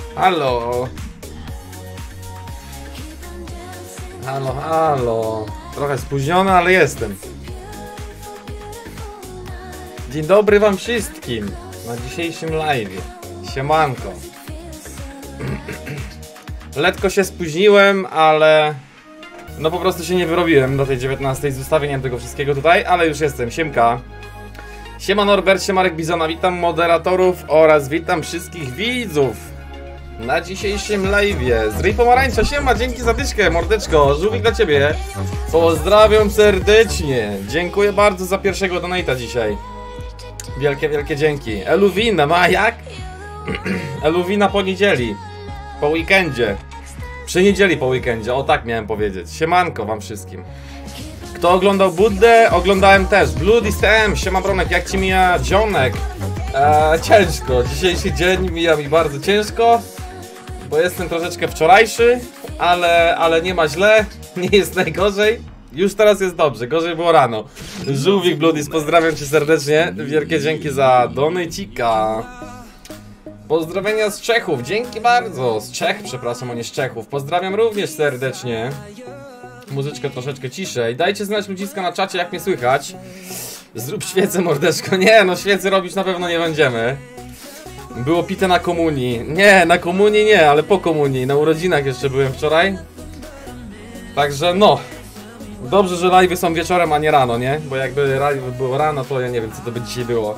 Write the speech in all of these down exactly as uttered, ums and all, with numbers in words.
Halo. Halo, halo. Trochę spóźniony, ale jestem. Dzień dobry wam wszystkim na dzisiejszym live. Siemanko. Lekko się spóźniłem, ale no po prostu się nie wyrobiłem do tej dziewiętnastej z ustawieniem tego wszystkiego tutaj, ale już jestem. Siemka. Siema Norbert, siema Marek Bizona, witam moderatorów oraz witam wszystkich widzów na dzisiejszym live'ie. Z Ryj Pomarańcza, siema, dzięki za dyszkę, mordeczko, żółwik dla ciebie. Pozdrawiam serdecznie, dziękuję bardzo za pierwszego donate'a dzisiaj. Wielkie, wielkie dzięki. Eluwina, ma jak? Eluwina po niedzieli, po weekendzie. Przy niedzieli po weekendzie, o tak miałem powiedzieć. Siemanko wam wszystkim. Kto oglądał Buddę? Oglądałem też. Bloody Stem, siema Bronek, jak ci mija dzionek? Eee, ciężko, dzisiejszy dzień mija mi bardzo ciężko, bo jestem troszeczkę wczorajszy, ale, ale nie ma źle, nie jest najgorzej. Już teraz jest dobrze, gorzej było rano. Żółwik Bloody, pozdrawiam cię serdecznie. Wielkie dzięki za donejcika. Pozdrowienia z Czechów, dzięki bardzo. Z Czech, przepraszam, a nie z Czechów. Pozdrawiam również serdecznie. Muzyczkę troszeczkę ciszej. Dajcie znać ludziska na czacie, jak mnie słychać. Zrób świecę, mordeczko. Nie, no świecy robić na pewno nie będziemy. Było pite na komunii. Nie, na komunii nie, ale po komunii. Na urodzinach jeszcze byłem wczoraj. Także no. Dobrze, że live'y są wieczorem, a nie rano, nie? Bo jakby live było rano, to ja nie wiem, co to by dzisiaj było.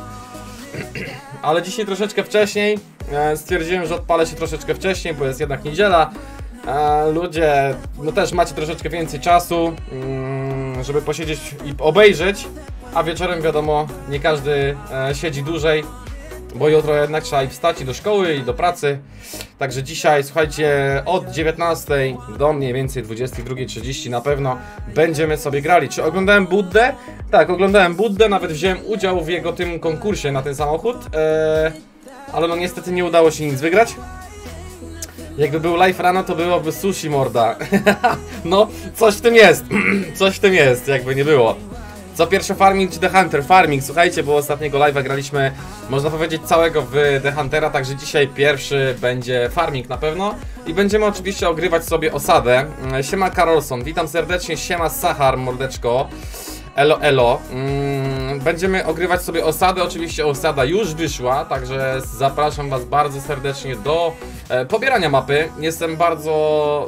Ale dzisiaj troszeczkę wcześniej. Stwierdziłem, że odpalę się troszeczkę wcześniej, bo jest jednak niedziela. A ludzie, no też macie troszeczkę więcej czasu, żeby posiedzieć i obejrzeć, a wieczorem wiadomo, nie każdy siedzi dłużej, bo jutro jednak trzeba i wstać i do szkoły, i do pracy. Także dzisiaj, słuchajcie, od dziewiętnastej do mniej więcej dwudziestej drugiej trzydzieści na pewno będziemy sobie grali. Czy oglądałem Buddę? Tak, oglądałem Buddę, nawet wziąłem udział w jego tym konkursie na ten samochód, eee, ale no niestety nie udało się nic wygrać. Jakby był live rano, to byłoby sushi morda. No, coś w tym jest. Coś w tym jest, jakby nie było. Co pierwsze, Farming czy The Hunter? Farming, słuchajcie, bo ostatniego live'a graliśmy, można powiedzieć, całego w The Huntera, także dzisiaj pierwszy będzie Farming na pewno. I będziemy oczywiście ogrywać sobie osadę. Siema Karolson, witam serdecznie, siema Sachar, mordeczko. Elo, elo. Mm, będziemy ogrywać sobie osadę, oczywiście osada już wyszła, także zapraszam was bardzo serdecznie do e, pobierania mapy. Jestem bardzo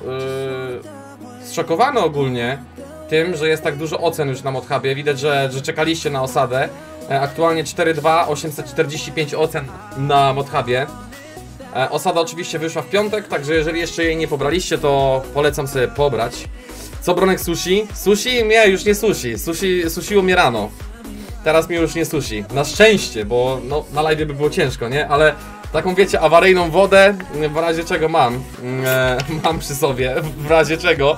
e, zszokowany ogólnie tym, że jest tak dużo ocen już na ModHubie. Widać, że, że czekaliście na osadę. E, aktualnie cztery dwa, osiemset czterdzieści pięć ocen na ModHubie. E, osada oczywiście wyszła w piątek, także jeżeli jeszcze jej nie pobraliście, to polecam sobie pobrać. Co Bronek, sushi? Sushi? Nie, już nie sushi. Sushi susiło mnie rano. Teraz mi już nie sushi. Na szczęście, bo no, na live by było ciężko, nie? Ale taką, wiecie, awaryjną wodę, w razie czego mam. E, mam przy sobie, w razie czego.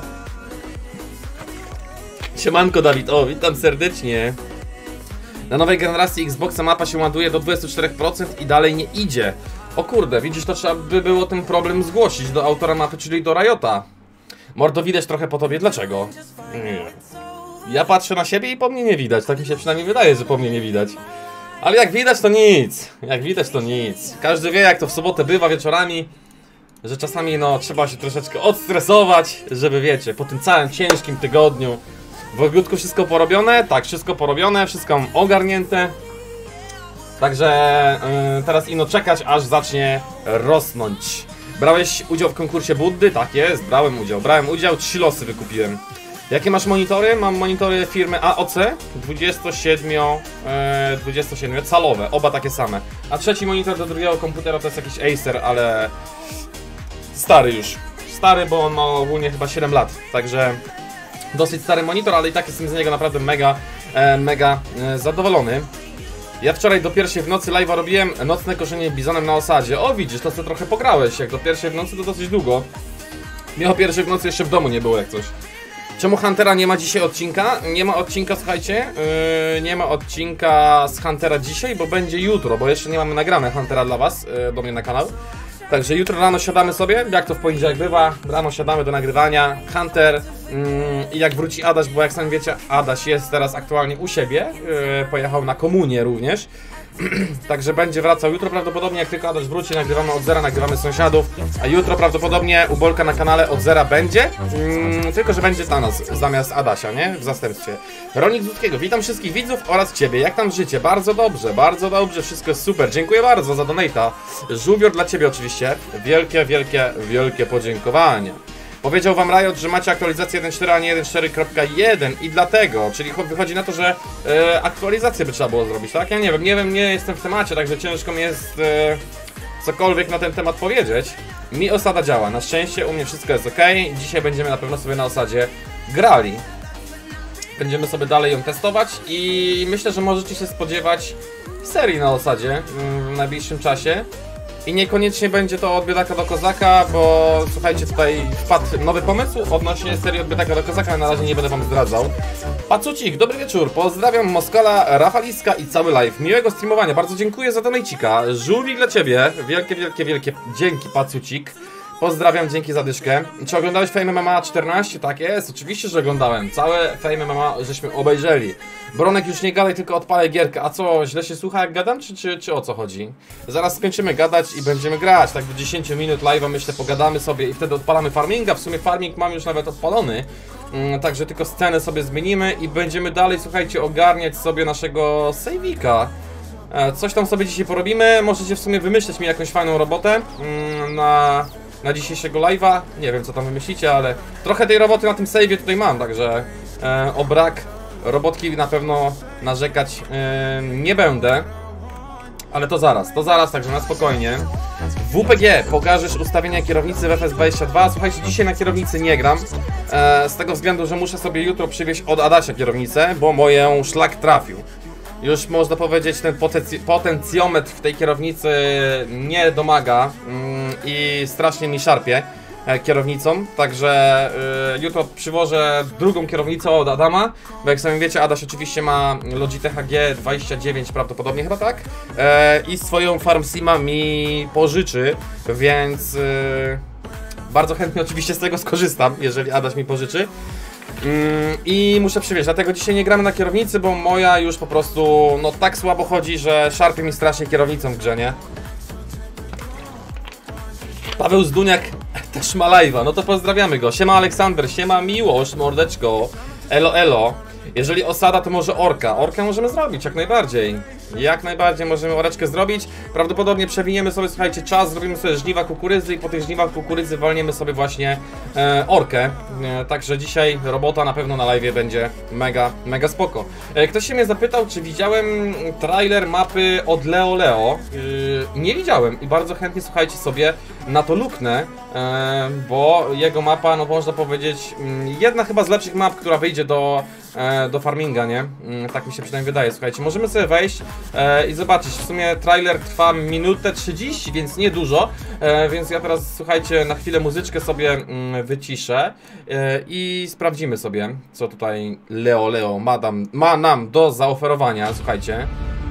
Siemanko Dawid, o, witam serdecznie. Na nowej generacji Xboxa mapa się ładuje do dwudziestu czterech procent i dalej nie idzie. O kurde, widzisz, to trzeba by było ten problem zgłosić do autora mapy, czyli do Riota. Mordo, widać trochę po tobie, dlaczego? Nie. Ja patrzę na siebie i po mnie nie widać, tak mi się przynajmniej wydaje, że po mnie nie widać. Ale jak widać, to nic, jak widać, to nic. Każdy wie, jak to w sobotę bywa wieczorami, że czasami no trzeba się troszeczkę odstresować, żeby, wiecie, po tym całym ciężkim tygodniu w ogródku wszystko porobione, tak, wszystko porobione, wszystko mam ogarnięte. Także yy, teraz ino czekać, aż zacznie rosnąć. Brałeś udział w konkursie Buddy? Tak jest, brałem udział, brałem udział, trzy losy wykupiłem. Jakie masz monitory? Mam monitory firmy A O C, dwudziestosiedmiocalowe, oba takie same. A trzeci monitor do drugiego komputera to jest jakiś Acer, ale stary już. Stary, bo on ma ogólnie chyba siedem lat, także dosyć stary monitor, ale i tak jestem z niego naprawdę mega, e, mega e, zadowolony. Ja wczoraj do pierwszej w nocy live'a robiłem nocne koszenie bizonem na osadzie. O, widzisz, to co trochę pograłeś, jak do pierwszej w nocy to dosyć długo. Mnie o pierwszej w nocy jeszcze w domu nie było jak coś. Czemu Huntera nie ma dzisiaj odcinka? Nie ma odcinka, słuchajcie, yy, nie ma odcinka z Huntera dzisiaj, bo będzie jutro, bo jeszcze nie mamy nagrane Huntera dla was, yy, do mnie na kanał. Także jutro rano siadamy sobie, jak to w poniedziałek bywa, rano siadamy do nagrywania, Hunter yy, i jak wróci Adaś, bo jak sami wiecie, Adaś jest teraz aktualnie u siebie, yy, pojechał na komunię również. Także będzie wracał jutro prawdopodobnie, jak tylko Adaś wróci, nagrywamy od zera, nagrywamy sąsiadów. A jutro prawdopodobnie u Bolka na kanale od zera będzie, mm, tylko że będzie Thanos zamiast Adasia, nie? W zastępstwie. Ronik Złotkiego, witam wszystkich widzów oraz Ciebie. Jak tam życie? Bardzo dobrze, bardzo dobrze, wszystko jest super. Dziękuję bardzo za donate'a. Żółwior dla Ciebie oczywiście. Wielkie, wielkie, wielkie podziękowania. Powiedział wam Riot, że macie aktualizację jeden cztery, a nie jeden cztery kropka jeden i dlatego, czyli wychodzi na to, że e, aktualizację by trzeba było zrobić, tak? Ja nie wiem, nie wiem, nie jestem w temacie, także ciężko mi jest e, cokolwiek na ten temat powiedzieć. Mi osada działa, na szczęście u mnie wszystko jest ok. Dzisiaj będziemy na pewno sobie na osadzie grali. Będziemy sobie dalej ją testować i myślę, że możecie się spodziewać serii na osadzie w najbliższym czasie. I niekoniecznie będzie to od biedaka do kozaka, bo słuchajcie, tutaj wpadł nowy pomysł odnośnie serii od biedaka do kozaka, ale na razie nie będę wam zdradzał. Pacucik, dobry wieczór, pozdrawiam Moskala, Rafaliska i cały live. Miłego streamowania, bardzo dziękuję za donejcika. Żółwik dla ciebie, wielkie, wielkie, wielkie dzięki Pacucik. Pozdrawiam, dzięki za dyszkę. Czy oglądałeś Fame M M A czternaście? Tak jest, oczywiście, że oglądałem. Całe Fame M M A żeśmy obejrzeli. Bronek, już nie gadaj, tylko odpalaj gierkę. A co, źle się słucha jak gadam, czy, czy, czy o co chodzi? Zaraz skończymy gadać i będziemy grać. Tak do dziesięciu minut live'a myślę pogadamy sobie i wtedy odpalamy farminga. W sumie farming mam już nawet odpalony. Mm, także tylko scenę sobie zmienimy i będziemy dalej, słuchajcie, ogarniać sobie naszego save'ika. E, coś tam sobie dzisiaj porobimy. Możecie w sumie wymyśleć mi jakąś fajną robotę mm, na... na dzisiejszego live'a. Nie wiem co tam wymyślicie, ale trochę tej roboty na tym save'ie tutaj mam, także e, o brak robotki na pewno narzekać e, nie będę. Ale to zaraz, to zaraz, także na spokojnie. W W P G pokażesz ustawienia kierownicy w F S dwadzieścia dwa. Słuchajcie, dzisiaj na kierownicy nie gram. E, z tego względu, że muszę sobie jutro przywieźć od Adasia kierownicę, bo moją szlak trafił. Już można powiedzieć, ten potenc potencjometr w tej kierownicy nie domaga mm, i strasznie mi szarpie e, kierownicą. Także y, jutro przywożę drugą kierownicę od Adama, bo jak sami wiecie, Adaś oczywiście ma Logitecha G dwadzieścia dziewięć prawdopodobnie chyba, tak? E, I swoją FarmSima mi pożyczy, więc y, bardzo chętnie oczywiście z tego skorzystam, jeżeli Adaś mi pożyczy. Mm, I muszę przywieźć, dlatego dzisiaj nie gramy na kierownicy, bo moja już po prostu no tak słabo chodzi, że szarpie mi strasznie kierownicą w grze, nie? Paweł Zduniak też ma live'a, no to pozdrawiamy go. Siema Aleksander, siema Miłosz, mordeczko, elo elo. Jeżeli osada, to może orka. Orkę możemy zrobić, jak najbardziej. Jak najbardziej możemy oreczkę zrobić. Prawdopodobnie przewiniemy sobie, słuchajcie, czas, zrobimy sobie żniwa kukurydzy i po tych żniwach kukurydzy walniemy sobie właśnie e, orkę. E, także dzisiaj robota na pewno na live'ie będzie mega, mega spoko. E, ktoś się mnie zapytał, czy widziałem trailer mapy od Leo Leo. E, nie widziałem i bardzo chętnie, słuchajcie, sobie na to luknę, e, bo jego mapa, no można powiedzieć, jedna chyba z lepszych map, która wyjdzie do do farminga, nie? Tak mi się przynajmniej wydaje, słuchajcie. Możemy sobie wejść e, i zobaczyć. W sumie trailer trwa minutę trzydzieści, więc nie dużo. E, więc ja teraz, słuchajcie, na chwilę muzyczkę sobie mm, wyciszę e, i sprawdzimy sobie, co tutaj Leo Leo ma, dam, ma nam do zaoferowania, słuchajcie.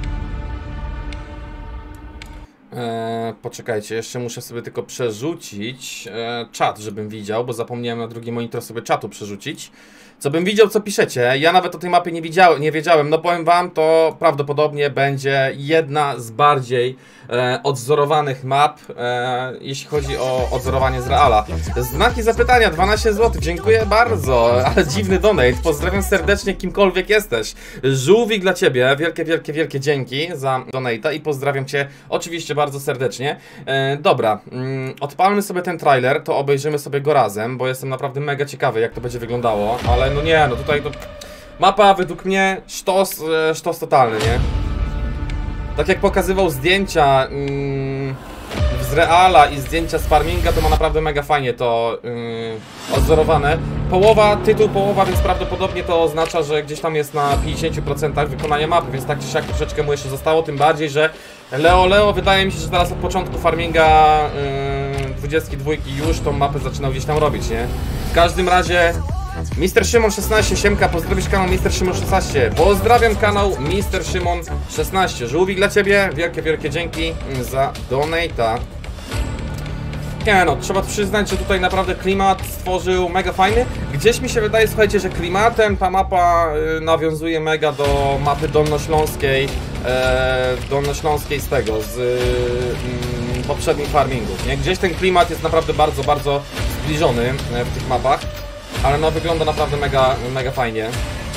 E, poczekajcie, jeszcze muszę sobie tylko przerzucić e, czat, żebym widział, bo zapomniałem na drugi monitor sobie czatu przerzucić. Co bym widział, co piszecie. Ja nawet o tej mapie nie, widział, nie wiedziałem. No powiem wam, to prawdopodobnie będzie jedna z bardziej e, odzorowanych map, e, jeśli chodzi o odzorowanie z Reala. Znaki zapytania, dwanaście złotych, dziękuję bardzo. Ale dziwny donate, pozdrawiam serdecznie kimkolwiek jesteś. Żółwik dla ciebie, wielkie, wielkie, wielkie dzięki za donate'a i pozdrawiam cię oczywiście bardzo serdecznie. E, dobra, mm, odpalmy sobie ten trailer, to obejrzymy sobie go razem, bo jestem naprawdę mega ciekawy, jak to będzie wyglądało, ale no nie, no tutaj to... Mapa według mnie sztos, sztos totalny, nie? Tak jak pokazywał zdjęcia mm, z Reala i zdjęcia z farminga, to ma naprawdę mega fajnie to yy, odzorowane. Połowa, tytuł połowa, więc prawdopodobnie to oznacza, że gdzieś tam jest na pięćdziesięciu procentach wykonania mapy, więc tak czy siak troszeczkę mu jeszcze zostało, tym bardziej, że Leo Leo wydaje mi się, że teraz od początku farminga yy, dwudziestki dwójki już tą mapę zaczynał gdzieś tam robić, nie? W każdym razie mister Szymon szesnaście, siemka, pozdrowisz kanał mister Szymon szesnaście. Pozdrawiam kanał mister Szymon szesnaście. Żółwik dla ciebie, wielkie, wielkie dzięki za donate'a. Nie no, trzeba przyznać, że tutaj naprawdę klimat stworzył mega fajny. Gdzieś mi się wydaje, słuchajcie, że klimatem ta mapa y, nawiązuje mega do mapy dolnośląskiej, e, dolnośląskiej z tego, z y, y, poprzednich farmingów, nie? Gdzieś ten klimat jest naprawdę bardzo, bardzo zbliżony w tych mapach, ale no wygląda naprawdę mega, mega fajnie.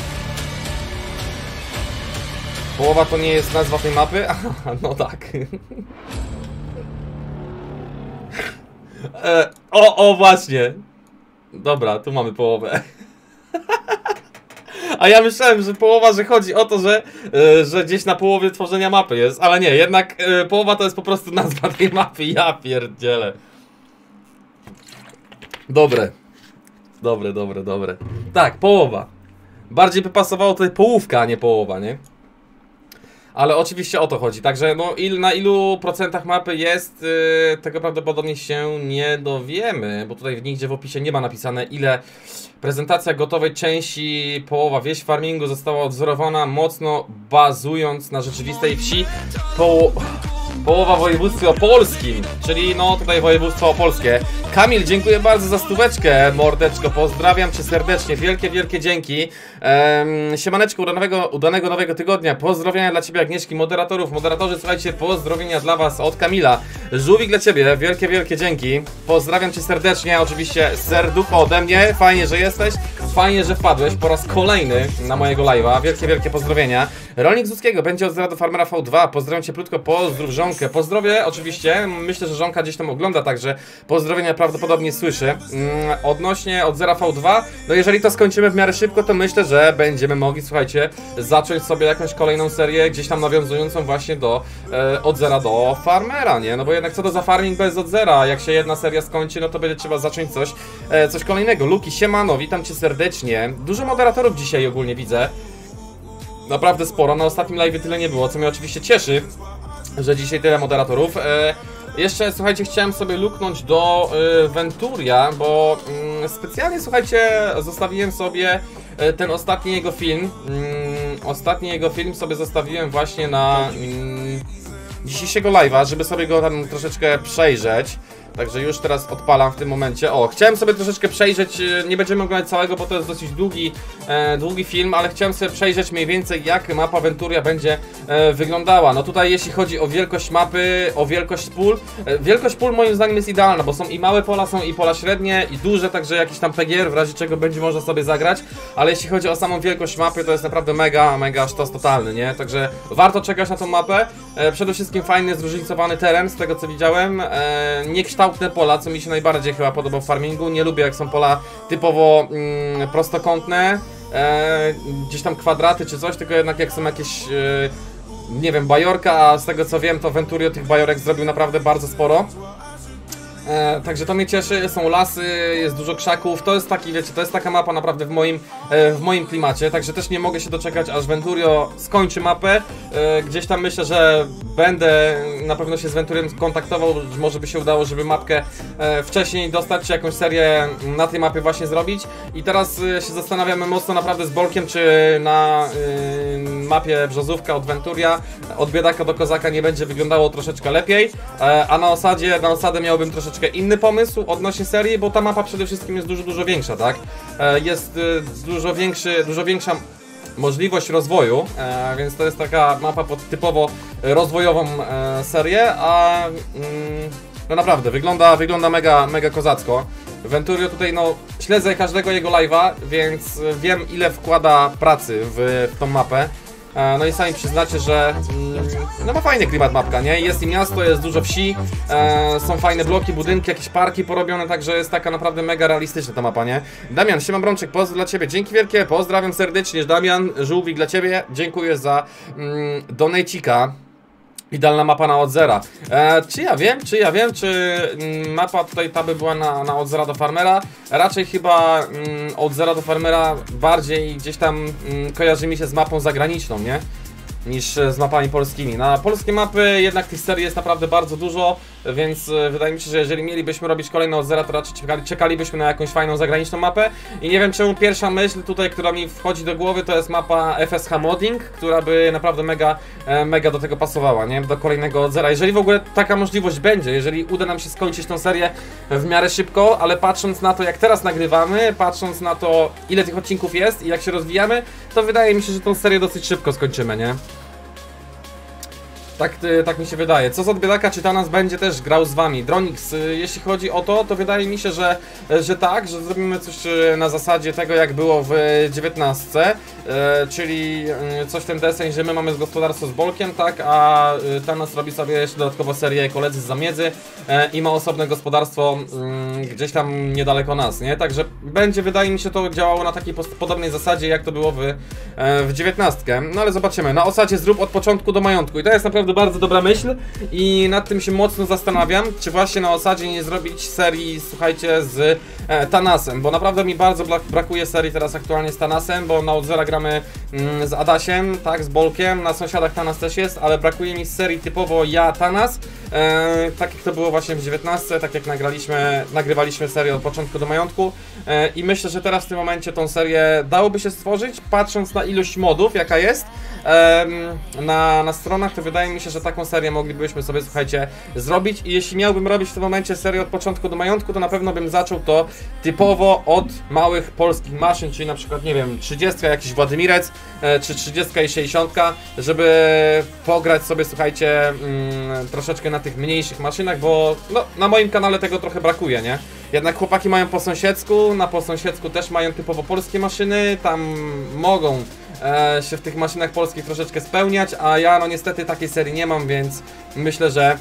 Połowa to nie jest nazwa tej mapy? Aha, no tak. e, o, o właśnie. Dobra, tu mamy połowę. A ja myślałem, że połowa, że chodzi o to, że, yy, że gdzieś na połowie tworzenia mapy jest, ale nie, jednak yy, połowa to jest po prostu nazwa tej mapy, ja pierdzielę. Dobre. Dobre, dobre, dobre. Tak, połowa. Bardziej by pasowało tutaj połówka, a nie połowa, nie? Ale oczywiście o to chodzi, także no il, na ilu procentach mapy jest, yy, tego prawdopodobnie się nie dowiemy, bo tutaj nigdzie w opisie nie ma napisane, ile prezentacja gotowej części połowa wieś farmingu została odzorowana, mocno bazując na rzeczywistej wsi po... Połowa w województwie opolskim, czyli no tutaj województwo opolskie. Kamil, dziękuję bardzo za stóweczkę, mordeczko, pozdrawiam cię serdecznie, wielkie, wielkie dzięki. Ehm, siemaneczko, udanego, udanego nowego tygodnia, pozdrowienia dla ciebie Agnieszki, moderatorów, moderatorzy, słuchajcie, pozdrowienia dla was od Kamila. Żółwik dla ciebie, wielkie, wielkie dzięki, pozdrawiam cię serdecznie, oczywiście serducho ode mnie, fajnie, że jesteś, fajnie, że wpadłeś po raz kolejny na mojego live'a, wielkie, wielkie pozdrowienia. Rolnik Zuckiego, będzie od zera do farmera V dwa, pozdrawiam cię plutko, pozdrów żonkę, pozdrowie oczywiście, myślę, że żonka gdzieś tam ogląda, także pozdrowienia prawdopodobnie słyszy. Mm, odnośnie od zera V dwa, no jeżeli to skończymy w miarę szybko, to myślę, że będziemy mogli, słuchajcie, zacząć sobie jakąś kolejną serię, gdzieś tam nawiązującą właśnie do e, od zera do farmera, nie? No bo jednak co to za farming bez od zera, jak się jedna seria skończy, no to będzie trzeba zacząć coś, e, coś kolejnego. Luki, siemano, witam cię serdecznie, dużo moderatorów dzisiaj ogólnie widzę. Naprawdę sporo, na ostatnim live tyle nie było, co mnie oczywiście cieszy, że dzisiaj tyle moderatorów. E, jeszcze, słuchajcie, chciałem sobie luknąć do e, Venturia, bo mm, specjalnie, słuchajcie, zostawiłem sobie e, ten ostatni jego film. Mm, ostatni jego film sobie zostawiłem właśnie na mm, dzisiejszego live'a, żeby sobie go tam troszeczkę przejrzeć. Także już teraz odpalam w tym momencie. O, chciałem sobie troszeczkę przejrzeć, nie będziemy oglądać całego, bo to jest dosyć długi, e, długi film, ale chciałem sobie przejrzeć mniej więcej, jak mapa Venturia będzie e, wyglądała. No tutaj jeśli chodzi o wielkość mapy, o wielkość pól, e, wielkość pól moim zdaniem jest idealna, bo są i małe pola, są i pola średnie, i duże, także jakiś tam P G R, w razie czego będzie można sobie zagrać, ale jeśli chodzi o samą wielkość mapy, to jest naprawdę mega, mega sztos totalny, nie? Także warto czekać na tą mapę. E, przede wszystkim fajny, zróżnicowany teren, z tego co widziałem, e, niekształtny pola, co mi się najbardziej chyba podoba w farmingu. Nie lubię, jak są pola typowo mm, prostokątne, e, gdzieś tam kwadraty czy coś, tylko jednak jak są jakieś, e, nie wiem, bajorka, a z tego co wiem, to Venturio tych bajorek zrobił naprawdę bardzo sporo. E, także to mnie cieszy, są lasy, jest dużo krzaków, to jest taki, wiecie, to jest taka mapa naprawdę w moim, e, w moim klimacie, także też nie mogę się doczekać, aż Venturio skończy mapę. E, gdzieś tam myślę, że będę na pewno się z Venturiem kontaktował, może by się udało, żeby mapkę e, wcześniej dostać, czy jakąś serię na tej mapie właśnie zrobić. I teraz e, się zastanawiamy mocno naprawdę z Bolkiem, czy na e, mapie Brzozówka od Venturia od biedaka do kozaka nie będzie wyglądało troszeczkę lepiej, e, a na osadzie, na osadę miałbym troszeczkę inny pomysł odnośnie serii, bo ta mapa przede wszystkim jest dużo, dużo większa, tak? E, jest e, dużo większy, dużo większa możliwość rozwoju, e, więc to jest taka mapa pod typowo rozwojową e, serię, a mm, no naprawdę, wygląda, wygląda mega, mega kozacko. Venturio tutaj, no, śledzę każdego jego live'a, więc wiem, ile wkłada pracy w, w tą mapę. No i sami przyznacie, że no ma fajny klimat mapka, nie? Jest i miasto, jest dużo wsi, e, są fajne bloki, budynki, jakieś parki porobione, także jest taka naprawdę mega realistyczna ta mapa, nie? Damian, siema Brączek, pozdro dla ciebie, dzięki wielkie, pozdrawiam serdecznie, Damian, żółwik dla ciebie, dziękuję za mm, donejcika. Idealna mapa na od zera. E, czy ja wiem, czy ja wiem, czy mm, mapa tutaj ta by była na, na od zera do farmera? Raczej chyba mm, od zera do farmera bardziej gdzieś tam mm, kojarzy mi się z mapą zagraniczną, nie? niż z mapami polskimi. Na polskie mapy jednak tych serii jest naprawdę bardzo dużo, więc wydaje mi się, że jeżeli mielibyśmy robić kolejne od zera, to raczej czekali, czekalibyśmy na jakąś fajną zagraniczną mapę. I nie wiem czemu pierwsza myśl tutaj, która mi wchodzi do głowy, to jest mapa F S H Modding, która by naprawdę mega, mega do tego pasowała, nie? Do kolejnego od zera. Jeżeli w ogóle taka możliwość będzie, jeżeli uda nam się skończyć tą serię w miarę szybko, ale patrząc na to, jak teraz nagrywamy, patrząc na to, ile tych odcinków jest i jak się rozwijamy, to wydaje mi się, że tą serię dosyć szybko skończymy, nie? Tak, tak mi się wydaje. Co z od biedaka, czy Thanas będzie też grał z wami? Dronix, jeśli chodzi o to, to wydaje mi się, że, że tak, że zrobimy coś na zasadzie tego, jak było w dziewiętnastce, e, czyli coś w ten deseń, że my mamy gospodarstwo z Bolkiem, tak, a Thanas robi sobie jeszcze dodatkowo serię Koledzy z Zamiedzy e, i ma osobne gospodarstwo m, gdzieś tam niedaleko nas, nie? Także będzie, wydaje mi się, to działało na takiej podobnej zasadzie, jak to było w, e, w dziewiętnastce. No ale zobaczymy. Na osadzie zrób od początku do majątku i to jest naprawdę bardzo dobra myśl i nad tym się mocno zastanawiam, czy właśnie na osadzie nie zrobić serii, słuchajcie, z e, Thanasem, bo naprawdę mi bardzo brakuje serii teraz aktualnie z Thanasem, bo na od zera gramy mm, z Adasiem, tak, z Bolkiem, na sąsiadach Thanas też jest, ale brakuje mi serii typowo ja, Thanas, e, tak jak to było właśnie w dziewiętnastce, tak jak nagraliśmy, nagrywaliśmy serię od początku do majątku e, i myślę, że teraz w tym momencie tą serię dałoby się stworzyć, patrząc na ilość modów, jaka jest e, na, na stronach, to wydaje mi się, że taką serię moglibyśmy sobie, słuchajcie, zrobić i jeśli miałbym robić w tym momencie serię od początku do majątku, to na pewno bym zaczął to typowo od małych polskich maszyn, czyli na przykład, nie wiem, trzydziestka jakiś Władimirec, e, czy trzydziestka i sześćdziesiątka, żeby pograć sobie, słuchajcie, mm, troszeczkę na tych mniejszych maszynach, bo no, na moim kanale tego trochę brakuje, nie? Jednak chłopaki mają po sąsiedzku, na po sąsiedzku też mają typowo polskie maszyny, tam mogą e, się w tych maszynach polskich troszeczkę spełniać, a ja no niestety takiej serii nie mam, więc myślę, że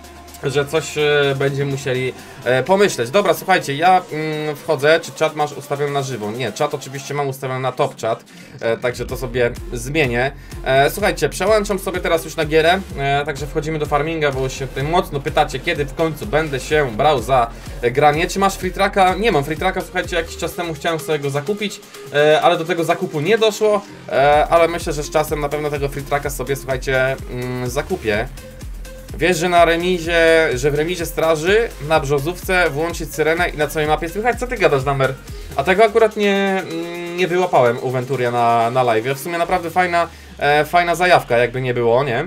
że coś e, będziemy musieli e, pomyśleć. Dobra, słuchajcie, ja mm, wchodzę, czy czat masz ustawiony na żywo? Nie, czat oczywiście mam ustawiony na top czat, e, także to sobie zmienię. E, słuchajcie, przełączam sobie teraz już na gierę, e, także wchodzimy do farminga, bo się tutaj mocno pytacie, kiedy w końcu będę się brał za e, granie. Czy masz free tracka? Nie mam free tracka, słuchajcie, jakiś czas temu chciałem sobie go zakupić, e, ale do tego zakupu nie doszło, e, ale myślę, że z czasem na pewno tego free tracka sobie, słuchajcie, mm, zakupię. Wiesz, że na remizie, że w remizie straży na brzozówce włączyć syrenę i na całej mapie słychać? Co ty gadasz, Damer? A tego akurat nie, nie wyłapałem u Venturia na, na live. W sumie naprawdę fajna, e, fajna zajawka, jakby nie było, nie?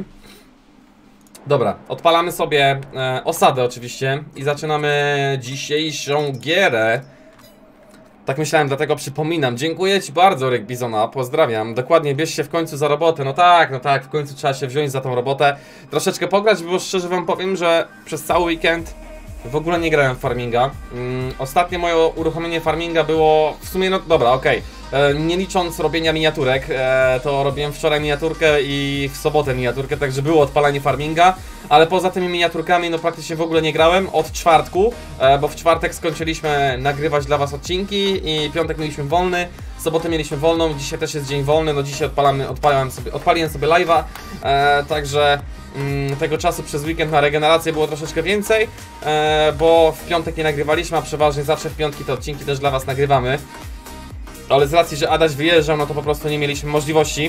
Dobra, odpalamy sobie e, osadę oczywiście i zaczynamy dzisiejszą gierę. Tak myślałem, dlatego przypominam. Dziękuję ci bardzo, Ryk Bizona, pozdrawiam. Dokładnie, bierz się w końcu za robotę. No tak, no tak, w końcu trzeba się wziąć za tą robotę. Troszeczkę pograć, bo szczerze wam powiem, że przez cały weekend w ogóle nie grałem w farminga. Mm, ostatnie moje uruchomienie farminga było w sumie, no dobra, okej. Okay. Nie licząc robienia miniaturek, e, to robiłem wczoraj miniaturkę i w sobotę miniaturkę, także było odpalanie farminga. Ale poza tymi miniaturkami no praktycznie w ogóle nie grałem od czwartku, e, bo w czwartek skończyliśmy nagrywać dla was odcinki i piątek mieliśmy wolny, sobotę mieliśmy wolną, dzisiaj też jest dzień wolny, no dzisiaj odpalamy, odpalałem sobie, odpaliłem sobie live'a, e, także mm, tego czasu przez weekend na regenerację było troszeczkę więcej, e, bo w piątek nie nagrywaliśmy, a przeważnie zawsze w piątki te odcinki też dla was nagrywamy. Ale z racji, że Adaś wyjeżdżał, no to po prostu nie mieliśmy możliwości.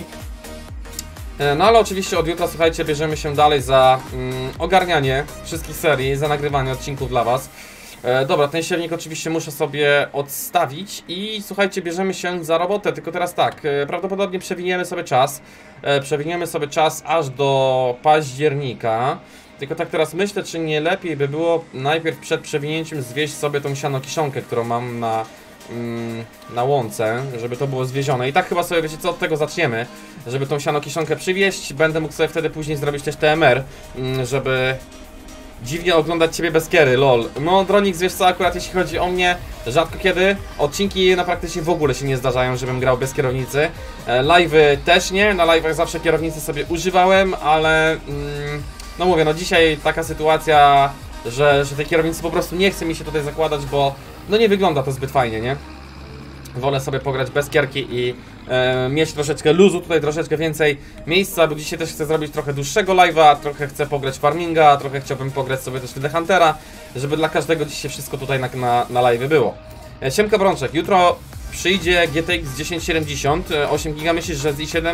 No ale oczywiście od jutra, słuchajcie, bierzemy się dalej za mm, ogarnianie wszystkich serii, za nagrywanie odcinków dla was. E, dobra, ten siewnik oczywiście muszę sobie odstawić i słuchajcie, bierzemy się za robotę, tylko teraz tak, e, prawdopodobnie przewiniemy sobie czas, e, przewiniemy sobie czas aż do października. Tylko tak teraz myślę, czy nie lepiej by było najpierw przed przewinięciem zwieść sobie tą sianokiszonkę, którą mam na... na łące, żeby to było zwiezione. I tak chyba sobie, wiecie co, od tego zaczniemy, żeby tą sianokiszonkę przywieźć. Będę mógł sobie wtedy później zrobić też T M R, żeby dziwnie oglądać ciebie bez kiery, lol. No, Dronix, wiesz co, akurat jeśli chodzi o mnie, rzadko kiedy. Odcinki na praktycznie w ogóle się nie zdarzają, żebym grał bez kierownicy. Live'y też nie, na live'ach zawsze kierownicy sobie używałem, ale mm, no mówię, no dzisiaj taka sytuacja, że, że tej kierownicy po prostu nie chce mi się tutaj zakładać, bo no nie wygląda to zbyt fajnie, nie? Wolę sobie pograć bez kierki i e, mieć troszeczkę luzu, tutaj troszeczkę więcej miejsca, bo dzisiaj też chcę zrobić trochę dłuższego live'a, trochę chcę pograć farminga, trochę chciałbym pograć sobie też The Huntera, żeby dla każdego dzisiaj wszystko tutaj na, na, na live'y było. E, Siemka Brączek, jutro przyjdzie G T X tysiąc siedemdziesiąt, osiem giga, myślisz, że z i siedem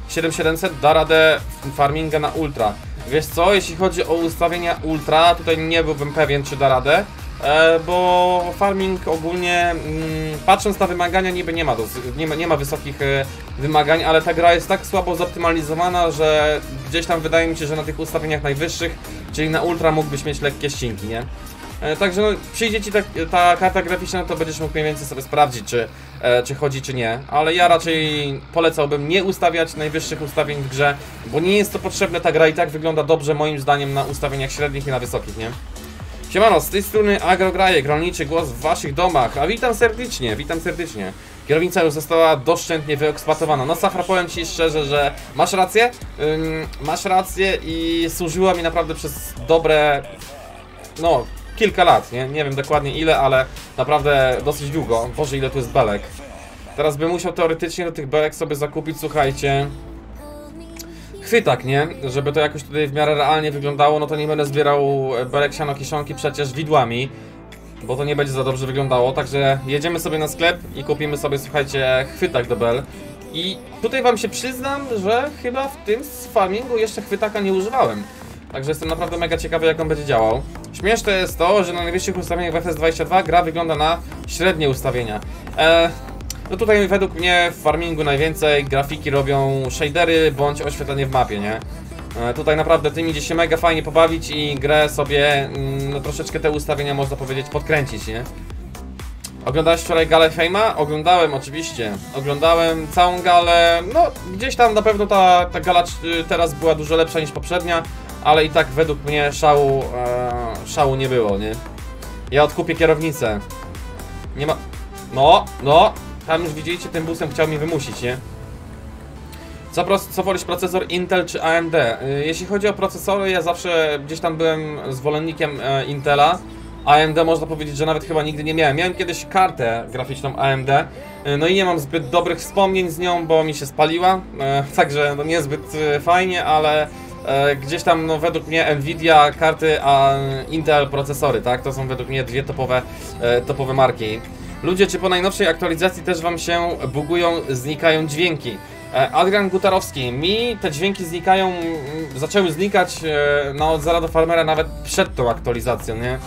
siedem tysięcy siedemset da radę farminga na ultra. Wiesz co, jeśli chodzi o ustawienia ultra, tutaj nie byłbym pewien, czy da radę, e, bo farming ogólnie, mm, patrząc na wymagania, niby nie ma, do, nie, ma, nie ma wysokich e, wymagań, ale ta gra jest tak słabo zoptymalizowana, że gdzieś tam wydaje mi się, że na tych ustawieniach najwyższych, czyli na ultra, mógłbyś mieć lekkie ścinki, nie? E, także no, przyjdzie ci ta, ta karta graficzna, to będziesz mógł mniej więcej sobie sprawdzić, czy, e, czy chodzi, czy nie. Ale ja raczej polecałbym nie ustawiać najwyższych ustawień w grze, bo nie jest to potrzebne, ta gra i tak wygląda dobrze moim zdaniem na ustawieniach średnich i na wysokich, nie? Siemano, z tej strony Agrograjek, rolniczy głos w waszych domach, a witam serdecznie, witam serdecznie. Kierownica już została doszczętnie wyeksploatowana. No Safra, powiem ci szczerze, że masz rację, ym, masz rację i służyła mi naprawdę przez dobre, no, kilka lat, nie? Nie wiem dokładnie ile, ale naprawdę dosyć długo. Boże, ile tu jest belek. Teraz bym musiał teoretycznie do tych belek sobie zakupić, słuchajcie, chwytak, nie? Żeby to jakoś tutaj w miarę realnie wyglądało, no to nie będę zbierał belek, siano, kiszonki przecież widłami, bo to nie będzie za dobrze wyglądało, także jedziemy sobie na sklep i kupimy sobie, słuchajcie, chwytak do bel. I tutaj wam się przyznam, że chyba w tym farmingu jeszcze chwytaka nie używałem. Także jestem naprawdę mega ciekawy, jak on będzie działał. Śmieszne jest to, że na najwyższych ustawieniach w F S dwadzieścia dwa gra wygląda na średnie ustawienia. Eee, no tutaj według mnie w farmingu najwięcej grafiki robią shadery bądź oświetlenie w mapie, nie? Eee, tutaj naprawdę tym idzie się mega fajnie pobawić i grę sobie, mm, no troszeczkę te ustawienia można powiedzieć podkręcić, nie? Oglądałeś wczoraj galę Fejma? Oglądałem oczywiście. Oglądałem całą galę, no gdzieś tam na pewno ta, ta gala teraz była dużo lepsza niż poprzednia, ale i tak według mnie szału, e, szału nie było, nie? Ja odkupię kierownicę. Nie ma... No, no, tam już widzieliście, tym busem chciał mi wymusić, nie? Co, co wolisz, procesor Intel czy A M D? Jeśli chodzi o procesory, ja zawsze gdzieś tam byłem zwolennikiem e, Intela. A M D można powiedzieć, że nawet chyba nigdy nie miałem. Miałem kiedyś kartę graficzną A M D, no i nie mam zbyt dobrych wspomnień z nią, bo mi się spaliła, e, także no niezbyt e, fajnie, ale e, gdzieś tam no, według mnie Nvidia, karty, a Intel procesory, tak? To są według mnie dwie topowe, e, topowe marki. Ludzie, czy po najnowszej aktualizacji też wam się bugują, znikają dźwięki? E, Adrian Gutarowski, mi te dźwięki znikają, zaczęły znikać e, no, od zera do farmera nawet przed tą aktualizacją, nie?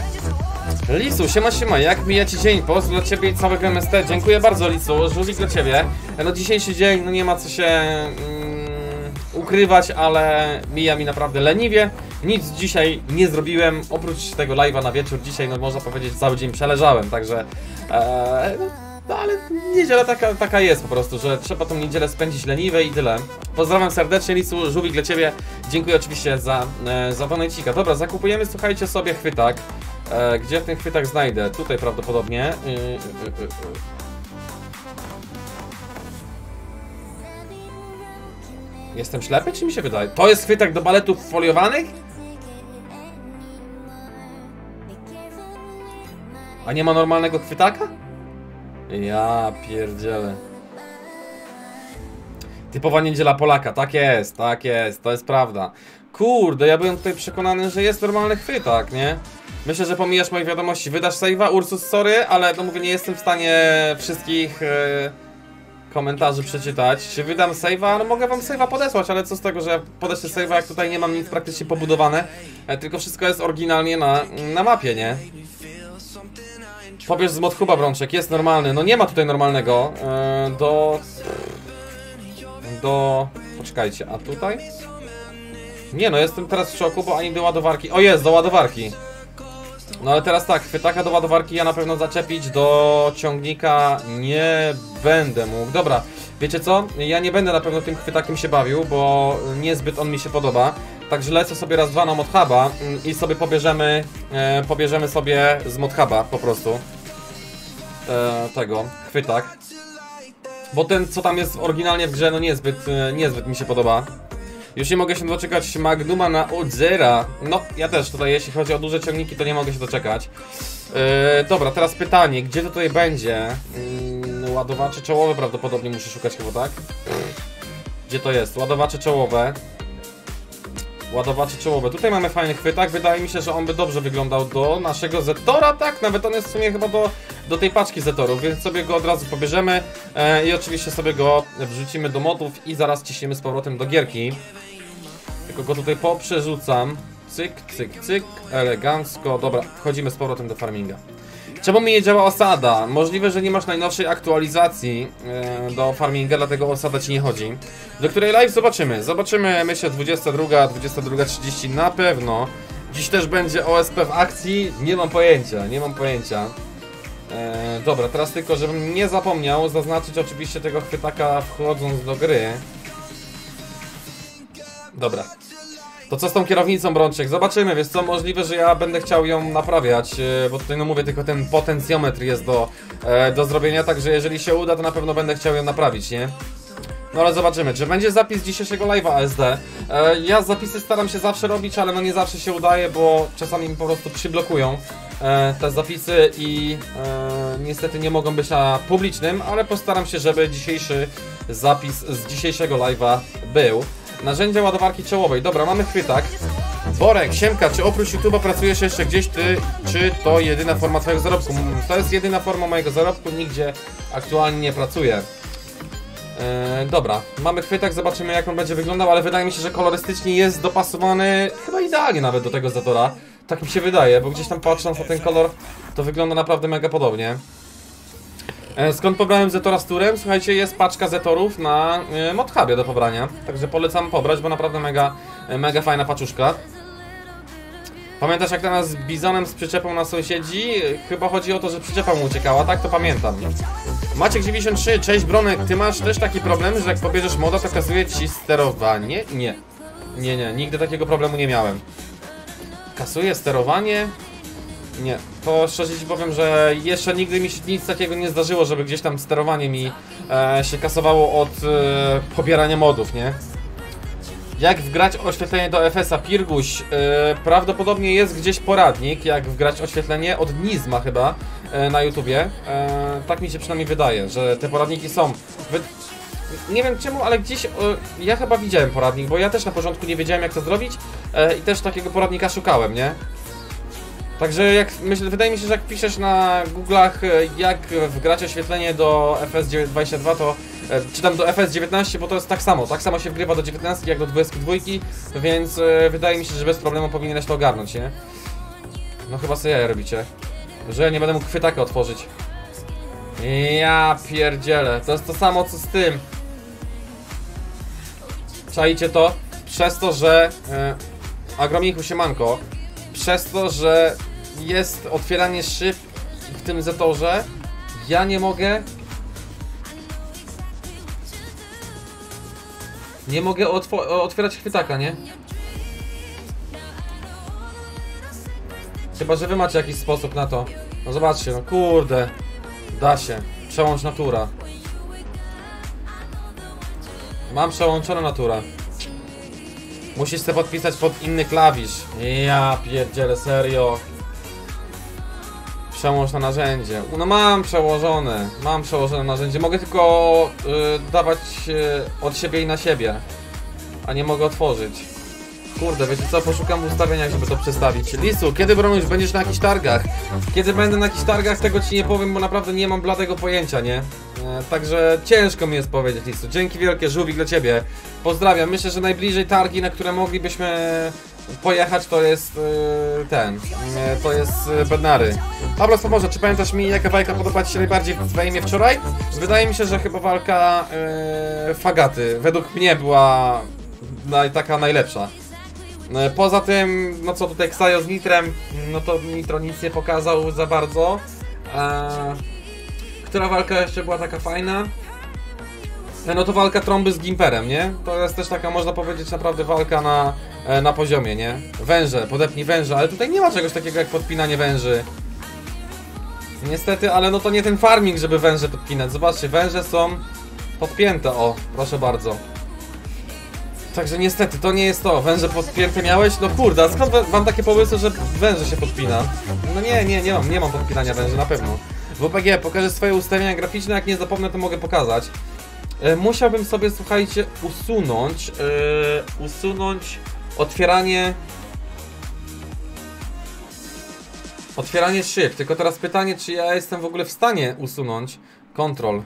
Lisu, siema siema, jak mija ci dzień? Pozdro dla ciebie i całego M S T. Dziękuję bardzo, Lisu, żółwik dla ciebie. No dzisiejszy dzień, no nie ma co się mm, ukrywać, ale mija mi naprawdę leniwie. Nic dzisiaj nie zrobiłem, oprócz tego live'a na wieczór. Dzisiaj, no można powiedzieć, cały dzień przeleżałem, także e, no, no ale niedziela taka, taka jest po prostu, że trzeba tą niedzielę spędzić leniwe i tyle. Pozdrawiam serdecznie, Lisu, żółwik dla ciebie. Dziękuję oczywiście za, e, za donajcika. Dobra, zakupujemy, słuchajcie, sobie chwytak. E, gdzie ten chwytak znajdę? Tutaj prawdopodobnie. Yy, yy, yy, yy. Jestem ślepy, czy mi się wydaje? To jest chwytak do baletów foliowanych? A nie ma normalnego chwytaka? Ja pierdzielę. Typowa niedziela Polaka, tak jest, tak jest, to jest prawda. Kurde, ja byłem tutaj przekonany, że jest normalny chwytak, nie? Myślę, że pomijasz moje wiadomości. Wydasz save'a? Ursus, sorry, ale no mówię, nie jestem w stanie wszystkich yy, komentarzy przeczytać. Czy wydam save'a? No mogę wam save'a podesłać, ale co z tego, że ja podeślę save'a, jak tutaj nie mam nic praktycznie pobudowane, e, tylko wszystko jest oryginalnie na, na mapie, nie? Pobierz z ModHuba, Brączek, jest normalny. No nie ma tutaj normalnego. Yy, do... Do... Poczekajcie, a tutaj? Nie no, jestem teraz w szoku, bo ani do ładowarki... O jest, do ładowarki. No ale teraz tak, chwytaka do ładowarki ja na pewno zaczepić do ciągnika nie będę mógł. Dobra, wiecie co? Ja nie będę na pewno tym chwytakiem się bawił, bo niezbyt on mi się podoba. Także lecę sobie raz dwa na ModHuba i sobie pobierzemy, e, pobierzemy sobie z ModHuba po prostu e, tego, chwytak. Bo ten, co tam jest oryginalnie w grze, no niezbyt, e, niezbyt mi się podoba. Już nie mogę się doczekać Magnuma na Odzera. No, ja też tutaj, jeśli chodzi o duże ciągniki, to nie mogę się doczekać. Yy, dobra, teraz pytanie, gdzie to tutaj będzie? Yy, ładowacze czołowe prawdopodobnie muszę szukać chyba, tak? Gdzie to jest? Ładowacze czołowe. Ładowacze czołowe. Tutaj mamy fajny chwytak. Wydaje mi się, że on by dobrze wyglądał do naszego Zetora, tak? Nawet on jest w sumie chyba do do tej paczki zetorów, więc sobie go od razu pobierzemy e, i oczywiście sobie go wrzucimy do modów i zaraz ciśniemy z powrotem do gierki. Tylko go tutaj poprzerzucam. Cyk, cyk, cyk, elegancko. Dobra, wchodzimy z powrotem do farminga. Czemu mi nie działa osada? Możliwe, że nie masz najnowszej aktualizacji e, do farminga, dlatego osada ci nie chodzi. Do której live zobaczymy. Zobaczymy, myślę, dwudziesta druga, dwudziesta druga trzydzieści na pewno. Dziś też będzie O S P w akcji. Nie mam pojęcia, nie mam pojęcia. E, dobra, teraz tylko, żebym nie zapomniał zaznaczyć oczywiście tego chwytaka wchodząc do gry. Dobra. To co z tą kierownicą, Brączek? Zobaczymy, wiesz co, możliwe, że ja będę chciał ją naprawiać, bo tutaj no mówię, tylko ten potencjometr jest do, do zrobienia, także jeżeli się uda, to na pewno będę chciał ją naprawić, nie? No ale zobaczymy, czy będzie zapis dzisiejszego live'a A S D. Ja zapisy staram się zawsze robić, ale no nie zawsze się udaje, bo czasami mi po prostu przyblokują te zapisy i niestety nie mogą być na publicznym, ale postaram się, żeby dzisiejszy zapis z dzisiejszego live'a był. Narzędzia ładowarki czołowej. Dobra, mamy chwytak. Borek, Siemka, czy oprócz YouTube'a pracujesz jeszcze gdzieś ty? Czy to jedyna forma twojego zarobku? To jest jedyna forma mojego zarobku, nigdzie aktualnie nie pracuję. Eee, dobra, mamy chwytak, zobaczymy jak on będzie wyglądał, ale wydaje mi się, że kolorystycznie jest dopasowany chyba idealnie nawet do tego Zetora. Tak mi się wydaje, bo gdzieś tam patrząc na ten kolor, to wygląda naprawdę mega podobnie. Skąd pobrałem Zetora z turem? Słuchajcie, jest paczka Zetorów na y, ModHubie do pobrania. Także polecam pobrać, bo naprawdę mega, mega fajna paczuszka. Pamiętasz jak teraz z Bizonem z przyczepą na sąsiedzi? Chyba chodzi o to, że przyczepa mu uciekała, tak? To pamiętam. Maciek dziewięćdziesiąt trzy, cześć Bronek, ty masz też taki problem, że jak pobierzesz moda, to kasuje ci sterowanie? Nie. Nie, nie, nigdy takiego problemu nie miałem. Kasuje sterowanie? Nie, to szczerze ci powiem, że jeszcze nigdy mi się nic takiego nie zdarzyło, żeby gdzieś tam sterowanie mi e, się kasowało od e, pobierania modów, nie? Jak wgrać oświetlenie do F S a, Pirguś? E, prawdopodobnie jest gdzieś poradnik, jak wgrać oświetlenie, od Nizma chyba, e, na YouTubie. E, tak mi się przynajmniej wydaje, że te poradniki są. Wy... Nie wiem czemu, ale gdzieś e, ja chyba widziałem poradnik, bo ja też na początku nie wiedziałem jak to zrobić e, i też takiego poradnika szukałem, nie? Także jak myślę, wydaje mi się, że jak piszesz na Google'ach jak wgrać oświetlenie do F S dwadzieścia dwa, to czy tam do F S dziewiętnaście, bo to jest tak samo, tak samo się wgrywa do dziewiętnastki jak do dwudziestki dwójki, więc wydaje mi się, że bez problemu powinieneś to ogarnąć, nie? No chyba sobie jaja robicie, że ja nie będę mógł chwytaka otworzyć. Ja pierdzielę, to jest to samo co z tym. Czajcie to? Przez to, że e, Agromichu siemanko, przez to, że jest otwieranie szyb w tym Zetorze, ja nie mogę nie mogę otwierać chwytaka, nie? Chyba, że wy macie jakiś sposób na to. No zobaczcie, no kurde, da się. Przełącz natura. Mam przełączone natura. Musisz sobie podpisać pod inny klawisz. Ja pierdzielę, serio. Przełącz na narzędzie. No mam przełożone. Mam przełożone narzędzie. Mogę tylko y, dawać y, od siebie i na siebie. A nie mogę otworzyć. Kurde, wiecie co? Poszukam w ustawieniach, żeby to przestawić. Lisu, kiedy Bronuś będziesz na jakichś targach? Kiedy będę na jakichś targach, tego ci nie powiem, bo naprawdę nie mam bladego pojęcia, nie? E, także ciężko mi jest powiedzieć, Lisu. Dzięki wielkie, żółwik dla ciebie. Pozdrawiam. Myślę, że najbliżej targi, na które moglibyśmy pojechać, to jest e, ten. E, to jest e, Bednary. Dobra, Pomoże, czy pamiętasz mi, jaka walka podoba ci się najbardziej w Fejmie wczoraj? Wydaje mi się, że chyba walka e, Fagaty. Według mnie była naj, taka najlepsza. Poza tym, no co tutaj Ksajo z Nitrem, no to Nitro nic nie pokazał za bardzo. Eee, która walka jeszcze była taka fajna? No to walka Trąby z Gimperem, nie? To jest też taka, można powiedzieć, naprawdę walka na, na poziomie, nie? Węże, podepnij węża, ale tutaj nie ma czegoś takiego jak podpinanie węży. Niestety, ale no to nie ten farming, żeby węże podpinać. Zobaczcie, węże są podpięte, o, proszę bardzo. Także niestety, to nie jest to. Węże podpięte miałeś? No kurde, a skąd wam takie pomysły, że węże się podpina? No nie, nie, nie mam, nie mam podpinania węży, na pewno. W O P G pokażę swoje ustawienia graficzne, jak nie zapomnę, to mogę pokazać. E, musiałbym sobie, słuchajcie, usunąć, e, usunąć otwieranie... Otwieranie szyb, tylko teraz pytanie, czy ja jestem w ogóle w stanie usunąć kontrol.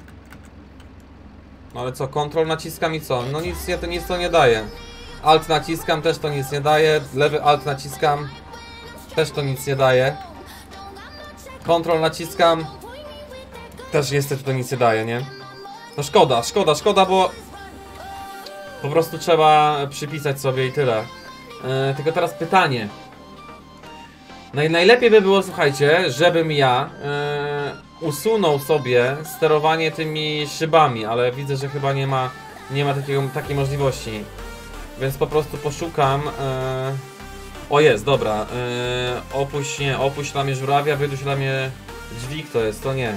No ale co, kontrol naciskam i co? No nic, nie, to nic to nie daje. Alt naciskam, też to nic nie daje. Lewy alt naciskam, też to nic nie daje. Kontrol naciskam, też niestety to nic nie daje, nie? No szkoda, szkoda, szkoda, bo po prostu trzeba przypisać sobie i tyle. Yy, tylko teraz pytanie. Naj, najlepiej by było, słuchajcie, żebym ja yy, usunął sobie sterowanie tymi szybami, ale widzę, że chyba nie ma, nie ma takiego, takiej możliwości. Więc po prostu poszukam. Yy... O jest, dobra. Yy, opuść, nie, opuść ramię żurawia, wyduś ramię dźwig, to jest, to nie.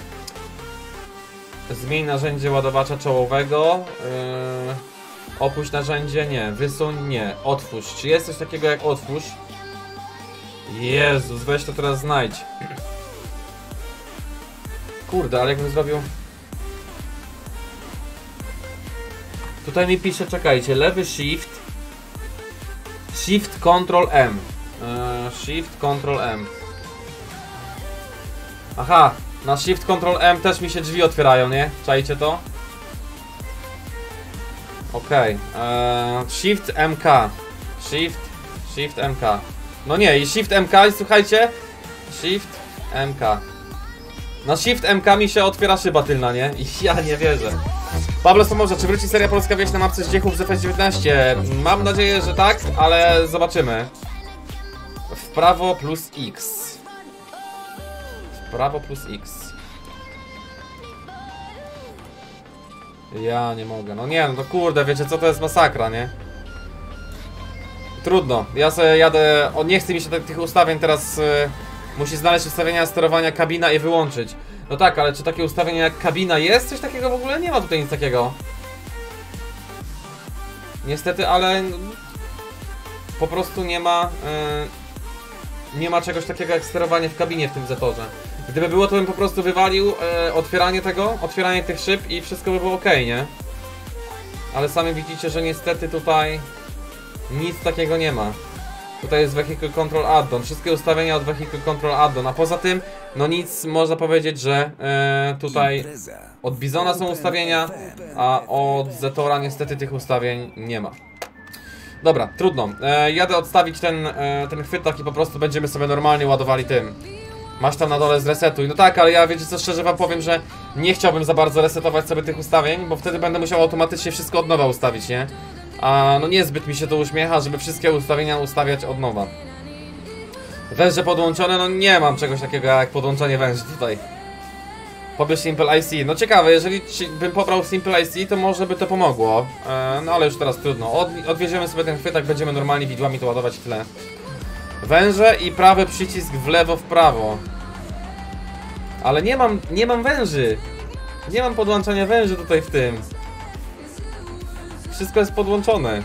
Zmień narzędzie ładowacza czołowego. Yy... Opuść narzędzie, nie. Wysuń, nie. Otwórz. Czy jest coś takiego jak otwórz? Jezus, weź to teraz znajdź. Kurde, ale jakbym zrobił... Tutaj mi pisze, czekajcie, lewy shift. Shift Ctrl M. Yy, shift Ctrl M. Aha, na Shift Ctrl M też mi się drzwi otwierają, nie? Czajcie to? Okej. Okay. Shift M K. Shift, Shift M K. No nie, i Shift M K, i słuchajcie. Shift M K. Na Shift M K mi się otwiera szyba tylna, nie? I ja nie wierzę. Pablo Samorza, czy wróci seria polska wieś na mapce Zdziechów z F S dziewiętnaście? Mam nadzieję, że tak, ale zobaczymy. W prawo plus X. W prawo plus X. Ja nie mogę, no nie, no to kurde, wiecie co, to jest masakra, nie? Trudno, ja sobie jadę, o nie chce mi się tych ustawień teraz, y, musi znaleźć ustawienia sterowania kabina i wyłączyć. No tak, ale czy takie ustawienie jak kabina jest? Coś takiego w ogóle nie ma tutaj nic takiego. Niestety, ale po prostu nie ma, y, nie ma czegoś takiego jak sterowanie w kabinie w tym Zetorze. Gdyby było, to bym po prostu wywalił e, otwieranie tego, otwieranie tych szyb i wszystko by było ok, nie? Ale sami widzicie, że niestety tutaj nic takiego nie ma. Tutaj jest Vehicle Control Add-on, wszystkie ustawienia od Vehicle Control Add-on, a poza tym, no nic, można powiedzieć, że e, tutaj od Bizona są ustawienia, a od Zetora niestety tych ustawień nie ma. Dobra, trudno. E, jadę odstawić ten, e, ten chwytak i po prostu będziemy sobie normalnie ładowali tym. Masz tam na dole zresetuj. No tak, ale ja wiecie co, szczerze wam powiem, że nie chciałbym za bardzo resetować sobie tych ustawień, bo wtedy będę musiał automatycznie wszystko od nowa ustawić, nie? A no niezbyt mi się to uśmiecha, żeby wszystkie ustawienia ustawiać od nowa. Węże podłączone, no nie mam czegoś takiego jak podłączenie węży tutaj. Pobierz Simple I C. No ciekawe, jeżeli bym pobrał Simple I C, to może by to pomogło. E, no ale już teraz trudno. Od, odwieziemy sobie ten chwytak, będziemy normalnie widłami to ładować i tyle. Węże i prawy przycisk w lewo, w prawo. Ale nie mam, nie mam węży. Nie mam podłączania węży tutaj w tym. Wszystko jest podłączone.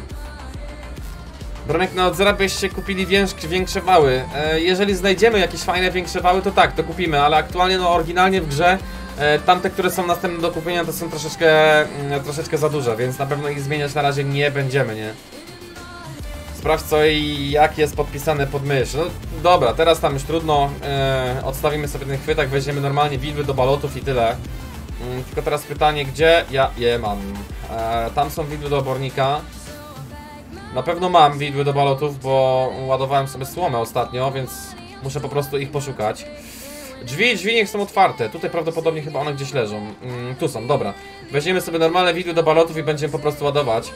Bronek, na odzera byście kupili większe, większe wały. E, jeżeli znajdziemy jakieś fajne większe wały, to tak, to kupimy. Ale aktualnie, no oryginalnie w grze e, tamte, które są następne do kupienia, to są troszeczkę, mm, troszeczkę za duże. Więc na pewno ich zmieniać na razie nie będziemy, nie? Sprawdź co i jak jest podpisane pod mysz. No dobra, teraz tam już trudno. Yy, odstawimy sobie ten chwytak, weźmiemy normalnie widły do balotów i tyle. Yy, tylko teraz pytanie, gdzie ja je mam? Yy, tam są widły do obornika. Na pewno mam widły do balotów, bo ładowałem sobie słomę ostatnio, więc muszę po prostu ich poszukać. Drzwi, drzwi niech są otwarte. Tutaj prawdopodobnie chyba one gdzieś leżą. Yy, tu są, dobra. Weźmiemy sobie normalne widły do balotów i będziemy po prostu ładować.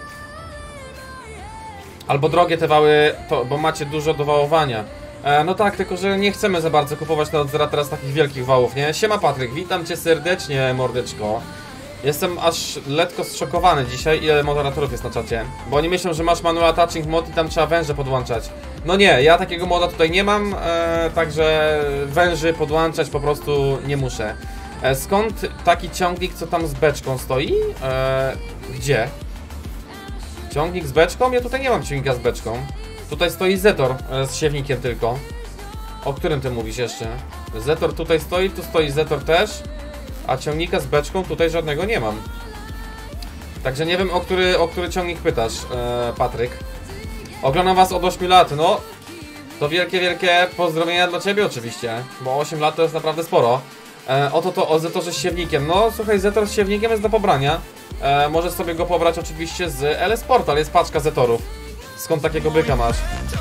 Albo drogie te wały, to, bo macie dużo do wałowania. E, no tak, tylko że nie chcemy za bardzo kupować na od zera teraz takich wielkich wałów, nie? Siema Patryk, witam cię serdecznie, mordeczko. Jestem aż lekko zszokowany dzisiaj, ile moderatorów jest na czacie. Bo oni myślą, że masz manual touching mod i tam trzeba węże podłączać. No nie, ja takiego moda tutaj nie mam, e, także węży podłączać po prostu nie muszę. E, skąd taki ciągnik, co tam z beczką stoi? E, gdzie? Ciągnik z beczką? Ja tutaj nie mam ciągnika z beczką. Tutaj stoi Zetor e, z siewnikiem tylko. O którym ty mówisz jeszcze? Zetor tutaj stoi, tu stoi Zetor też. A ciągnika z beczką tutaj żadnego nie mam. Także nie wiem, o który, o który ciągnik pytasz, e, Patryk. Oglądam was od ośmiu lat, no. to wielkie, wielkie pozdrowienia dla ciebie oczywiście, bo osiem lat to jest naprawdę sporo. E, oto to o Zetorze z siewnikiem. No słuchaj, Zetor z siewnikiem jest do pobrania. E, możesz sobie go pobrać oczywiście z L S Portal, jest paczka Zetorów. Skąd takiego byka masz?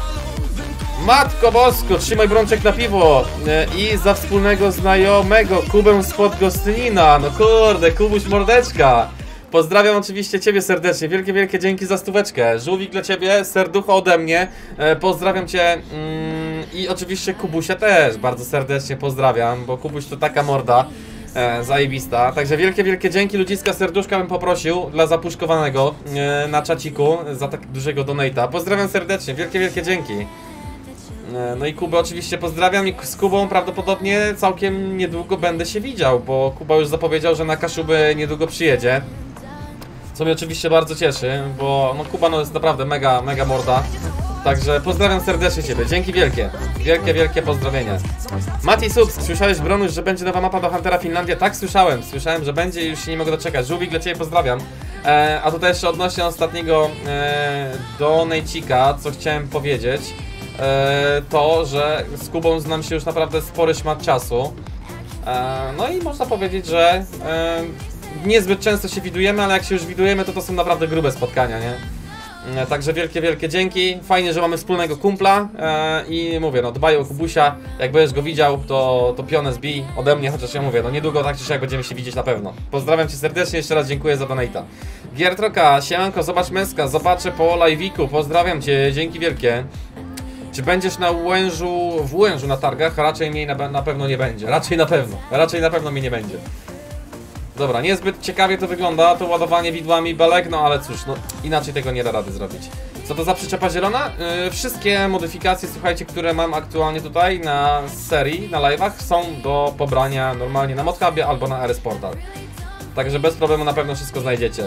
Matko bosko, trzymaj brączek na piwo. E, I za wspólnego znajomego, Kubę spod Gostynina. No kurde, Kubuś mordeczka. Pozdrawiam oczywiście ciebie serdecznie, wielkie, wielkie dzięki za stóweczkę. Żółwik dla ciebie, serducho ode mnie. E, pozdrawiam cię mm, i oczywiście Kubusia też bardzo serdecznie pozdrawiam, bo Kubuś to taka morda e, zajebista. Także wielkie, wielkie dzięki, ludziska, serduszka bym poprosił dla zapuszkowanego e, na czaciku za tak dużego donate'a. Pozdrawiam serdecznie, wielkie, wielkie dzięki. E, no i Kubę oczywiście pozdrawiam i z Kubą prawdopodobnie całkiem niedługo będę się widział, bo Kuba już zapowiedział, że na Kaszuby niedługo przyjedzie. Co mnie oczywiście bardzo cieszy, bo no Kuba no jest naprawdę mega, mega morda. Także pozdrawiam serdecznie ciebie, dzięki wielkie. Wielkie, wielkie pozdrowienia. Mati Subs, słyszałeś Bronuś, że będzie nowa mapa do Huntera Finlandia? Tak, słyszałem, słyszałem, że będzie i już się nie mogę doczekać. Żółwik dla ciebie pozdrawiam. E, a tutaj jeszcze odnośnie ostatniego e, donejcika, co chciałem powiedzieć. E, to, że z Kubą znam się już naprawdę spory szmat czasu. E, no i można powiedzieć, że e, niezbyt często się widujemy, ale jak się już widujemy, to to są naprawdę grube spotkania, nie? E, także wielkie, wielkie dzięki. Fajnie, że mamy wspólnego kumpla e, i mówię, no dbaj o Kubusia. Jak będziesz go widział, to, to pionę zbij ode mnie, chociaż ja mówię, no niedługo tak czy siak będziemy się widzieć na pewno. Pozdrawiam cię serdecznie, jeszcze raz dziękuję za donate'a. Giertroka, siemanko, zobacz męska, zobaczę po live'iku, pozdrawiam cię, dzięki wielkie. Czy będziesz na Łężu, w Łężu na targach? Raczej mnie na, na pewno nie będzie. Raczej na pewno. Raczej na pewno mnie nie będzie. Dobra, niezbyt ciekawie to wygląda, to ładowanie widłami belek, no ale cóż, no inaczej tego nie da rady zrobić. Co to za przyczepa zielona? Yy, wszystkie modyfikacje, słuchajcie, które mam aktualnie tutaj na serii, na live'ach, są do pobrania normalnie na Modhubie albo na R S Portal. Także bez problemu na pewno wszystko znajdziecie.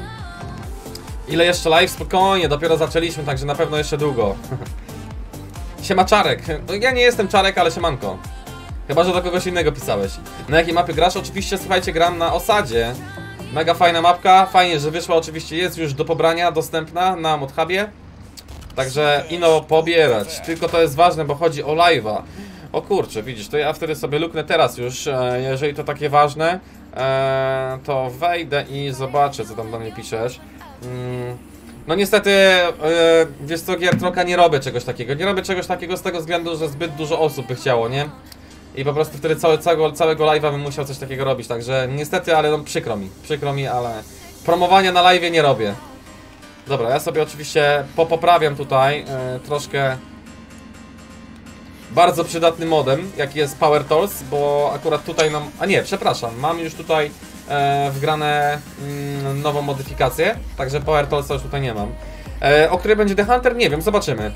Ile jeszcze live? Spokojnie, dopiero zaczęliśmy, także na pewno jeszcze długo. Siema Czarek. No, ja nie jestem Czarek, ale siemanko. Chyba, że do kogoś innego pisałeś. Na jakiej mapie grasz? Oczywiście, słuchajcie, gram na Osadzie. Mega fajna mapka. Fajnie, że wyszła. Oczywiście jest już do pobrania, dostępna na Modhubie. Także ino pobierać. Tylko to jest ważne, bo chodzi o live'a. O kurczę, widzisz, to ja wtedy sobie luknę teraz już. Jeżeli to takie ważne, to wejdę i zobaczę, co tam do mnie piszesz. No niestety, yy, wiesz co, Giertroka, nie robię czegoś takiego. Nie robię czegoś takiego z tego względu, że zbyt dużo osób by chciało, nie? I po prostu wtedy cały, całego, całego live'a bym musiał coś takiego robić, także niestety, ale no przykro mi, przykro mi, ale promowania na live'ie nie robię. Dobra, ja sobie oczywiście popoprawiam tutaj yy, troszkę bardzo przydatny modem, jaki jest Power Tools, bo akurat tutaj nam... A nie, przepraszam, mam już tutaj e, wgrane mm, nową modyfikację, także Power Toolsa już tutaj nie mam. E, o której będzie The Hunter? Nie wiem, zobaczymy.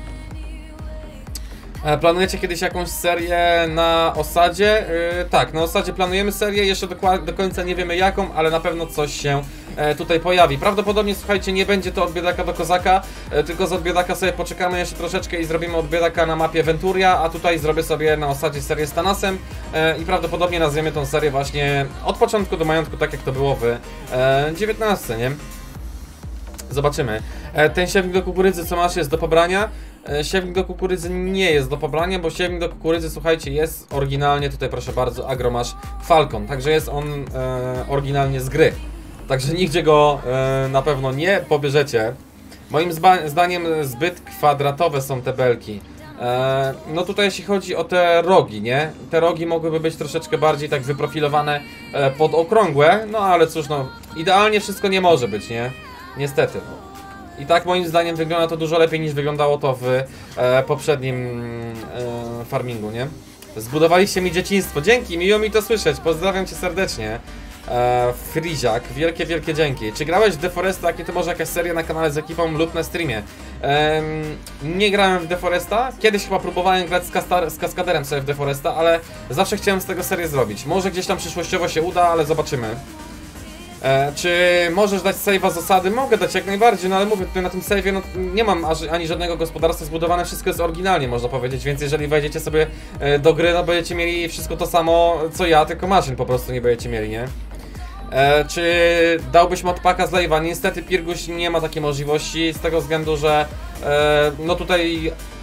E, planujecie kiedyś jakąś serię na Osadzie? E, tak, na Osadzie planujemy serię, jeszcze do, do końca nie wiemy jaką, ale na pewno coś się e, tutaj pojawi. Prawdopodobnie, słuchajcie, nie będzie to od biedaka do kozaka, e, tylko z od biedaka sobie poczekamy jeszcze troszeczkę i zrobimy od biedaka na mapie Venturia, a tutaj zrobię sobie na Osadzie serię z Thanasem e, i prawdopodobnie nazwiemy tą serię właśnie od początku do majątku, tak jak to było w e, dziewiętnastce, nie? Zobaczymy. E, ten siewnik do kukurydzy, co masz, jest do pobrania. E, siewnik do kukurydzy nie jest do pobrania, bo siewnik do kukurydzy, słuchajcie, jest oryginalnie, tutaj proszę bardzo, Agromasz Falcon. Także jest on e, oryginalnie z gry. Także nigdzie go e, na pewno nie pobierzecie. Moim zdaniem zbyt kwadratowe są te belki. E, no tutaj jeśli chodzi o te rogi, nie? Te rogi mogłyby być troszeczkę bardziej tak wyprofilowane e, pod okrągłe. No ale cóż, no idealnie wszystko nie może być, nie? Niestety. I tak moim zdaniem wygląda to dużo lepiej niż wyglądało to w e, poprzednim e, farmingu, nie? Zbudowaliście mi dzieciństwo. Dzięki, miło mi to słyszeć. Pozdrawiam cię serdecznie. E, Friziak, wielkie, wielkie dzięki. Czy grałeś w Deforesta? Jakie to może jakaś seria na kanale z ekipą lub na streamie? E, nie grałem w Deforesta. Kiedyś chyba próbowałem grać z, z kaskaderem sobie w Deforesta, ale zawsze chciałem z tego serię zrobić. Może gdzieś tam przyszłościowo się uda, ale zobaczymy. E, czy możesz dać save'a z osady? Mogę dać jak najbardziej, no ale mówię, tutaj na tym save'ie no, nie mam ani żadnego gospodarstwa zbudowane, wszystko jest oryginalnie, można powiedzieć, więc jeżeli wejdziecie sobie e, do gry, no będziecie mieli wszystko to samo co ja, tylko maszyn po prostu nie będziecie mieli, nie? E, czy dałbyś modpaka z live'a? Niestety Pirguś nie ma takiej możliwości, z tego względu, że e, no tutaj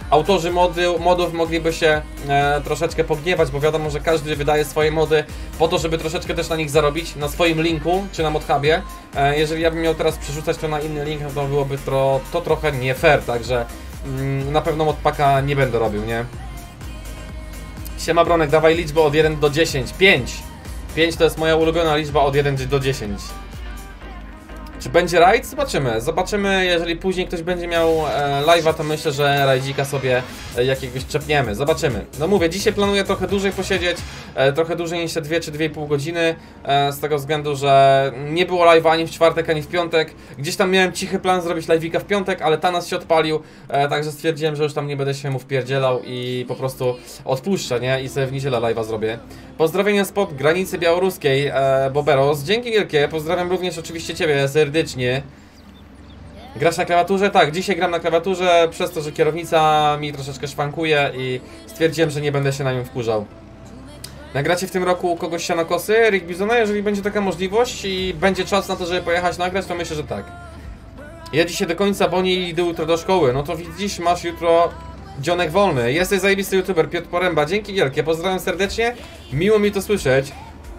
autorzy mody, modów mogliby się e, troszeczkę pogniewać, bo wiadomo, że każdy wydaje swoje mody po to, żeby troszeczkę też na nich zarobić, na swoim linku, czy na ModHubie. E, jeżeli ja bym miał teraz przerzucać to na inny link, no to byłoby to, to trochę nie fair, także mm, na pewno modpaka nie będę robił, nie? Siema Bronek, dawaj liczbę od jeden do dziesięciu. pięć. pięć to jest moja ulubiona liczba od jeden do dziesięciu. Czy będzie rajd? Zobaczymy. Zobaczymy, jeżeli później ktoś będzie miał e, live'a, to myślę, że rajdzika sobie e, jakiegoś czepniemy. Zobaczymy. No mówię, dzisiaj planuję trochę dłużej posiedzieć, e, trochę dłużej niż te dwie czy dwie i pół godziny, e, z tego względu, że nie było live'a ani w czwartek, ani w piątek. Gdzieś tam miałem cichy plan zrobić live'ika w piątek, ale Thanos się odpalił, e, także stwierdziłem, że już tam nie będę się mu wpierdzielał i po prostu odpuszczę, nie? I sobie w niedzielę live'a zrobię. Pozdrowienia spod granicy białoruskiej, e, Boberos. Dzięki wielkie, pozdrawiam również oczywiście Ciebie serdecznie. Grasz na klawiaturze? Tak, dzisiaj gram na klawiaturze, przez to, że kierownica mi troszeczkę szwankuje i stwierdziłem, że nie będę się na nią wkurzał. Nagracie w tym roku kogoś sianokosy, Rick Bizona? Jeżeli będzie taka możliwość i będzie czas na to, żeby pojechać nagrać, to myślę, że tak. Ja dzisiaj do końca, bo nie idę jutro do szkoły. No to widzisz, masz jutro dzionek wolny. Jesteś zajebisty youtuber, Piotr Poręba. Dzięki wielkie, pozdrawiam serdecznie. Miło mi to słyszeć.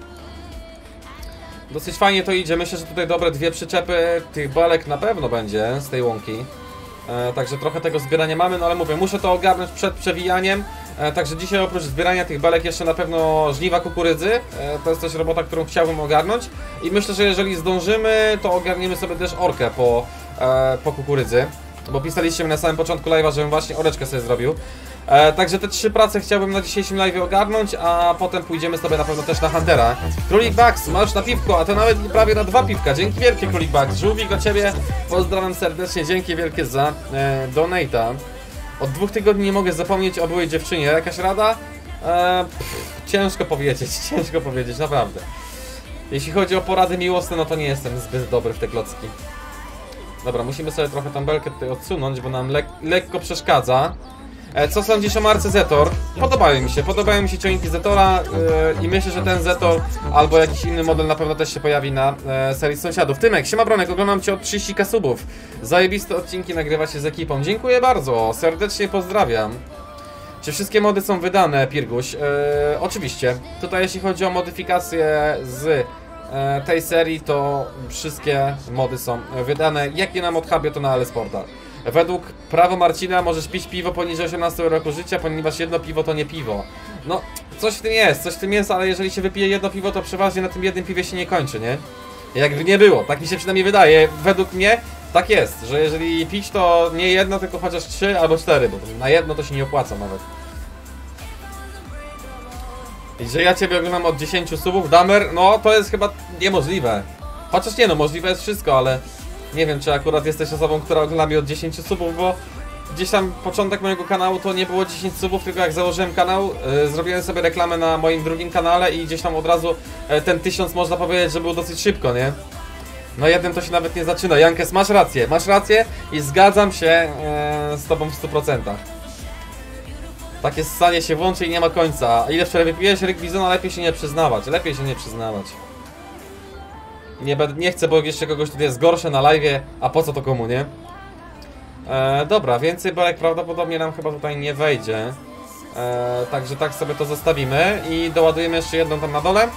Dosyć fajnie to idzie. Myślę, że tutaj dobre dwie przyczepy tych belek na pewno będzie z tej łąki. E, także trochę tego zbierania mamy, no ale mówię, muszę to ogarnąć przed przewijaniem. E, także dzisiaj oprócz zbierania tych belek jeszcze na pewno żniwa kukurydzy. E, to jest też robota, którą chciałbym ogarnąć. I myślę, że jeżeli zdążymy, to ogarniemy sobie też orkę po, e, po kukurydzy. Bo pisaliście mi na samym początku live'a, żebym właśnie oreczkę sobie zrobił. E, także te trzy prace chciałbym na dzisiejszym live'ie ogarnąć, a potem pójdziemy sobie na pewno też na Huntera. Królik Bugs, masz na piwko, a to nawet prawie na dwa piwka. Dzięki wielkie, Królik Bugs. Żółwik do Ciebie, pozdrawiam serdecznie, dzięki wielkie za e, donate'a. Od dwóch tygodni nie mogę zapomnieć o byłej dziewczynie. Jakaś rada? E, pff, ciężko powiedzieć, ciężko powiedzieć, naprawdę. Jeśli chodzi o porady miłosne, no to nie jestem zbyt dobry w te klocki. Dobra, musimy sobie trochę tą belkę tutaj odsunąć, bo nam le lekko przeszkadza. E, co sądzisz o marce Zetor? Podobają mi się, podobają mi się ciągniki Zetora yy, i myślę, że ten Zetor albo jakiś inny model na pewno też się pojawi na e, serii sąsiadów. Tymek, siema Bronek, oglądam Cię od trzydziestu subów. Zajebiste odcinki nagrywa się z ekipą. Dziękuję bardzo, serdecznie pozdrawiam. Czy wszystkie mody są wydane, Pirguś? E, oczywiście. Tutaj jeśli chodzi o modyfikacje z e, tej serii, to wszystkie mody są wydane. Jak nie na ModHubie, to na Alesporta. Według prawa Marcina możesz pić piwo poniżej osiemnastego roku życia, ponieważ jedno piwo to nie piwo. No, coś w tym jest, coś w tym jest, ale jeżeli się wypije jedno piwo, to przeważnie na tym jednym piwie się nie kończy, nie? Jakby nie było, tak mi się przynajmniej wydaje. Według mnie tak jest, że jeżeli pić, to nie jedno, tylko chociaż trzy albo cztery, bo na jedno to się nie opłaca nawet. I że ja Ciebie oglądam od dziesięciu subów, Damer, no to jest chyba niemożliwe. Chociaż nie no, możliwe jest wszystko, ale nie wiem, czy akurat jesteś osobą, która ogląda mnie od dziesięciu subów, bo gdzieś tam początek mojego kanału to nie było dziesięć subów, tylko jak założyłem kanał, yy, zrobiłem sobie reklamę na moim drugim kanale i gdzieś tam od razu yy, ten tysiąc można powiedzieć, że był dosyć szybko, nie? No jednym to się nawet nie zaczyna. Jankes, masz rację, masz rację i zgadzam się yy, z Tobą w stu procentach. Takie ssanie się włączy i nie ma końca. A ile wczoraj wypiłeś, Rick Bizona, lepiej się nie przyznawać, lepiej się nie przyznawać. Nie, będę, nie chcę, bo jeszcze kogoś tutaj jest gorsze na live'ie, a po co to komu, nie? E, dobra, więcej belek prawdopodobnie nam chyba tutaj nie wejdzie. E, także tak sobie to zostawimy i doładujemy jeszcze jedną tam na dole.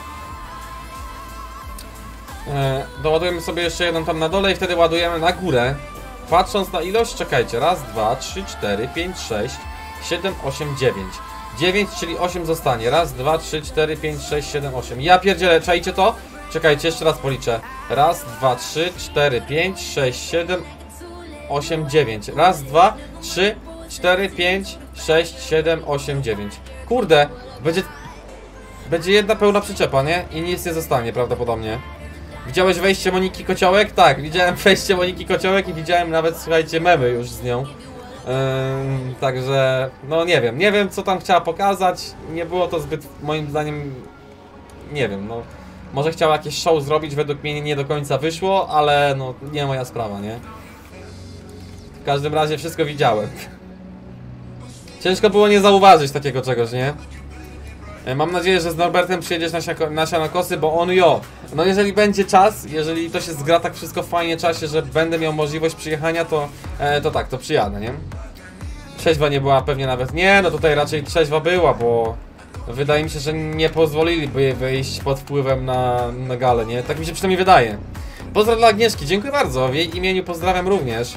E, doładujemy sobie jeszcze jedną tam na dole i wtedy ładujemy na górę. Patrząc na ilość, czekajcie, raz, dwa, trzy, cztery, pięć, sześć, siedem, osiem, dziewięć. dziewięć, czyli osiem zostanie. Raz, dwa, trzy, cztery, pięć, sześć, siedem, osiem. Ja pierdzielę, czajcie to? Czekajcie, jeszcze raz policzę. Raz, dwa, trzy, cztery, pięć, sześć, siedem, osiem, dziewięć. Raz, dwa, trzy, cztery, pięć, sześć, siedem, osiem, dziewięć. Kurde, będzie... Będzie jedna pełna przyczepa, nie? I nic nie zostanie prawdopodobnie. Widziałeś wejście Moniki Kociołek? Tak, widziałem wejście Moniki Kociołek i widziałem nawet, słuchajcie, memy już z nią. Ym, także, no nie wiem, nie wiem co tam chciała pokazać. Nie było to zbyt, moim zdaniem, nie wiem, no. Może chciała jakieś show zrobić, według mnie nie do końca wyszło, ale no nie moja sprawa, nie? W każdym razie wszystko widziałem. Ciężko było nie zauważyć takiego czegoś, nie? Mam nadzieję, że z Norbertem przyjedziesz na, na sianokosy, bo on jo. No jeżeli będzie czas, jeżeli to się zgra tak wszystko w fajnie czasie, że będę miał możliwość przyjechania, to, e, to tak, to przyjadę, nie? Trzeźwa nie była pewnie nawet. Nie, no tutaj raczej trzeźwa była, bo wydaje mi się, że nie pozwoliliby jej wyjść pod wpływem na, na galę, nie? Tak mi się przynajmniej wydaje. Pozdrawiam dla Agnieszki, dziękuję bardzo. W jej imieniu pozdrawiam również.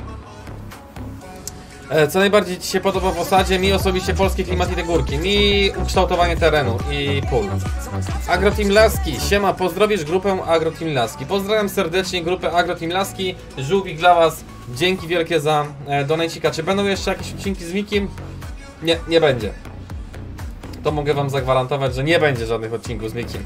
Co najbardziej Ci się podoba w osadzie? Mi osobiście polskie klimat i te górki. Mi ukształtowanie terenu i pól. Agroteam Laski, siema, pozdrowisz grupę Agroteam Laski. Pozdrawiam serdecznie grupę Agroteam Laski. Żółwik dla Was, dzięki wielkie za e, donajcika. Czy będą jeszcze jakieś odcinki z Mikim? Nie, nie będzie. To mogę Wam zagwarantować, że nie będzie żadnych odcinków z Mikim.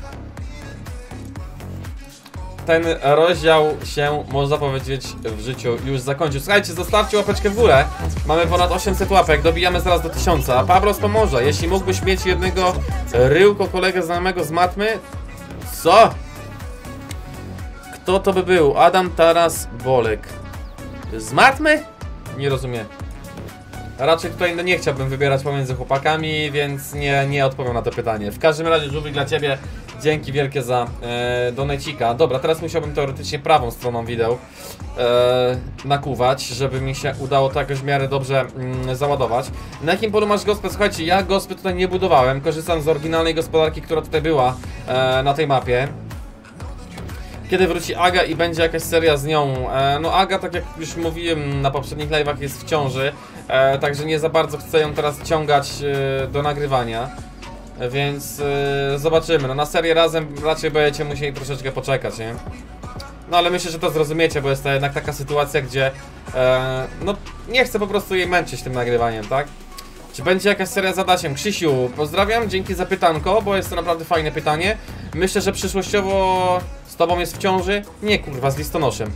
Ten rozdział się, można powiedzieć, w życiu już zakończył. Słuchajcie, zostawcie łapeczkę w górę. Mamy ponad osiemset łapek, dobijamy zaraz do tysiąca. Pawlos pomoże, jeśli mógłbyś mieć jednego ryłko kolegę znajomego z matmy. Co? Kto to by był? Adam Taras Bolek. Z matmy? Nie rozumiem. Raczej tutaj no, nie chciałbym wybierać pomiędzy chłopakami, więc nie, nie odpowiem na to pytanie. W każdym razie, Żółwik, dla Ciebie dzięki wielkie za e, donecika. Dobra, teraz musiałbym teoretycznie prawą stroną wideo e, nakuwać, żeby mi się udało to jakoś w miarę dobrze mm, załadować. Na jakim polu masz gospę? Słuchajcie, ja gospy tutaj nie budowałem. Korzystam z oryginalnej gospodarki, która tutaj była e, na tej mapie. Kiedy wróci Aga i będzie jakaś seria z nią? E, no Aga, tak jak już mówiłem na poprzednich live'ach, jest w ciąży, e, także nie za bardzo chcę ją teraz ciągać e, do nagrywania. E, więc e, zobaczymy. No na serię razem raczej będziecie musieli troszeczkę poczekać, nie? No ale myślę, że to zrozumiecie, bo jest to jednak taka sytuacja, gdzie e, no nie chcę po prostu jej męczyć tym nagrywaniem, tak? Czy będzie jakaś seria z Adasiem? Krzysiu, pozdrawiam, dzięki za pytanko, bo jest to naprawdę fajne pytanie. Myślę, że przyszłościowo z Tobą jest w ciąży? Nie, kurwa, z listonoszem.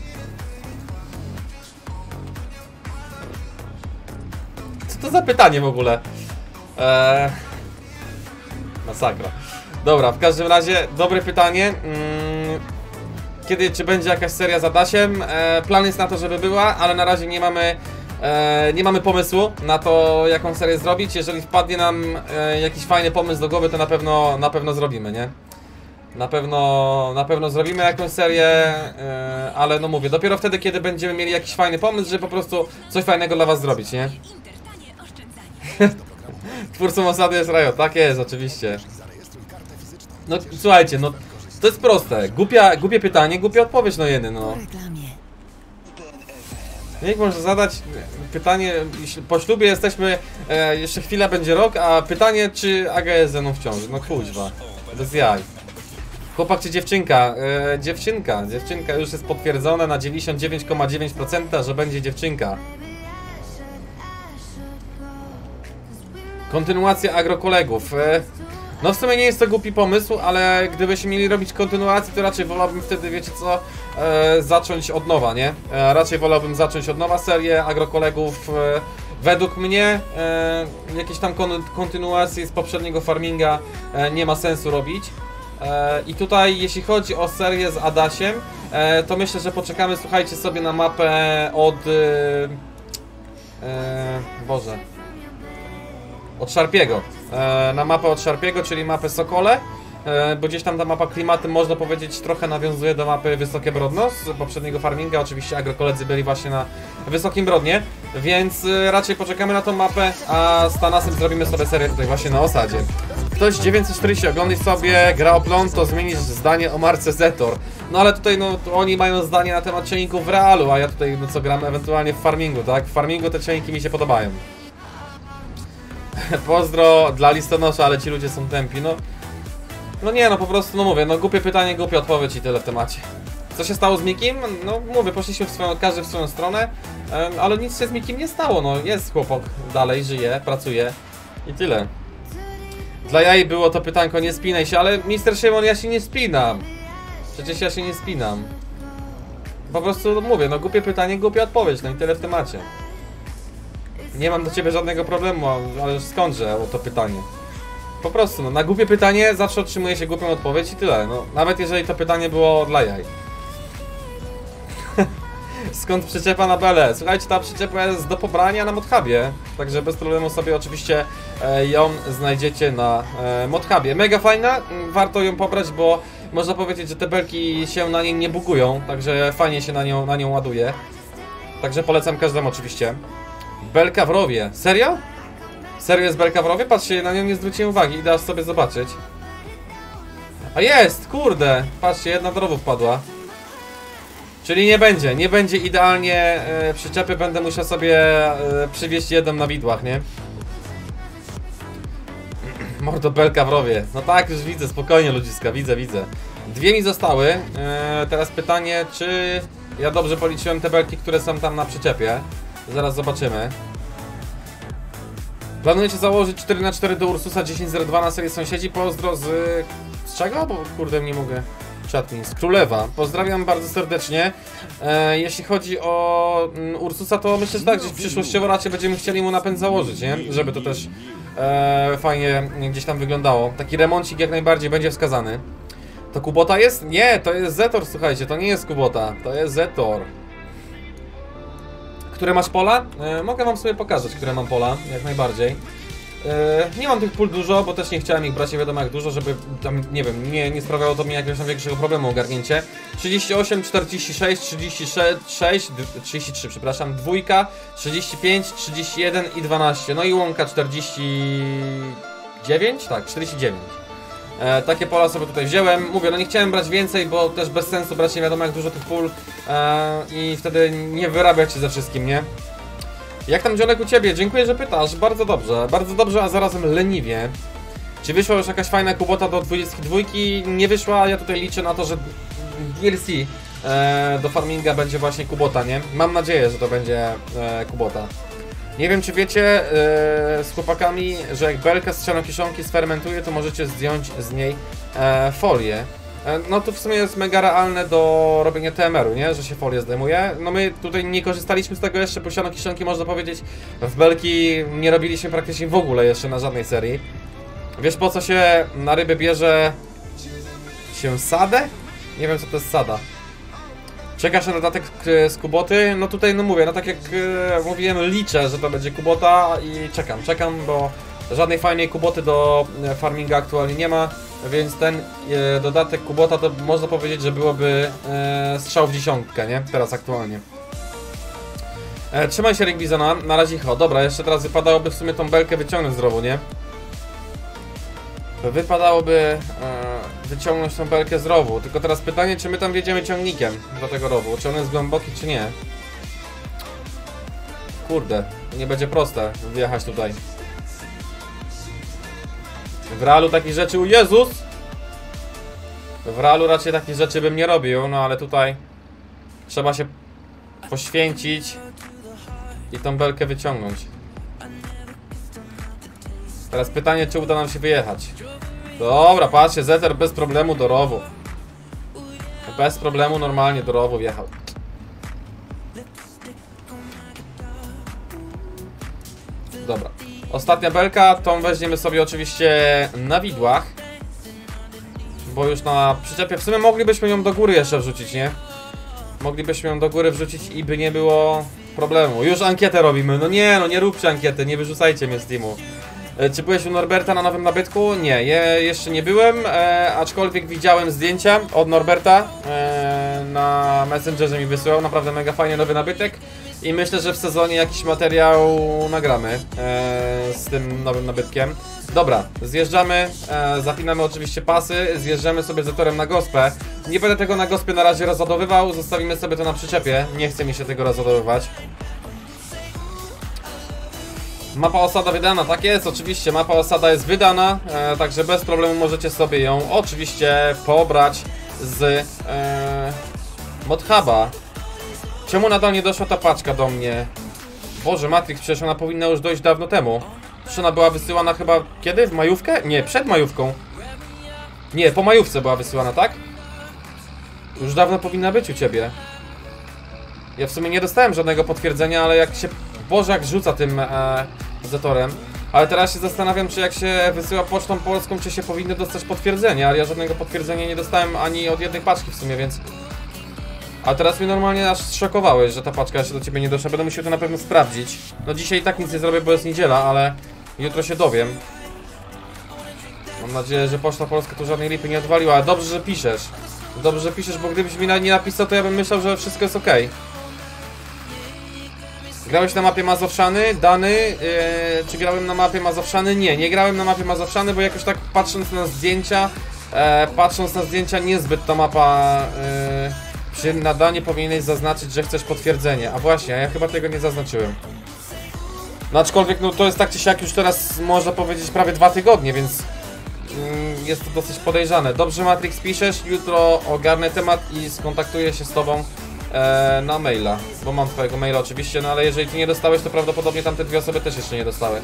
Co to za pytanie w ogóle? Eee... Masakra. Dobra, w każdym razie, dobre pytanie. Mm... Kiedy, czy będzie jakaś seria z Adasiem? Eee, plan jest na to, żeby była, ale na razie nie mamy... E, nie mamy pomysłu na to, jaką serię zrobić. Jeżeli wpadnie nam e, jakiś fajny pomysł do głowy, to na pewno, na pewno zrobimy, nie? Na pewno, na pewno zrobimy jakąś serię, e, ale no mówię, dopiero wtedy, kiedy będziemy mieli jakiś fajny pomysł, żeby po prostu coś fajnego dla Was zrobić, nie? Twórcą osady jest Riot, tak jest, oczywiście. No słuchajcie, no to jest proste. Głupia, głupie pytanie, głupia odpowiedź, no jedy, no. Niech może zadać pytanie, po ślubie jesteśmy, e, jeszcze chwila będzie rok, a pytanie, czy Aga jest ze mną w ciąży. No kuźwa, bez jaj. Chłopak czy dziewczynka? E, dziewczynka, dziewczynka już jest potwierdzone na dziewięćdziesiąt dziewięć przecinek dziewięć procent, że będzie dziewczynka. Kontynuacja agrokolegów. E, no w sumie nie jest to głupi pomysł, ale gdybyśmy mieli robić kontynuację, to raczej wolałbym wtedy, wiecie co, e, zacząć od nowa, nie? E, raczej wolałbym zacząć od nowa serię agrokolegów. E, według mnie e, jakieś tam kon kontynuacje z poprzedniego farminga e, nie ma sensu robić. E, I tutaj jeśli chodzi o serię z Adasiem, e, to myślę, że poczekamy, słuchajcie, sobie na mapę od... E, e, Boże... Od Szarpiego, e, na mapę od Szarpiego, czyli mapę Sokole, e, bo gdzieś tam ta mapa klimatem, można powiedzieć, trochę nawiązuje do mapy Wysokie Brodno z poprzedniego farminga. Oczywiście agrokoledzy byli właśnie na Wysokim Brodnie, więc e, raczej poczekamy na tą mapę, a z Tanasem zrobimy sobie serię tutaj właśnie na osadzie. Ktoś dziewięćset czterdzieści, oglądaj sobie gra o plon, to zmienisz zdanie o marce Zetor. No ale tutaj no oni mają zdanie na temat cieników w realu, a ja tutaj no co gram ewentualnie w farmingu, tak? W farmingu te cieniki mi się podobają. Pozdro dla listonosza, ale ci ludzie są tępi, no. No nie, no po prostu, no mówię, no głupie pytanie, głupia odpowiedź i tyle w temacie. Co się stało z Mikim? No mówię, poszliśmy w swoją, każdy w swoją stronę, ale nic się z Mikim nie stało, no jest chłopak, dalej żyje, pracuje i tyle. Dla jaj było to pytanko, nie spinaj się, ale mister Szymon, ja się nie spinam. Przecież ja się nie spinam. Po prostu no, mówię, no głupie pytanie, głupia odpowiedź, no i tyle w temacie. Nie mam do Ciebie żadnego problemu, ale skądże o to pytanie. Po prostu, no, na głupie pytanie zawsze otrzymuje się głupią odpowiedź i tyle, no. Nawet jeżeli to pytanie było dla jaj. Skąd przyczepa na belę? Słuchajcie, ta przyczepa jest do pobrania na Modhubie, także bez problemu sobie oczywiście e, ją znajdziecie na e, Modhubie. Mega fajna, warto ją pobrać, bo można powiedzieć, że te belki się na niej nie bugują, także fajnie się na nią, na nią ładuje. Także polecam każdemu oczywiście. Belka w rowie. Serio? Serio jest belka w rowie? Patrzcie, na nią nie zwróciłem uwagi, idę aż sobie zobaczyć. A jest, kurde! Patrzcie, jedna do rowu wpadła. Czyli nie będzie, nie będzie idealnie e, przyczepy, będę musiał sobie e, przywieźć jedną na widłach, nie? Mordo, belka w rowie. No tak, już widzę, spokojnie ludziska, widzę, widzę. Dwie mi zostały. E, teraz pytanie, czy ja dobrze policzyłem te belki, które są tam na przyczepie. Zaraz zobaczymy. Planujecie założyć cztery na cztery do Ursusa dziesięć zero dwa na serię sąsiedzi? Pozdro z... z czego? Bo kurde, nie mogę... Chatmin, z Królewa. Pozdrawiam bardzo serdecznie. E, jeśli chodzi o mm, Ursusa, to myślę, że tak, że przyszłościowo raczej będziemy chcieli mu napęd założyć, nie? Żeby to też e, fajnie gdzieś tam wyglądało. Taki remoncik jak najbardziej będzie wskazany. To Kubota jest? Nie, to jest Zetor, słuchajcie, to nie jest Kubota, to jest Zetor. Które masz pola? E, mogę wam sobie pokazać, które mam pola, jak najbardziej. Nie mam tych pól dużo, bo też nie chciałem ich brać, nie wiadomo jak dużo, żeby tam, nie wiem, nie, nie sprawiało to mi jakiegoś tam większego problemu ogarnięcie. trzydzieści osiem, czterdzieści sześć, trzydzieści sześć, trzydzieści trzy, przepraszam, dwójka, trzydzieści pięć, trzydzieści jeden i dwanaście, no i łąka czterdzieści dziewięć? Tak, czterdzieści dziewięć. E, takie pola sobie tutaj wziąłem. Mówię, no nie chciałem brać więcej, bo też bez sensu brać nie wiadomo jak dużo tych pól e, i wtedy nie wyrabiać się ze wszystkim, nie? Jak tam, Dzionek, u ciebie? Dziękuję, że pytasz. Bardzo dobrze, bardzo dobrze, a zarazem leniwie. Czy wyszła już jakaś fajna Kubota do dwudziestki dwójki? Nie wyszła, ja tutaj liczę na to, że D L C e, do farminga będzie właśnie Kubota, nie? Mam nadzieję, że to będzie e, Kubota. Nie wiem, czy wiecie e, z chłopakami, że jak belkę z czarnokiszonki sfermentuje, to możecie zdjąć z niej e, folię. No to w sumie jest mega realne do robienia T M R-u, nie? Że się folię zdejmuje. No my tutaj nie korzystaliśmy z tego jeszcze, bo siano kiszonki, można powiedzieć, w belki nie robiliśmy praktycznie w ogóle jeszcze na żadnej serii. Wiesz, po co się na ryby bierze się sadę? Nie wiem, co to jest sada. Czekasz na dodatek z Kuboty? No tutaj, no mówię, no tak jak e, mówiłem, liczę, że to będzie Kubota i czekam, czekam, bo żadnej fajnej Kuboty do farminga aktualnie nie ma. Więc ten e, dodatek Kubota to można powiedzieć, że byłoby e, strzał w dziesiątkę, nie? Teraz aktualnie. E, trzymaj się, Rick Bizona, na razie ho. Dobra, jeszcze teraz wypadałoby w sumie tą belkę wyciągnąć z rowu, nie? Wypadałoby e, wyciągnąć tą belkę z rowu. Tylko teraz pytanie, czy my tam wjedziemy ciągnikiem do tego rowu? Czy on jest głęboki, czy nie? Kurde, nie będzie proste wjechać tutaj. W realu takich rzeczy, u Jezus! W realu raczej takich rzeczy bym nie robił, no ale tutaj trzeba się poświęcić i tą belkę wyciągnąć. Teraz pytanie, czy uda nam się wyjechać. Dobra, patrzcie, Zeter bez problemu do rowu. Bez problemu normalnie do rowu wjechał. Dobra. Ostatnia belka, tą weźmiemy sobie oczywiście na widłach. Bo już na przyczepie, w sumie moglibyśmy ją do góry jeszcze wrzucić, nie? Moglibyśmy ją do góry wrzucić i by nie było problemu. Już ankietę robimy, no nie, no nie róbcie ankiety, nie wyrzucajcie mnie z teamu. e, Czy byłeś u Norberta na nowym nabytku? Nie, je, jeszcze nie byłem, e, aczkolwiek widziałem zdjęcia od Norberta e, na Messengerze mi wysyłał, naprawdę mega fajny nowy nabytek. I myślę, że w sezonie jakiś materiał nagramy e, z tym nowym nabytkiem. Dobra, zjeżdżamy, e, zapinamy oczywiście pasy, zjeżdżamy sobie Zetorem na gospę. Nie będę tego na gospie na razie rozładowywał, zostawimy sobie to na przyczepie. Nie chce mi się tego rozładowywać. Mapa osada wydana, tak jest, oczywiście, mapa osada jest wydana, e, także bez problemu możecie sobie ją oczywiście pobrać z e, ModHuba. Czemu nadal nie doszła ta paczka do mnie? Boże, Matrix, przecież ona powinna już dojść dawno temu. Przecież ona była wysyłana chyba... Kiedy? W majówkę? Nie, przed majówką. Nie, po majówce była wysyłana, tak? Już dawno powinna być u ciebie. Ja w sumie nie dostałem żadnego potwierdzenia, ale jak się... Boże, jak rzuca tym e, Zetorem. Ale teraz się zastanawiam, czy jak się wysyła pocztą polską, czy się powinny dostać potwierdzenie. Ale ja żadnego potwierdzenia nie dostałem ani od jednej paczki w sumie, więc... A teraz mnie normalnie aż zszokowałeś, że ta paczka jeszcze do ciebie nie doszła. Będę musiał to na pewno sprawdzić. No dzisiaj i tak nic nie zrobię, bo jest niedziela, ale jutro się dowiem. Mam nadzieję, że Poczta Polska tu żadnej lipy nie odwaliła, ale dobrze, że piszesz. Dobrze, że piszesz, bo gdybyś mi nie napisał, to ja bym myślał, że wszystko jest ok. Grałeś na mapie Mazowszany, Dany, yy, czy grałem na mapie Mazowszany? Nie, nie grałem na mapie Mazowszany, bo jakoś tak patrząc na zdjęcia, e, patrząc na zdjęcia niezbyt ta mapa, yy, przy nadanie powinieneś zaznaczyć, że chcesz potwierdzenie. A właśnie, ja chyba tego nie zaznaczyłem. No aczkolwiek, no to jest tak czy siak już teraz, można powiedzieć, prawie dwa tygodnie, więc yy, jest to dosyć podejrzane. Dobrze, Matrix, piszesz, jutro ogarnę temat i skontaktuję się z tobą e, na maila, bo mam twojego maila oczywiście, no ale jeżeli ty nie dostałeś, to prawdopodobnie tamte dwie osoby też jeszcze nie dostały.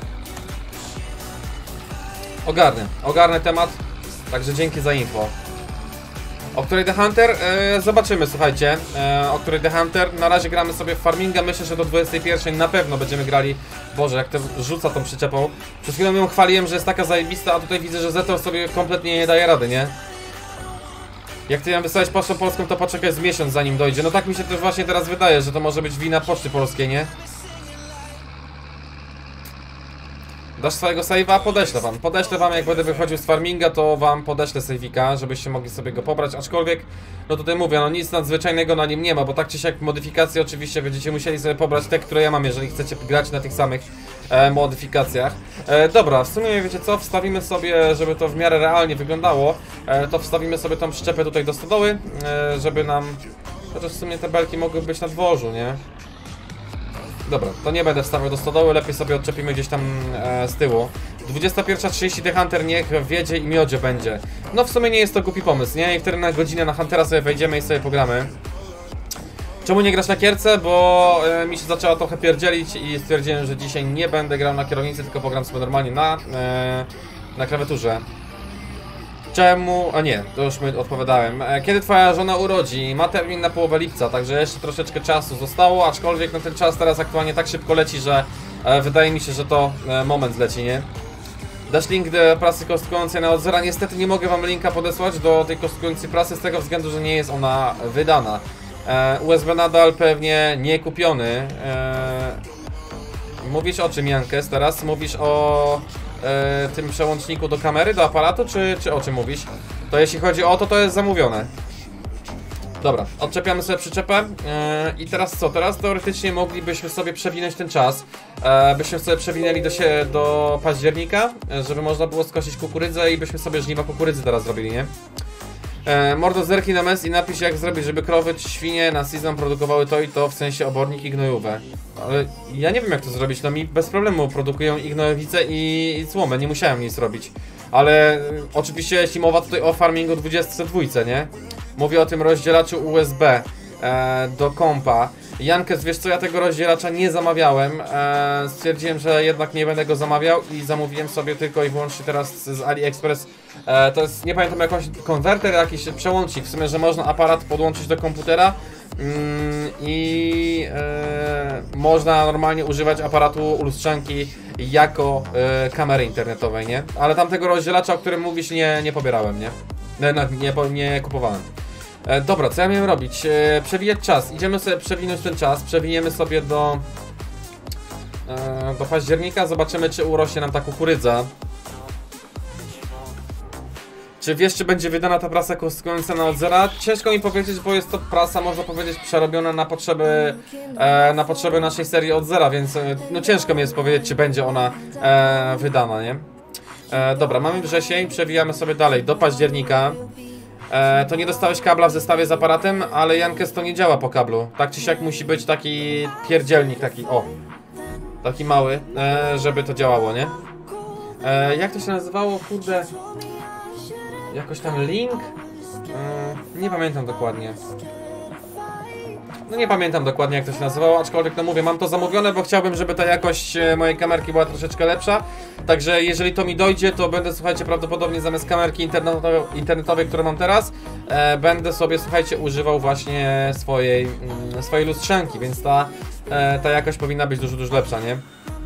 Ogarnę, ogarnę temat, także dzięki za info. O której The Hunter? E, zobaczymy, słuchajcie. E, o której The Hunter? Na razie gramy sobie w farminga. Myślę, że do dwudziestej pierwszej na pewno będziemy grali. Boże, jak to rzuca tą przyczepą. Przed chwilą ją chwaliłem, że jest taka zajebista, a tutaj widzę, że Zetor sobie kompletnie nie daje rady, nie? Jak ty miałem wysłać pocztą polską, to poczekaj z miesiąc, zanim dojdzie. No tak mi się też właśnie teraz wydaje, że to może być wina Poczty Polskiej, nie? Dasz swojego save'a? Podeślę wam. Podeślę wam, jak będę wychodził z farminga, to wam podeślę save'ika, żebyście mogli sobie go pobrać. Aczkolwiek, no tutaj mówię, no nic nadzwyczajnego na nim nie ma, bo tak czy siak modyfikacje oczywiście będziecie musieli sobie pobrać te, które ja mam, jeżeli chcecie grać na tych samych e, modyfikacjach. E, dobra, w sumie wiecie co, wstawimy sobie, żeby to w miarę realnie wyglądało, e, to wstawimy sobie tą przyczepę tutaj do stodoły, e, żeby nam... Chociaż w sumie te belki mogły być na dworzu, nie? Dobra, to nie będę wstawiał do stodoły, lepiej sobie odczepimy gdzieś tam e, z tyłu. dwudziesta pierwsza trzydzieści The Hunter niech wiedzie i miodzie będzie. No w sumie nie jest to głupi pomysł, nie? I wtedy na godzinę na Huntera sobie wejdziemy i sobie pogramy. Czemu nie grasz na kierce? Bo e, mi się zaczęła trochę pierdzielić i stwierdziłem, że dzisiaj nie będę grał na kierownicy, tylko pogram sobie normalnie na, e, na klawiaturze. Czemu? A nie, to już my odpowiadałem. Kiedy twoja żona urodzi? Ma termin na połowę lipca, także jeszcze troszeczkę czasu zostało, aczkolwiek no ten czas teraz aktualnie tak szybko leci, że e, wydaje mi się, że to e, moment zleci, nie? Dasz link do prasy kostkującej na Odzera? Niestety nie mogę wam linka podesłać do tej kostkującej prasy z tego względu, że nie jest ona wydana. E, U S B nadal pewnie nie kupiony. E, mówisz o czym, Jankes, teraz? Mówisz o... E, tym przełączniku do kamery, do aparatu, czy, czy o czym mówisz? To jeśli chodzi o to, to jest zamówione. Dobra, odczepiamy sobie przyczepę e, i teraz co? Teraz teoretycznie moglibyśmy sobie przewinąć ten czas, e, byśmy sobie przewinęli do, się, do października, żeby można było skosić kukurydzę i byśmy sobie żniwa kukurydzy teraz zrobili, nie? E, mordo, zerknij na mes i napisz, jak zrobić, żeby krowy czy świnie na season produkowały to i to, w sensie obornik i gnojówę. Ale ja nie wiem, jak to zrobić, no mi bez problemu produkują i gnojowice i, i słomę, nie musiałem nic robić. Ale e, oczywiście jeśli mowa tutaj o farmingu dwudziestce dwójce, nie? Mówię o tym rozdzielaczu U S B e, do kompa. Jankes, wiesz co, ja tego rozdzielacza nie zamawiałem, e, stwierdziłem, że jednak nie będę go zamawiał i zamówiłem sobie tylko i wyłącznie teraz z AliExpress. E, to jest, nie pamiętam, jakiś konwerter, jakiś przełącznik, w sumie, że można aparat podłączyć do komputera mm, i e, można normalnie używać aparatu lustrzanki jako e, kamery internetowej, nie? Ale tamtego rozdzielacza, o którym mówisz, nie, nie pobierałem, nie? Nie, nie, nie kupowałem. E, dobra, co ja miałem robić? E, przewijać czas. Idziemy sobie przewinąć ten czas. Przewiniemy sobie do e, do października. Zobaczymy, czy urośnie nam ta kukurydza. Czy wiesz, czy będzie wydana ta prasa kostkująca na Odzera? Ciężko mi powiedzieć, bo jest to prasa, można powiedzieć, przerobiona na potrzeby e, na potrzeby naszej serii Odzera, więc e, no ciężko mi jest powiedzieć, czy będzie ona e, wydana, nie? E, dobra, mamy wrzesień, przewijamy sobie dalej do października. E, to nie dostałeś kabla w zestawie z aparatem, ale Jankes, to nie działa po kablu. Tak czy siak musi być taki pierdzielnik, taki o, taki mały, e, żeby to działało, nie? E, jak to się nazywało? Kurde, jakoś tam link? E, nie pamiętam dokładnie. No nie pamiętam dokładnie, jak to się nazywało, aczkolwiek no mówię, mam to zamówione, bo chciałbym, żeby ta jakość mojej kamerki była troszeczkę lepsza. Także jeżeli to mi dojdzie, to będę, słuchajcie, prawdopodobnie zamiast kamerki internetowej, internetowej którą mam teraz, e, będę sobie, słuchajcie, używał właśnie swojej, mm, swojej lustrzanki, więc ta, e, ta jakość powinna być dużo, dużo lepsza, nie?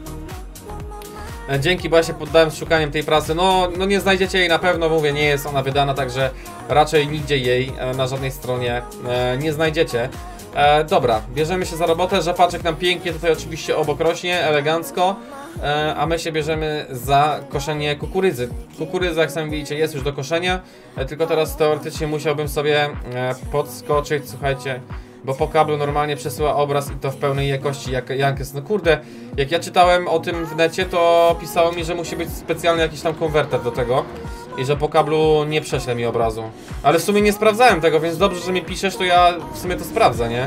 E, dzięki, bo ja się poddałem z szukaniem tej prasy. No, no nie znajdziecie jej na pewno, mówię, nie jest ona wydana, także raczej nigdzie jej e, na żadnej stronie e, nie znajdziecie. E, dobra, bierzemy się za robotę, rzepaczek nam pięknie tutaj oczywiście obok rośnie, elegancko, e, a my się bierzemy za koszenie kukurydzy. Kukurydza, jak sami widzicie, jest już do koszenia, e, tylko teraz teoretycznie musiałbym sobie e, podskoczyć, słuchajcie, bo po kablu normalnie przesyła obraz i to w pełnej jakości, jak, jak jest. No kurde, jak ja czytałem o tym w necie, to pisało mi, że musi być specjalny jakiś tam konwerter do tego i że po kablu nie prześle mi obrazu. Ale w sumie nie sprawdzałem tego, więc dobrze, że mi piszesz, to ja w sumie to sprawdzę, nie?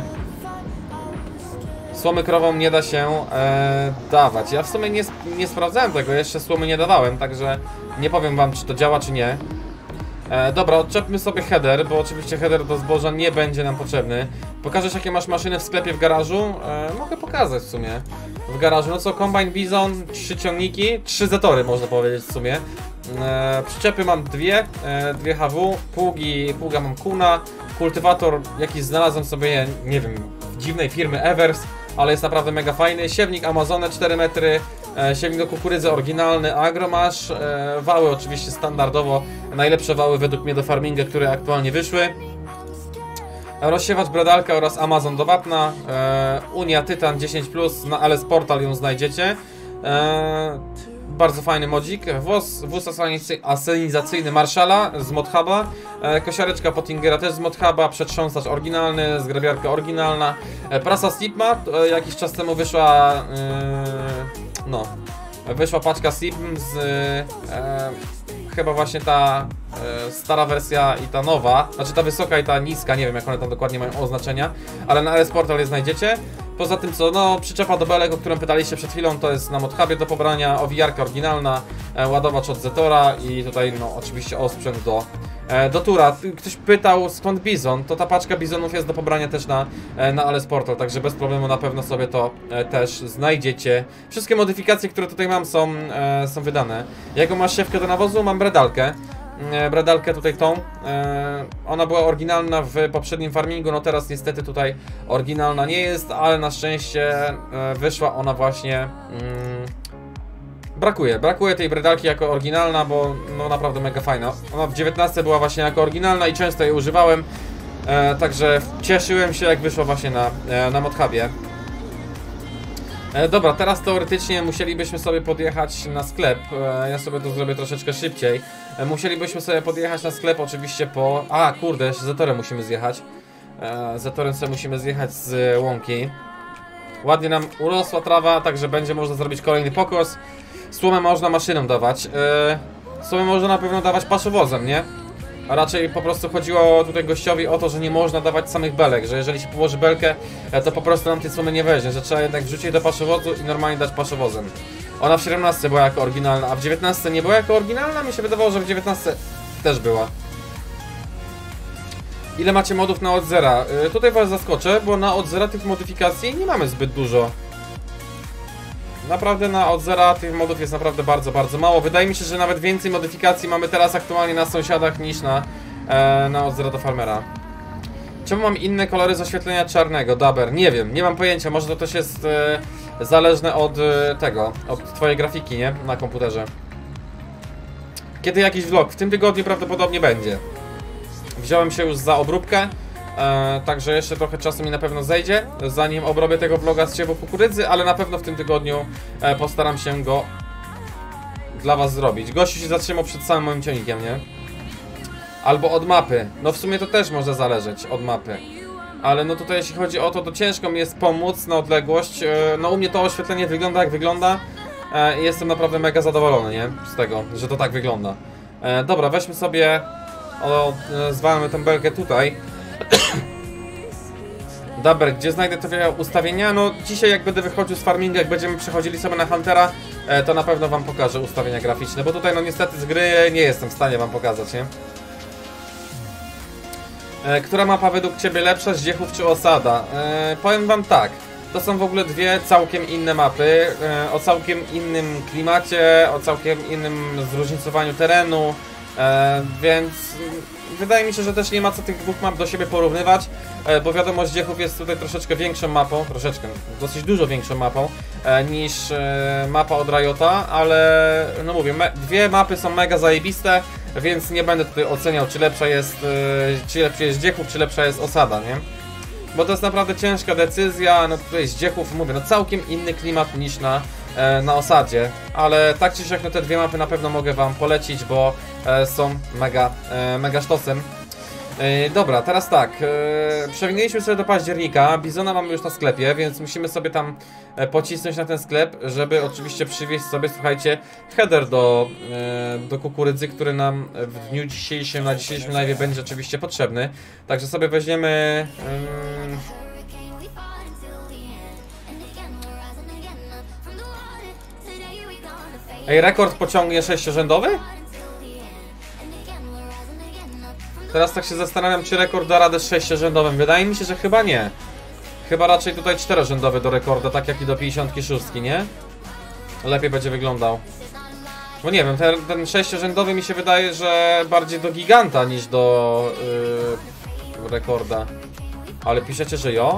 Słomy krową nie da się e, dawać. Ja w sumie nie, nie sprawdzałem tego, jeszcze słomy nie dawałem, także nie powiem wam, czy to działa, czy nie. E, dobra, odczepmy sobie header, bo oczywiście header do zboża nie będzie nam potrzebny. Pokażesz, jakie masz maszyny w sklepie w garażu? E, mogę pokazać w sumie. W garażu, no co, Combine Bizon, trzy ciągniki, trzy zetory można powiedzieć w sumie. E, przyczepy mam dwie, e, dwie H W, pługi, pługa mam Kuna, kultywator jakiś znalazłem sobie, nie wiem, w dziwnej firmy Evers, ale jest naprawdę mega fajny. Siewnik Amazone cztery metry, e, siewnik do kukurydzy oryginalny Agromasz, e, wały oczywiście standardowo, najlepsze wały według mnie do farminga, które aktualnie wyszły. Rozsiewacz bradalka oraz Amazon do wapna, e, Unia Tytan dziesięć plus, na Ales Portal ją znajdziecie. E, bardzo fajny modzik, wóz, wóz asenizacyjny Marszala z Modhuba, e, kosiareczka Pottingera też z Modhuba, przetrząsacz oryginalny, zgrabiarka oryginalna, e, prasa Slipma, e, jakiś czas temu wyszła, e, no, wyszła paczka Slipm z, e, chyba właśnie ta e, stara wersja i ta nowa, znaczy ta wysoka i ta niska, nie wiem jak one tam dokładnie mają oznaczenia, ale na Ales Portal je znajdziecie. Poza tym co, no przyczepa do belek, o którą pytaliście przed chwilą, to jest na Modhubie do pobrania, owijarka oryginalna, e, ładowacz od Zetora i tutaj no oczywiście osprzęt do, e, do Tura. Ktoś pytał skąd Bizon, to ta paczka Bizonów jest do pobrania też na, e, na Ales Portal, także bez problemu na pewno sobie to e, też znajdziecie. Wszystkie modyfikacje, które tutaj mam są, e, są wydane. Jaką masz siewkę do nawozu? Mam bredalkę. Bradalkę tutaj tą, ona była oryginalna w poprzednim farmingu, no teraz niestety tutaj oryginalna nie jest, ale na szczęście wyszła ona właśnie, mm, brakuje, brakuje tej bradalki jako oryginalna, bo no naprawdę mega fajna. Ona w dziewiętnastce była właśnie jako oryginalna i często jej używałem, także cieszyłem się jak wyszła właśnie na, na Modhubie. E, dobra, teraz teoretycznie musielibyśmy sobie podjechać na sklep, e, ja sobie to zrobię troszeczkę szybciej. E, musielibyśmy sobie podjechać na sklep oczywiście po... A, kurde, jeszcze Zetorem musimy zjechać. E, Zetorem sobie musimy zjechać z łąki. Ładnie nam urosła trawa, także będzie można zrobić kolejny pokos. Słomę można maszyną dawać. E, słomę można na pewno dawać paszowozem, nie? A raczej po prostu chodziło tutaj gościowi o to, że nie można dawać samych belek, że jeżeli się położy belkę, to po prostu nam tej słomy nie weźmie, że trzeba jednak wrzucić do paszowozu i normalnie dać paszowozem. Ona w siedemnastce była jako oryginalna, a w dziewiętnastce nie była jako oryginalna? Mi się wydawało, że w dziewiętnastce też była. Ile macie modów na od zera? Yy, tutaj was zaskoczę, bo na od zera tych modyfikacji nie mamy zbyt dużo. Naprawdę na od zera tych modów jest naprawdę bardzo, bardzo mało. Wydaje mi się, że nawet więcej modyfikacji mamy teraz aktualnie na sąsiadach niż na, e, na od zera do farmera. Czemu mam inne kolory z oświetlenia czarnego? Daber, nie wiem, nie mam pojęcia. Może to też jest e, zależne od e, tego, od twojej grafiki, nie? Na komputerze. Kiedy jakiś vlog? W tym tygodniu prawdopodobnie będzie. Wziąłem się już za obróbkę. E, także jeszcze trochę czasu mi na pewno zejdzie, zanim obrobię tego vloga z siewu kukurydzy, ale na pewno w tym tygodniu e, postaram się go dla was zrobić. Gościu się zatrzymał przed samym moim ciągnikiem, nie? Albo od mapy. No w sumie to też może zależeć od mapy. Ale no tutaj jeśli chodzi o to, to ciężko mi jest pomóc na odległość. E, no u mnie to oświetlenie wygląda jak wygląda. E, i jestem naprawdę mega zadowolony, nie? Z tego, że to tak wygląda. E, dobra, weźmy sobie... O, e, zwalmy tę belkę tutaj. Dobra, gdzie znajdę te ustawienia? No dzisiaj jak będę wychodził z farminga, jak będziemy przechodzili sobie na Huntera, e, to na pewno wam pokażę ustawienia graficzne, bo tutaj no niestety z gry nie jestem w stanie wam pokazać, nie? E, która mapa według ciebie lepsza, Zdziechów czy Osada? E, powiem wam tak, to są w ogóle dwie całkiem inne mapy, e, o całkiem innym klimacie, o całkiem innym zróżnicowaniu terenu, e, więc... Wydaje mi się, że też nie ma co tych dwóch map do siebie porównywać, bo wiadomo, Zdziechów jest tutaj troszeczkę większą mapą, troszeczkę, dosyć dużo większą mapą niż mapa od Riota, ale no mówię, dwie mapy są mega zajebiste, więc nie będę tutaj oceniał, czy lepsza jest, czy lepsza jest Zdziechów, czy lepsza jest Osada, nie? Bo to jest naprawdę ciężka decyzja, no tutaj Zdziechów, mówię, no całkiem inny klimat niż na na Osadzie, ale tak czy siak no te dwie mapy na pewno mogę wam polecić, bo e, są mega, e, mega sztosem. Yy, dobra, teraz tak, yy, przewinęliśmy sobie do października, Bizona mamy już na sklepie, więc musimy sobie tam e, pocisnąć na ten sklep, żeby oczywiście przywieźć sobie, słuchajcie, header do, yy, do kukurydzy, który nam w dniu dzisiejszym, na dzisiejszym live będzie oczywiście potrzebny. Także sobie weźmiemy... Yy... Ej, rekord pociągnie sześciorzędowy? Teraz tak się zastanawiam, czy rekord da radę z sześciorzędowym. Wydaje mi się, że chyba nie. Chyba raczej tutaj czterorzędowy do rekorda, tak jak i do pięćdziesiątki sześć, nie? Lepiej będzie wyglądał. Bo nie wiem, ten, ten sześciorzędowy mi się wydaje, że bardziej do giganta niż do yy, rekorda. Ale piszecie, że jo?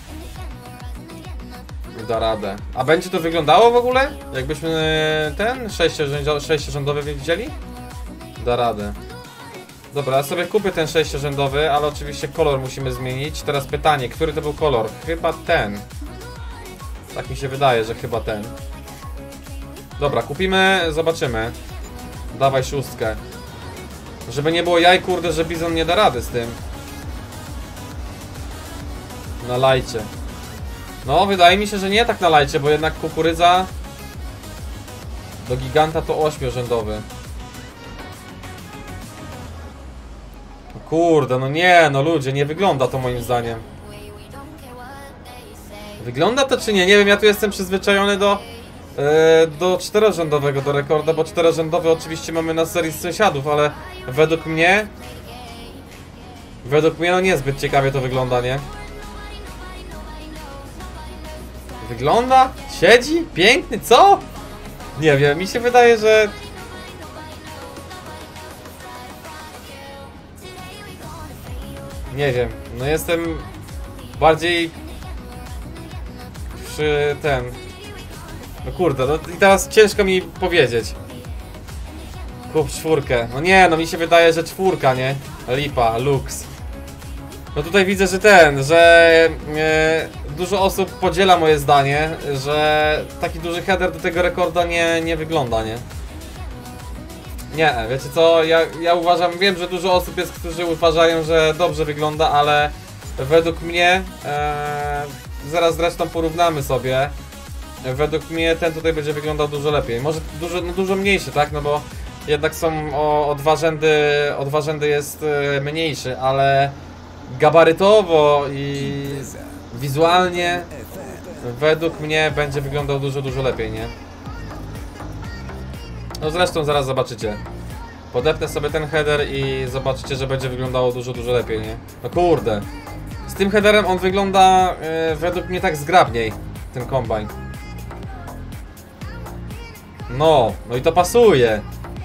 Da radę. A będzie to wyglądało w ogóle? Jakbyśmy ten sześciorzędowy widzieli? Da radę. Dobra, ja sobie kupię ten sześciorzędowy, ale oczywiście kolor musimy zmienić. Teraz pytanie, który to był kolor? Chyba ten. Tak mi się wydaje, że chyba ten. Dobra, kupimy, zobaczymy. Dawaj szóstkę. Żeby nie było jaj, kurde, że Bizon nie da rady z tym. Na lajcie. No, wydaje mi się, że nie tak na lajcie, bo jednak kukurydza do giganta to ośmiorzędowy. Kurde, no nie, no ludzie, nie wygląda to moim zdaniem. Wygląda to czy nie? Nie wiem, ja tu jestem przyzwyczajony do yy, do czterorzędowego, do rekorda, bo czterorzędowy oczywiście mamy na serii z sąsiadów, ale według mnie według mnie no niezbyt ciekawie to wygląda, nie? Wygląda? Siedzi? Piękny? Co? Nie wiem, mi się wydaje, że... Nie wiem, no jestem bardziej przy ten... No kurde, no i teraz ciężko mi powiedzieć. Kup czwórkę. No nie, no mi się wydaje, że czwórka, nie? Lipa, luks. No tutaj widzę, że ten, że e, dużo osób podziela moje zdanie, że taki duży header do tego rekorda nie, nie wygląda, nie? Nie, wiecie co, ja, ja uważam, wiem, że dużo osób jest, którzy uważają, że dobrze wygląda, ale według mnie, e, zaraz zresztą porównamy sobie, według mnie ten tutaj będzie wyglądał dużo lepiej, może dużo, no dużo mniejszy, tak, no bo jednak są o, o dwa rzędy, o dwa rzędy jest e, mniejszy, ale gabarytowo i wizualnie według mnie będzie wyglądał dużo, dużo lepiej, nie? No zresztą zaraz zobaczycie. Podepnę sobie ten header i zobaczycie, że będzie wyglądało dużo, dużo lepiej, nie? No kurde. Z tym headerem on wygląda yy, według mnie tak zgrabniej, ten kombajn. No, no i to pasuje.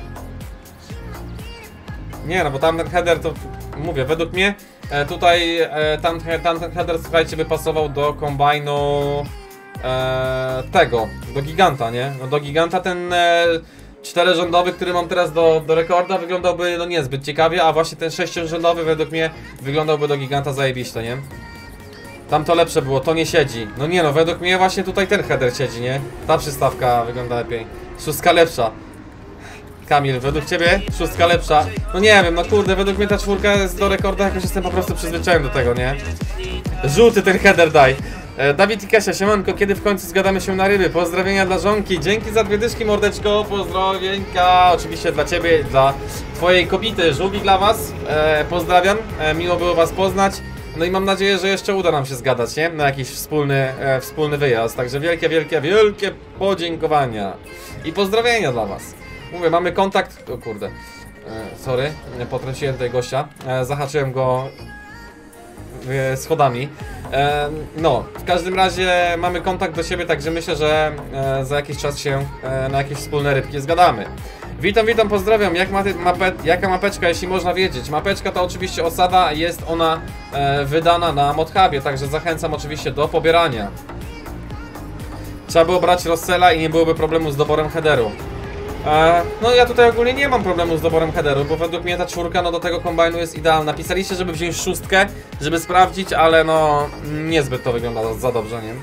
Nie, no bo tamten header to, mówię, według mnie e, tutaj e, tam, tamten header, słuchajcie, by pasował do kombajnu e, tego, do giganta, nie? No do giganta ten e, czterorządowy, który mam teraz do, do rekorda, wyglądałby no niezbyt ciekawie, a właśnie ten sześciorządowy według mnie wyglądałby do giganta zajebiście, nie? Tam to lepsze było, to nie siedzi. No nie no, według mnie właśnie tutaj ten header siedzi, nie? Ta przystawka wygląda lepiej. Szóstka lepsza. Kamil, według ciebie szóstka lepsza? No nie wiem, no kurde, według mnie ta czwórka jest do rekorda, jakoś jestem po prostu przyzwyczajony do tego, nie? Żółty ten header daj. e, Dawid i Kasia, siemanko, kiedy w końcu zgadamy się na ryby? Pozdrowienia dla żonki, dzięki za dwie dyszki, mordeczko, pozdrowienka. Oczywiście dla ciebie, dla twojej kobiety, żółwik dla was, e, pozdrawiam, e, miło było was poznać. No i mam nadzieję, że jeszcze uda nam się zgadać, nie? Na jakiś wspólny, e, wspólny wyjazd. Także wielkie, wielkie, wielkie podziękowania i pozdrowienia dla was. Mówię, mamy kontakt... O kurde, e, sorry, potrąciłem tutaj gościa, e, zahaczyłem go e, schodami. E, no, w każdym razie mamy kontakt do siebie, także myślę, że e, za jakiś czas się e, na jakieś wspólne rybki zgadamy. Witam, witam, pozdrawiam. Jak ma, mape, jaka mapeczka, jeśli można wiedzieć? Mapeczka to oczywiście osada, jest ona e, wydana na ModHubie, także zachęcam oczywiście do pobierania. Trzeba było brać Rossella i nie byłoby problemu z doborem headeru. E, no ja tutaj ogólnie nie mam problemu z doborem headeru, bo według mnie ta czwórka no do tego kombajnu jest idealna. Pisaliście, żeby wziąć szóstkę, żeby sprawdzić, ale no niezbyt to wygląda za dobrze, nie?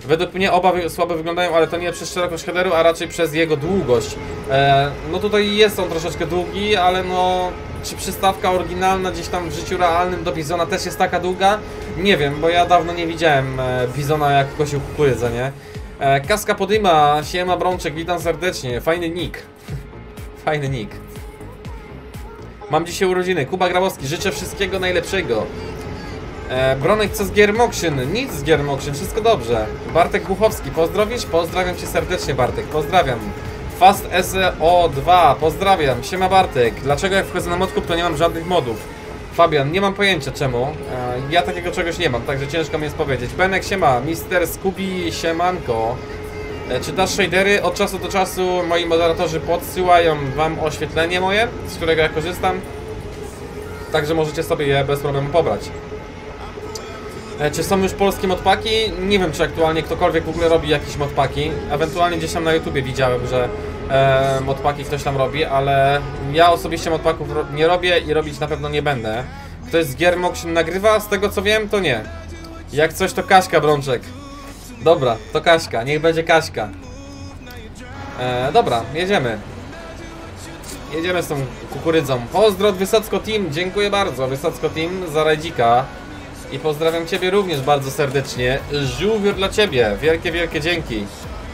Według mnie oba wy słabo wyglądają, ale to nie przez szerokość headeru, a raczej przez jego długość. E, no tutaj jest on troszeczkę długi, ale no... Czy przystawka oryginalna gdzieś tam w życiu realnym do Bizona też jest taka długa? Nie wiem, bo ja dawno nie widziałem e, Bizona jak kosił kukurydzę, nie? E, Kaska Podyma, siema Brączek, witam serdecznie, fajny nick. Fajny nick. Mam dzisiaj urodziny, Kuba Grabowski, życzę wszystkiego najlepszego. E, Bronek, co z Giermokszyn? Nic z Giermokszyn, wszystko dobrze. Bartek Buchowski, pozdrowisz? Pozdrawiam cię serdecznie, Bartek, pozdrawiam. Fast S E O dwa, pozdrawiam, siema Bartek. Dlaczego jak wchodzę na modkup, to nie mam żadnych modów? Fabian, nie mam pojęcia czemu. E, ja takiego czegoś nie mam, także ciężko mi jest powiedzieć. Benek, siema, mister Scooby, siemanko. E, czy dasz shadery? Od czasu do czasu moi moderatorzy podsyłają wam oświetlenie moje, z którego ja korzystam. Także możecie sobie je bez problemu pobrać. E, czy są już polskie modpaki? Nie wiem, czy aktualnie ktokolwiek w ogóle robi jakieś modpaki. Ewentualnie gdzieś tam na YouTubie widziałem, że e, modpaki ktoś tam robi, ale ja osobiście modpaków ro nie robię i robić na pewno nie będę. Ktoś z Giermokszyn nagrywa? Z tego co wiem, to nie. Jak coś, to Kaśka Brączek. Dobra, to Kaśka, niech będzie Kaśka. E, dobra, jedziemy. Jedziemy z tą kukurydzą. Pozdro od Wysocko Team, dziękuję bardzo Wysocko Team za rajdzika. I pozdrawiam ciebie również bardzo serdecznie. Żółwior dla ciebie, wielkie, wielkie dzięki.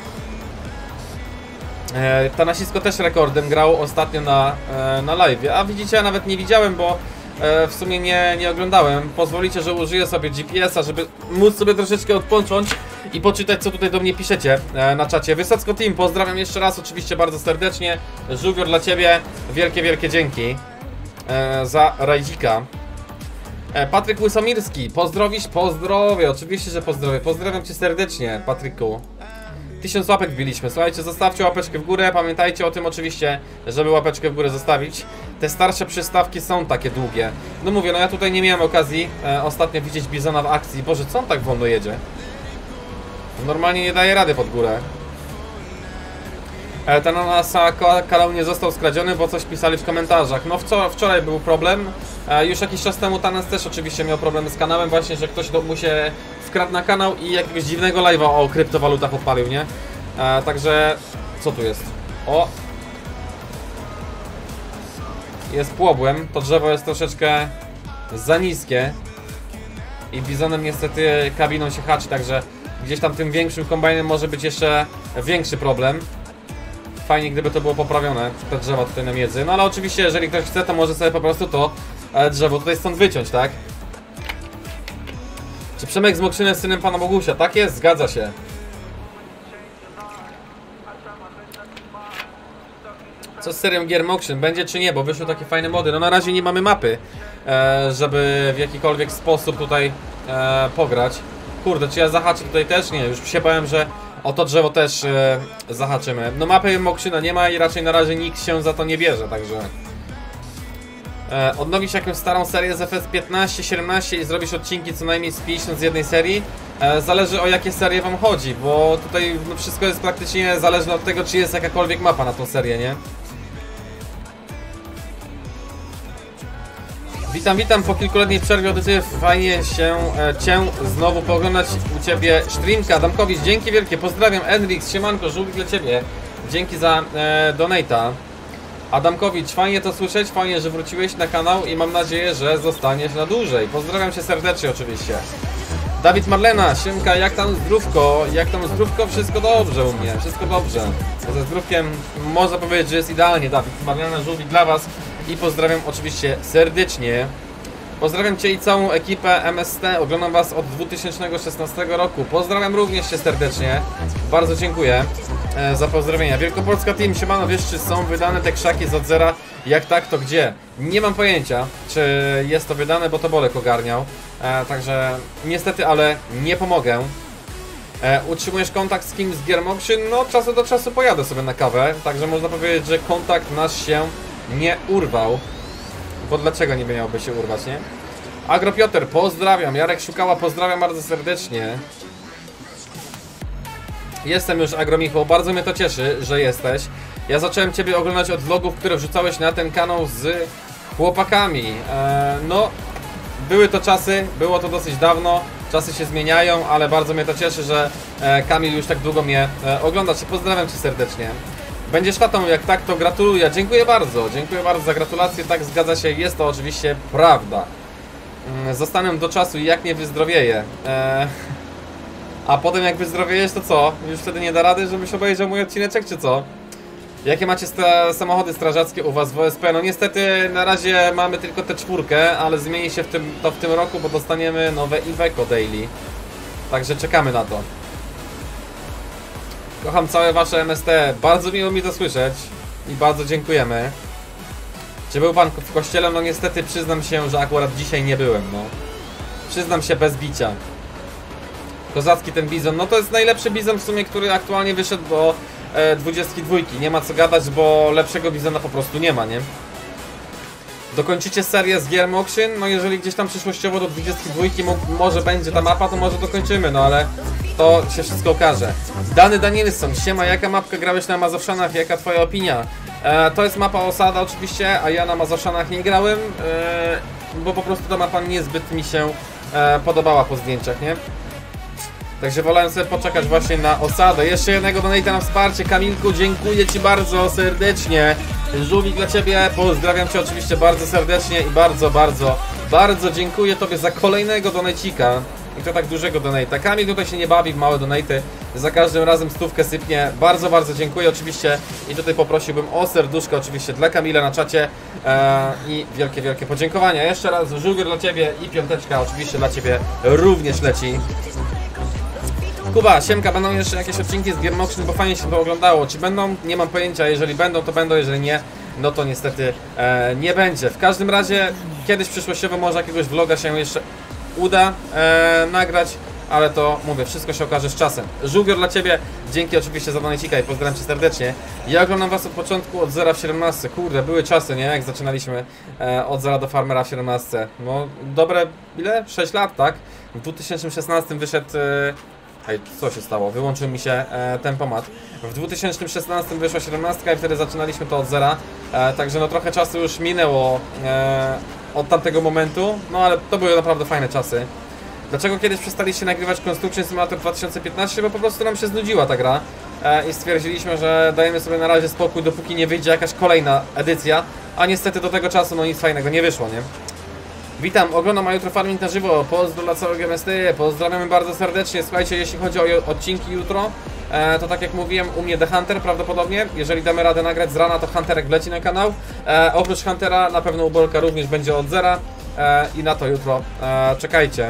e, Tanasisko też rekordem grał ostatnio na, e, na live. A widzicie, ja nawet nie widziałem, bo e, w sumie nie, nie oglądałem. Pozwolicie, że użyję sobie G P S a, żeby móc sobie troszeczkę odpocząć i poczytać, co tutaj do mnie piszecie e, na czacie. Wysocko Team, pozdrawiam jeszcze raz oczywiście bardzo serdecznie. Żółwior dla ciebie, wielkie, wielkie dzięki e, za rajdzika. Patryk Łysomirski, pozdrowisz? Pozdrowię, oczywiście, że pozdrowię. Pozdrawiam cię serdecznie, Patryku. Tysiąc łapek wbiliśmy, słuchajcie, zostawcie łapeczkę w górę. Pamiętajcie o tym oczywiście, żeby łapeczkę w górę zostawić. Te starsze przystawki są takie długie. No mówię, no ja tutaj nie miałem okazji e, ostatnio widzieć Bizona w akcji. Boże, co on tak wolno jedzie? Normalnie nie daje rady pod górę. e, Ten nasa kanał nie został skradziony, bo coś pisali w komentarzach. No wczoraj, wczoraj był problem. E, już jakiś czas temu Tanas też oczywiście miał problemy z kanałem, właśnie, że ktoś do, mu się wkradł na kanał i jakiegoś dziwnego live'a o kryptowalutach odpalił, nie? E, także, co tu jest? O! Jest płobłem, to drzewo jest troszeczkę za niskie. I Bizonem niestety kabiną się haczy, także gdzieś tam tym większym kombajnem może być jeszcze większy problem. Fajnie, gdyby to było poprawione, te drzewa tutaj na miedzy. No ale oczywiście, jeżeli ktoś chce, to może sobie po prostu to drzewo tutaj stąd wyciąć, tak? Czy Przemek z Mokrzyny jest synem pana Bogusia? Tak jest, zgadza się. Co z serią gier Mokrzyn? Będzie czy nie? Bo wyszły takie fajne mody. No na razie nie mamy mapy, e, żeby w jakikolwiek sposób tutaj e, pograć. Kurde, czy ja zahaczę tutaj też? Nie, już się bałem, że o to drzewo też e, zahaczymy. No mapy Mokrzyna nie ma i raczej na razie nikt się za to nie bierze, także... E, odnowisz jakąś starą serię z F S piętnaście, siedemnaście i zrobisz odcinki co najmniej z pięćdziesiąt z jednej serii? E, zależy o jakie serie wam chodzi, bo tutaj no, wszystko jest praktycznie zależne od tego, czy jest jakakolwiek mapa na tą serię, nie? Witam, witam po kilkuletniej przerwie od Ciebie. Fajnie się e, Cię znowu pooglądać u Ciebie streamka. Adamkowicz, dzięki wielkie, pozdrawiam. Enrix, siemanko, żółwik dla Ciebie. Dzięki za e, donata. Adamkowicz, fajnie to słyszeć, fajnie, że wróciłeś na kanał i mam nadzieję, że zostaniesz na dłużej. Pozdrawiam Cię serdecznie oczywiście. Dawid Marlena, siemka, jak tam zdrówko? Jak tam zdrówko? Wszystko dobrze u mnie, wszystko dobrze. Ze zdrówkiem można powiedzieć, że jest idealnie. Dawid Marlena, żółwik dla Was i pozdrawiam oczywiście serdecznie. Pozdrawiam Cię i całą ekipę M S T, oglądam Was od dwa tysiące szesnastego roku. Pozdrawiam również Cię serdecznie, bardzo dziękuję e, za pozdrowienia. Wielkopolska Team, siemano, wiesz czy są wydane te krzaki z od zera? Jak tak, to gdzie? Nie mam pojęcia, czy jest to wydane, bo to Bolek ogarniał. E, także niestety, ale nie pomogę. E, utrzymujesz kontakt z kimś z gier Mokrzyn? No, od czasu do czasu pojadę sobie na kawę, także można powiedzieć, że kontakt nasz się nie urwał. Bo dlaczego niby miałby się urwać, nie? Agro Piotr, pozdrawiam. Jarek Szukała, pozdrawiam bardzo serdecznie. Jestem już, Agro Michał, bardzo mnie to cieszy, że jesteś. Ja zacząłem Ciebie oglądać od vlogów, które wrzucałeś na ten kanał z chłopakami. Eee, no, były to czasy, było to dosyć dawno. czasy się zmieniają, ale bardzo mnie to cieszy, że e, Kamil już tak długo mnie e, ogląda. Cię pozdrawiam Cię serdecznie. Będziesz tatą, jak tak, to gratuluję. Dziękuję bardzo, dziękuję bardzo za gratulacje. Tak, zgadza się, jest to oczywiście prawda. Mm, zostanę do czasu, jak nie wyzdrowieję. E, a potem jak wyzdrowiejesz, to co? Już wtedy nie da rady, żebyś obejrzał mój odcineczek, czy co? Jakie macie stra samochody strażackie u was w O S P? No niestety na razie mamy tylko tę czwórkę, ale zmieni się w tym, to w tym roku, bo dostaniemy nowe Iveco Daily. Także czekamy na to. Kocham całe wasze M S T. Bardzo miło mi to słyszeć i bardzo dziękujemy. Czy był pan w kościele? No niestety przyznam się, że akurat dzisiaj nie byłem, no. Przyznam się bez bicia. Kozacki ten bizon, no to jest najlepszy bizon w sumie, który aktualnie wyszedł do e, dwudziestki dwójki. Nie ma co gadać, bo lepszego bizona po prostu nie ma, nie? Dokończycie serię z gier Moxin? No jeżeli gdzieś tam przyszłościowo do dwudziestki dwójki może będzie ta mapa, to może dokończymy, no ale to się wszystko okaże. Dany Danielson, siema, jaka mapka grałeś na Mazowszanach, jaka twoja opinia? E, to jest mapa Osada oczywiście, a ja na Mazowszanach nie grałem, e, bo po prostu ta mapa niezbyt mi się e, podobała po zdjęciach, nie? Także wolałem sobie poczekać właśnie na Osadę. Jeszcze jednego donate'a na wsparcie. Kamilku, dziękuję ci bardzo serdecznie. Żółwik dla ciebie, pozdrawiam cię oczywiście bardzo serdecznie i bardzo, bardzo, bardzo dziękuję tobie za kolejnego donajcika. I to tak dużego donate'a. Kamil tutaj się nie bawi w małe donate'y. Za każdym razem stówkę sypnie. Bardzo, bardzo dziękuję oczywiście. I tutaj poprosiłbym o serduszko oczywiście dla Kamila na czacie. Eee, I wielkie, wielkie podziękowania. Jeszcze raz żółwier dla ciebie i piąteczka oczywiście dla ciebie również leci. Kuba, siemka, będą jeszcze jakieś odcinki z Gier Moxin, bo fajnie się to oglądało. Czy będą? Nie mam pojęcia. Jeżeli będą, to będą. Jeżeli nie, no to niestety e, nie będzie. W każdym razie kiedyś przyszłościowo może jakiegoś vloga się jeszcze uda e, nagrać, ale to mówię, wszystko się okaże z czasem. Żółwior dla ciebie, dzięki oczywiście za donajcika i pozdrawiam cię serdecznie. Ja oglądam was od początku, od zera w siedemnastce. Kurde, były czasy, nie? Jak zaczynaliśmy e, od zera do farmera w siedemnastce. No dobre, ile? sześć lat, tak? W dwa tysiące szesnastym wyszedł... E, Hej, co się stało? Wyłączył mi się e, tempomat. W dwa tysiące szesnastym wyszła siedemnastka i wtedy zaczynaliśmy to od zera. E, także no trochę czasu już minęło e, od tamtego momentu. No ale to były naprawdę fajne czasy. Dlaczego kiedyś przestaliście nagrywać Construction Simulator dwa tysiące piętnaście? Bo po prostu nam się znudziła ta gra. E, I stwierdziliśmy, że dajemy sobie na razie spokój, dopóki nie wyjdzie jakaś kolejna edycja. A niestety do tego czasu no nic fajnego nie wyszło, nie? Witam, oglądam, a jutro farming na żywo. Pozdro dla całego M S T, pozdrawiamy bardzo serdecznie. Słuchajcie, jeśli chodzi o odcinki jutro, e, to tak jak mówiłem, u mnie The Hunter prawdopodobnie. Jeżeli damy radę nagrać z rana, to Hunterek wleci na kanał. E, oprócz Huntera na pewno u Bolka również będzie od zera e, i na to jutro e, czekajcie.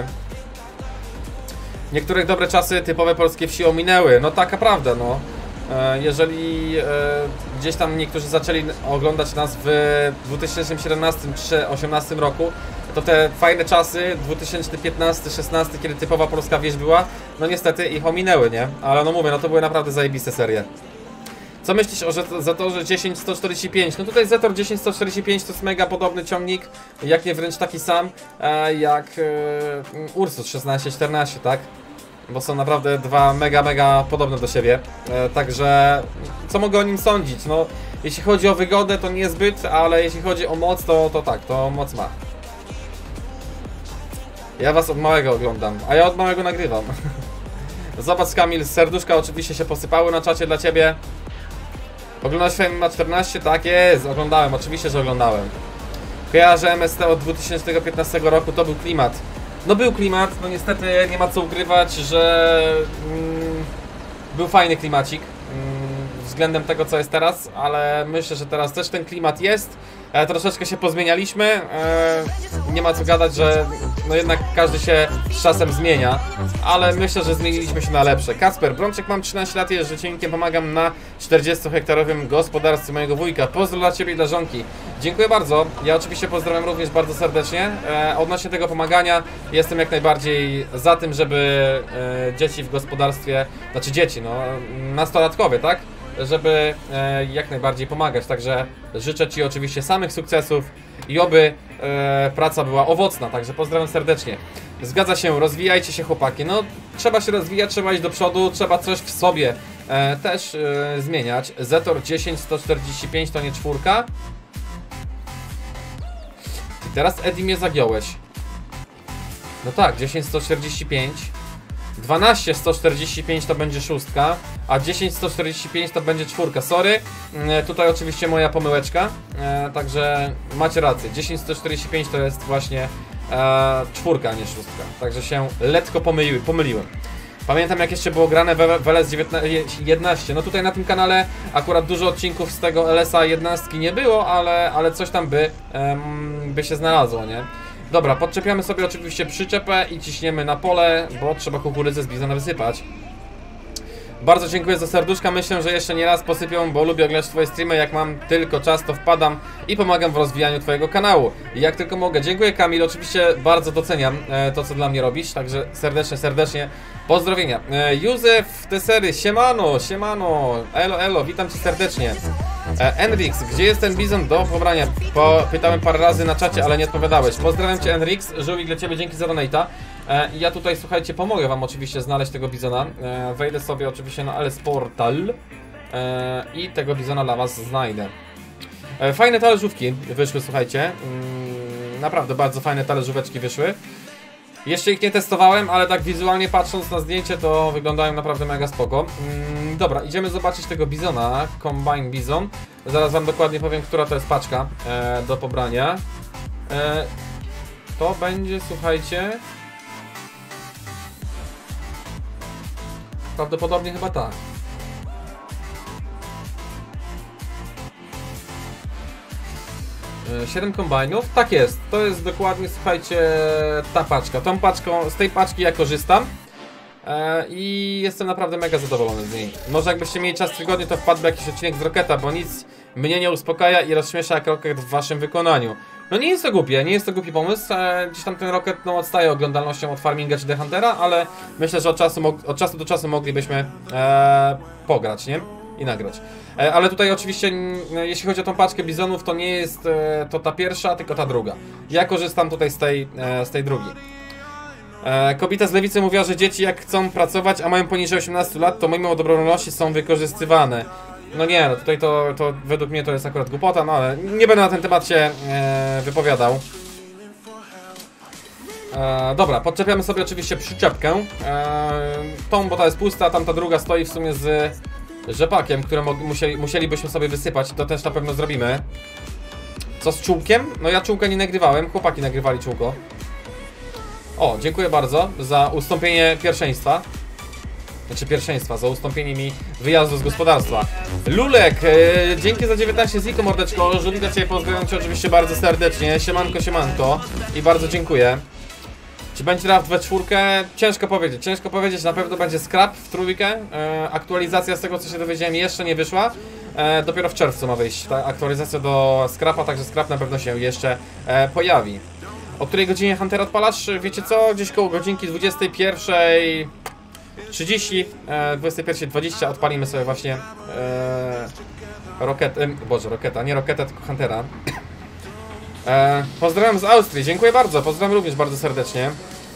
Niektórych dobre czasy typowe polskie wsi ominęły. No taka prawda, no. E, jeżeli e, gdzieś tam niektórzy zaczęli oglądać nas w dwa tysiące siedemnastym czy dwa tysiące osiemnastym roku, to te fajne czasy dwa tysiące piętnasty szesnasty, kiedy typowa polska wieś była, no niestety ich ominęły, nie? Ale no mówię, no to były naprawdę zajebiste serie. Co myślisz o Zetorze dziesięć sto czterdzieści pięć? No tutaj Zetor dziesięć sto czterdzieści pięć to jest mega podobny ciągnik, jak nie wręcz taki sam, e, jak e, Ursus szesnaście czternaście, tak? Bo są naprawdę dwa mega, mega podobne do siebie. E, także co mogę o nim sądzić? No, jeśli chodzi o wygodę, to niezbyt, ale jeśli chodzi o moc, to, to tak, to moc ma. Ja was od małego oglądam, a ja od małego nagrywam. Zobacz, Kamil, serduszka oczywiście się posypały na czacie dla ciebie. Oglądałeś Fame ma czternaście? Tak jest, oglądałem, oczywiście, że oglądałem. Kojarzę M S T od dwa tysiące piętnastego roku, to był klimat. No był klimat, no niestety nie ma co ukrywać, że mm, był fajny klimacik mm, względem tego, co jest teraz, ale myślę, że teraz też ten klimat jest. E, troszeczkę się pozmienialiśmy, e, nie ma co gadać, że no jednak każdy się z czasem zmienia, ale myślę, że zmieniliśmy się na lepsze. Kasper, Brączek, mam trzynaście lat, jeżdżę cienkiem, pomagam na czterdziestohektarowym gospodarstwie mojego wujka. Pozdro dla ciebie i dla żonki. Dziękuję bardzo, ja oczywiście pozdrawiam również bardzo serdecznie. E, odnośnie tego pomagania jestem jak najbardziej za tym, żeby e, dzieci w gospodarstwie, znaczy dzieci, no nastolatkowie, tak? Żeby e, jak najbardziej pomagać, także życzę ci oczywiście samych sukcesów i oby e, praca była owocna, także pozdrawiam serdecznie. Zgadza się, rozwijajcie się, chłopaki, no trzeba się rozwijać, trzeba iść do przodu, trzeba coś w sobie e, też e, zmieniać. Zetor dziesięć sto czterdzieści pięć to nie czwórka. I teraz Eddie mnie zagiąłeś. No tak, dziesięć sto czterdzieści pięć. dwanaście sto czterdzieści pięć to będzie szóstka, a dziesięć sto czterdzieści pięć to będzie czwórka. Sorry, e, tutaj oczywiście moja pomyłeczka, e, także macie rację, dziesięć sto czterdzieści pięć to jest właśnie e, czwórka, a nie szóstka. Także się lekko pomyliły, pomyliłem. Pamiętam, jak jeszcze było grane w L S jedenaście. No tutaj na tym kanale akurat dużo odcinków z tego L S a jedenaście nie było, ale, ale coś tam by, um, by się znalazło, nie? Dobra, podczepiamy sobie oczywiście przyczepę i ciśniemy na pole, bo trzeba kukurydzę z bizona wysypać. Bardzo dziękuję za serduszka, myślę, że jeszcze nie raz posypią, bo lubię oglądać twoje streamy, jak mam tylko czas, to wpadam i pomagam w rozwijaniu twojego kanału. Jak tylko mogę. Dziękuję, Kamil, oczywiście bardzo doceniam e, to, co dla mnie robisz, także serdecznie, serdecznie pozdrowienia. E, Józef Tesery, siemano, siemano, elo, elo, witam cię serdecznie. E, Enrix, gdzie jest ten bizon do pobrania? Po, pytałem parę razy na czacie, ale nie odpowiadałeś. Pozdrawiam cię, Enrix, żółwik dla ciebie, dzięki za donate'a. E, ja tutaj, słuchajcie, pomogę wam oczywiście znaleźć tego bizona. E, wejdę sobie oczywiście na L S Portal e, i tego bizona dla was znajdę. E, fajne talerzówki wyszły, słuchajcie. Mm, naprawdę bardzo fajne talerzóweczki wyszły. Jeszcze ich nie testowałem, ale tak wizualnie patrząc na zdjęcie, to wyglądają naprawdę mega spoko. Mm, dobra, idziemy zobaczyć tego bizona, Combine Bizon. Zaraz wam dokładnie powiem, która to jest paczka e, do pobrania. E, to będzie, słuchajcie... Prawdopodobnie chyba tak. siedem kombajnów, tak jest, to jest dokładnie, słuchajcie, ta paczka. Tą paczką, z tej paczki ja korzystam e, i jestem naprawdę mega zadowolony z niej. Może jakbyście mieli czas w tygodniu, to wpadłby jakiś odcinek z Rocketa, bo nic mnie nie uspokaja i rozśmiesza jak Rocket w waszym wykonaniu. No nie jest to głupie, nie jest to głupi pomysł, e, gdzieś tam ten Rocket no, odstaje oglądalnością od Farminga czy The Huntera, ale myślę, że od czasu, od czasu do czasu moglibyśmy e, pograć, nie? I nagrać. E, ale tutaj oczywiście, jeśli chodzi o tą paczkę bizonów, to nie jest e, to ta pierwsza, tylko ta druga. Ja korzystam tutaj z tej, e, z tej drugiej. E, kobieta z lewicy mówiła, że dzieci jak chcą pracować, a mają poniżej osiemnastu lat, to mimo dobrowolności są wykorzystywane. No nie, no tutaj to, to według mnie to jest akurat głupota, no ale nie będę na ten temat się e, wypowiadał. E, dobra, podczepiamy sobie oczywiście przyczepkę. E, tą, bo ta jest pusta, tamta druga stoi w sumie z rzepakiem, które musieli, musielibyśmy sobie wysypać, to też na pewno zrobimy. Co z czółkiem? No ja czółka nie nagrywałem, chłopaki nagrywali czółko. O, dziękuję bardzo za ustąpienie pierwszeństwa. Znaczy pierwszeństwa, za ustąpienie mi wyjazdu z gospodarstwa. Lulek, e, dzięki za dziewiętnaście ziko, mordeczko. Żuli dla ciebie, pozdrawiam cię oczywiście bardzo serdecznie. Siemanko, siemanko. I bardzo dziękuję. Czy będzie draft we czwórkę? Ciężko powiedzieć, ciężko powiedzieć, na pewno będzie scrap w trójkę. E, aktualizacja z tego, co się dowiedziałem, jeszcze nie wyszła. E, dopiero w czerwcu ma wyjść ta aktualizacja do scrapa, także scrap na pewno się jeszcze e, pojawi. O której godzinie Hunter odpalasz? Wiecie co? Gdzieś koło godzinki dwudziestej pierwszej trzydzieści, e, dwudziestej pierwszej dwadzieścia odpalimy sobie właśnie e, Rocket, e, boże, Rocketa, nie Rocketa, tylko Huntera. E, pozdrawiam z Austrii, dziękuję bardzo, pozdrawiam również bardzo serdecznie.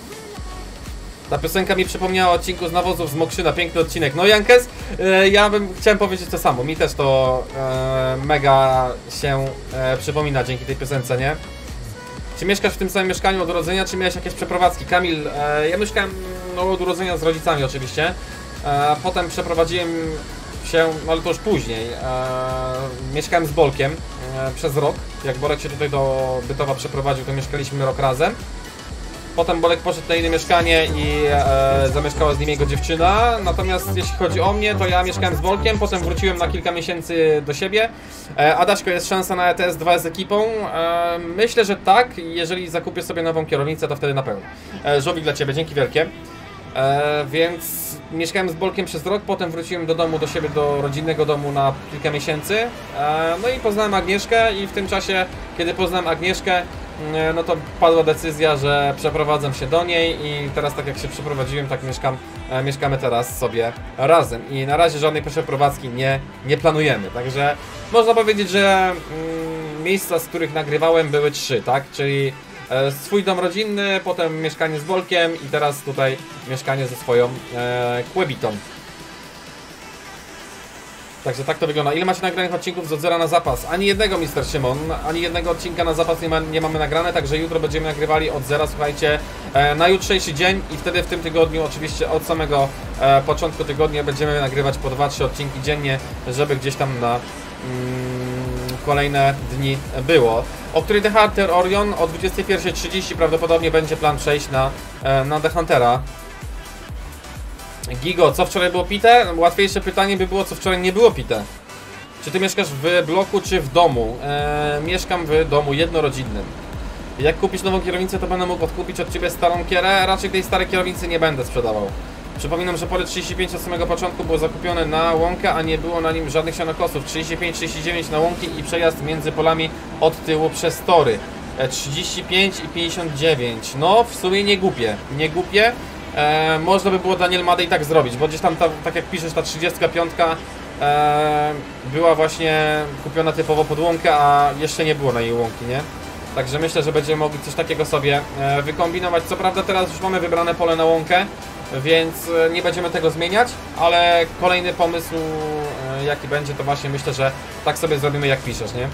Ta piosenka mi przypomniała o odcinku z nawozów z Mokrzyna, piękny odcinek. No Jankes, e, ja bym chciałem powiedzieć to samo, mi też to e, mega się e, przypomina dzięki tej piosence, nie? Czy mieszkasz w tym samym mieszkaniu od urodzenia, czy miałeś jakieś przeprowadzki? Kamil, e, ja mieszkałem no, od urodzenia z rodzicami oczywiście. E, potem przeprowadziłem się, no ale to już później. E, mieszkałem z Bolkiem e, przez rok. Jak Bolek się tutaj do Bytowa przeprowadził, to mieszkaliśmy rok razem. Potem Bolek poszedł na inne mieszkanie i e, zamieszkała z nim jego dziewczyna. Natomiast jeśli chodzi o mnie, to ja mieszkałem z Bolkiem, potem wróciłem na kilka miesięcy do siebie. E, Adaśko, jest szansa na E T S dwa z ekipą? E, myślę, że tak. Jeżeli zakupię sobie nową kierownicę, to wtedy na pewno. E, Żółwik dla ciebie, dzięki wielkie. E, więc mieszkałem z Bolkiem przez rok, potem wróciłem do domu, do siebie, do rodzinnego domu na kilka miesięcy. E, no i poznałem Agnieszkę i w tym czasie, kiedy poznałem Agnieszkę, no to padła decyzja, że przeprowadzam się do niej i teraz tak jak się przeprowadziłem, tak mieszkam, e, mieszkamy teraz sobie razem i na razie żadnej przeprowadzki nie, nie planujemy, także można powiedzieć, że mm, miejsca, z których nagrywałem, były trzy, tak, czyli e, swój dom rodzinny, potem mieszkanie z Bolkiem i teraz tutaj mieszkanie ze swoją e, Kłebitą. Także tak to wygląda. Ile macie nagranych odcinków z Od Zera na zapas? Ani jednego, mister Szymon. Ani jednego odcinka na zapas nie, ma, nie mamy nagrane, także jutro będziemy nagrywali Od Zera, słuchajcie, e, na jutrzejszy dzień i wtedy w tym tygodniu, oczywiście od samego e, początku tygodnia będziemy nagrywać po dwa trzy odcinki dziennie, żeby gdzieś tam na mm, kolejne dni było. O której The Hunter Orion? O dwudziestej pierwszej trzydzieści prawdopodobnie będzie plan przejść na, e, na The Huntera. Gigo, co wczoraj było pite? Łatwiejsze pytanie by było, co wczoraj nie było pite. Czy ty mieszkasz w bloku, czy w domu? Eee, mieszkam w domu jednorodzinnym. Jak kupisz nową kierownicę, to będę mógł odkupić od ciebie starą kierę. Raczej tej starej kierownicy nie będę sprzedawał. Przypominam, że pole trzydzieści pięć od samego początku było zakupione na łąkę, a nie było na nim żadnych sianokosów. trzydzieści pięć trzydzieści dziewięć na łąki i przejazd między polami od tyłu przez tory. Eee, trzydzieści pięć i pięćdziesiąt dziewięć. No, w sumie nie głupie. Nie głupie. E, można by było Daniel Madę i tak zrobić, bo gdzieś tam, ta, tak jak piszesz, ta trzydziestka piątka e, była właśnie kupiona typowo pod łąkę, a jeszcze nie było na jej łąki, nie? Także myślę, że będziemy mogli coś takiego sobie e, wykombinować. Co prawda teraz już mamy wybrane pole na łąkę, więc e, nie będziemy tego zmieniać, ale kolejny pomysł e, jaki będzie, to właśnie myślę, że tak sobie zrobimy, jak piszesz, nie?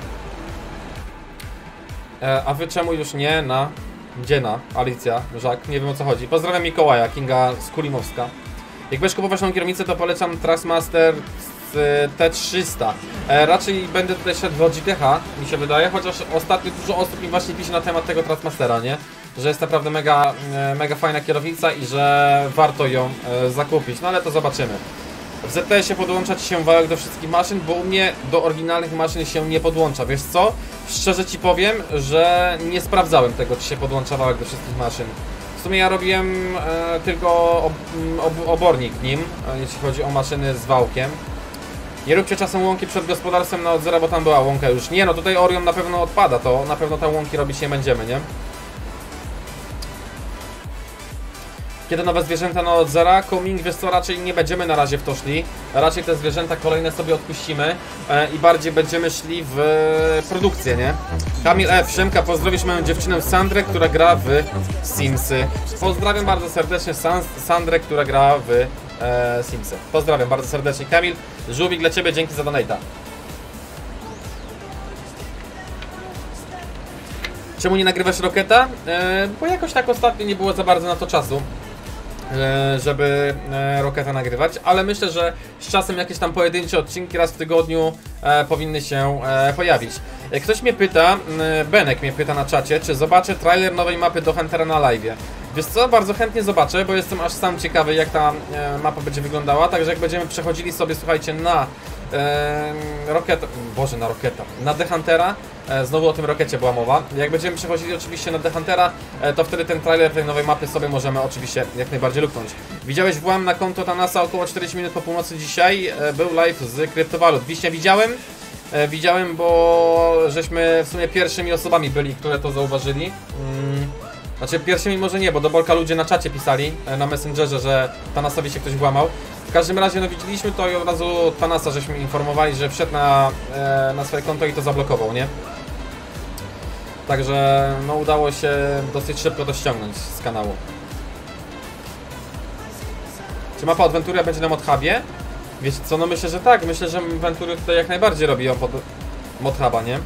E, a wy czemu już nie na... Gdzie na? Alicja, Żak, nie wiem o co chodzi. Pozdrawiam Mikołaja, Kinga Skulimowska. Jak będziesz kupować nową kierownicę, to polecam Trustmaster z T trzysta. E, raczej będę tutaj szedł w Logitech, mi się wydaje, chociaż ostatnio dużo osób mi właśnie pisze na temat tego Trustmastera, nie? Że jest naprawdę mega, mega fajna kierownica i że warto ją e, zakupić, no ale to zobaczymy. W Z T S-ie podłącza ci się wałek do wszystkich maszyn, bo u mnie do oryginalnych maszyn się nie podłącza. Wiesz co? Szczerze ci powiem, że nie sprawdzałem tego, czy się podłącza wałek do wszystkich maszyn. W sumie ja robiłem e, tylko ob, ob, obornik nim, e, jeśli chodzi o maszyny z wałkiem. Nie róbcie czasem łąki przed gospodarstwem na Od Zera, bo tam była łąka już. Nie, no tutaj Orion na pewno odpada, to na pewno tam łąki robić nie będziemy, nie? Kiedy nowe zwierzęta na Od Zera? Coming, wiesz co, raczej nie będziemy na razie w to szli. Raczej te zwierzęta kolejne sobie odpuścimy e, i bardziej będziemy szli w e, produkcję, nie? Kamil F. Siemka, pozdrowisz moją dziewczynę Sandrę, która gra w Simsy. Pozdrawiam bardzo serdecznie San Sandrę, która gra w e, Simsy. Pozdrawiam bardzo serdecznie. Kamil, żółwik dla ciebie, dzięki za donate'a. Czemu nie nagrywasz Roketa? E, bo jakoś tak ostatnio nie było za bardzo na to czasu, żeby Roketa nagrywać, ale myślę, że z czasem jakieś tam pojedyncze odcinki raz w tygodniu e, powinny się e, pojawić. Jak ktoś mnie pyta, Benek mnie pyta na czacie, czy zobaczę trailer nowej mapy do Huntera na live'ie. Wiesz co, bardzo chętnie zobaczę, bo jestem aż sam ciekawy, jak ta e, mapa będzie wyglądała, także jak będziemy przechodzili sobie, słuchajcie, na e, Roketa, boże, na Roketa, na The Huntera, e, znowu o tym Rokecie była mowa, jak będziemy przechodzili oczywiście na The Huntera, e, to wtedy ten trailer tej nowej mapy sobie możemy oczywiście jak najbardziej luknąć. Widziałeś włam na konto Thanasa około czterdzieści minut po północy dzisiaj, e, był live z kryptowalut. Wiśnia widziałem, e, widziałem, bo żeśmy w sumie pierwszymi osobami byli, które to zauważyli. Mm. Znaczy pierwszymi może nie, bo do Bolka ludzie na czacie pisali, na Messengerze, że Thanasowi się ktoś włamał. W każdym razie no widzieliśmy to i od razu Thanasa żeśmy informowali, że wszedł na, na swoje konto i to zablokował, nie? Także no udało się dosyć szybko to ściągnąć z kanału. Czy mapa od Venturia będzie na ModHubie? Wiecie co, no myślę, że tak. Myślę, że Ventury tutaj jak najbardziej robi ją pod ModHuba, nie?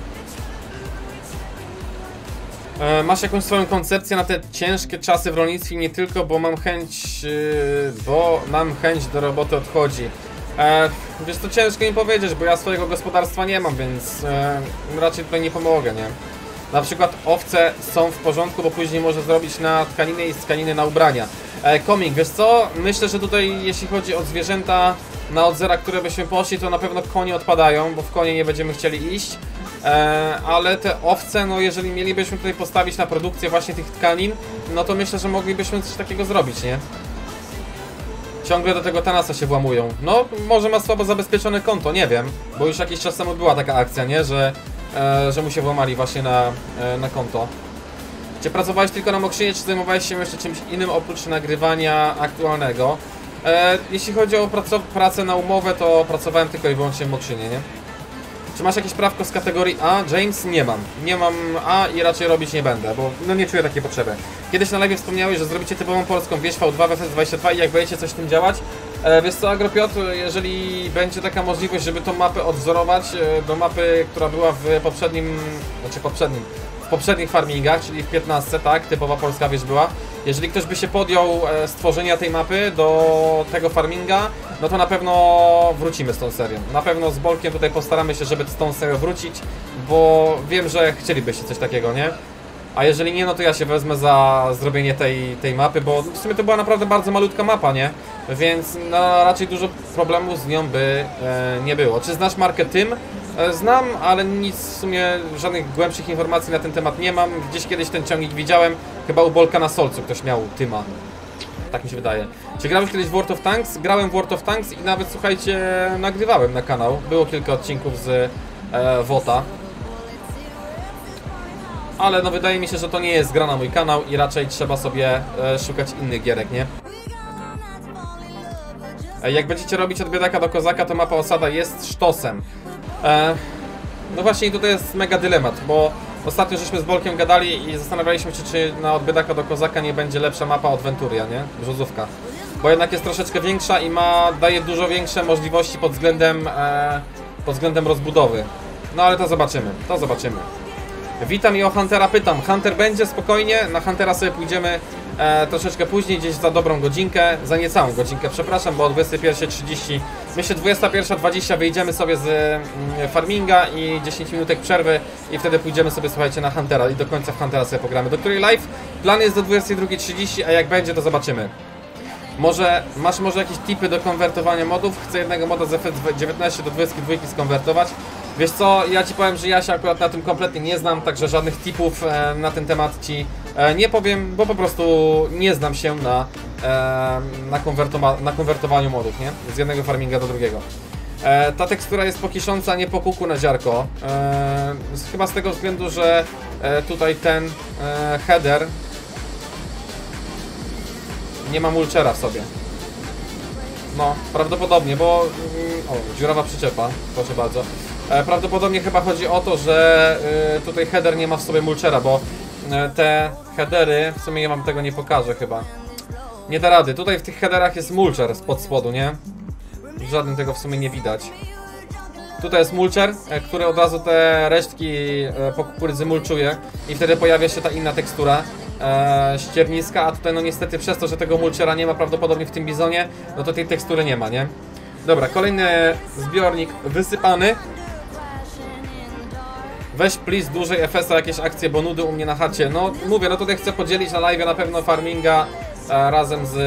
Masz jakąś swoją koncepcję na te ciężkie czasy w rolnictwie, nie tylko, bo mam chęć, bo nam chęć do roboty odchodzi. E, wiesz, to ciężko mi powiedzieć, bo ja swojego gospodarstwa nie mam, więc e, raczej tutaj nie pomogę, nie? Na przykład owce są w porządku, bo później może zrobić na tkaninę i z tkaniny na ubrania. E, Komik, wiesz co? Myślę, że tutaj jeśli chodzi o zwierzęta na Od Zera, które byśmy poszli, to na pewno konie odpadają, bo w konie nie będziemy chcieli iść. E, ale te owce, no jeżeli mielibyśmy tutaj postawić na produkcję właśnie tych tkanin, no to myślę, że moglibyśmy coś takiego zrobić, nie? Ciągle do tego Thanasa się włamują. No, może ma słabo zabezpieczone konto, nie wiem, bo już jakiś czas temu była taka akcja, nie? Że, e, że mu się włamali właśnie na, e, na konto. Czy pracowałeś tylko na Mokrzynie, czy zajmowałeś się jeszcze czymś innym oprócz nagrywania aktualnego? E, jeśli chodzi o pracę na umowę, to pracowałem tylko i wyłącznie w Mokrzynie, nie? Czy masz jakieś prawko z kategorii A? James, nie mam. Nie mam A i raczej robić nie będę, bo no nie czuję takiej potrzeby. Kiedyś na live wspomniałeś, że zrobicie typową polską wieś V dwa w F S dwadzieścia dwa i jak będziecie coś w tym działać, E, wiesz co, Agropiotr, jeżeli będzie taka możliwość, żeby tą mapę odwzorować e, do mapy, która była w poprzednim, znaczy poprzednim, w poprzednich farmingach, czyli w piętnastce, tak, typowa polska wieś była. Jeżeli ktoś by się podjął e, stworzenia tej mapy do tego farminga, no to na pewno wrócimy z tą serią. Na pewno z Bolkiem tutaj postaramy się, żeby z tą serią wrócić, bo wiem, że chcielibyście coś takiego, nie? A jeżeli nie, no to ja się wezmę za zrobienie tej, tej mapy, bo w sumie to była naprawdę bardzo malutka mapa, nie? Więc no, raczej dużo problemów z nią by e, nie było. Czy znasz markę Tym? E, znam, ale nic w sumie, żadnych głębszych informacji na ten temat nie mam. Gdzieś kiedyś ten ciągnik widziałem, chyba u Bolka na Solcu ktoś miał Tyma. Tak mi się wydaje. Czy grałeś kiedyś w World of Tanks? Grałem w World of Tanks i nawet, słuchajcie, nagrywałem na kanał. Było kilka odcinków z e, WOTA. Ale no wydaje mi się, że to nie jest gra na mój kanał i raczej trzeba sobie e, szukać innych gierek, nie? E, jak będziecie robić od biedaka do kozaka, to mapa osada jest sztosem. E, no właśnie i tutaj jest mega dylemat, bo ostatnio żeśmy z Bolkiem gadali i zastanawialiśmy się, czy na od biedaka do kozaka nie będzie lepsza mapa od Venturia, nie? Brzozówka. Bo jednak jest troszeczkę większa i ma, daje dużo większe możliwości pod względem, e, pod względem rozbudowy. No ale to zobaczymy, to zobaczymy. Witam i o Huntera pytam. Hunter będzie, spokojnie, na Huntera sobie pójdziemy e, troszeczkę później, gdzieś za dobrą godzinkę, za niecałą godzinkę, przepraszam, bo o dwudziestej pierwszej trzydzieści, myślę dwudziesta pierwsza dwadzieścia wyjdziemy sobie z mm, farminga i dziesięć minutek przerwy i wtedy pójdziemy sobie, słuchajcie, na Huntera i do końca w Huntera sobie pogramy. Do której live? Plan jest do dwudziestej drugiej trzydzieści, a jak będzie, to zobaczymy. Może, masz może jakieś tipy do konwertowania modów? Chcę jednego moda z F dziewiętnaście do dwudziestki dwójki skonwertować. Wiesz co, ja ci powiem, że ja się akurat na tym kompletnie nie znam, także żadnych tipów e, na ten temat ci e, nie powiem, bo po prostu nie znam się na, e, na, konwertowa na konwertowaniu modów, nie? Z jednego farminga do drugiego. E, ta tekstura jest pokisząca, nie po kuku na ziarko. E, chyba z tego względu, że e, tutaj ten e, header nie ma mulchera w sobie. No, prawdopodobnie, bo... O, dziurawa przyczepa, proszę bardzo. E, prawdopodobnie chyba chodzi o to, że y, tutaj header nie ma w sobie mulchera, bo y, te headery, w sumie ja wam tego nie pokażę chyba. Nie da rady, tutaj w tych headerach jest mulcher spod spodu, nie? Żadnym tego w sumie nie widać. Tutaj jest mulcher, e, który od razu te resztki e, po kukurydzy mulczuje i wtedy pojawia się ta inna tekstura. E, ścierniska, a tutaj no niestety przez to, że tego mulchera nie ma prawdopodobnie w tym bizonie, no to tej tekstury nie ma, nie? Dobra, kolejny zbiornik wysypany. Weź please dłużej F S a jakieś akcje, bo nudy u mnie na chacie. No mówię, no tutaj chcę podzielić na live na pewno farminga e, razem z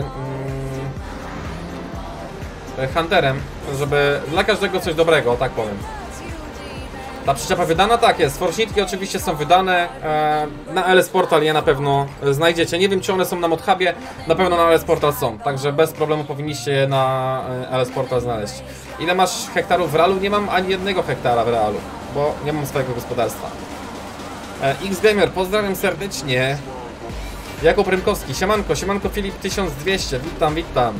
mm, Hunterem, żeby dla każdego coś dobrego, tak powiem. Ta przyczepa wydana? Tak jest. Forśnitki oczywiście są wydane. E, na L S Portal je na pewno znajdziecie. Nie wiem, czy one są na Modhubie. Na pewno na L S Portal są. Także bez problemu powinniście je na L S Portal znaleźć. Ile masz hektarów w realu? Nie mam ani jednego hektara w realu, bo nie mam swojego gospodarstwa. E, X-Gamer, pozdrawiam serdecznie. Jakub Rymkowski, siemanko, siemanko Filip tysiąc dwieście. Witam, witam.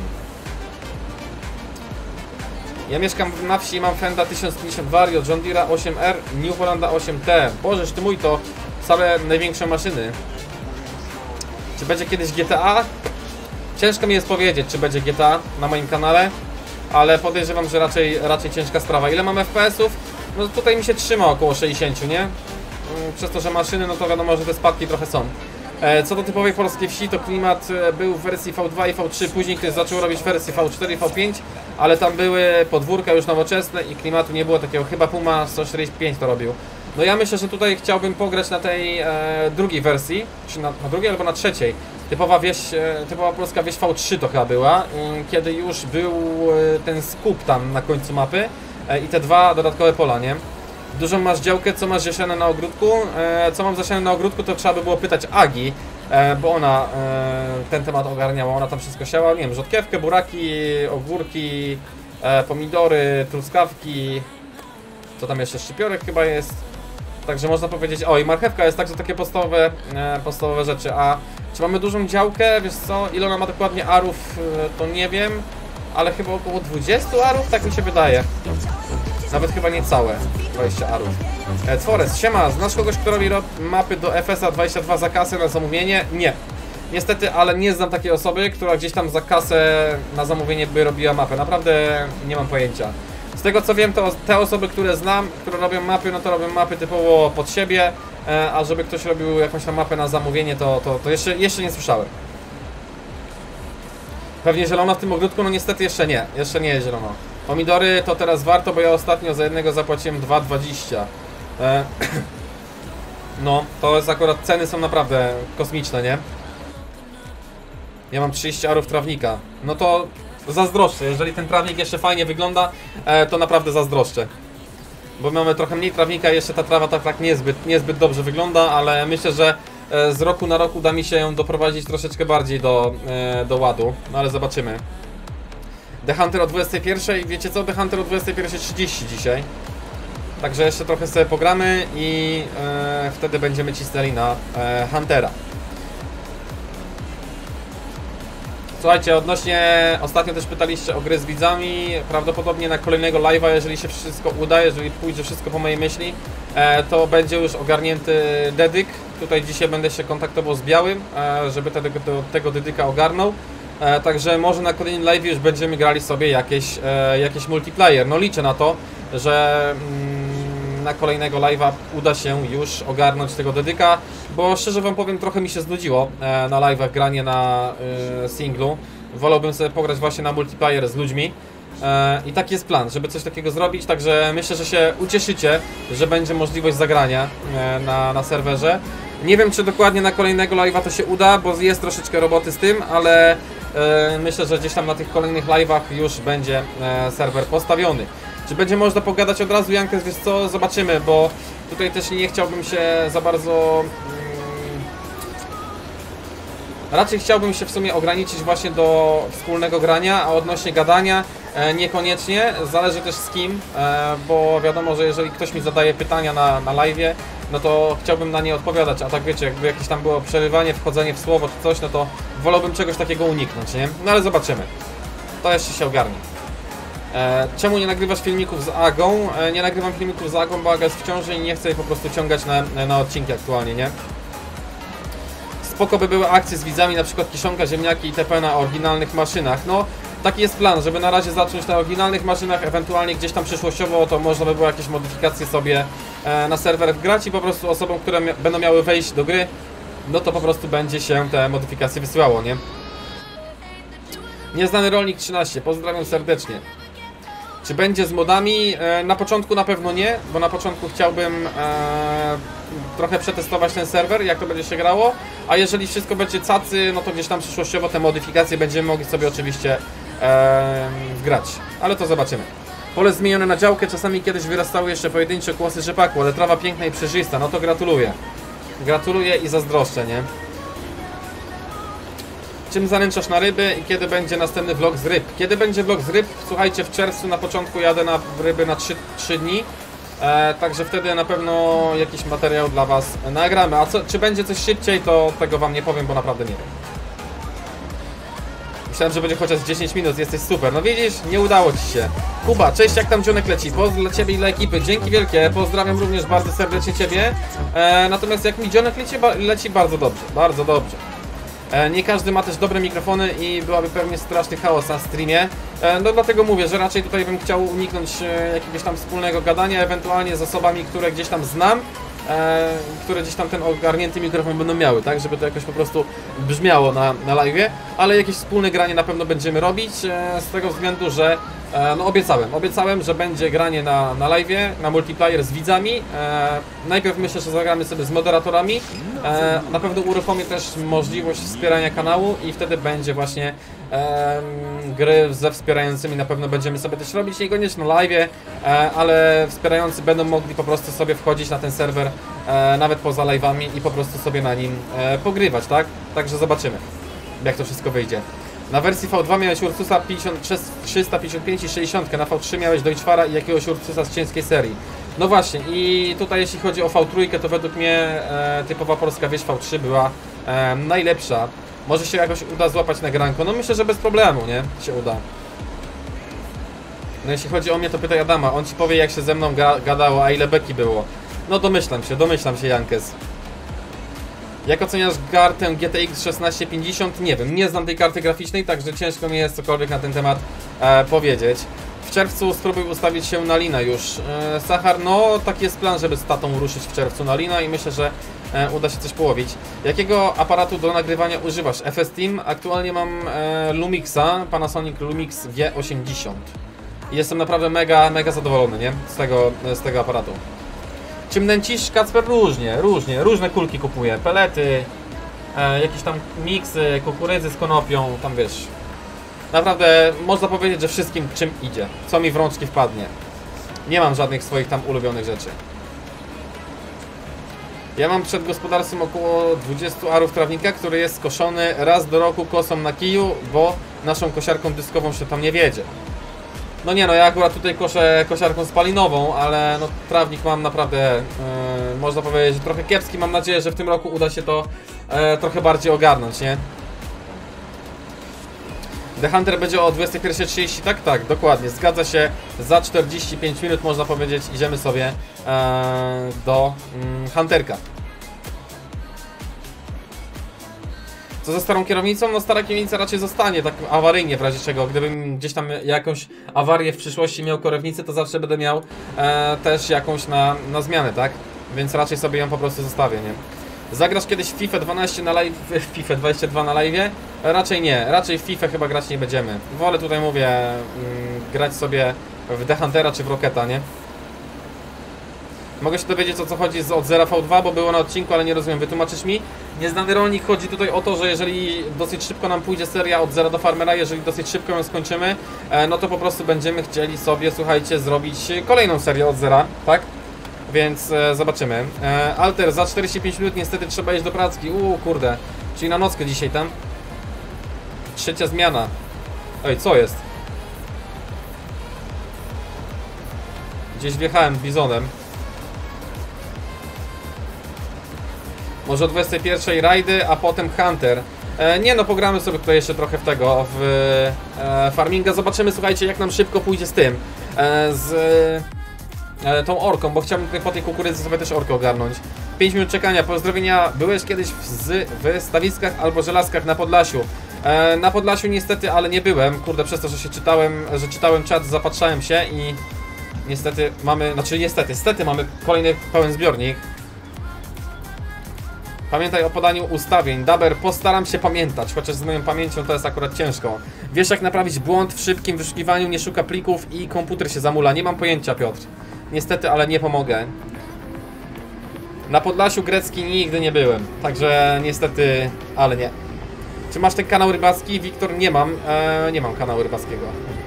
Ja mieszkam na wsi i mam Fenda tysiąc pięćdziesiąt Vario, John Deere osiem R, New Hollanda osiem T. Bożeż ty mój, to same największe maszyny. Czy będzie kiedyś G T A? Ciężko mi jest powiedzieć, czy będzie G T A na moim kanale, ale podejrzewam, że raczej, raczej ciężka sprawa. Ile mam F P S ów? No tutaj mi się trzyma około sześćdziesiąt, nie? Przez to, że maszyny, no to wiadomo, że te spadki trochę są. Co do typowej polskiej wsi, to klimat był w wersji V dwa i V trzy, później ktoś zaczął robić wersję V cztery i V pięć, ale tam były podwórka już nowoczesne i klimatu nie było takiego, chyba Puma sto czterdzieści pięć to robił. No ja myślę, że tutaj chciałbym pograć na tej e, drugiej wersji, czy na, na drugiej albo na trzeciej. Typowa wieś, e, typowa polska wieś V trzy to chyba była, e, kiedy już był e, ten skup tam na końcu mapy e, i te dwa dodatkowe pola, nie? Dużą masz działkę, co masz zasiane na ogródku? E, co mam zasiane na ogródku, to trzeba by było pytać Agi, e, bo ona e, ten temat ogarniała, ona tam wszystko siała, nie wiem, rzodkiewkę, buraki, ogórki, e, pomidory, truskawki, co tam jeszcze, szczypiorek chyba jest. Także można powiedzieć, o i marchewka jest, także takie podstawowe, e, podstawowe rzeczy. A czy mamy dużą działkę, wiesz co, ile ona ma dokładnie arów, e, to nie wiem, ale chyba około dwadzieścia arów, tak mi się wydaje. Nawet chyba nie całe dwadzieścia arów. E, Forest, siema, znasz kogoś, kto robi mapy do F S a dwadzieścia dwa za kasę na zamówienie? Nie. Niestety, ale nie znam takiej osoby, która gdzieś tam za kasę na zamówienie by robiła mapę. Naprawdę nie mam pojęcia. Z tego co wiem, to te osoby, które znam, które robią mapy, no to robią mapy typowo pod siebie, a żeby ktoś robił jakąś tam mapę na zamówienie, to, to, to jeszcze, jeszcze nie słyszałem. Pewnie zielona w tym ogródku? No niestety jeszcze nie, jeszcze nie jest zielono. Pomidory to teraz warto, bo ja ostatnio za jednego zapłaciłem dwa dwadzieścia. E no, to jest akurat, ceny są naprawdę kosmiczne, nie? Ja mam trzydzieści arów trawnika. No to zazdroszczę, jeżeli ten trawnik jeszcze fajnie wygląda, e, to naprawdę zazdroszczę. Bo mamy trochę mniej trawnika i jeszcze ta trawa tak, tak niezbyt, niezbyt dobrze wygląda, ale myślę, że e, z roku na rok uda mi się ją doprowadzić troszeczkę bardziej do, e, do ładu. No ale zobaczymy. The Hunter o dwudziestej pierwszej, wiecie co? The Hunter o dwudziestej pierwszej trzydzieści dzisiaj. Także jeszcze trochę sobie pogramy i e, wtedy będziemy cisnęli na e, Huntera. Słuchajcie, odnośnie, ostatnio też pytaliście o gry z widzami, prawdopodobnie na kolejnego live'a, jeżeli się wszystko uda, jeżeli pójdzie wszystko po mojej myśli, e, to będzie już ogarnięty dedyk. Tutaj dzisiaj będę się kontaktował z Białym, e, żeby tego, do, tego dedyka ogarnął. E, także może na kolejnym live już będziemy grali sobie jakieś, e, jakieś multiplayer. No liczę na to, że mm, na kolejnego live'a uda się już ogarnąć tego dedyka, bo szczerze wam powiem, trochę mi się znudziło e, na live'ach granie na e, singlu. Wolałbym sobie pograć właśnie na multiplayer z ludźmi. E, I taki jest plan, żeby coś takiego zrobić, także myślę, że się ucieszycie, że będzie możliwość zagrania e, na, na serwerze. Nie wiem, czy dokładnie na kolejnego live'a to się uda, bo jest troszeczkę roboty z tym, ale e, myślę, że gdzieś tam na tych kolejnych live'ach już będzie e, serwer postawiony. Czy będzie można pogadać od razu, Jankes, wiesz co, zobaczymy, bo tutaj też nie chciałbym się za bardzo... Mm, raczej chciałbym się w sumie ograniczyć właśnie do wspólnego grania, a odnośnie gadania e, niekoniecznie, zależy też z kim, e, bo wiadomo, że jeżeli ktoś mi zadaje pytania na, na live'ie, no to chciałbym na nie odpowiadać, a tak wiecie, jakby jakieś tam było przerywanie, wchodzenie w słowo czy coś, no to wolałbym czegoś takiego uniknąć, nie? No ale zobaczymy. To jeszcze się ogarnie. E, czemu nie nagrywasz filmików z Agą? E, nie nagrywam filmików z Agą, bo Aga jest w ciąży i nie chcę jej po prostu ciągać na, na odcinki aktualnie, nie? Spoko by były akcje z widzami, na przykład kiszonka, ziemniaki itp. Na oryginalnych maszynach. No, taki jest plan, żeby na razie zacząć na oryginalnych maszynach, ewentualnie gdzieś tam przyszłościowo to można by było jakieś modyfikacje sobie e, na serwer wgrać i po prostu osobom, które mia będą miały wejść do gry, no to po prostu będzie się te modyfikacje wysyłało, nie? Nieznany Rolnik trzynaście, pozdrawiam serdecznie. Czy będzie z modami? E, na początku na pewno nie, bo na początku chciałbym e, trochę przetestować ten serwer, jak to będzie się grało, a jeżeli wszystko będzie cacy, no to gdzieś tam przyszłościowo te modyfikacje będziemy mogli sobie oczywiście e, wgrać, ale to zobaczymy. Pole zmienione na działkę, czasami kiedyś wyrastały jeszcze pojedyncze kłosy rzepaku, ale trawa piękna i przejrzysta, no to gratuluję. Gratuluję i zazdroszczę, nie? Czym zaręczasz na ryby i kiedy będzie następny vlog z ryb? Kiedy będzie vlog z ryb? Słuchajcie, w czerwcu na początku jadę na ryby na trzy dni, e, także wtedy na pewno jakiś materiał dla was nagramy. A co, czy będzie coś szybciej, to tego wam nie powiem, bo naprawdę nie wiem. Myślałem, że będzie chociaż dziesięć minut, jesteś super. No widzisz, nie udało ci się. Kuba, cześć, jak tam dzionek leci? Pozdro dla ciebie i dla ekipy. Dzięki wielkie, pozdrawiam również bardzo serdecznie ciebie. E, natomiast jak mi dzionek leci, leci bardzo dobrze, bardzo dobrze. Nie każdy ma też dobre mikrofony i byłaby pewnie straszny chaos na streamie. No dlatego mówię, że raczej tutaj bym chciał uniknąć jakiegoś tam wspólnego gadania, ewentualnie z osobami, które gdzieś tam znam, które gdzieś tam ten ogarnięty mikrofon będą miały, tak, żeby to jakoś po prostu brzmiało na, na live'ie, ale jakieś wspólne granie na pewno będziemy robić, z tego względu, że no obiecałem, obiecałem, że będzie granie na, na live'ie, na multiplayer z widzami. E, najpierw myślę, że zagramy sobie z moderatorami. E, na pewno uruchomię też możliwość wspierania kanału i wtedy będzie właśnie e, gry ze wspierającymi na pewno będziemy sobie też robić, niekoniecznie na live'ie, e, ale wspierający będą mogli po prostu sobie wchodzić na ten serwer e, nawet poza live'ami i po prostu sobie na nim e, pogrywać, tak? Także zobaczymy, jak to wszystko wyjdzie. Na wersji V dwa miałeś Ursusa trzysta pięćdziesiąt pięć i sześćdziesiąt, na V trzy miałeś Deutschfara i jakiegoś Ursusa z ciężkiej serii. No właśnie, i tutaj jeśli chodzi o V trzy, to według mnie e, typowa polska wieś V trzy była e, najlepsza. Może się jakoś uda złapać na granko, no myślę, że bez problemu, nie? Się uda. No jeśli chodzi o mnie, to pytaj Adama, on ci powie, jak się ze mną ga gadało, a ile beki było. No domyślam się, domyślam się, Jankes. Jak oceniasz kartę G T X szesnaście pięćdziesiąt? Nie wiem, nie znam tej karty graficznej, także ciężko mi jest cokolwiek na ten temat e, powiedzieć. W czerwcu spróbuj ustawić się na Lina już. E, Sachar, no taki jest plan, żeby z tatą ruszyć w czerwcu na Lina i myślę, że e, uda się coś połowić. Jakiego aparatu do nagrywania używasz? F S Team? Aktualnie mam e, Lumixa, Panasonic Lumix G osiemdziesiąt. I jestem naprawdę mega, mega zadowolony, nie? Z tego, z tego aparatu. Czym nęcisz, Kacper? Różnie, różnie, różne kulki kupuję. Pelety, e, jakieś tam miksy, kukurydzy z konopią, tam wiesz. Naprawdę można powiedzieć, że wszystkim czym idzie, co mi w rączki wpadnie. Nie mam żadnych swoich tam ulubionych rzeczy. Ja mam przed gospodarstwem około dwudziestu arów trawnika, który jest skoszony raz do roku kosą na kiju, bo naszą kosiarką dyskową się tam nie wiedzie. No nie no, ja akurat tutaj koszę kosiarką spalinową, ale no trawnik mam naprawdę, yy, można powiedzieć, że trochę kiepski. Mam nadzieję, że w tym roku uda się to yy, trochę bardziej ogarnąć, nie? The Hunter będzie o dwudziestej pierwszej trzydzieści, tak, tak, dokładnie, zgadza się, za czterdzieści pięć minut można powiedzieć, idziemy sobie yy, do yy, Hunterka. Co ze starą kierownicą? No stara kierownica raczej zostanie, tak awaryjnie w razie czego, gdybym gdzieś tam jakąś awarię w przyszłości miał kierownicę, to zawsze będę miał e, też jakąś na, na zmianę, tak? Więc raczej sobie ją po prostu zostawię, nie? Zagrasz kiedyś w FIFA dwanaście na live, w FIFA dwadzieścia dwa na live? Raczej nie, raczej w FIFA chyba grać nie będziemy. Wolę tutaj, mówię, mm, grać sobie w The Huntera czy w Rocketa, nie? Mogę się dowiedzieć, o co chodzi z od zera V dwa, bo było na odcinku, ale nie rozumiem. Wytłumaczysz mi? Nieznany rolnik, chodzi tutaj o to, że jeżeli dosyć szybko nam pójdzie seria od zera do farmera, jeżeli dosyć szybko ją skończymy, no to po prostu będziemy chcieli sobie, słuchajcie, zrobić kolejną serię od zera, tak? Więc e, zobaczymy. E, Alter, za czterdzieści pięć minut niestety trzeba iść do pracy. Uuu, kurde. Czyli na nockę dzisiaj tam. Trzecia zmiana. Oj, co jest? Gdzieś wjechałem bizonem. Może o dwudziestej pierwszej rajdy, a potem Hunter. E, nie no, pogramy sobie tutaj jeszcze trochę w tego, w e, farminga. Zobaczymy, słuchajcie, jak nam szybko pójdzie z tym. E, z e, tą orką, bo chciałbym tutaj po tej kukurydzy sobie też orkę ogarnąć. pięć minut czekania, pozdrowienia. Byłeś kiedyś w, z, w Stawiskach albo Żelazkach na Podlasiu. E, na Podlasiu niestety, ale nie byłem. Kurde, przez to, że się czytałem, że czytałem czat, zapatrzałem się i niestety mamy, znaczy niestety, niestety mamy kolejny pełen zbiornik. Pamiętaj o podaniu ustawień. Daber, postaram się pamiętać, chociaż z moją pamięcią to jest akurat ciężko. Wiesz, jak naprawić błąd w szybkim wyszukiwaniu, nie szuka plików i komputer się zamula? Nie mam pojęcia, Piotr. Niestety, ale nie pomogę. Na Podlasiu grecki nigdy nie byłem, także niestety, ale nie. Czy masz ten kanał rybacki? Wiktor, nie mam. Eee, nie mam kanału rybackiego.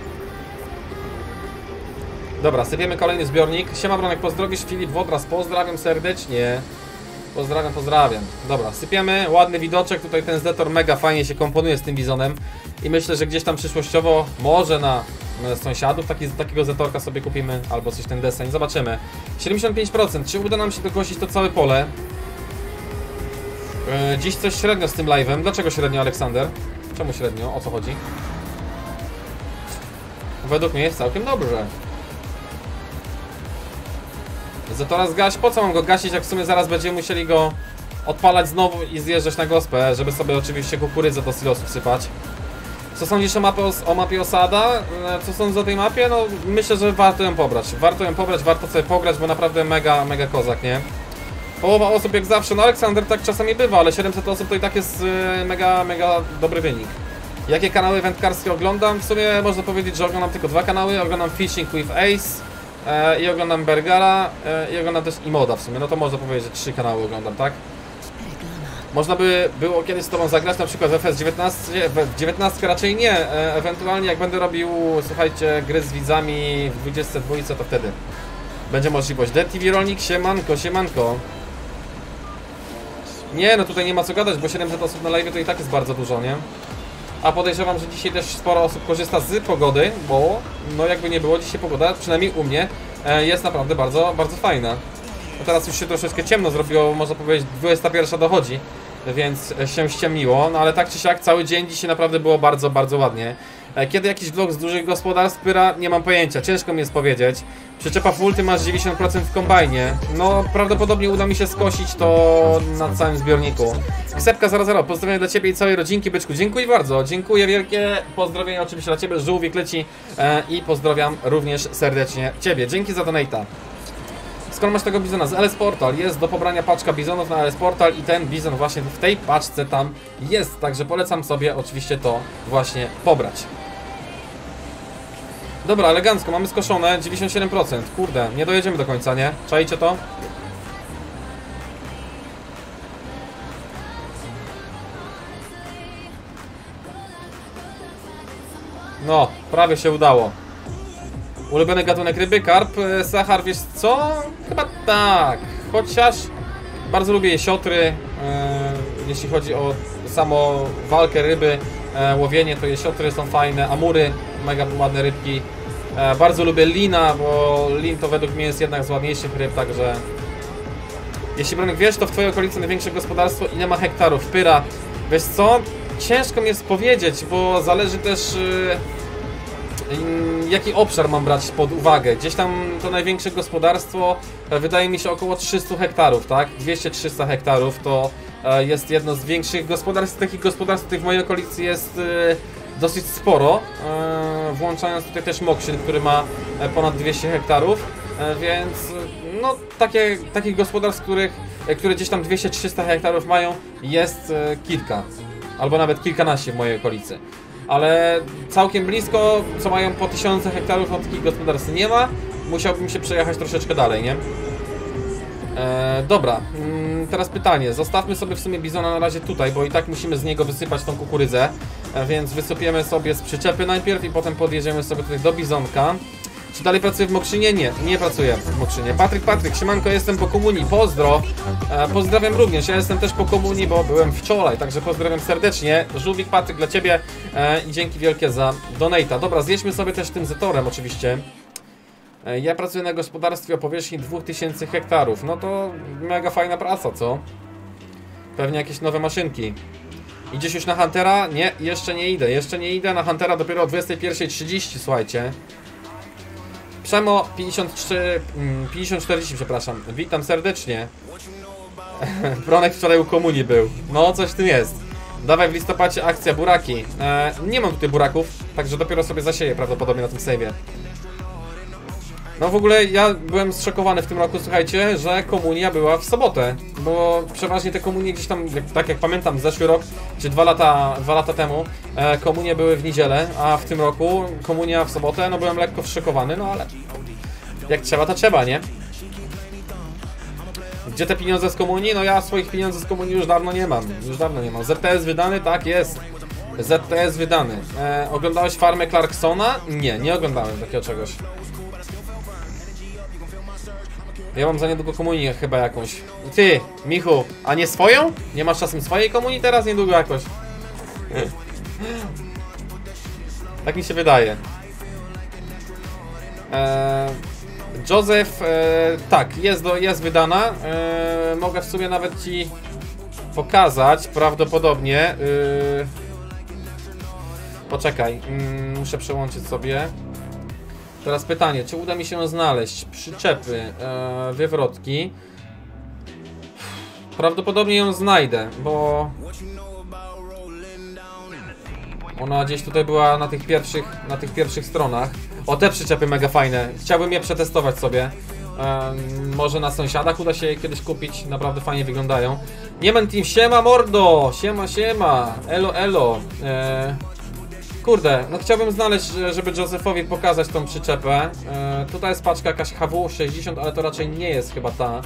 Dobra, sypiemy kolejny zbiornik. Siema Bronek, pozdrowisz Filip Wodras, pozdrawiam serdecznie. Pozdrawiam, pozdrawiam. Dobra, sypiemy, ładny widoczek, tutaj ten Zetor mega fajnie się komponuje z tym bizonem. I myślę, że gdzieś tam przyszłościowo, może na, na sąsiadów taki, takiego Zetorka sobie kupimy, albo coś ten deseń, zobaczymy. siedemdziesiąt pięć procent, czy uda nam się dokosić to całe pole? Yy, dziś coś średnio z tym live'em, dlaczego średnio, Aleksander? Czemu średnio, o co chodzi? Według mnie jest całkiem dobrze. Zetora zgaś, po co mam go gasić, jak w sumie zaraz będziemy musieli go odpalać znowu i zjeżdżać na gospę, żeby sobie oczywiście kukurydzę do silosów sypać. Co sądzisz o mapie, o mapie Osada? Co sądzisz o tej mapie? No myślę, że warto ją pobrać. Warto ją pobrać, warto sobie pograć, bo naprawdę mega, mega kozak, nie? Połowa osób jak zawsze, no Aleksander tak czasami bywa, ale siedemset osób to i tak jest mega, mega dobry wynik. Jakie kanały wędkarskie oglądam? W sumie można powiedzieć, że oglądam tylko dwa kanały. Oglądam Fishing with Ace e, i oglądam Bergara e, i oglądam też Imoda w sumie. No to można powiedzieć, że trzy kanały oglądam, tak? Można by było kiedyś z tobą zagrać na przykład w F S dziewiętnaście, w dziewiętnastkę raczej nie, e, ewentualnie jak będę robił, słuchajcie, gry z widzami w dwudziestce dwa, to wtedy będzie możliwość. Dead T V Rolnik, siemanko, siemanko. Nie, no tutaj nie ma co gadać, bo siedemset osób na live to i tak jest bardzo dużo, nie? A podejrzewam, że dzisiaj też sporo osób korzysta z pogody, bo no jakby nie było, dzisiaj pogoda, przynajmniej u mnie, jest naprawdę bardzo, bardzo fajna. No teraz już się troszeczkę ciemno zrobiło, można powiedzieć dwudziesta pierwsza dochodzi, więc się ściemniło, no ale tak czy siak cały dzień dzisiaj naprawdę było bardzo, bardzo ładnie. Kiedy jakiś vlog z dużych gospodarstw pyra? Nie mam pojęcia, ciężko mi jest powiedzieć. Przyczepa full, ty masz dziewięćdziesiąt procent w kombajnie. No, prawdopodobnie uda mi się skosić to na całym zbiorniku. Ksepka zero zero, pozdrowienia dla ciebie i całej rodzinki, byczku. Dziękuję bardzo, dziękuję wielkie. Pozdrowienia oczywiście dla ciebie, żółwik leci e, i pozdrawiam również serdecznie ciebie. Dzięki za donate'a. Skoro masz tego bizona z L S Portal, jest do pobrania paczka bizonów na L S Portal i ten bizon właśnie w tej paczce tam jest, także polecam sobie oczywiście to właśnie pobrać. Dobra, elegancko, mamy skoszone dziewięćdziesiąt siedem procent, kurde, nie dojedziemy do końca, nie? Czajcie to? No, prawie się udało. Ulubiony gatunek ryby, karp, sachar, wiesz co? Chyba tak, chociaż bardzo lubię jesiotry, e, jeśli chodzi o samo walkę ryby, e, łowienie, to jesiotry są fajne, amury, mega ładne rybki. E, bardzo lubię lina, bo lin to według mnie jest jednak z ładniejszych ryb, także... Jeśli Bronek wiesz, to w twojej okolicy największe gospodarstwo, ile ma hektarów? Pyra, wiesz co? Ciężko mi jest powiedzieć, bo zależy też... Yy... jaki obszar mam brać pod uwagę. Gdzieś tam to największe gospodarstwo wydaje mi się około trzysta hektarów, tak? dwieście trzysta hektarów to jest jedno z większych gospodarstw. Takich gospodarstw tutaj w mojej okolicy jest dosyć sporo, włączając tutaj też Mokrzyn, który ma ponad dwieście hektarów, więc no takie, takich gospodarstw, których, które gdzieś tam dwieście trzysta hektarów mają, jest kilka, albo nawet kilkanaście w mojej okolicy. Ale całkiem blisko, co mają po tysiące hektarów, od takich gospodarstw nie ma. Musiałbym się przejechać troszeczkę dalej, nie? Eee, dobra, eee, teraz pytanie. Zostawmy sobie w sumie bizona na razie tutaj, bo i tak musimy z niego wysypać tą kukurydzę. Eee, więc wysypiemy sobie z przyczepy najpierw i potem podjedziemy sobie tutaj do bizonka. Czy dalej pracuję w Mokrzynie? Nie, nie pracuję w Mokrzynie. Patryk, Patryk, siemanko, jestem po komunii, pozdro. E, pozdrawiam również, ja jestem też po komunii, bo byłem wczoraj, także pozdrawiam serdecznie. Żółwik, Patryk, dla ciebie e, i dzięki wielkie za donate'a. Dobra, zjedźmy sobie też tym zetorem oczywiście. E, ja pracuję na gospodarstwie o powierzchni dwa tysiące hektarów, no to mega fajna praca, co? Pewnie jakieś nowe maszynki. Idziesz już na Huntera? Nie, jeszcze nie idę, jeszcze nie idę na Huntera dopiero o dwudziestej pierwszej trzydzieści, słuchajcie. Przemo pięćdziesiąt cztery, pięćdziesiąt czterdzieści, przepraszam. Witam serdecznie. Bronek wczoraj u komunii był. No, coś w tym jest. Dawaj w listopadzie akcja buraki. E, nie mam tutaj buraków, także dopiero sobie zasieję prawdopodobnie na tym save'ie. No w ogóle ja byłem zszokowany w tym roku, słuchajcie, że komunia była w sobotę. Bo przeważnie te komunie gdzieś tam, jak, tak jak pamiętam, zeszły rok, czy dwa lata, dwa lata temu, e, komunie były w niedzielę, a w tym roku komunia w sobotę, no byłem lekko zszokowany, no ale jak trzeba, to trzeba, nie? Gdzie te pieniądze z komunii? No ja swoich pieniędzy z komunii już dawno nie mam, już dawno nie mam. Z T S wydany? Tak, jest. Z T S wydany. E, oglądałeś Farmę Clarksona? Nie, nie oglądałem takiego czegoś. Ja mam za niedługo komunię chyba jakąś. Ty, Michu, a nie swoją? Nie masz czasem swojej komunii teraz niedługo jakoś? Tak mi się wydaje. Eee, Joseph, e, tak, jest, do, jest wydana. E, mogę w sumie nawet ci pokazać, prawdopodobnie. E, poczekaj, mm, muszę przełączyć sobie. Teraz pytanie, czy uda mi się znaleźć przyczepy, e, wywrotki? Prawdopodobnie ją znajdę, bo ona gdzieś tutaj była na tych pierwszych, na tych pierwszych stronach. O, te przyczepy mega fajne, chciałbym je przetestować sobie. E, może na sąsiadach uda się je kiedyś kupić, naprawdę fajnie wyglądają. Niemen Team, siema mordo, siema siema, elo elo. E, Kurde, no chciałbym znaleźć, żeby Josephowi pokazać tą przyczepę. Yy, tutaj jest paczka jakaś H W sześćdziesiąt, ale to raczej nie jest chyba ta.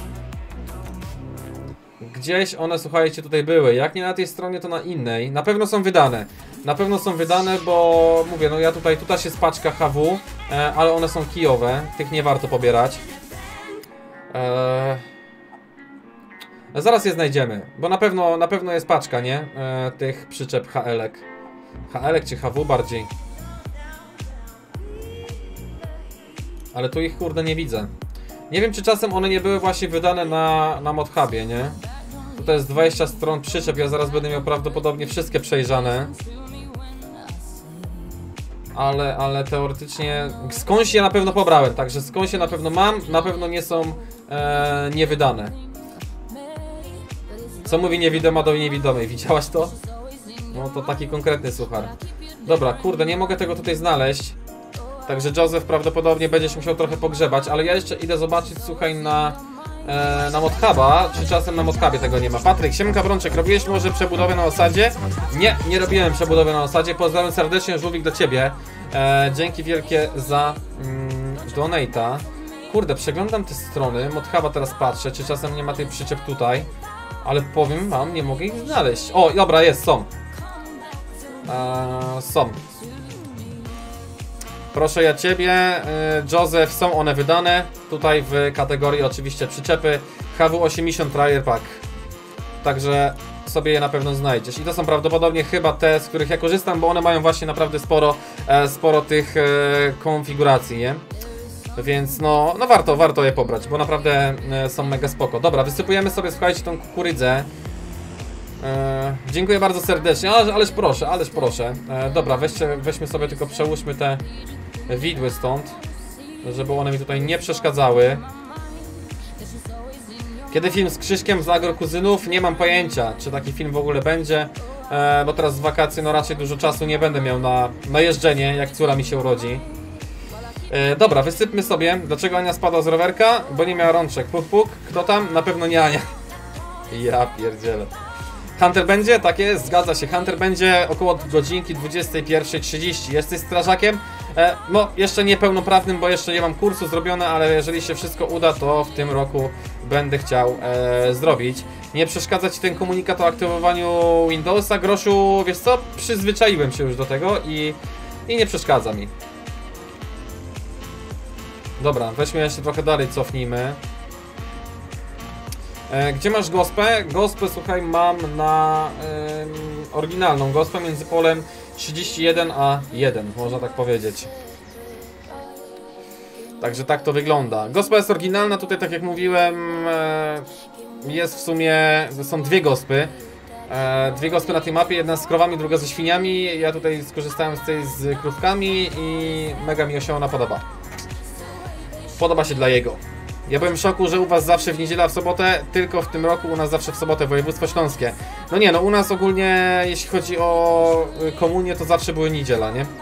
Gdzieś one, słuchajcie, tutaj były. Jak nie na tej stronie, to na innej. Na pewno są wydane. Na pewno są wydane, bo mówię, no ja tutaj, tutaj jest paczka H W, yy, ale one są kijowe. Tych nie warto pobierać. Yy... Zaraz je znajdziemy, bo na pewno, na pewno jest paczka, nie? Yy, tych przyczep H L-ek. H L-ek czy H W bardziej. Ale tu ich kurde nie widzę. Nie wiem, czy czasem one nie były właśnie wydane na, na Modhubie, nie? Tutaj jest dwadzieścia stron przyczep, ja zaraz będę miał prawdopodobnie wszystkie przejrzane. ale, ale teoretycznie skądś je na pewno pobrałem, także skądś je na pewno mam, na pewno nie są e, niewydane. Co mówi niewidoma do niewidomej, widziałaś to? No to taki konkretny suchar. Dobra, kurde, nie mogę tego tutaj znaleźć. Także Joseph prawdopodobnie będziesz musiał trochę pogrzebać, ale ja jeszcze idę zobaczyć, słuchaj, na, e, na Modhuba, czy czasem na Modhubie tego nie ma. Patryk, siemka Brączek, robiłeś może przebudowę na osadzie? Nie, nie robiłem przebudowy na osadzie, pozdrawiam serdecznie, żółwik do ciebie. E, dzięki wielkie za mm, donate'a. Kurde, przeglądam te strony, Modhuba teraz patrzę, czy czasem nie ma tej przyczep tutaj. Ale powiem wam, nie mogę ich znaleźć. O, dobra, jest, są. Eee, są. Proszę ja ciebie, e, Joseph, są one wydane. Tutaj w kategorii oczywiście przyczepy H W osiemdziesiąt Trailer Pack. Także sobie je na pewno znajdziesz. I to są prawdopodobnie chyba te, z których ja korzystam, bo one mają właśnie naprawdę sporo, e, sporo tych e, konfiguracji, nie? Więc no, no warto, warto je pobrać, bo naprawdę e, są mega spoko. Dobra, wysypujemy sobie, słuchajcie, tą kukurydzę. E, dziękuję bardzo serdecznie, ale, ależ proszę, ależ proszę. E, dobra, weźcie, weźmy sobie, tylko przełóżmy te widły stąd, żeby one mi tutaj nie przeszkadzały. Kiedy film z Krzyśkiem z Agro Kuzynów? Nie mam pojęcia, czy taki film w ogóle będzie, e, bo teraz w wakacje no raczej dużo czasu nie będę miał na, na jeżdżenie, jak córa mi się urodzi. E, dobra, wysypmy sobie. Dlaczego Ania spadła z rowerka? Bo nie miała rączek. Puk, puk. Kto tam? Na pewno nie Ania. Ja pierdzielę. Hunter będzie? Tak jest, zgadza się. Hunter będzie około godzinki dwudziestej pierwszej trzydzieści. Jesteś strażakiem? E, no, jeszcze nie pełnoprawnym, bo jeszcze nie mam kursu zrobione, ale jeżeli się wszystko uda, to w tym roku będę chciał e, zrobić. Nie przeszkadza ci ten komunikat o aktywowaniu Windowsa? Grosiu, wiesz co? Przyzwyczaiłem się już do tego i, i nie przeszkadza mi. Dobra, weźmy jeszcze trochę dalej, cofnijmy. E, gdzie masz gospę? Gospę, słuchaj, mam na e, oryginalną gospę między polem trzydzieści jeden a jeden, można tak powiedzieć. Także tak to wygląda. Gospa jest oryginalna, tutaj tak jak mówiłem, e, jest w sumie, są dwie gospy. E, dwie gospy na tej mapie, jedna z krowami, druga ze świniami. Ja tutaj skorzystałem z tej z krówkami i mega mi się ona podoba. Podoba się dla jego. Ja byłem w szoku, że u was zawsze w niedzielę, a w sobotę, tylko w tym roku u nas zawsze w sobotę, województwo śląskie. No nie, no u nas ogólnie, jeśli chodzi o komunię, to zawsze były niedziela, nie?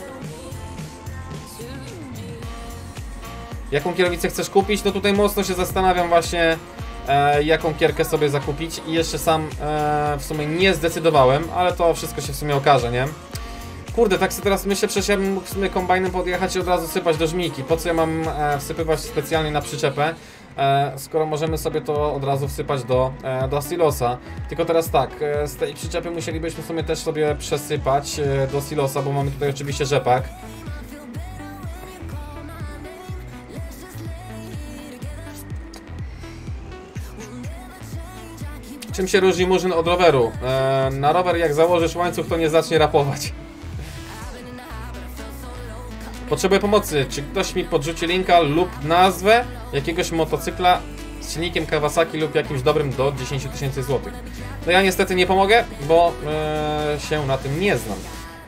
Jaką kierownicę chcesz kupić? No tutaj mocno się zastanawiam właśnie, e, jaką kierkę sobie zakupić i jeszcze sam e, w sumie nie zdecydowałem, ale to wszystko się w sumie okaże, nie? Kurde, tak sobie teraz myślę, przecież ja bym mógł w sumie kombajnem podjechać i od razu sypać do żmijki. Po co ja mam e, wsypywać specjalnie na przyczepę, e, skoro możemy sobie to od razu wsypać do, e, do silosa. Tylko teraz tak, e, z tej przyczepy musielibyśmy w sumie też sobie przesypać e, do silosa, bo mamy tutaj oczywiście rzepak. Czym się różni murzyn od roweru? E, na rower jak założysz łańcuch, to nie zacznie rapować. Potrzebuję pomocy. Czy ktoś mi podrzuci linka lub nazwę jakiegoś motocykla z silnikiem Kawasaki lub jakimś dobrym do dziesięć tysięcy złotych? No ja niestety nie pomogę, bo e, się na tym nie znam.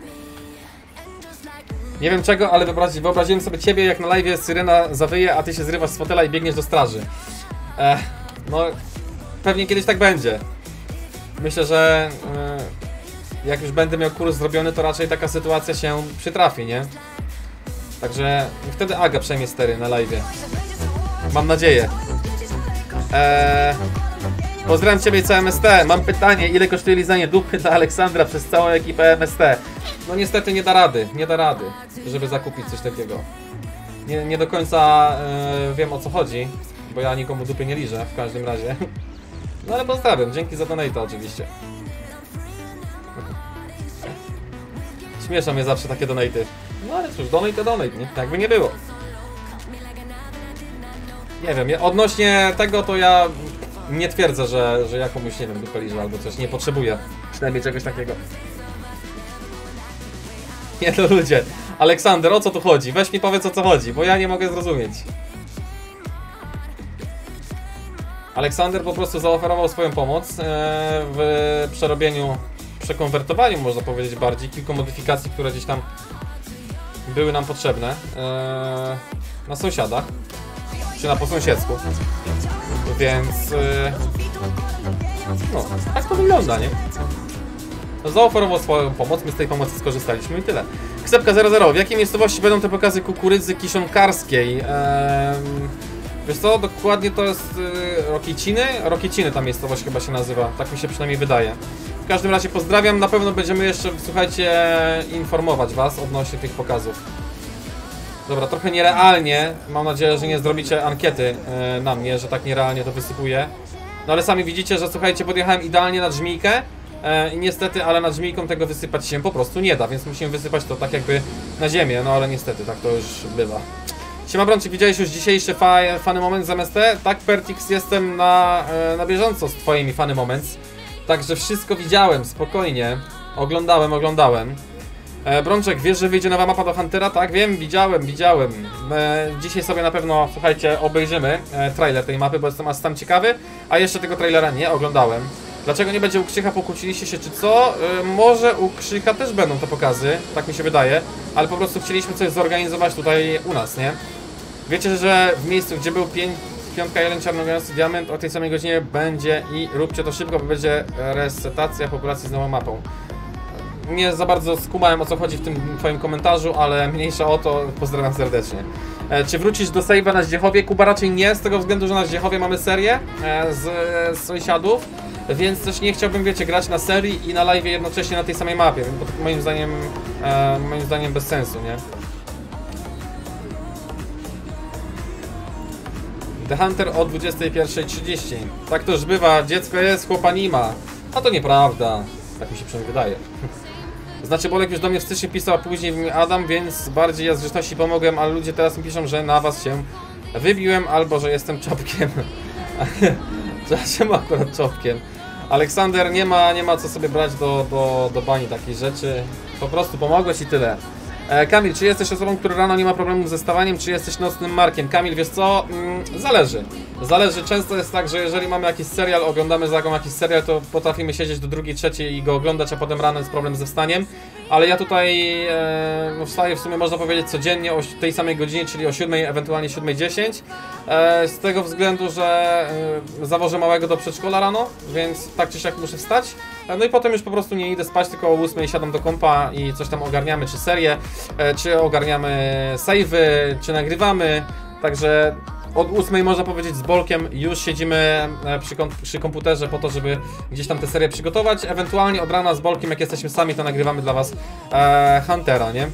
Nie wiem czego, ale wyobrazi, wyobraziłem sobie ciebie, jak na live syrena zawyje, a ty się zrywasz z fotela i biegniesz do straży. E, no, pewnie kiedyś tak będzie. Myślę, że e, jak już będę miał kurs zrobiony, to raczej taka sytuacja się przytrafi, nie? Także wtedy Aga przejmie stery na live. Mam nadzieję. Eee, pozdrawiam ciebie i całe M S T. Mam pytanie, ile kosztuje lizanie dupy dla Aleksandra przez całą ekipę M S T? No niestety nie da rady, nie da rady, żeby zakupić coś takiego. Nie, nie do końca e, wiem, o co chodzi, bo ja nikomu dupy nie liżę w każdym razie. No ale pozdrawiam, dzięki za donate'a oczywiście. Śmieszą mnie zawsze takie donate'y. No ale cóż, donate to donate, nie? Jakby nie było. Nie wiem, odnośnie tego to ja nie twierdzę, że, że ja komuś, nie wiem, dupę liżę albo coś, nie potrzebuję przynajmniej czegoś takiego. Nie no ludzie, Aleksander, o co tu chodzi? Weź mi powiedz, o co chodzi, bo ja nie mogę zrozumieć. Aleksander po prostu zaoferował swoją pomoc e, w przerobieniu, przekonwertowaniu, można powiedzieć bardziej, kilku modyfikacji, które gdzieś tam były nam potrzebne eee, na sąsiadach, czy na po sąsiedzku, więc eee, no, tak to wygląda, nie? Zaoferował swoją pomoc, my z tej pomocy skorzystaliśmy i tyle. Ksepka zero zero. W jakiej miejscowości będą te pokazy kukurydzy kiszonkarskiej? Eee, wiesz co, dokładnie to jest e, Rokiciny? Rokiciny ta miejscowość chyba się nazywa, tak mi się przynajmniej wydaje. W każdym razie pozdrawiam, na pewno będziemy jeszcze, słuchajcie, informować was odnośnie tych pokazów. Dobra, trochę nierealnie, mam nadzieję, że nie zrobicie ankiety e, na mnie, że tak nierealnie to wysypuję. No ale sami widzicie, że słuchajcie, podjechałem idealnie nad żmijkę. I niestety, ale nad żmijką tego wysypać się po prostu nie da, więc musimy wysypać to tak jakby na ziemię, no ale niestety, tak to już bywa. Siema Brączyk, widziałeś już dzisiejszy fa Funny Moment z M S T? Tak, Pertix, jestem na, na bieżąco z twoimi Funny Moments. Także wszystko widziałem, spokojnie. Oglądałem, oglądałem. E, Brączek, wiesz, że wyjdzie nowa mapa do Huntera? Tak, wiem, widziałem, widziałem. E, dzisiaj sobie na pewno, słuchajcie, obejrzymy e, trailer tej mapy, bo jestem aż sam ciekawy. A jeszcze tego trailera nie oglądałem. Dlaczego nie będzie u Krzycha, pokłóciliście się czy co? Yy, może u Krzycha też będą te pokazy, tak mi się wydaje. Ale po prostu chcieliśmy coś zorganizować tutaj u nas, nie? Wiecie, że w miejscu, gdzie był pięć, piątka, jeden czarnogłosy diament, o tej samej godzinie będzie i róbcie to szybko, bo będzie resetacja populacji z nową mapą. Nie za bardzo skumałem, o co chodzi w tym twoim komentarzu, ale mniejsza o to, pozdrawiam serdecznie. E, czy wrócisz do save'a na Zdziechowie? Kuba, raczej nie, z tego względu, że na Zdziechowie mamy serię e, z, z sąsiadów. Więc też nie chciałbym, wiecie, grać na serii i na live jednocześnie na tej samej mapie, bo to moim zdaniem, e, moim zdaniem bez sensu, nie? The Hunter o dwudziestej pierwszej trzydzieści. Tak to już bywa, dziecko jest, chłopa nie ma. A to nieprawda, tak mi się przynajmniej wydaje. Znaczy, Bolek już do mnie w styczniu pisał, a później mi Adam, więc bardziej ja z grzeczności pomogłem, ale ludzie teraz mi piszą, że na was się wybiłem, albo że jestem czopkiem. Czemu akurat czopkiem? Aleksander, nie ma, nie ma co sobie brać do, do, do bani takich rzeczy. Po prostu pomogłeś i tyle. E, Kamil, czy jesteś osobą, która rano nie ma problemów ze stawaniem, czy jesteś nocnym markiem? Kamil, wiesz co? Mm, zależy. Zależy. Często jest tak, że jeżeli mamy jakiś serial, oglądamy za jakiś serial, to potrafimy siedzieć do drugiej, trzeciej i go oglądać, a potem rano jest problem ze wstaniem. Ale ja tutaj e, no wstaję w sumie, można powiedzieć, codziennie o tej samej godzinie, czyli o siódmej, ewentualnie siódmej dziesięć. E, z tego względu, że e, zawożę małego do przedszkola rano, więc tak czy siak muszę wstać. E, no i potem już po prostu nie idę spać, tylko o ósmej siadam do kompa i coś tam ogarniamy, czy serię, e, czy ogarniamy save'y, czy nagrywamy. Także od ósmej można powiedzieć z Bolkiem już siedzimy przy, kom przy komputerze po to, żeby gdzieś tam tę serię przygotować. Ewentualnie od rana z Bolkiem, jak jesteśmy sami, to nagrywamy dla was e, Huntera, nie?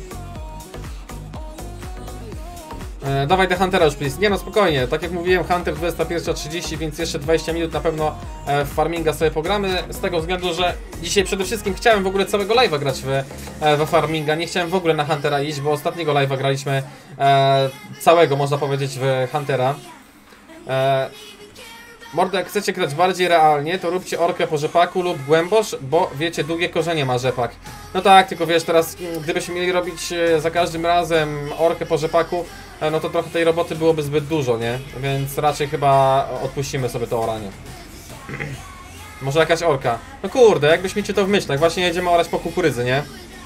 E, dawaj The Huntera już, please. Nie no, spokojnie. Tak jak mówiłem, Hunter dwudziesta pierwsza trzydzieści, więc jeszcze dwadzieścia minut na pewno e, w Farminga sobie pogramy. Z tego względu, że dzisiaj przede wszystkim chciałem w ogóle całego live'a grać w, e, w Farminga. Nie chciałem w ogóle na Huntera iść, bo ostatniego live'a graliśmy e, całego, można powiedzieć, w Huntera. E, Mordo, jak chcecie grać bardziej realnie, to róbcie orkę po rzepaku lub głębosz, bo wiecie, długie korzenie ma rzepak. No tak, tylko wiesz, teraz gdybyśmy mieli robić za każdym razem orkę po rzepaku, no to trochę tej roboty byłoby zbyt dużo, nie? Więc raczej chyba odpuścimy sobie to oranie. Może jakaś orka. No kurde, jakbyś miecie to w myślach, właśnie jedziemy orać po kukurydzy, nie?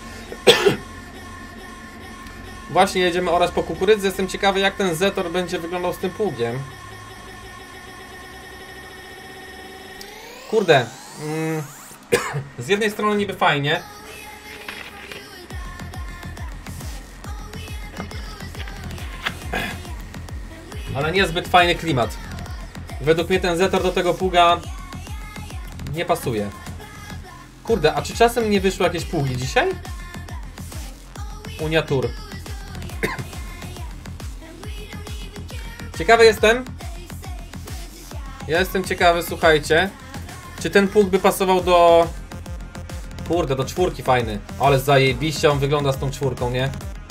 Właśnie jedziemy orać po kukurydzy, jestem ciekawy, jak ten Zetor będzie wyglądał z tym pługiem. Kurde, mm, z jednej strony niby fajnie, ale niezbyt fajny klimat. Według mnie ten Zetor do tego pługa nie pasuje. Kurde, a czy czasem nie wyszły jakieś pługi dzisiaj? Unia Tour. Ciekawy jestem. Ja jestem ciekawy, słuchajcie, czy ten pług by pasował do... Kurde, do czwórki fajny. Ale zajebiście on wygląda z tą czwórką, nie?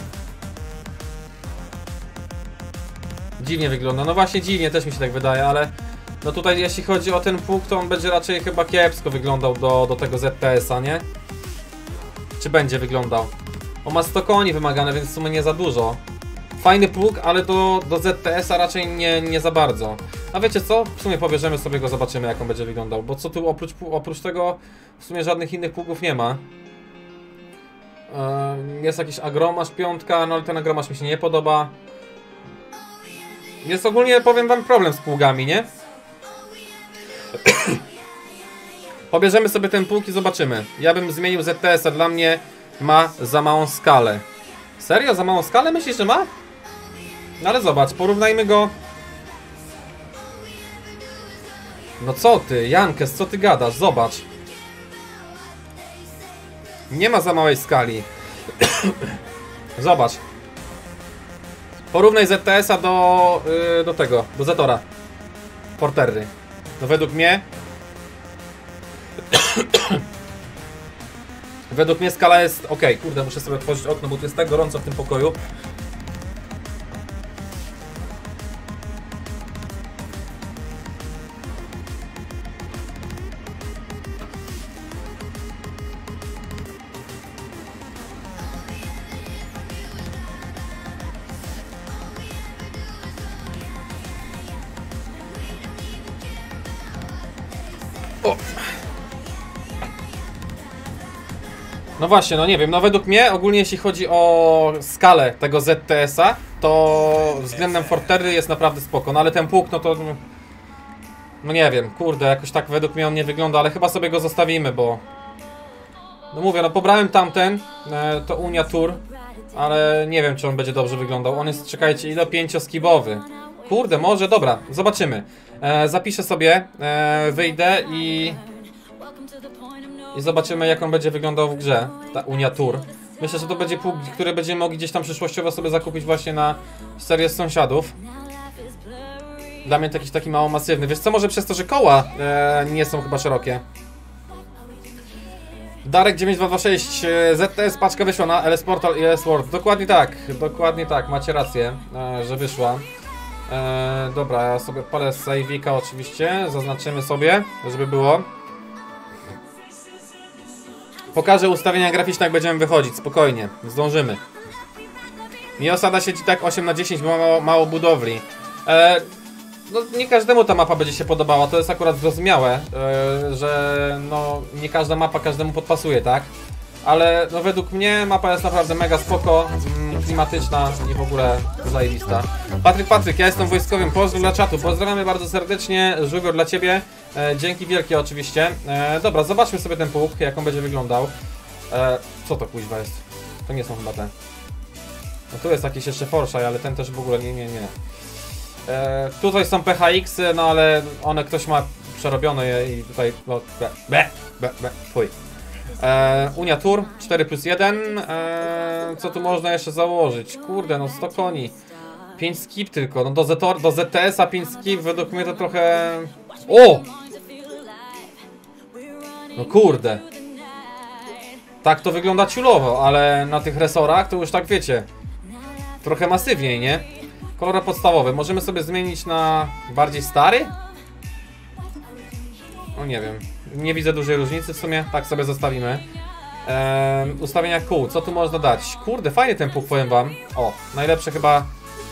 Dziwnie wygląda. No właśnie dziwnie, też mi się tak wydaje, ale... No tutaj jeśli chodzi o ten pług, to on będzie raczej chyba kiepsko wyglądał do, do tego Z T S a, nie? Czy będzie wyglądał? On ma sto koni wymagane, więc w sumie nie za dużo. Fajny pług, ale do, do Z T S a raczej nie, nie za bardzo. A wiecie co? W sumie pobierzemy sobie go, zobaczymy, jak on będzie wyglądał. Bo co tu oprócz, oprócz tego w sumie żadnych innych pługów nie ma. Yy, jest jakiś agromasz piątka, no ale ten agromasz mi się nie podoba. Jest ogólnie, powiem wam, problem z pługami, nie? Pobierzemy sobie ten pług i zobaczymy. Ja bym zmienił Z T S-a, dla mnie ma za małą skalę. Serio? Za małą skalę myślisz, że ma? No ale zobacz, porównajmy go. No co ty, Jankes, co ty gadasz? Zobacz. Nie ma za małej skali. Zobacz. Porównaj Z T S-a do, yy, do tego, do Zetora. Forterry. No według mnie... według mnie skala jest... ok, kurde, muszę sobie otworzyć okno, bo tu jest tak gorąco w tym pokoju. O. No właśnie, no nie wiem, no według mnie ogólnie jeśli chodzi o skalę tego Z T S-a, to względem Forterry jest naprawdę spoko, no ale ten pług, no to... no nie wiem, kurde, jakoś tak według mnie on nie wygląda, ale chyba sobie go zostawimy, bo... no mówię, no pobrałem tamten, to Unia Tour, ale nie wiem, czy on będzie dobrze wyglądał. On jest, czekajcie, ile? pięcioskibowy. Kurde, może, dobra, zobaczymy. E, zapiszę sobie, e, wyjdę i... i zobaczymy, jak on będzie wyglądał w grze, ta Unia Tour. Myślę, że to będzie pług, który będziemy mogli gdzieś tam przyszłościowo sobie zakupić właśnie na serię z sąsiadów. Dla mnie to jakiś taki mało masywny. Wiesz co, może przez to, że koła e, nie są chyba szerokie. Darek dziewięć dwa dwa sześć, Z T S paczka wyszła na L S Portal i L S World. Dokładnie tak, dokładnie tak, macie rację, e, że wyszła. E, dobra, ja sobie palę save'ika oczywiście, zaznaczymy sobie, żeby było. Pokażę ustawienia graficzne, jak będziemy wychodzić, spokojnie, zdążymy. Mi osada siedzi tak osiem na dziesięć, bo ma mało, mało budowli. E, no nie każdemu ta mapa będzie się podobała, to jest akurat zrozumiałe, e, że no nie każda mapa każdemu podpasuje, tak? Ale no według mnie mapa jest naprawdę mega spoko, mm, klimatyczna i w ogóle zajebista. Patryk, Patryk, ja jestem wojskowym, pozdrow dla czatu, pozdrawiamy bardzo serdecznie, Żugor dla ciebie, e, dzięki wielkie oczywiście. E, dobra, zobaczmy sobie ten pług, jak on będzie wyglądał. E, co to kuźwa jest? To nie są chyba te. No tu jest jakiś jeszcze Forshaj, ale ten też w ogóle nie, nie, nie. E, tutaj są P H X-y, no ale one ktoś ma przerobione je i tutaj no, be, be, be, be, fuj. E, Unia Tour cztery plus jeden. E, co tu można jeszcze założyć? Kurde, no sto koni. pięć skip tylko. No do, Zetor, do Z T S-a pięć skip według mnie to trochę... O! No kurde. Tak to wygląda ciulowo, ale na tych resorach to już tak wiecie. Trochę masywniej, nie? Kolor podstawowy. Możemy sobie zmienić na bardziej stary? No nie wiem. Nie widzę dużej różnicy w sumie. Tak sobie zostawimy. Eee, ustawienia kół. Co tu można dać? Kurde, fajnie ten pług, powiem wam. O, najlepsze chyba...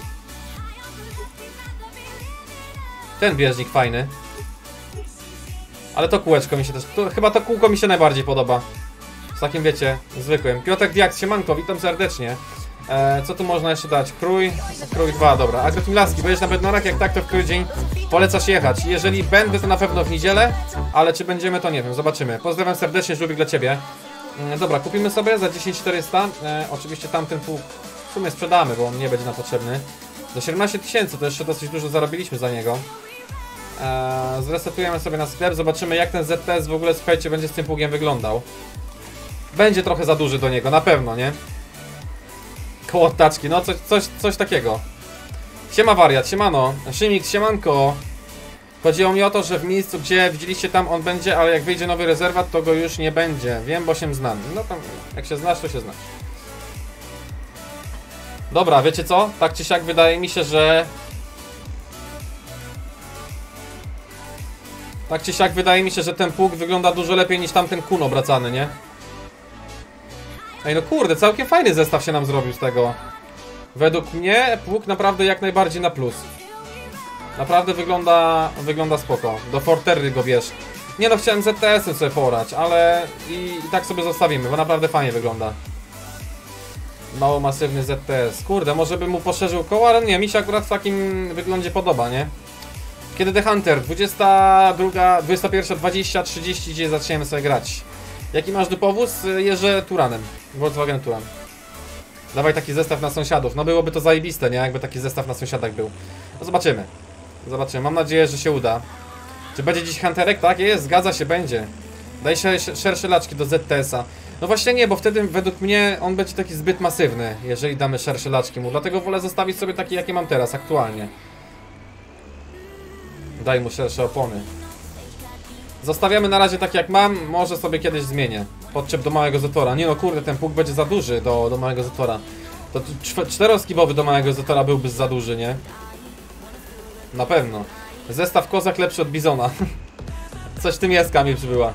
ten bieżnik fajny. Ale to kółeczko mi się też... To, chyba to kółko mi się najbardziej podoba. Z takim wiecie, zwykłym. Piotrek Diaks, siemanko, witam serdecznie. E, co tu można jeszcze dać? Krój, krój dwa, dobra. Agret Milaski, będziesz na Bednarach? Jak tak, to w który dzień polecasz jechać? Jeżeli będę, to na pewno w niedzielę, ale czy będziemy, to nie wiem, zobaczymy. Pozdrawiam serdecznie, Żubik dla ciebie. E, dobra, kupimy sobie za dziesięć czterysta. E, oczywiście tamten pół w sumie sprzedamy, bo on nie będzie nam potrzebny. Za siedemnaście tysięcy to jeszcze dosyć dużo zarobiliśmy za niego. E, zresetujemy sobie na sklep, zobaczymy jak ten Z T S w ogóle, słuchajcie, będzie z tym pługiem wyglądał. Będzie trochę za duży do niego, na pewno, nie? Koło taczki, no coś, coś, coś takiego. Siema wariat, siemano. Szymik, siemanko. Chodziło mi o to, że w miejscu, gdzie widzieliście, tam on będzie, ale jak wyjdzie nowy rezerwat, to go już nie będzie. Wiem, bo się znam. No tam, jak się znasz, to się znasz. Dobra, wiecie co? Tak czy siak wydaje mi się, że... Tak czy siak wydaje mi się, że ten pług wygląda dużo lepiej niż tamten kun obracany, nie? Ej, no kurde, całkiem fajny zestaw się nam zrobił z tego. Według mnie pług naprawdę jak najbardziej na plus. Naprawdę wygląda, wygląda spoko. Do Forterry go bierz. Nie no, chciałem Z T S-em sobie porać, ale i, i tak sobie zostawimy, bo naprawdę fajnie wygląda. Mało masywny Z T S. Kurde, może bym mu poszerzył koło, ale nie, mi się akurat w takim wyglądzie podoba, nie? Kiedy The Hunter? dwudziesta druga, dwudziesta pierwsza, dwadzieścia, trzydzieści, gdzie zaczniemy sobie grać. Jaki masz dupowóz? Jeżdżę Turanem. Volkswagen Turan. Dawaj taki zestaw na sąsiadów. No byłoby to zajebiste, nie? Jakby taki zestaw na sąsiadach był. No zobaczymy. Zobaczymy. Mam nadzieję, że się uda. Czy będzie dziś Hunterek? Tak jest, zgadza się, będzie. Daj się szersze laczki do Z T S-a. No właśnie nie, bo wtedy według mnie on będzie taki zbyt masywny, jeżeli damy szersze laczki mu. Dlatego wolę zostawić sobie takie, jakie mam teraz, aktualnie. Daj mu szersze opony. Zostawiamy na razie tak jak mam, może sobie kiedyś zmienię. Podczep do małego Zetora. Nie no kurde, ten pług będzie za duży do, do małego Zetora. To czteroskibowy do małego Zetora byłby za duży, nie? Na pewno. Zestaw kozak lepszy od Bizona. Coś w tym jest, Kamil przybyła.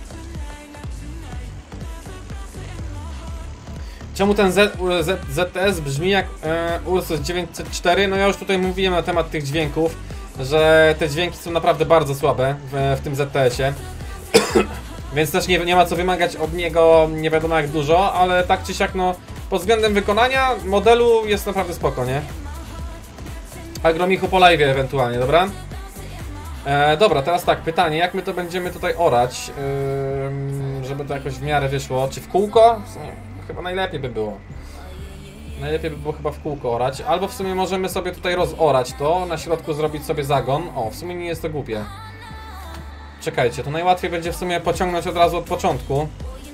Czemu ten Z, Z, Z T S brzmi jak e, Ursus dziewięćset cztery? No ja już tutaj mówiłem na temat tych dźwięków, że te dźwięki są naprawdę bardzo słabe w, w tym Z T S-ie. Więc też nie, nie ma co wymagać od niego nie wiadomo jak dużo, ale tak czy siak no pod względem wykonania modelu jest naprawdę spoko, nie? Agromichu po live ewentualnie, dobra? E, dobra, teraz tak, pytanie, jak my to będziemy tutaj orać, yy, żeby to jakoś w miarę wyszło, czy w kółko? W sumie, chyba najlepiej by było. Najlepiej by było chyba w kółko orać, albo w sumie możemy sobie tutaj rozorać to, na środku zrobić sobie zagon. O, w sumie nie jest to głupie. Czekajcie, to najłatwiej będzie w sumie pociągnąć od razu od początku.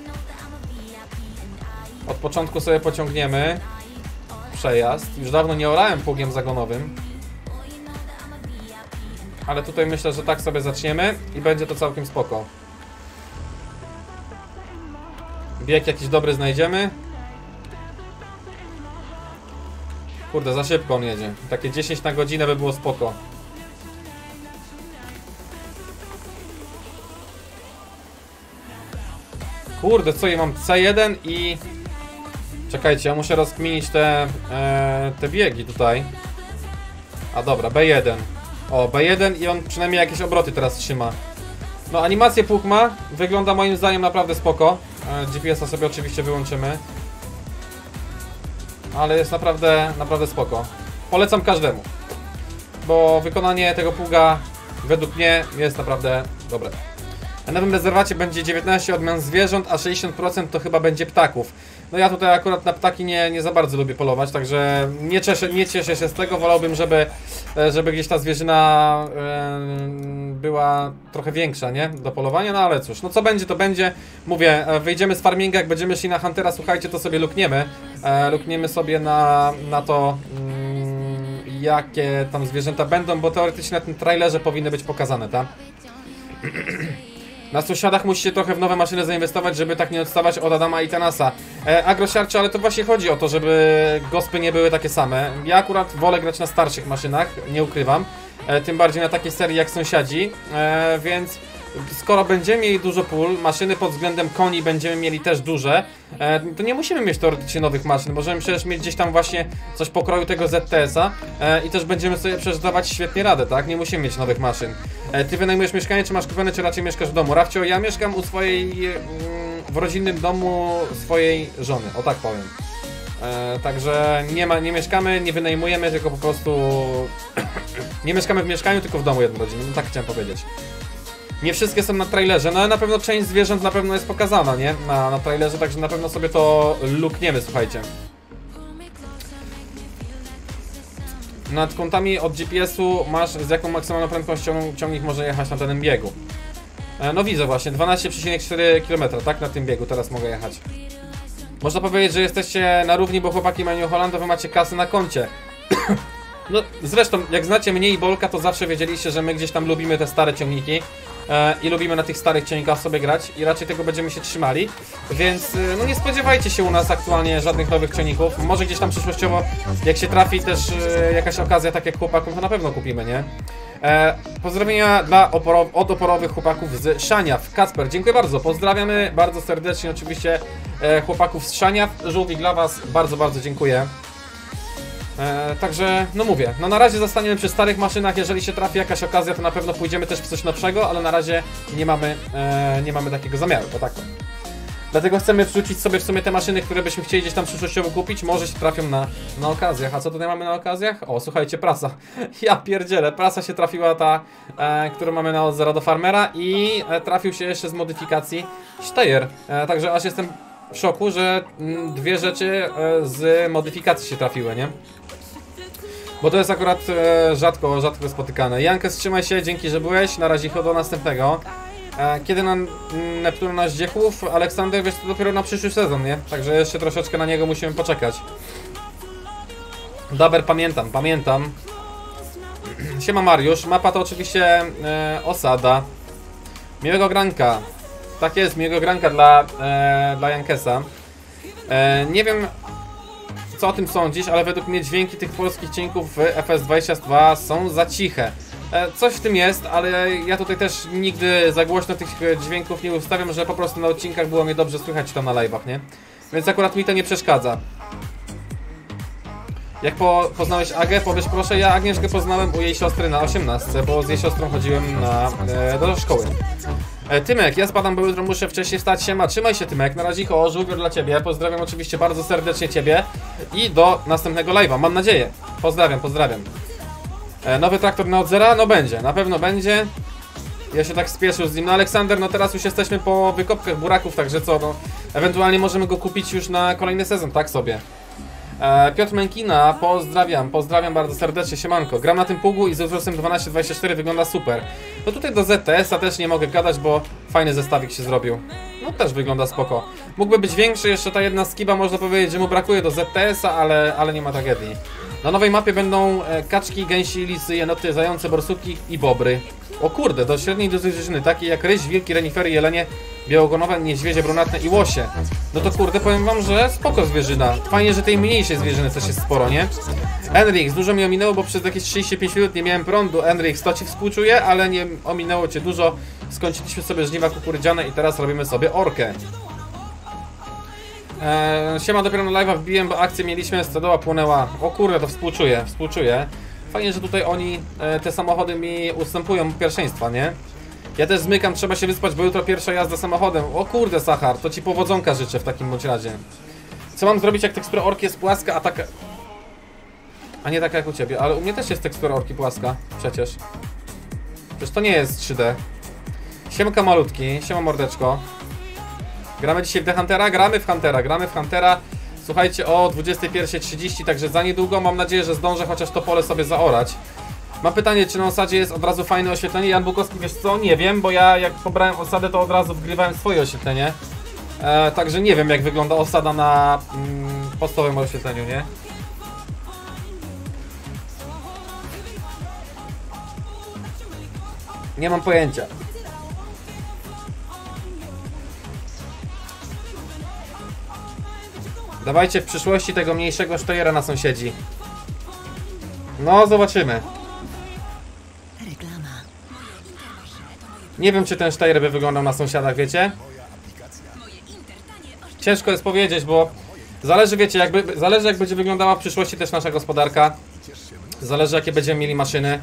Od początku sobie pociągniemy przejazd. Już dawno nie orałem pługiem zagonowym. Ale tutaj myślę, że tak sobie zaczniemy i będzie to całkiem spoko. Bieg jakiś dobry znajdziemy. Kurde, za szybko on jedzie. Takie dziesięć na godzinę by było spoko. Kurde, co ja mam? C jeden i... Czekajcie, ja muszę rozkminić te, e, te biegi tutaj. A dobra, B jeden. O, B jeden i on przynajmniej jakieś obroty teraz trzyma. No, animację pług ma. Wygląda moim zdaniem naprawdę spoko. e, G P S-a sobie oczywiście wyłączymy. Ale jest naprawdę, naprawdę spoko. Polecam każdemu. Bo wykonanie tego pługa według mnie jest naprawdę dobre. Na nowym rezerwacie będzie dziewiętnaście odmian zwierząt, a sześćdziesiąt procent to chyba będzie ptaków. No ja tutaj akurat na ptaki nie, nie za bardzo lubię polować, także nie cieszę, nie cieszę się z tego. Wolałbym, żeby, żeby gdzieś ta zwierzyna yy, była trochę większa, nie? Do polowania, no ale cóż, no co będzie to będzie. Mówię, wyjdziemy z farminga, jak będziemy szli na Huntera, słuchajcie, to sobie lukniemy. E, lukniemy sobie na, na to, yy, jakie tam zwierzęta będą, bo teoretycznie na tym trailerze powinny być pokazane, tak? Na sąsiadach musicie trochę w nowe maszyny zainwestować, żeby tak nie odstawać od Adama i Tanasa. E, agrosiarcze, ale to właśnie chodzi o to, żeby gospy nie były takie same. Ja akurat wolę grać na starszych maszynach, nie ukrywam. E, tym bardziej na takiej serii jak Sąsiadzi, e, więc skoro będziemy mieli dużo pól, maszyny pod względem koni będziemy mieli też duże, e, to nie musimy mieć teoretycznie nowych maszyn. Możemy przecież mieć gdzieś tam właśnie coś pokroju tego Z T S-a e, i też będziemy sobie przecież dawać świetnie radę, tak? Nie musimy mieć nowych maszyn. E, ty wynajmujesz mieszkanie, czy masz kupione, czy raczej mieszkasz w domu? Rafcio, ja mieszkam u swojej, mm, w rodzinnym domu swojej żony, o tak powiem. E, także nie, ma, nie mieszkamy, nie wynajmujemy, tylko po prostu nie mieszkamy w mieszkaniu, tylko w domu jednorodzinnym, no tak chciałem powiedzieć. Nie wszystkie są na trailerze, no ale na pewno część zwierząt na pewno jest pokazana, nie? Na, na trailerze, także na pewno sobie to lukniemy, słuchajcie. Nad kątami od G P S-u masz, z jaką maksymalną prędkością ciągnik może jechać na danym biegu. E, no widzę właśnie, dwanaście przecinek cztery kilometra, tak? Na tym biegu teraz mogę jechać. Można powiedzieć, że jesteście na równi, bo chłopaki mają New Holland, wy macie kasy na koncie. No zresztą, jak znacie mnie i Bolka, to zawsze wiedzieliście, że my gdzieś tam lubimy te stare ciągniki e, i lubimy na tych starych ciągnikach sobie grać i raczej tego będziemy się trzymali, więc e, no nie spodziewajcie się u nas aktualnie żadnych nowych ciągników. Może gdzieś tam przyszłościowo, jak się trafi też e, jakaś okazja, tak jak chłopakom, to na pewno kupimy, nie? E, pozdrowienia dla oporow od oporowych chłopaków z Szaniaw. Kacper, dziękuję bardzo, pozdrawiamy bardzo serdecznie oczywiście e, chłopaków z Szaniaw. Żółwik dla was, bardzo, bardzo dziękuję. E, także, no mówię, no na razie zostaniemy przy starych maszynach, jeżeli się trafi jakaś okazja, to na pewno pójdziemy też w coś nowszego, ale na razie nie mamy, e, nie mamy takiego zamiaru, bo tak. Dlatego chcemy wrzucić sobie w sumie te maszyny, które byśmy chcieli gdzieś tam przyszłościowo kupić. Może się trafią na, na okazjach. A co tutaj mamy na okazjach? O, słuchajcie, prasa. Ja pierdzielę, prasa się trafiła ta, e, którą mamy na od zera do farmera. I e, trafił się jeszcze z modyfikacji Steyr. E, także aż jestem w szoku, że m, dwie rzeczy e, z modyfikacji się trafiły, nie? Bo to jest akurat e, rzadko, rzadko spotykane. Jankę, trzymaj się, dzięki, że byłeś. Na razie do następnego. E, kiedy na Neptun na Zdziechów? Aleksander, wiesz, to dopiero na przyszły sezon, nie? Także jeszcze troszeczkę na niego musimy poczekać. Daber, pamiętam, pamiętam. Siema Mariusz, mapa to oczywiście e, osada. Miłego granka. Tak jest, miłego granka dla, e, dla Jankesa. E, nie wiem, co o tym sądzisz, ale według mnie dźwięki tych polskich dźwięków w F S dwadzieścia dwa są za ciche. E, coś w tym jest, ale ja tutaj też nigdy za głośno tych dźwięków nie ustawiam, że po prostu na odcinkach było mnie dobrze słychać tam na live'ach, nie? Więc akurat mi to nie przeszkadza. Jak po, poznałeś Agę? Powiesz proszę, ja Agnieszkę poznałem u jej siostry na osiemnastce, bo z jej siostrą chodziłem na, e, do szkoły. E, Tymek, ja spadam, bo jutro muszę wcześniej wstać. Siema, trzymaj się Tymek, na razie o żółwior dla ciebie. Pozdrawiam oczywiście bardzo serdecznie ciebie i do następnego live'a, mam nadzieję. Pozdrawiam, pozdrawiam. E, nowy traktor na od zera? No będzie, na pewno będzie. Ja się tak spieszył z nim. No Aleksander, no teraz już jesteśmy po wykopkach buraków, także co, no ewentualnie możemy go kupić już na kolejny sezon, tak sobie. E, Piotr Mękina, pozdrawiam, pozdrawiam bardzo serdecznie, siemanko. Gram na tym pługu i z wzrostem dwanaście dwadzieścia cztery wygląda super. No tutaj do Z T S-a też nie mogę gadać, bo fajny zestawik się zrobił. No też wygląda spoko. Mógłby być większy, jeszcze ta jedna skiba, można powiedzieć, że mu brakuje do Z T S-a, ale, ale nie ma tragedii. Na nowej mapie będą e, kaczki, gęsi, lisy, jenoty, zające, borsuki i bobry. O kurde, do średniej dosyć zwierzyny, takie jak ryś, wilki, renifery, jelenie, białogonowe, niedźwiedzie, brunatne i łosie. No to kurde, powiem wam, że spoko zwierzyna. Fajnie, że tej mniejszej zwierzyny też jest sporo, nie? Enrix, dużo mi ominęło, bo przez jakieś trzydzieści pięć minut nie miałem prądu. Enrix, to ci współczuję, ale nie ominęło cię dużo. Skończyliśmy sobie żniwa kukurydziane i teraz robimy sobie orkę. Eee, siema, dopiero na live'a wbiłem, bo akcję mieliśmy, stodoła płynęła. O kurde, to współczuję, współczuję. Fajnie, że tutaj oni, e, te samochody mi ustępują pierwszeństwa, nie? Ja też zmykam, trzeba się wyspać, bo jutro pierwsza jazda samochodem. O kurde, Sachar, to ci powodzonka życzę w takim bądź razie. Co mam zrobić, jak tekstura orki jest płaska, a taka... A nie taka jak u ciebie, ale u mnie też jest tekstura orki płaska, przecież. Przecież to nie jest trzy D. Siemka malutki, siema mordeczko. Gramy dzisiaj w The Huntera? Gramy w Huntera, gramy w Huntera. Słuchajcie, o dwudziestej pierwszej trzydzieści, także za niedługo mam nadzieję, że zdążę chociaż to pole sobie zaorać. Mam pytanie, czy na osadzie jest od razu fajne oświetlenie? Jan Bukowski, wiesz co? Nie wiem, bo ja jak pobrałem osadę, to od razu wgrywałem swoje oświetlenie. E, także nie wiem, jak wygląda osada na mm, podstawowym oświetleniu, nie? Nie mam pojęcia. Dawajcie w przyszłości tego mniejszego Steyra na sąsiedzi. No, zobaczymy. Nie wiem, czy ten Steyr by wyglądał na sąsiadach, wiecie? Ciężko jest powiedzieć, bo zależy, wiecie, jakby, zależy jak będzie wyglądała w przyszłości też nasza gospodarka. Zależy, jakie będziemy mieli maszyny.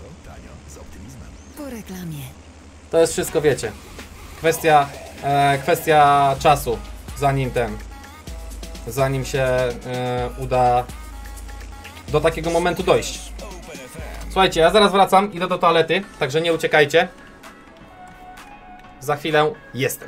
To jest wszystko, wiecie. Kwestia, e, kwestia czasu, zanim ten... Zanim się e, uda do takiego momentu dojść. Słuchajcie, ja zaraz wracam, idę do toalety, także nie uciekajcie. Za chwilę jestem.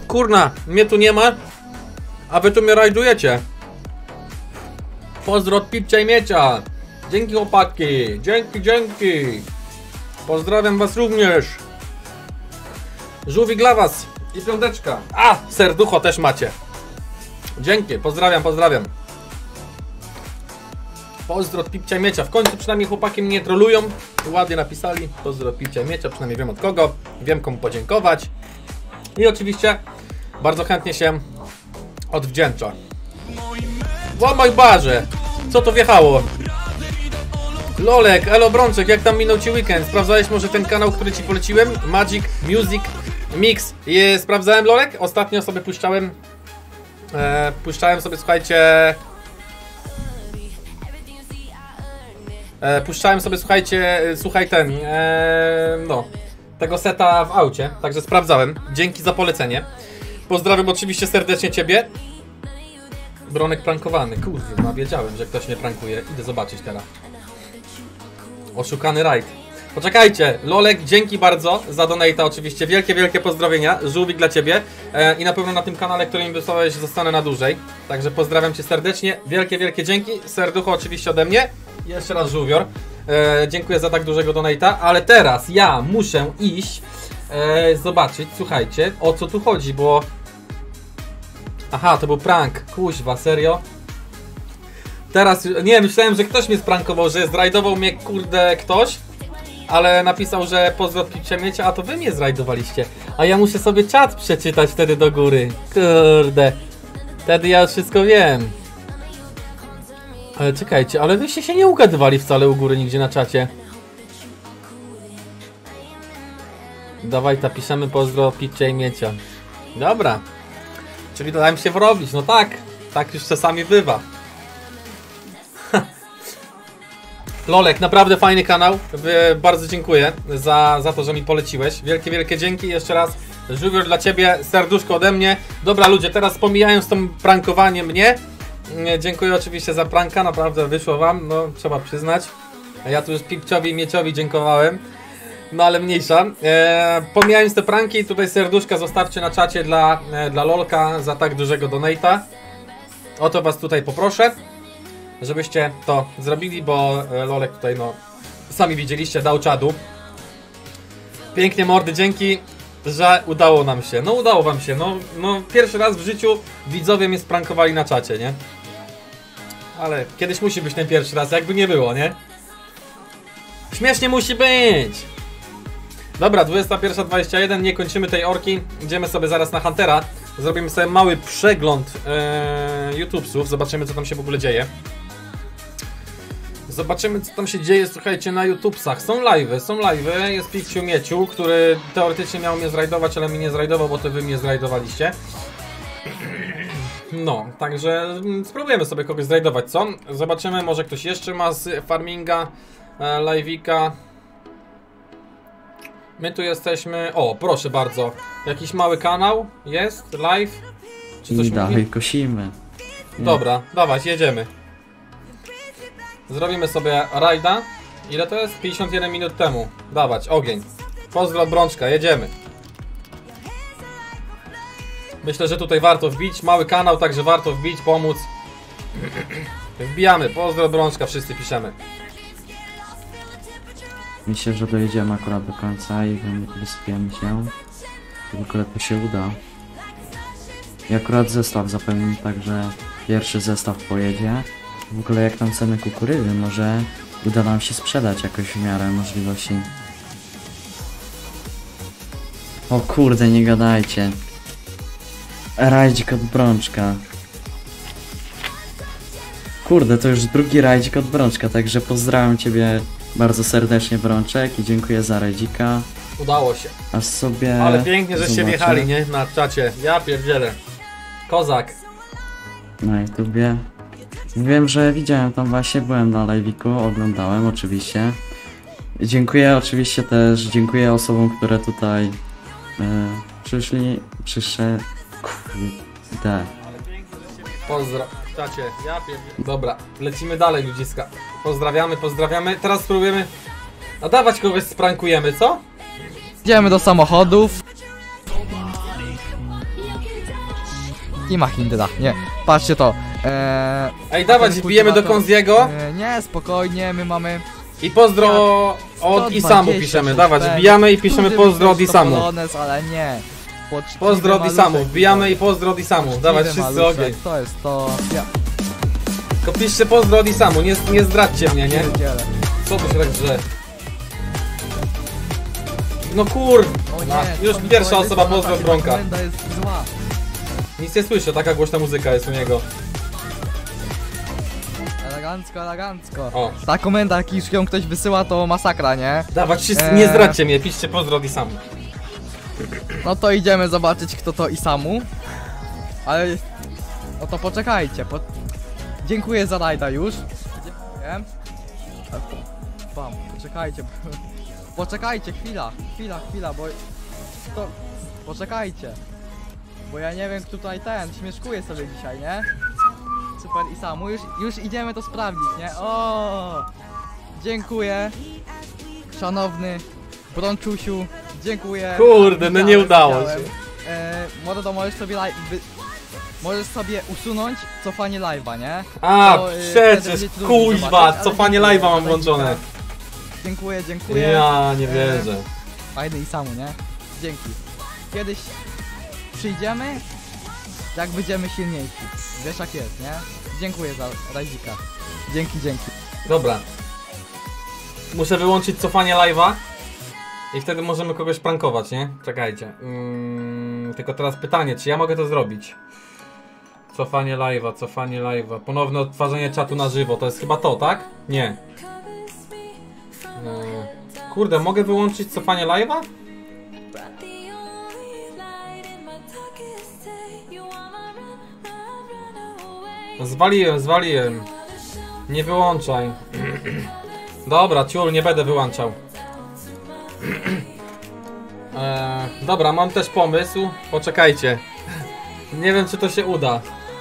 Kurna, mnie tu nie ma, a wy tu mnie rajdujecie. Pozdro od Pipcia i Miecia. Dzięki chłopaki, dzięki, dzięki. Pozdrawiam was również. Żółwik dla was i piąteczka. A, serducho też macie. Dzięki, pozdrawiam, pozdrawiam. Pozdro od Pipcia i Miecia. W końcu przynajmniej chłopaki mnie trolują. Ładnie napisali. Pozdro od Pipcia i Miecia. Przynajmniej wiem od kogo. Wiem komu podziękować. I oczywiście bardzo chętnie się odwdzięczę. Łamaj barze. Co to wjechało? Lolek, elo Brączek, jak tam minął ci weekend? Sprawdzałeś może ten kanał, który ci poleciłem? Magic Music Mix. I sprawdzałem, Lolek? Ostatnio sobie puszczałem e, Puszczałem sobie, słuchajcie e, Puszczałem sobie, słuchajcie Słuchaj ten e, No tego seta w aucie, także sprawdzałem. Dzięki za polecenie. Pozdrawiam oczywiście serdecznie ciebie. Bronek prankowany, kurwa, wiedziałem, że ktoś mnie prankuje. Idę zobaczyć teraz. Oszukany rajd. Poczekajcie, Lolek, dzięki bardzo za donata oczywiście. Wielkie, wielkie pozdrowienia. Żółwik dla ciebie. E, I na pewno na tym kanale, który mi wysłałeś, zostanę na dłużej. Także pozdrawiam cię serdecznie. Wielkie, wielkie dzięki. Serducho oczywiście ode mnie. I jeszcze raz żółwior. E, dziękuję za tak dużego donata. Ale teraz ja muszę iść e, zobaczyć, słuchajcie, o co tu chodzi, bo... Aha, to był prank. Kuźwa, serio? Teraz, nie, myślałem, że ktoś mnie sprankował, że zrajdował mnie, kurde, ktoś. Ale napisał, że pozdro od Pipcia Miecia, a to wy mnie zrajdowaliście. A ja muszę sobie czat przeczytać wtedy do góry. Kurde. Wtedy ja już wszystko wiem. Ale czekajcie, ale wyście się nie ugadywali wcale u góry nigdzie na czacie. Dawaj, ta piszemy pozdro od Pipcia i Miecia. Dobra. Czyli dałem się wrobić, no tak. Tak już czasami bywa. Lolek, naprawdę fajny kanał. Bardzo dziękuję za, za to, że mi poleciłeś. Wielkie, wielkie dzięki. Jeszcze raz żółwior dla ciebie, serduszko ode mnie. Dobra ludzie, teraz pomijając to prankowanie mnie, dziękuję oczywiście za pranka, naprawdę wyszło wam, no trzeba przyznać. Ja tu już Pipciowi i Mieciowi dziękowałem. No ale mniejsza. Eee, pomijając te pranki, tutaj serduszka zostawcie na czacie dla, e, dla Lolka za tak dużego donata. O to was tutaj poproszę, żebyście to zrobili, bo Lolek tutaj, no sami widzieliście, dał czadu. Pięknie mordy, dzięki, że udało nam się. No udało wam się, no, no pierwszy raz w życiu widzowie mnie sprankowali na czacie, nie? Ale kiedyś musi być ten pierwszy raz, jakby nie było, nie? Śmiesznie musi być! Dobra, dwudziesta pierwsza dwadzieścia jeden, nie kończymy tej orki. Idziemy sobie zaraz na Huntera. Zrobimy sobie mały przegląd ee, YouTubesów. Zobaczymy, co tam się w ogóle dzieje. Zobaczymy, co tam się dzieje, słuchajcie, na YouTubesach. Są live'y, są live'y. Jest Pipciu Mieciu, który teoretycznie miał mnie zrajdować, ale mnie nie zrajdował, bo to wy mnie zrajdowaliście. No, także spróbujemy sobie kogoś zrajdować, co? Zobaczymy, może ktoś jeszcze ma z farminga e, live'ika. My tu jesteśmy... O, proszę bardzo. Jakiś mały kanał jest, live. Czy coś I dalej mówi? Kosimy. Nie. Dobra, dawać, jedziemy. Zrobimy sobie rajda. Ile to jest? pięćdziesiąt jeden minut temu. Dawać, ogień. Pozdro od Brączka, jedziemy. Myślę, że tutaj warto wbić. Mały kanał, także warto wbić, pomóc. Wbijamy, pozdro od Brączka, wszyscy piszemy. Myślę, że dojedziemy akurat do końca i wysypiemy się. W ogóle to się uda. I akurat zestaw zapewnił, także pierwszy zestaw pojedzie. W ogóle jak tam ceny kukurydzy, może uda nam się sprzedać jakoś w miarę możliwości. O kurde, nie gadajcie. Rajdzik od Brączka. Kurde, to już drugi rajdzik od Brączka, także pozdrawiam ciebie bardzo serdecznie, Brączek, i dziękuję za rajdzika. Udało się. Aż sobie... Ale pięknie, żeście zobaczę. wjechali, nie? Na czacie. Ja pierdzielę. Kozak. Na YouTubie. Wiem, że widziałem tam właśnie, byłem na live'iku, oglądałem oczywiście. Dziękuję oczywiście też, dziękuję osobom, które tutaj e, przyszli, przyszedł. Kurde. Pozdro. Czacie, ja pierdzielę. Dobra, lecimy dalej, ludziska. Pozdrawiamy, pozdrawiamy. Teraz spróbujemy... A dawać kogoś sprankujemy, co? Idziemy do samochodów. Nie ma Hindra, nie. Patrzcie to. Eee, Ej, dawać, ten wbijemy do kultywator- Konziego Eee, nie, spokojnie, my mamy... i pozdro od Isamu piszemy. Dawać, P. wbijamy i piszemy Duży pozdro od myślę, że to Isamu. Polonez, ale nie. Poczciwy Pozdro od maluszek, Isamu, wbijamy i pozdro od Isamu. poczciwy Dawać, wszyscy maluszek, ogień. To jest to... Ja Tylko piszcie pozdro od Isamu, nie, nie zdradźcie mnie, nie? pierdzielę. Co to się tak drze? No kur... O nie, No, co już mi pierwsza powiedzieć, osoba ona pozdro od ta Bronka. komenda jest zła. Nic nie słyszę, taka głośna muzyka jest u niego. Elegancko, elegancko. O. Ta komenda, jak już ją ktoś wysyła, to masakra, nie? Dawać, wszyscy, Eee. nie zdradźcie mnie, piszcie pozdro od Isamu. No to idziemy zobaczyć, kto to Isamu. Ale... No to poczekajcie, po... Dziękuję za rajda już. Dziękuję. Ale po... Bam, poczekajcie. bo- Poczekajcie, chwila, chwila, chwila, bo... To... Poczekajcie. Bo ja nie wiem, kto tutaj ten, śmieszkuje sobie dzisiaj, nie? Super Isamu, już, już idziemy to sprawdzić, nie? O! Dziękuję. Szanowny Bronczusiu, dziękuję. Kurde, no nie Widziałem, udało widziałem. się. E, Mordo, możesz sobie live... Wy... Możesz sobie usunąć cofanie live'a, nie? A, To, y, wtedy przecież, będzie trudniej kuźwa, zobaczyć, ale cofanie dziękuję, live'a mam za włączone. lajka. Dziękuję, dziękuję. Ja nie E, wierzę. Fajny Isamu, nie? Dzięki. Kiedyś przyjdziemy, jak będziemy silniejsi. Wiesz jak jest, nie? Dziękuję za rajdzika. Dzięki, dzięki. Dobra. Muszę wyłączyć cofanie live'a. I wtedy możemy kogoś prankować, nie? Czekajcie. Mm, tylko teraz pytanie, czy ja mogę to zrobić? Cofanie live'a, cofanie live'a. Ponowne odtwarzanie czatu na żywo. To jest chyba to, tak? Nie. Eee, kurde, mogę wyłączyć cofanie live'a? Zwaliłem, zwaliłem. Nie wyłączaj. Dobra, ciul, nie będę wyłączał. Eee, dobra, mam też pomysł. Poczekajcie. Nie wiem, czy to się uda.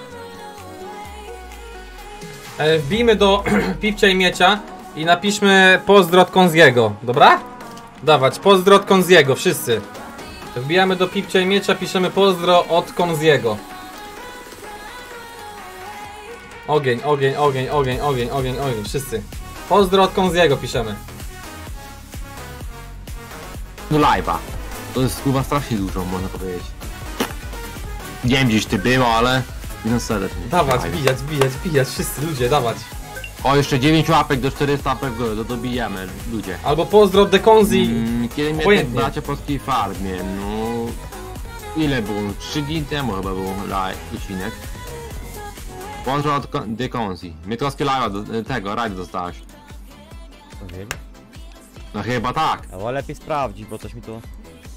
Eee, wbijmy do Pipcia i Miecia i napiszmy pozdro od Konziego, dobra? Dawać, pozdro od Konziego, wszyscy. Wbijamy do Pipcia i Miecza, piszemy pozdro od Konziego. Ogień, ogień, ogień, ogień, ogień, ogień, ogień, wszyscy. Pozdro od Konziego piszemy. No live'a. To jest chyba strasznie dużo, można powiedzieć. Nie wiem gdzieś ty było, ale... No serdecznie. Dawać, Live. bijać, bijać, bijać, wszyscy ludzie, dawać. O, jeszcze dziewięć łapek do czterystu łapek w górę, to dobijamy, ludzie. Albo pozdro od Dekonzi. Mm, kiedy mnie obojętnie. bracia po polskiej farmie, no... Ile było? Trzy dni temu chyba był live, odcinek. Pozdro od Dekonzi. Mietowskie live'a do tego, rajd dostałeś. Wiem. No chyba tak. Ale lepiej sprawdzić, bo coś mi tu...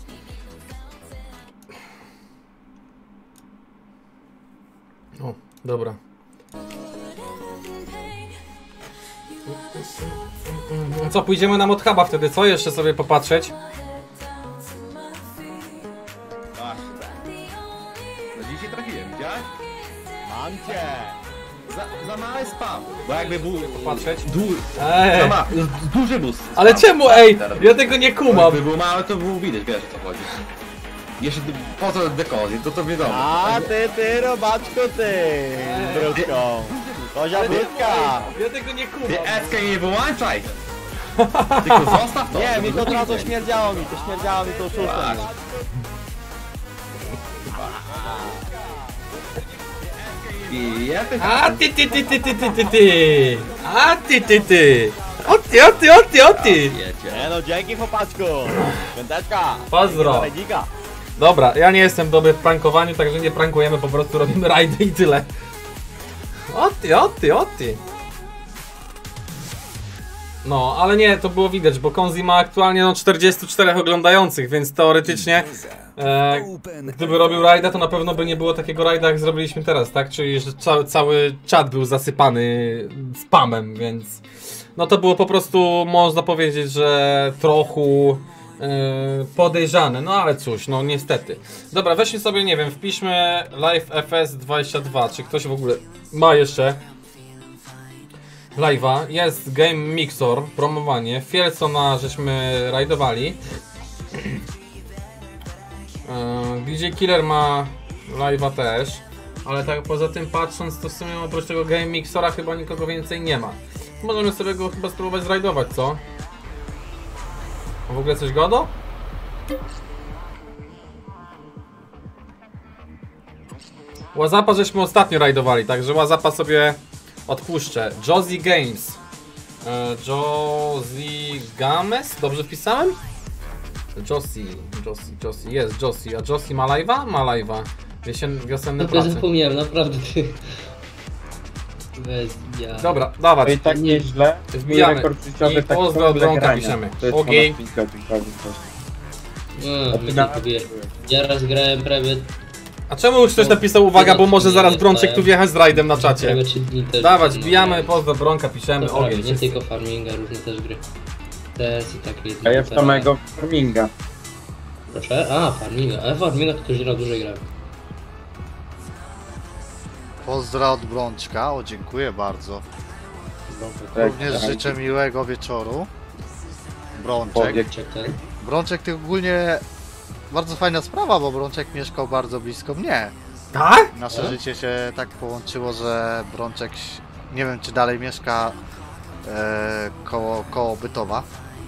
O, dobra. Co, pójdziemy na Modhuba wtedy, co? Jeszcze sobie popatrzeć. Tak. No dzisiaj trafiłem, widziałeś? Mam cię! Za, za mały spam. Bo jakby był... Popatrzeć. Du, Ej, za ma, duży bus. ale czemu, ej? Ja tego nie kumam. Jakby był mały, to było widać, wiesz o co chodzi. Jeszcze po co dekozji, to to wiadomo. A ty, ty, robaczko, ty! Z brudką! Kozia brudka! Ja tego nie kumam. Ty eskę nie wyłączaj! Tylko zostaw to. Nie, mi to od razu śmierdziało mi, to śmierdziało mi to oszustem. I ja też... A ty ty ty ty ty ty ty ty. A ty ty ty. O ty, o ty, o ty, o ty. Nie no, dzięki chłopaczku! Piąteczka! Pozdro. Rajdzika. Dobra, ja nie jestem dobry w prankowaniu, także nie prankujemy, po prostu robimy rajdy i tyle. O ty, o ty, o ty. No, ale nie, to było widać, bo Konzi ma aktualnie no czterdziestu czterech oglądających, więc teoretycznie e, gdyby robił rajda, to na pewno by nie było takiego rajda, jak zrobiliśmy teraz, tak? Czyli, że cały, cały czat był zasypany spamem, więc no to było po prostu, można powiedzieć, że trochę e, podejrzane, no ale cóż, no niestety. Dobra, weźmy sobie, nie wiem, wpiszmy Live F S dwadzieścia dwa, czy ktoś w ogóle ma jeszcze live'a, jest Game Mixer, promowanie, Fielsona żeśmy rajdowali. D J Killer ma live'a też, Ale tak poza tym patrząc, to w sumie oprócz tego Game Mixora chyba nikogo więcej nie ma. Możemy sobie go chyba spróbować zrajdować, co? A w ogóle coś godo? Łazapa żeśmy ostatnio rajdowali, także Łazapa sobie odpuszczę. Josie Games. E, Josie Games? Dobrze wpisałem? Josie, Josie, Josie, jest Josie. A Josie ma live'a? Ma live'a. Wiesen, wiosenne No to prace. zapomniałem, naprawdę ty. Bez ja. Dobra, To dawać. i tak nieźle. Mój Wbijamy. rekord życiowy I tak pozdro ciągle od Bronka grania. piszemy. To jest Ogień. ponad pięć godzin, prawie coś. No, A ty my na- tylko wie. Ja raz grałem prawie, A czemu już ktoś napisał uwaga, bo może zaraz Brączek tu wjechać z rajdem na czacie. prawie trzy dni też. Dawać, no, wbijamy, grałem. pozdro Bronka piszemy, To prawie, ogień. nie wszyscy. tylko farminga, różne też gry. T S i takie. A ja w samego farminga. Proszę? A, farminga. Ale farminga to też raz dłużej grałem. Pozdra od Brączka, o dziękuję bardzo. Tak, Również tak. życzę miłego wieczoru. Brączek. Powiedz. Czek ten. Brączek to ogólnie bardzo fajna sprawa, bo Brączek mieszkał bardzo blisko mnie. Tak? Nasze życie się tak połączyło, że Brączek, nie wiem czy dalej mieszka e, koło, koło Bytowa.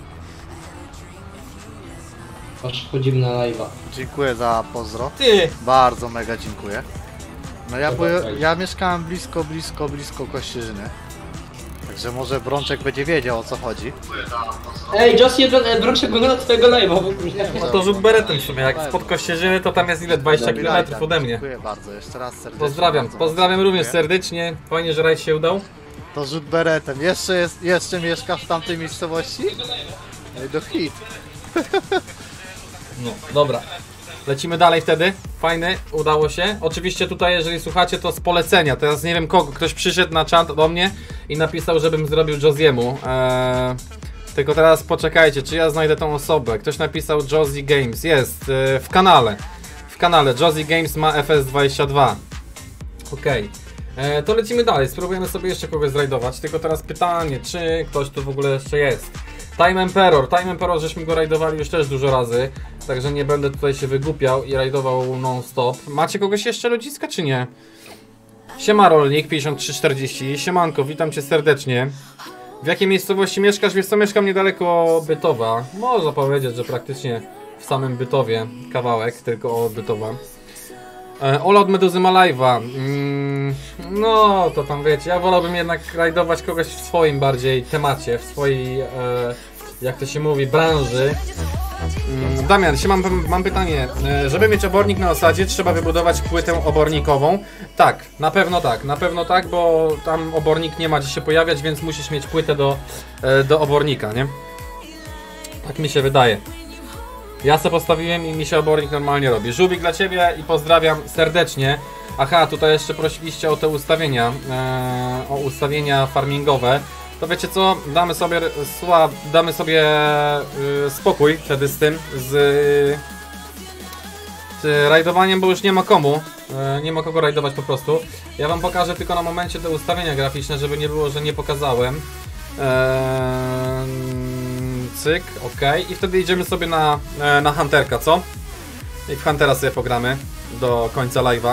Aż wchodzimy na live'a. Dziękuję za pozdro. Ty! Bardzo mega dziękuję. No ja, Dobra, byłem, fajnie. ja mieszkałem blisko, blisko, blisko Kościerzyny. Także może Brączek będzie wiedział o co chodzi. Ej, Josie, Brączek ogląda twojego live'a, bo No to rzut beretem w sumie, jak spod Kościerzyny to tam jest ile? dwadzieścia kilometrów ode mnie. Dziękuję bardzo, jeszcze raz serdecznie. Pozdrawiam, bardzo pozdrawiam mocno również dziękuję. serdecznie. Fajnie, że rajd się udał. To rzut beretem. Jeszcze, jest, jeszcze mieszkasz w tamtej miejscowości? Ej, do hit. No, dobra. Lecimy dalej wtedy. Fajny, udało się. Oczywiście tutaj, jeżeli słuchacie, to z polecenia. Teraz nie wiem kogo, ktoś przyszedł na czat do mnie i napisał, żebym zrobił Josiemu. Eee, tylko teraz poczekajcie, czy ja znajdę tą osobę. Ktoś napisał Josie Games. Jest, e, w kanale. W kanale. Josie Games ma F S dwadzieścia dwa. Okej. E, To lecimy dalej. Spróbujemy sobie jeszcze kogoś zrajdować. Tylko teraz pytanie, czy ktoś tu w ogóle jeszcze jest. Time Emperor. Time Emperor, żeśmy go rajdowali już też dużo razy. Także nie będę tutaj się wygłupiał i rajdował non-stop. Macie kogoś jeszcze ludziska, czy nie? Siema Rolnik pięćdziesiąt trzy czterdzieści. Siemanko, witam cię serdecznie. W jakiej miejscowości mieszkasz? Wiesz co, mieszkam niedaleko Bytowa. Można powiedzieć, że praktycznie w samym Bytowie. Kawałek tylko od Bytowa. E, Ola od Meduzy ma live'a. Mm, no, to tam wiecie, ja wolałbym jednak rajdować kogoś w swoim bardziej temacie, w swojej, e, jak to się mówi, branży. Mm, Damian, się mam, mam pytanie. E, żeby mieć obornik na osadzie, trzeba wybudować płytę obornikową? Tak, na pewno tak, na pewno tak, bo tam obornik nie ma gdzie się pojawiać, więc musisz mieć płytę do, e, do obornika, nie? Tak mi się wydaje. Ja se postawiłem i mi się obornik normalnie robi. Żółwik dla ciebie i pozdrawiam serdecznie. Aha, tutaj jeszcze prosiliście o te ustawienia, e, o ustawienia farmingowe. To wiecie co, damy sobie, sła, damy sobie y, spokój wtedy z tym, z, z rajdowaniem, bo już nie ma komu, y, nie ma kogo rajdować po prostu. Ja wam pokażę tylko na momencie te ustawienia graficzne, żeby nie było, że nie pokazałem. Eee, cyk, ok. I wtedy idziemy sobie na, e, na Hunterka, co? I w Huntera sobie pogramy do końca live'a.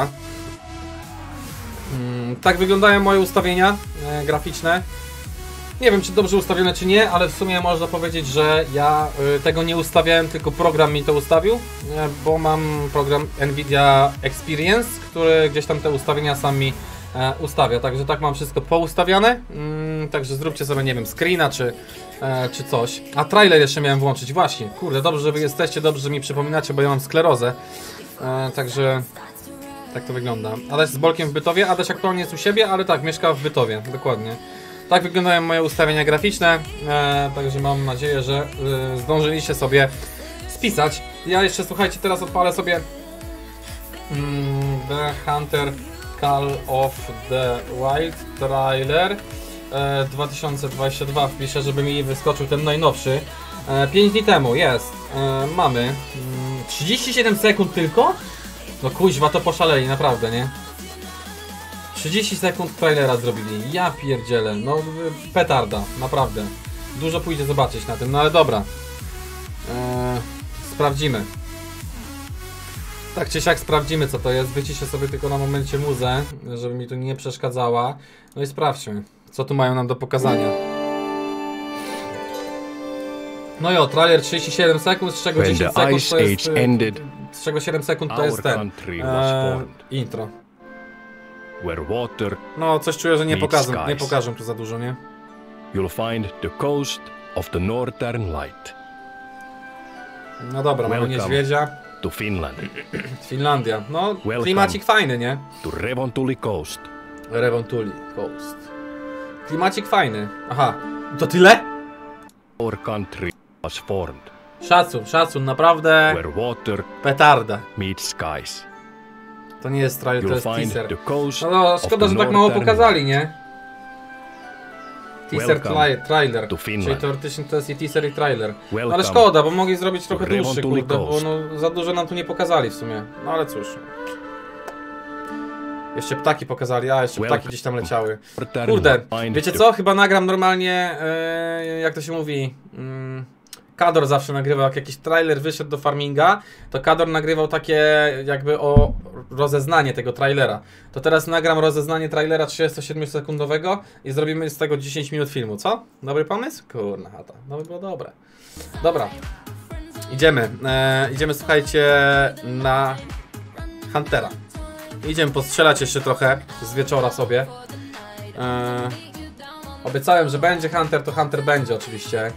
Mm, tak wyglądają moje ustawienia e, graficzne. Nie wiem, czy dobrze ustawione, czy nie, ale w sumie można powiedzieć, że ja y, tego nie ustawiałem, tylko program mi to ustawił, y, bo mam program Nvidia Experience, który gdzieś tam te ustawienia sam mi e, ustawia, także tak mam wszystko poustawiane, mm, także zróbcie sobie, nie wiem, screena czy, e, czy coś. A trailer jeszcze miałem włączyć, właśnie, kurde, dobrze, że wy jesteście, dobrze, że mi przypominacie, bo ja mam sklerozę, e, także tak to wygląda. Adaś z Bolkiem w Bytowie, Adaś aktualnie jest u siebie, ale tak, mieszka w Bytowie, dokładnie. Tak wyglądają moje ustawienia graficzne, e, także mam nadzieję, że e, zdążyliście sobie spisać. Ja jeszcze, słuchajcie, teraz odpalę sobie mm, The Hunter Call of the Wild Trailer e, dwa tysiące dwadzieścia dwa, wpiszę, żeby mi wyskoczył ten najnowszy. E, pięć dni temu jest, e, mamy mm, trzydzieści siedem sekund tylko? No kuźwa, to poszaleli, naprawdę, nie? trzydzieści sekund trailera zrobili, ja pierdzielę, no petarda, naprawdę. Dużo pójdzie zobaczyć na tym, no ale dobra. Eee, sprawdzimy. Tak czy siak sprawdzimy, co to jest. Wyciszę sobie tylko na momencie muzę, żeby mi tu nie przeszkadzała. No i sprawdźmy, co tu mają nam do pokazania. No i o, trailer trzydzieści siedem sekund, z czego dziesięć sekund to jest... Z czego siedem sekund to jest ten e, intro. No, coś czuję, że nie pokażę, nie pokażę tu za dużo, nie? You'll find the coast of the Northern Light. No dobra, mamy niedźwiedzia. To Finland. Finlandia. No, klimacik fajny, nie? To Revontuli Coast. Revontuli Coast. Klimacik fajny. Aha, to tyle? Our country was formed. Szacun, szacun, naprawdę. Where water petarda. meets skies. To nie jest trailer, to jest teaser. No, no szkoda, że tak mało pokazali, nie? Teaser, tra trailer, czyli teoretycznie to jest i teaser i trailer. No ale szkoda, bo mogli zrobić trochę dłuższy, kurde, bo no, za dużo nam tu nie pokazali w sumie. No ale cóż. Jeszcze ptaki pokazali, a jeszcze ptaki gdzieś tam leciały. Kurde, wiecie co? Chyba nagram normalnie, yy, jak to się mówi... Yy, Kador zawsze nagrywał, jak jakiś trailer wyszedł do farminga, to Kador nagrywał takie jakby o rozeznanie tego trailera. To teraz nagram rozeznanie trailera trzydziestosiedmiosekundowego i zrobimy z tego dziesięć minut filmu, co? Dobry pomysł? Kurna chata, no by było dobre. Dobra, idziemy, e, idziemy słuchajcie na Huntera. Idziemy postrzelać jeszcze trochę z wieczora sobie. E, obiecałem, że będzie Hunter, to Hunter będzie oczywiście.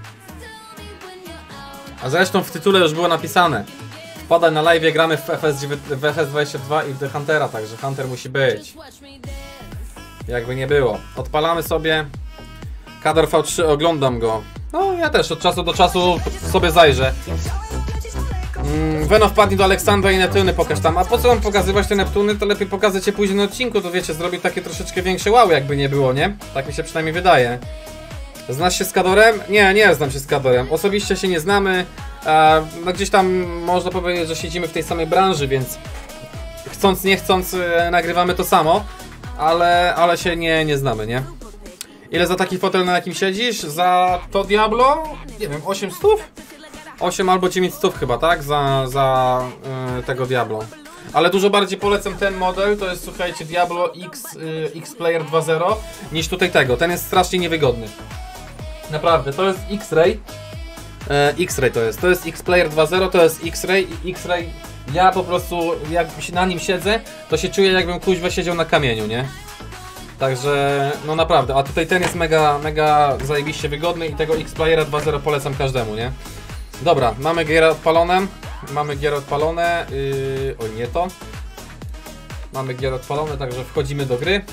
A zresztą w tytule już było napisane. Wpadaj na live, gramy w F S dwadzieścia dwa i w The Huntera, także Hunter musi być. Jakby nie było. Odpalamy sobie. Kador V trzy, oglądam go. No ja też od czasu do czasu sobie zajrzę. Mm, Veno wpadnie do Aleksandra i Neptuny pokaż tam. A po co mam pokazywać te Neptuny? To lepiej pokazać je później na odcinku, to wiecie, zrobi takie troszeczkę większe wow, jakby nie było, nie? Tak mi się przynajmniej wydaje. Znasz się z Kadorem? Nie, nie znam się z Kadorem. Osobiście się nie znamy. E, no gdzieś tam można powiedzieć, że siedzimy w tej samej branży, więc chcąc nie chcąc e, nagrywamy to samo, ale, ale się nie, nie znamy, nie? Ile za taki fotel, na jakim siedzisz? Za to Diablo? Nie wiem, osiem stów? osiem albo dziewięć stów chyba, tak? Za, za e, tego Diablo. Ale dużo bardziej polecam ten model, to jest, słuchajcie, Diablo X, y, X-Player dwa zero, niż tutaj tego. Ten jest strasznie niewygodny. Naprawdę, to jest X-Ray. E, X-Ray to jest. To jest X-Player dwa zero, to jest X-Ray i X-Ray. Ja po prostu, jak na nim siedzę, to się czuję, jakbym kuźwa siedział na kamieniu, nie? Także, no naprawdę. A tutaj ten jest mega, mega zajebiście wygodny i tego X-Playera dwa zero polecam każdemu, nie? Dobra, mamy gierę odpalone. Mamy gierę odpalone. Yy, o nie to. Mamy gierę odpalone, także wchodzimy do gry.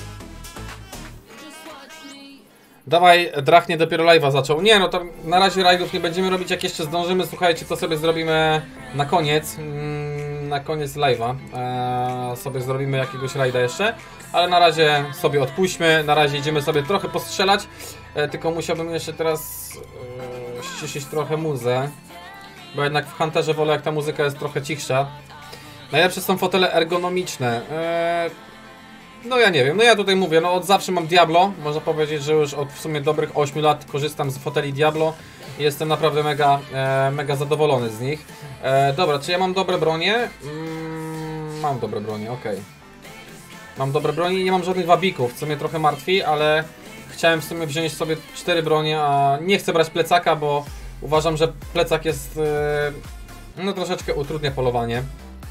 Dawaj, Drachnie dopiero live'a zaczął. Nie, no to na razie rajdów nie będziemy robić, jak jeszcze zdążymy. Słuchajcie, to sobie zrobimy na koniec. Mm, na koniec live'a. Eee, sobie zrobimy jakiegoś rajda jeszcze. Ale na razie sobie odpuśćmy. Na razie idziemy sobie trochę postrzelać. E, tylko musiałbym jeszcze teraz e, ściszyć trochę muzę. Bo jednak w Hunterze wolę, jak ta muzyka jest trochę cichsza. Najlepsze są fotele ergonomiczne. Eee, no ja nie wiem, no ja tutaj mówię, no od zawsze mam Diablo. Można powiedzieć, że już od w sumie dobrych ośmiu lat korzystam z foteli Diablo. I jestem naprawdę mega, e, mega zadowolony z nich. E, dobra, czy ja mam dobre bronie? Mm, mam dobre bronie, okej. Okay. Mam dobre bronie i nie mam żadnych wabików, co mnie trochę martwi, ale chciałem w sumie wziąć sobie cztery bronie, a nie chcę brać plecaka, bo uważam, że plecak jest, yy, no troszeczkę utrudnia polowanie.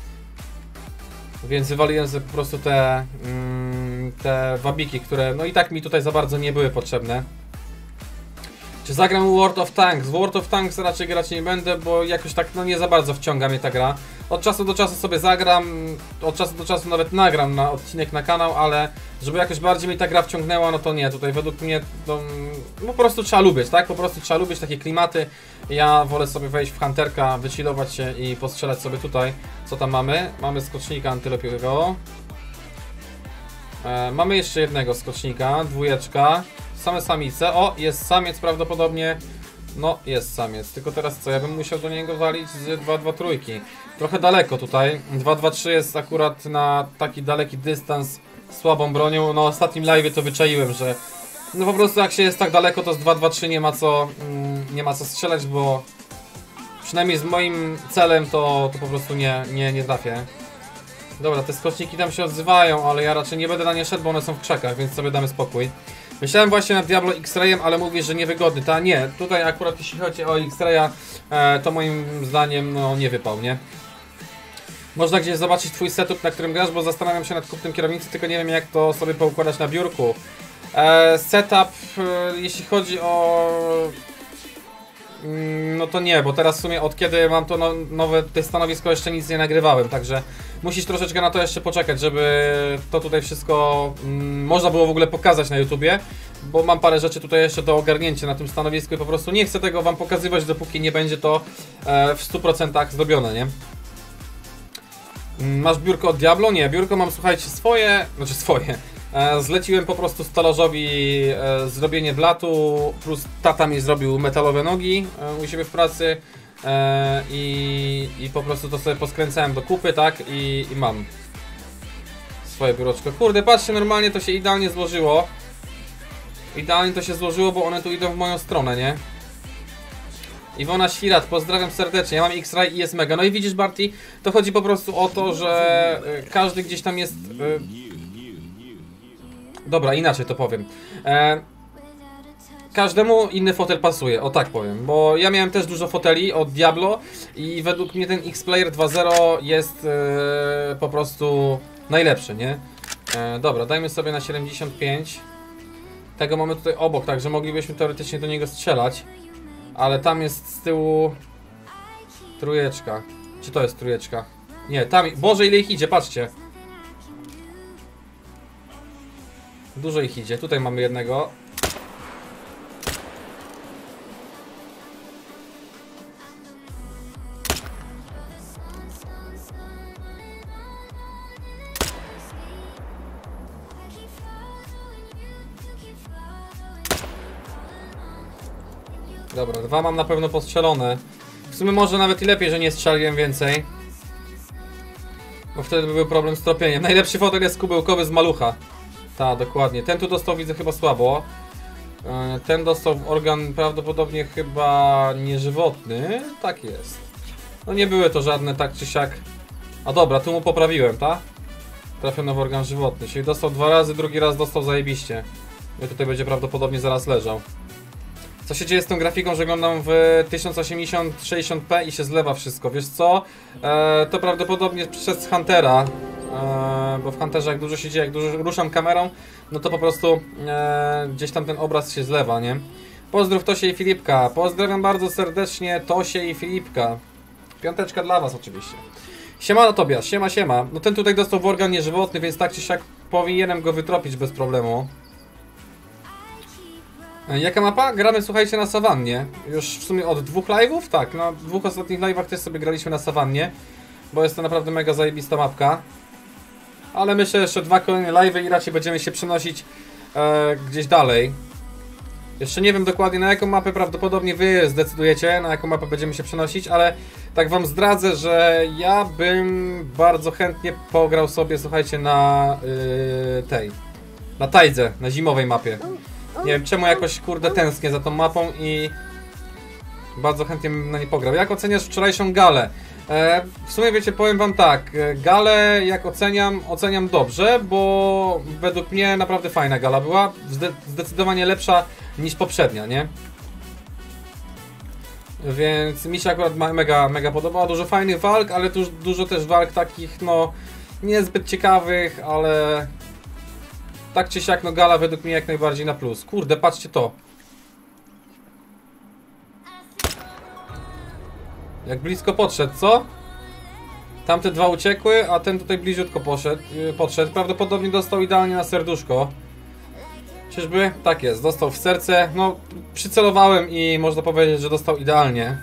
Więc wywaliłem sobie po prostu te, yy, te wabiki, które no i tak mi tutaj za bardzo nie były potrzebne. Czy zagram World of Tanks? W World of Tanks raczej grać nie będę, bo jakoś tak no nie za bardzo wciąga mnie ta gra. Od czasu do czasu sobie zagram, od czasu do czasu nawet nagram na odcinek na kanał, ale żeby jakoś bardziej mi ta gra wciągnęła, no to nie. Tutaj według mnie to, no po prostu trzeba lubić, tak? Po prostu trzeba lubić takie klimaty. Ja wolę sobie wejść w Hunterka, wychillować się i postrzelać sobie tutaj. Co tam mamy? Mamy skocznika antylopiowego. E, mamy jeszcze jednego skocznika, dwójeczka. Same samice. O, jest samiec prawdopodobnie. No, jest samiec. Tylko teraz co? Ja bym musiał do niego walić z dwa dwa trójki. Trochę daleko tutaj. dwa dwa trzy jest akurat na taki daleki dystans słabą bronią. Na ostatnim live'ie to wyczaiłem, że no po prostu jak się jest tak daleko, to z dwa dwa trzy nie ma co mm, nie ma co strzelać, bo Przynajmniej z moim celem to, to po prostu nie, nie, nie trafię. Dobra, te skoczniki tam się odzywają, ale ja raczej nie będę na nie szedł, bo one są w krzakach, więc sobie damy spokój. Myślałem właśnie nad Diablo X-Rayem, ale mówisz, że niewygodny. Ta nie, tutaj akurat jeśli chodzi o X-Raya, e, to moim zdaniem no nie wypał, nie? Można gdzieś zobaczyć twój setup, na którym grasz, bo zastanawiam się nad kupnem kierownicy, tylko nie wiem jak to sobie poukładać na biurku. E, setup, e, jeśli chodzi o... Mm, no to nie, bo teraz w sumie od kiedy mam to no, nowe tutaj stanowisko jeszcze nic nie nagrywałem, także musisz troszeczkę na to jeszcze poczekać, żeby to tutaj wszystko mm, można było w ogóle pokazać na YouTubie, bo mam parę rzeczy tutaj jeszcze do ogarnięcia na tym stanowisku i po prostu nie chcę tego wam pokazywać, dopóki nie będzie to e, w stu procentach zrobione, nie? Masz biurko od Diablo? Nie, biurko mam, słuchajcie, swoje, znaczy swoje. E, zleciłem po prostu stolarzowi e, zrobienie blatu, plus tata mi zrobił metalowe nogi e, u siebie w pracy e, i, i po prostu to sobie poskręcałem do kupy, tak, i, i mam swoje biuroczko. Kurde, patrzcie, normalnie to się idealnie złożyło. Idealnie to się złożyło, bo one tu idą w moją stronę, nie? Iwona Świrat, pozdrawiam serdecznie, ja mam X-Ray i jest mega. No i widzisz, Barty, to chodzi po prostu o to, że każdy gdzieś tam jest... Dobra, inaczej to powiem. E... Każdemu inny fotel pasuje, o tak powiem, bo ja miałem też dużo foteli od Diablo i według mnie ten X-Player dwa zero jest e... po prostu najlepszy, nie? E... Dobra, dajmy sobie na siedemdziesiąt pięć. Tego mamy tutaj obok, także moglibyśmy teoretycznie do niego strzelać. Ale tam jest z tyłu trójeczka. Czy to jest trójeczka? Nie, tam... Boże, ile ich idzie, patrzcie. Dużo ich idzie. Tutaj mamy jednego. Dobra, dwa mam na pewno postrzelone. W sumie może nawet i lepiej, że nie strzeliłem więcej. Bo wtedy by był problem z tropieniem. Najlepszy fotel jest kubełkowy z malucha. Tak, dokładnie. Ten tu dostał, widzę, chyba słabo. Ten dostał organ prawdopodobnie chyba nieżywotny. Tak jest. No nie były to żadne tak czy siak. A dobra, tu mu poprawiłem, tak? Trafiono w organ żywotny. Czyli dostał dwa razy, drugi raz dostał zajebiście. I tutaj będzie prawdopodobnie zaraz leżał. Co się dzieje z tą grafiką, że oglądam w tysiąc osiemdziesiąt sześćdziesiąt p i się zlewa wszystko, wiesz co? E, to prawdopodobnie przez Huntera, e, bo w Hunterze jak dużo się dzieje, jak dużo ruszam kamerą, no to po prostu e, gdzieś tam ten obraz się zlewa, nie? Pozdrów Tosie i Filipka, pozdrawiam bardzo serdecznie Tosię i Filipka. Piąteczka dla was oczywiście. Siemano Tobiasz, siema siema. No ten tutaj dostał w organ nieżywotny, więc tak czy siak powinienem go wytropić bez problemu. Jaka mapa? Gramy, słuchajcie, na sawannie. Już w sumie od dwóch live'ów? Tak, na dwóch ostatnich live'ach też sobie graliśmy na sawannie. Bo jest to naprawdę mega zajebista mapka. Ale myślę, że jeszcze dwa kolejne live'y i raczej będziemy się przenosić e, gdzieś dalej. Jeszcze nie wiem dokładnie na jaką mapę, prawdopodobnie wy zdecydujecie, na jaką mapę będziemy się przenosić, ale tak wam zdradzę, że ja bym bardzo chętnie pograł sobie, słuchajcie, na yy, tej, na tajdze, na zimowej mapie. Nie wiem czemu jakoś, kurde, tęsknię za tą mapą i bardzo chętnie bym na niej pograł. Jak oceniasz wczorajszą galę? E, w sumie wiecie, powiem wam tak, galę jak oceniam, oceniam dobrze, bo według mnie naprawdę fajna gala była, zde zdecydowanie lepsza niż poprzednia, nie? Więc mi się akurat mega, mega podobało, dużo fajnych walk, ale tu dużo też walk takich, no, niezbyt ciekawych, ale tak czy siak, no gala według mnie jak najbardziej na plus. Kurde, patrzcie to. Jak blisko podszedł, co? Tamte dwa uciekły, a ten tutaj bliziutko poszedł, yy, podszedł. Prawdopodobnie dostał idealnie na serduszko. Czyżby? Tak jest, dostał w serce. No, przycelowałem i można powiedzieć, że dostał idealnie.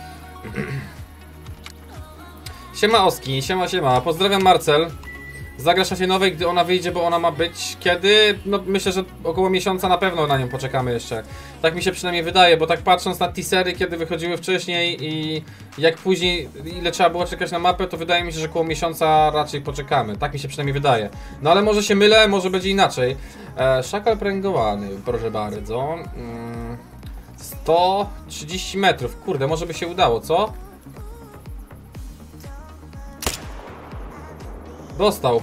Siema Oski, siema siema. Pozdrawiam Marcel. Zagrasz na nowej, gdy ona wyjdzie, bo ona ma być kiedy? No myślę, że około miesiąca na pewno na nią poczekamy jeszcze. Tak mi się przynajmniej wydaje, bo tak patrząc na teasery, kiedy wychodziły wcześniej i jak później, ile trzeba było czekać na mapę, to wydaje mi się, że około miesiąca raczej poczekamy. Tak mi się przynajmniej wydaje. No ale może się mylę, może będzie inaczej. E, szakal pręgowany, proszę bardzo. Mm, sto trzydzieści metrów, kurde, może by się udało, co? Dostał.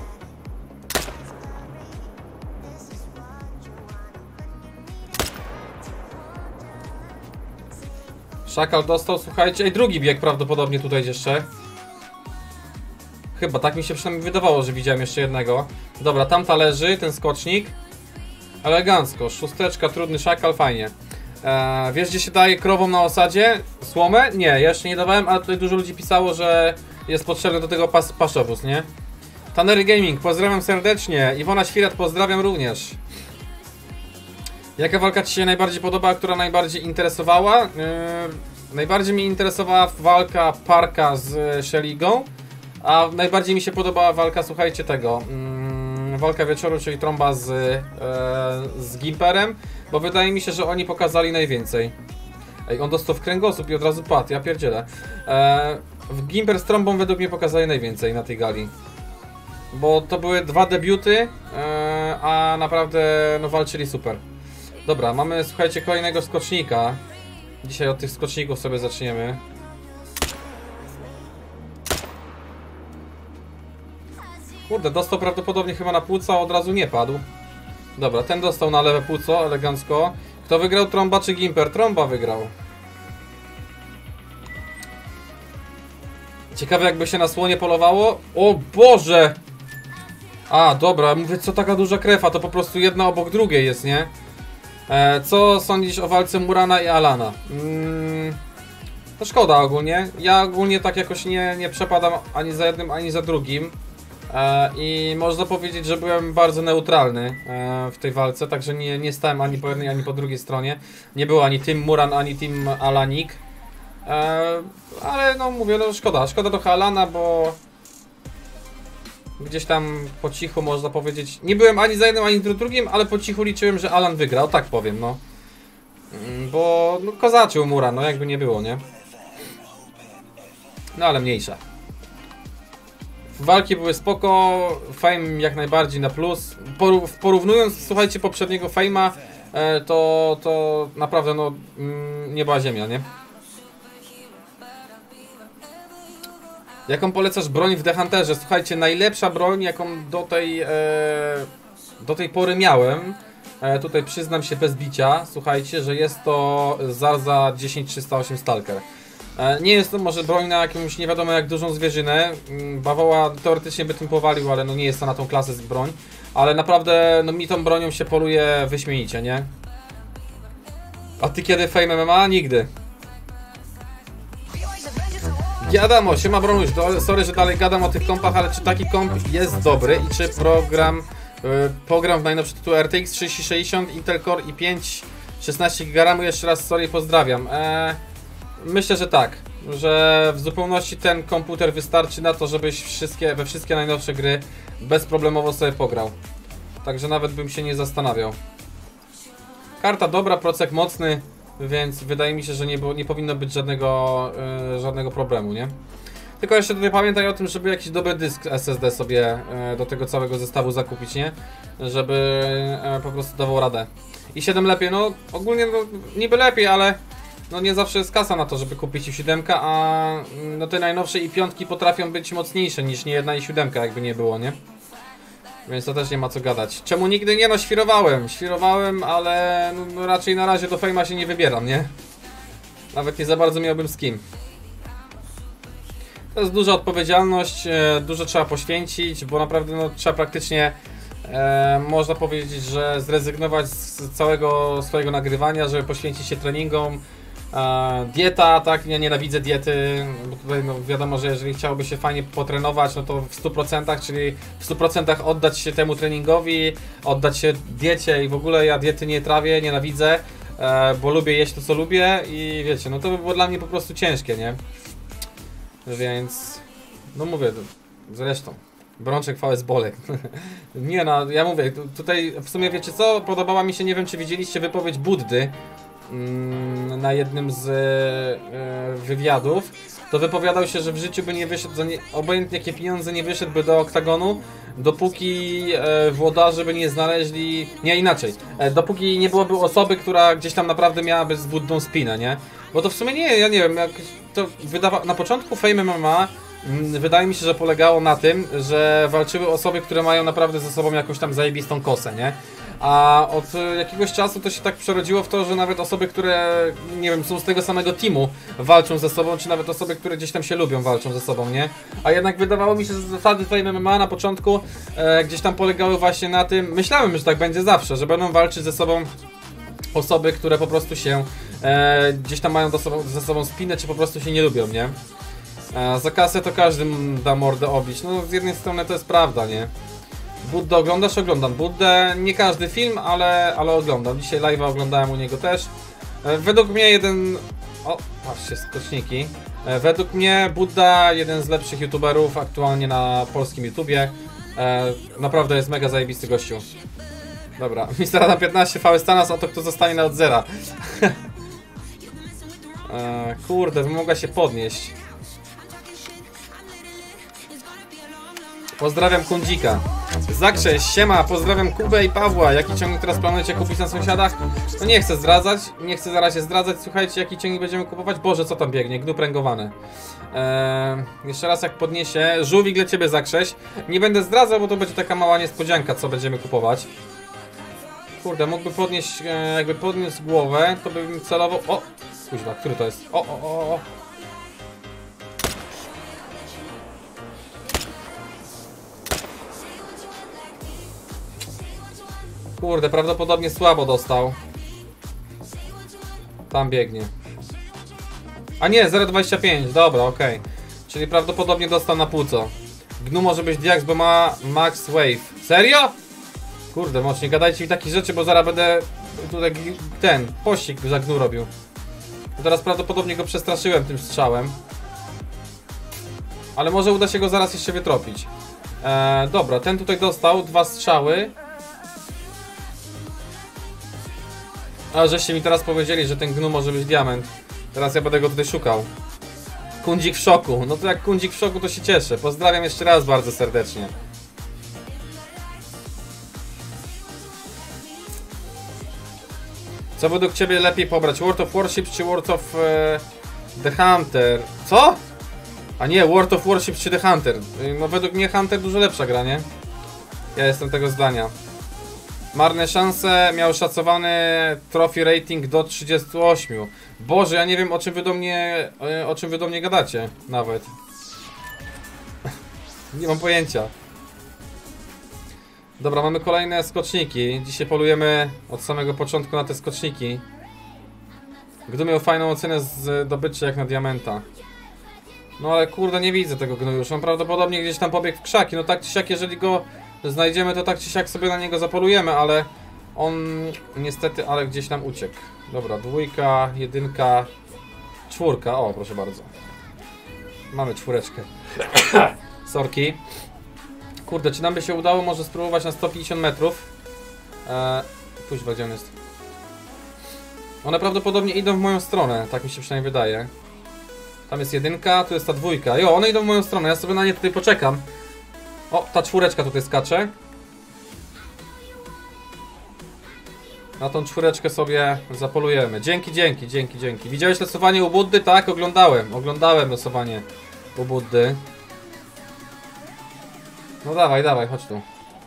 Szakal dostał, słuchajcie. I drugi bieg prawdopodobnie tutaj jeszcze. Chyba, tak mi się przynajmniej wydawało, że widziałem jeszcze jednego. Dobra, tamta leży, ten skocznik. Elegancko, szósteczka, trudny szakal, fajnie. Eee, wiesz, gdzie się daje krowom na osadzie? Słomę? Nie, jeszcze nie dawałem, ale tutaj dużo ludzi pisało, że jest potrzebny do tego pas paszowóz, nie? Tanery Gaming, pozdrawiam serdecznie. Iwona Świrat, pozdrawiam również. Jaka walka ci się najbardziej podoba, która najbardziej interesowała? Yy, najbardziej mnie interesowała walka Parka z Shelligą, a najbardziej mi się podobała walka, słuchajcie, tego. Yy, walka wieczoru, czyli trąba z, yy, z Gimperem, bo wydaje mi się, że oni pokazali najwięcej. Ej, on dostał w kręgosłup i od razu padł, ja pierdzielę. Yy, w Gimper z trąbą według mnie pokazali najwięcej na tej gali. Bo to były dwa debiuty, yy, a naprawdę no, walczyli super. Dobra, mamy, słuchajcie, kolejnego skocznika. Dzisiaj od tych skoczników sobie zaczniemy. Kurde, dostał prawdopodobnie chyba na płuco, a od razu nie padł. Dobra, ten dostał na lewe płuco, elegancko. Kto wygrał, trąba czy Gimper? Trąba wygrał. Ciekawe, jakby się na słonie polowało. O Boże! A, dobra, mówię, co taka duża krew, a to po prostu jedna obok drugiej jest, nie? E, co sądzisz o walce Murana i Alana? Mm, to szkoda ogólnie. Ja ogólnie tak jakoś nie, nie przepadam ani za jednym, ani za drugim. E, I można powiedzieć, że byłem bardzo neutralny e, w tej walce, także nie, nie stałem ani po jednej, ani po drugiej stronie. Nie było ani Team Muran, ani Team Alanik. E, ale no mówię, no szkoda. Szkoda trochę Alana, bo gdzieś tam po cichu można powiedzieć. Nie byłem ani za jednym, ani za drugim, ale po cichu liczyłem, że Alan wygrał, tak powiem, no. Bo no, kozaczył Mura, no jakby nie było, nie? No ale mniejsza. Walki były spoko, Fame jak najbardziej na plus. Porównując, słuchajcie, poprzedniego Fame'a, to, to naprawdę no nieba ziemia, nie? Jaką polecasz broń w The Hunterze? Słuchajcie, najlepsza broń, jaką do tej, e, do tej pory miałem, e, tutaj przyznam się bez bicia, słuchajcie, że jest to Zarza dziesięć trzysta osiem Stalker. E, nie jest to może broń na jakąś nie wiadomo jak dużą zwierzynę, bawoła teoretycznie by tym powalił, ale no nie jest to na tą klasę z broń, ale naprawdę no mi tą bronią się poluje wyśmienicie, nie? A ty kiedy Fame M M A? Nigdy. Adamo, siema Bronuś, sorry, że dalej gadam o tych kompach, ale czy taki komp jest dobry i czy program, yy, program w najnowszy tytuł R T X trzydzieści sześćdziesiąt, Intel Core i pięć, szesnaście giga ramu, jeszcze raz sorry, pozdrawiam. Eee, myślę, że tak, że w zupełności ten komputer wystarczy na to, żebyś wszystkie, we wszystkie najnowsze gry bezproblemowo sobie pograł. Także nawet bym się nie zastanawiał. Karta dobra, procek mocny. Więc wydaje mi się, że nie, było, nie powinno być żadnego, yy, żadnego problemu, nie? Tylko jeszcze tutaj pamiętaj o tym, żeby jakiś dobry dysk S S D sobie yy, do tego całego zestawu zakupić, nie? Żeby yy, po prostu dawał radę. I siedem lepiej, no ogólnie no, niby lepiej, ale no nie zawsze jest kasa na to, żeby kupić i siedem, a no te najnowsze i piątki potrafią być mocniejsze niż nie jedna i siedem, jakby nie było, nie? Więc to też nie ma co gadać. Czemu nigdy nie? No świrowałem, świrowałem, ale no, no raczej na razie do Fame'a się nie wybieram, nie? Nawet nie za bardzo miałbym z kim. To jest duża odpowiedzialność, e, dużo trzeba poświęcić, bo naprawdę no, trzeba praktycznie, e, można powiedzieć, że zrezygnować z całego swojego nagrywania, żeby poświęcić się treningom. E, dieta, tak, ja nienawidzę diety, bo tutaj no, wiadomo, że jeżeli chciałoby się fajnie potrenować, no to w stu procentach, czyli w stu procentach oddać się temu treningowi, oddać się diecie i w ogóle ja diety nie trawię, nienawidzę, e, bo lubię jeść to co lubię i wiecie, no to by było dla mnie po prostu ciężkie, nie? Więc, no mówię, zresztą, Brączek V S Bolek. Nie no, ja mówię, tutaj w sumie wiecie co, podobała mi się, nie wiem czy widzieliście wypowiedź Buddy na jednym z e, wywiadów, to wypowiadał się, że w życiu by nie wyszedł, za nie, obojętnie jakie pieniądze nie wyszedłby do oktagonu, dopóki e, włodarze by nie znaleźli, nie inaczej, e, dopóki nie byłoby osoby, która gdzieś tam naprawdę miałaby z Buddą spinę, nie? Bo to w sumie nie, ja nie wiem, jak to wydawa na początku Fame M M A wydaje mi się, że polegało na tym, że walczyły osoby, które mają naprawdę ze sobą jakąś tam zajebistą kosę, nie? A od jakiegoś czasu to się tak przerodziło w to, że nawet osoby, które, nie wiem, są z tego samego teamu, walczą ze sobą, czy nawet osoby, które gdzieś tam się lubią, walczą ze sobą, nie? A jednak wydawało mi się, że zasady Fame M M A na początku e, gdzieś tam polegały właśnie na tym, myślałem, że tak będzie zawsze, że będą walczyć ze sobą osoby, które po prostu się e, gdzieś tam mają do sobą, ze sobą spinę, czy po prostu się nie lubią, nie? E, za kasę to każdy da mordę obić, no z jednej strony to jest prawda, nie? Buddę oglądasz? Oglądam Buddę, nie każdy film, ale, ale oglądam. Dzisiaj live'a oglądałem u niego też. E, według mnie jeden... O, patrzcie, skoczniki. E, według mnie Budda, jeden z lepszych youtuberów aktualnie na polskim YouTubie. E, naprawdę jest mega zajebisty gościu. Dobra, mister Adam piętnaście, V S Thanos, a to kto zostanie na od zera. e, kurde, mogła się podnieść. Pozdrawiam Kundzika. Zakrześ, siema, pozdrawiam Kubę i Pawła. Jaki ciągnik teraz planujecie kupić na sąsiadach? No nie chcę zdradzać, nie chcę zaraz się zdradzać. Słuchajcie, jaki ciągnik będziemy kupować? Boże, co tam biegnie? Gnu pręgowany. Eee, jeszcze raz jak podniesie. Żółwik dla ciebie, Zakrześ. Nie będę zdradzał, bo to będzie taka mała niespodzianka, co będziemy kupować. Kurde, mógłby podnieść, e, jakby podniósł głowę, to bym celował... O! Kuźwa, który to jest? O, o, o, o. Kurde, prawdopodobnie słabo dostał. Tam biegnie. A nie, zero dwadzieścia pięć, dobra, okej. Okay. Czyli prawdopodobnie dostał na płuco. Gnu może być Diax, bo ma Max Wave. Serio? Kurde, mocz, nie gadajcie mi takich rzeczy, bo zaraz będę tutaj ten pościg za Gnu robił. Teraz prawdopodobnie go przestraszyłem tym strzałem. Ale może uda się go zaraz jeszcze wytropić. Eee, dobra, ten tutaj dostał dwa strzały. A żeście mi teraz powiedzieli, że ten Gnu może być diament. Teraz ja będę go tutaj szukał. Kundzik w szoku. No to jak Kundzik w szoku, to się cieszę. Pozdrawiam jeszcze raz bardzo serdecznie. Co według ciebie lepiej pobrać? World of Warships czy World of e, The Hunter? Co? A nie, World of Warships czy The Hunter. No według mnie Hunter dużo lepsza gra, nie? Ja jestem tego zdania. Marne szanse, miał szacowany trophy rating do trzydziestu ośmiu. Boże, ja nie wiem o czym wy do mnie, o czym wy do mnie gadacie nawet. Nie mam pojęcia. Dobra, mamy kolejne skoczniki. Dzisiaj polujemy od samego początku na te skoczniki. Gnu miał fajną ocenę zdobyczy jak na diamenta. No ale kurde, nie widzę tego Gnu już. On prawdopodobnie gdzieś tam pobiegł w krzaki. No tak czy siak, jeżeli go znajdziemy, to tak czy siak sobie na niego zapolujemy, ale on niestety, ale gdzieś nam uciekł. Dobra, dwójka, jedynka, czwórka. O, proszę bardzo. Mamy czwóreczkę. Sorki. Kurde, czy nam by się udało może spróbować na sto pięćdziesiąt metrów? Eee, Kuźwa, gdzie on jest? One prawdopodobnie idą w moją stronę, tak mi się przynajmniej wydaje. Tam jest jedynka, tu jest ta dwójka. Jo, one idą w moją stronę, ja sobie na nie tutaj poczekam. O, ta czwóreczka tutaj skacze. Na tą czwóreczkę sobie zapolujemy. Dzięki, dzięki, dzięki, dzięki. Widziałeś losowanie u Buddy? Tak, oglądałem. Oglądałem losowanie u Buddy. No dawaj, dawaj, chodź tu.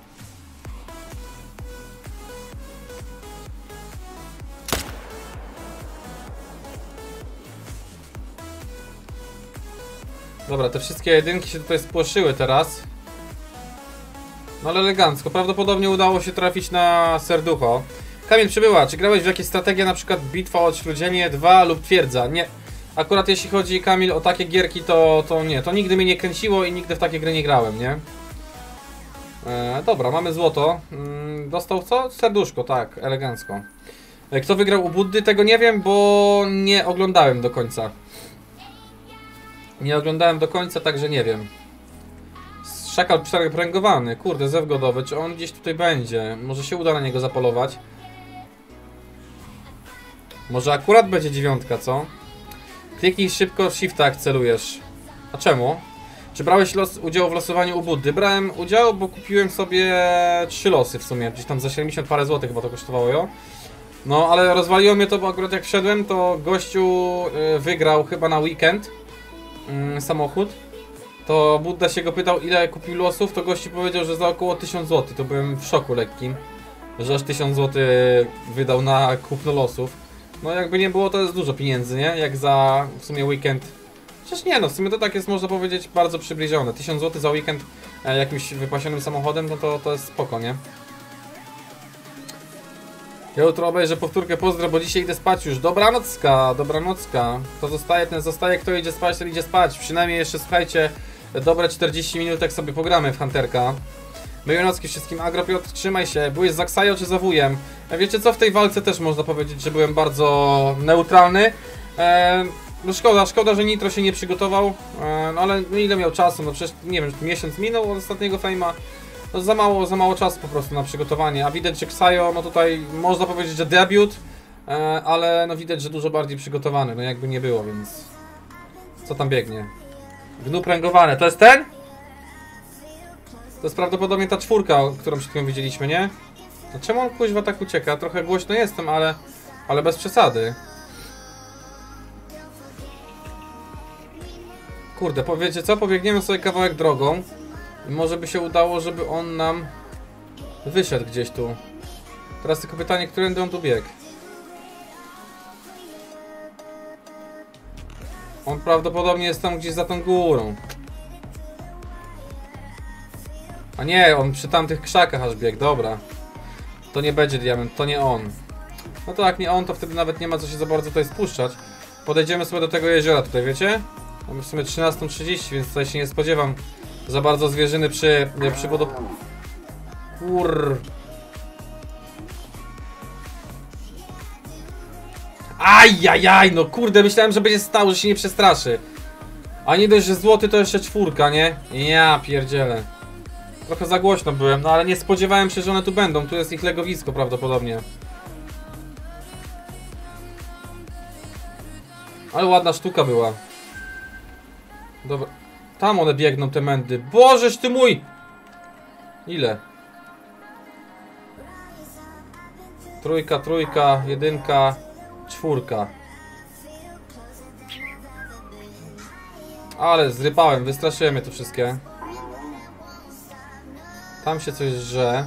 Dobra, te wszystkie jedynki się tutaj spłoszyły teraz. No ale elegancko. Prawdopodobnie udało się trafić na serducho. Kamil przybyła. Czy grałeś w jakieś strategie, na przykład Bitwa o Śródziemie dwa lub Twierdza? Nie. Akurat jeśli chodzi, Kamil, o takie gierki, to, to nie. To nigdy mnie nie kręciło i nigdy w takie gry nie grałem, nie? E, dobra, mamy złoto. Mm, dostał co? Serduszko, tak, elegancko. E, kto wygrał u Buddy? Tego nie wiem, bo nie oglądałem do końca. Nie oglądałem do końca, także nie wiem. Szakal przepręgowany, kurde, zew godowy, czy on gdzieś tutaj będzie? Może się uda na niego zapolować? Może akurat będzie dziewiątka, co? Kliknij szybko shifta, jak celujesz. A czemu? Czy brałeś los, udział w losowaniu u Buddy? Brałem udział, bo kupiłem sobie trzy losy w sumie, gdzieś tam za siedemdziesiąt parę złotych chyba to kosztowało, jo? No, ale rozwaliło mnie to, bo akurat jak wszedłem, to gościu yy, wygrał chyba na weekend yy, samochód. to Budda się go pytał, ile kupił losów, to gości powiedział, że za około tysiąc złotych. To byłem w szoku lekkim, że aż tysiąc złotych wydał na kupno losów. No jakby nie było, to jest dużo pieniędzy, nie? Jak za w sumie weekend. Przecież nie no, w sumie to tak jest, można powiedzieć, bardzo przybliżone. tysiąc złotych za weekend e, jakimś wypasionym samochodem, no to, to jest spoko, nie? Ja jutro obejrzę powtórkę, pozdro, bo dzisiaj idę spać już. Dobranocka, dobranocka. Kto zostaje, ten zostaje, kto idzie spać, ten idzie spać. Przynajmniej jeszcze, słuchajcie, dobre czterdzieści minut, jak sobie pogramy w Hunterka. Myję nocki wszystkim. Agro Piotr, trzymaj się. Byłeś za Xayo czy za wujem? Wiecie co, w tej walce też można powiedzieć, że byłem bardzo neutralny. Eee, no szkoda, szkoda, że Nitro się nie przygotował. Eee, no ale no ile miał czasu? No przecież, nie wiem, miesiąc minął od ostatniego fejma. No za mało, za mało czasu po prostu na przygotowanie. A widać, że Xayo, no tutaj można powiedzieć, że debiut. Eee, ale no widać, że dużo bardziej przygotowany. No jakby nie było, więc... Co tam biegnie? Gnu pręgowany. To jest ten? To jest prawdopodobnie ta czwórka, którą przed chwilą widzieliśmy, nie? No czemu on kuźwa tak ucieka? Trochę głośno jestem, ale... Ale bez przesady. Kurde, powiecie co? Pobiegniemy sobie kawałek drogą. I może by się udało, żeby on nam... wyszedł gdzieś tu. Teraz tylko pytanie, którędy on tu biegł? On prawdopodobnie jest tam gdzieś za tą górą. A nie, on przy tamtych krzakach aż biegł, dobra. To nie będzie diament, to nie on. No to jak nie on, to wtedy nawet nie ma co się za bardzo tutaj spuszczać. Podejdziemy sobie do tego jeziora tutaj, wiecie? Mamy w sumie trzynasta trzydzieści, więc tutaj się nie spodziewam za bardzo zwierzyny przy, przy wodop... Kur... Ajajaj, no kurde, myślałem, że będzie stał, że się nie przestraszy. A nie dość, że złoty to jeszcze czwórka, nie? Ja pierdzielę. Trochę za głośno byłem, no ale nie spodziewałem się, że one tu będą. Tu jest ich legowisko prawdopodobnie. Ale ładna sztuka była. Dobra. Tam one biegną, te mędy. Bożeż ty mój! Ile? Trójka, trójka, jedynka, czwórka. Ale zrypałem, wystraszyłem je tu wszystkie. Tam się coś żre.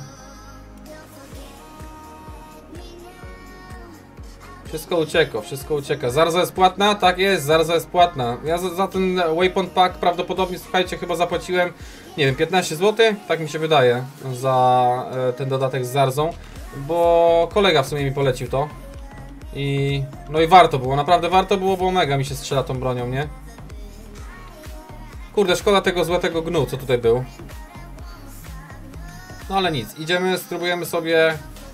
Wszystko uciekło, wszystko ucieka. Zarza jest płatna? Tak jest, Zarza jest płatna. Ja za, za ten Waypoint Pack prawdopodobnie, słuchajcie, chyba zapłaciłem, nie wiem, piętnaście złotych? Tak mi się wydaje, za e, ten dodatek z Zarzą. Bo kolega w sumie mi polecił to. I... no i warto było, naprawdę warto było, bo mega mi się strzela tą bronią, nie? Kurde, szkoda tego złotego gnu, co tutaj był. No ale nic, idziemy, spróbujemy sobie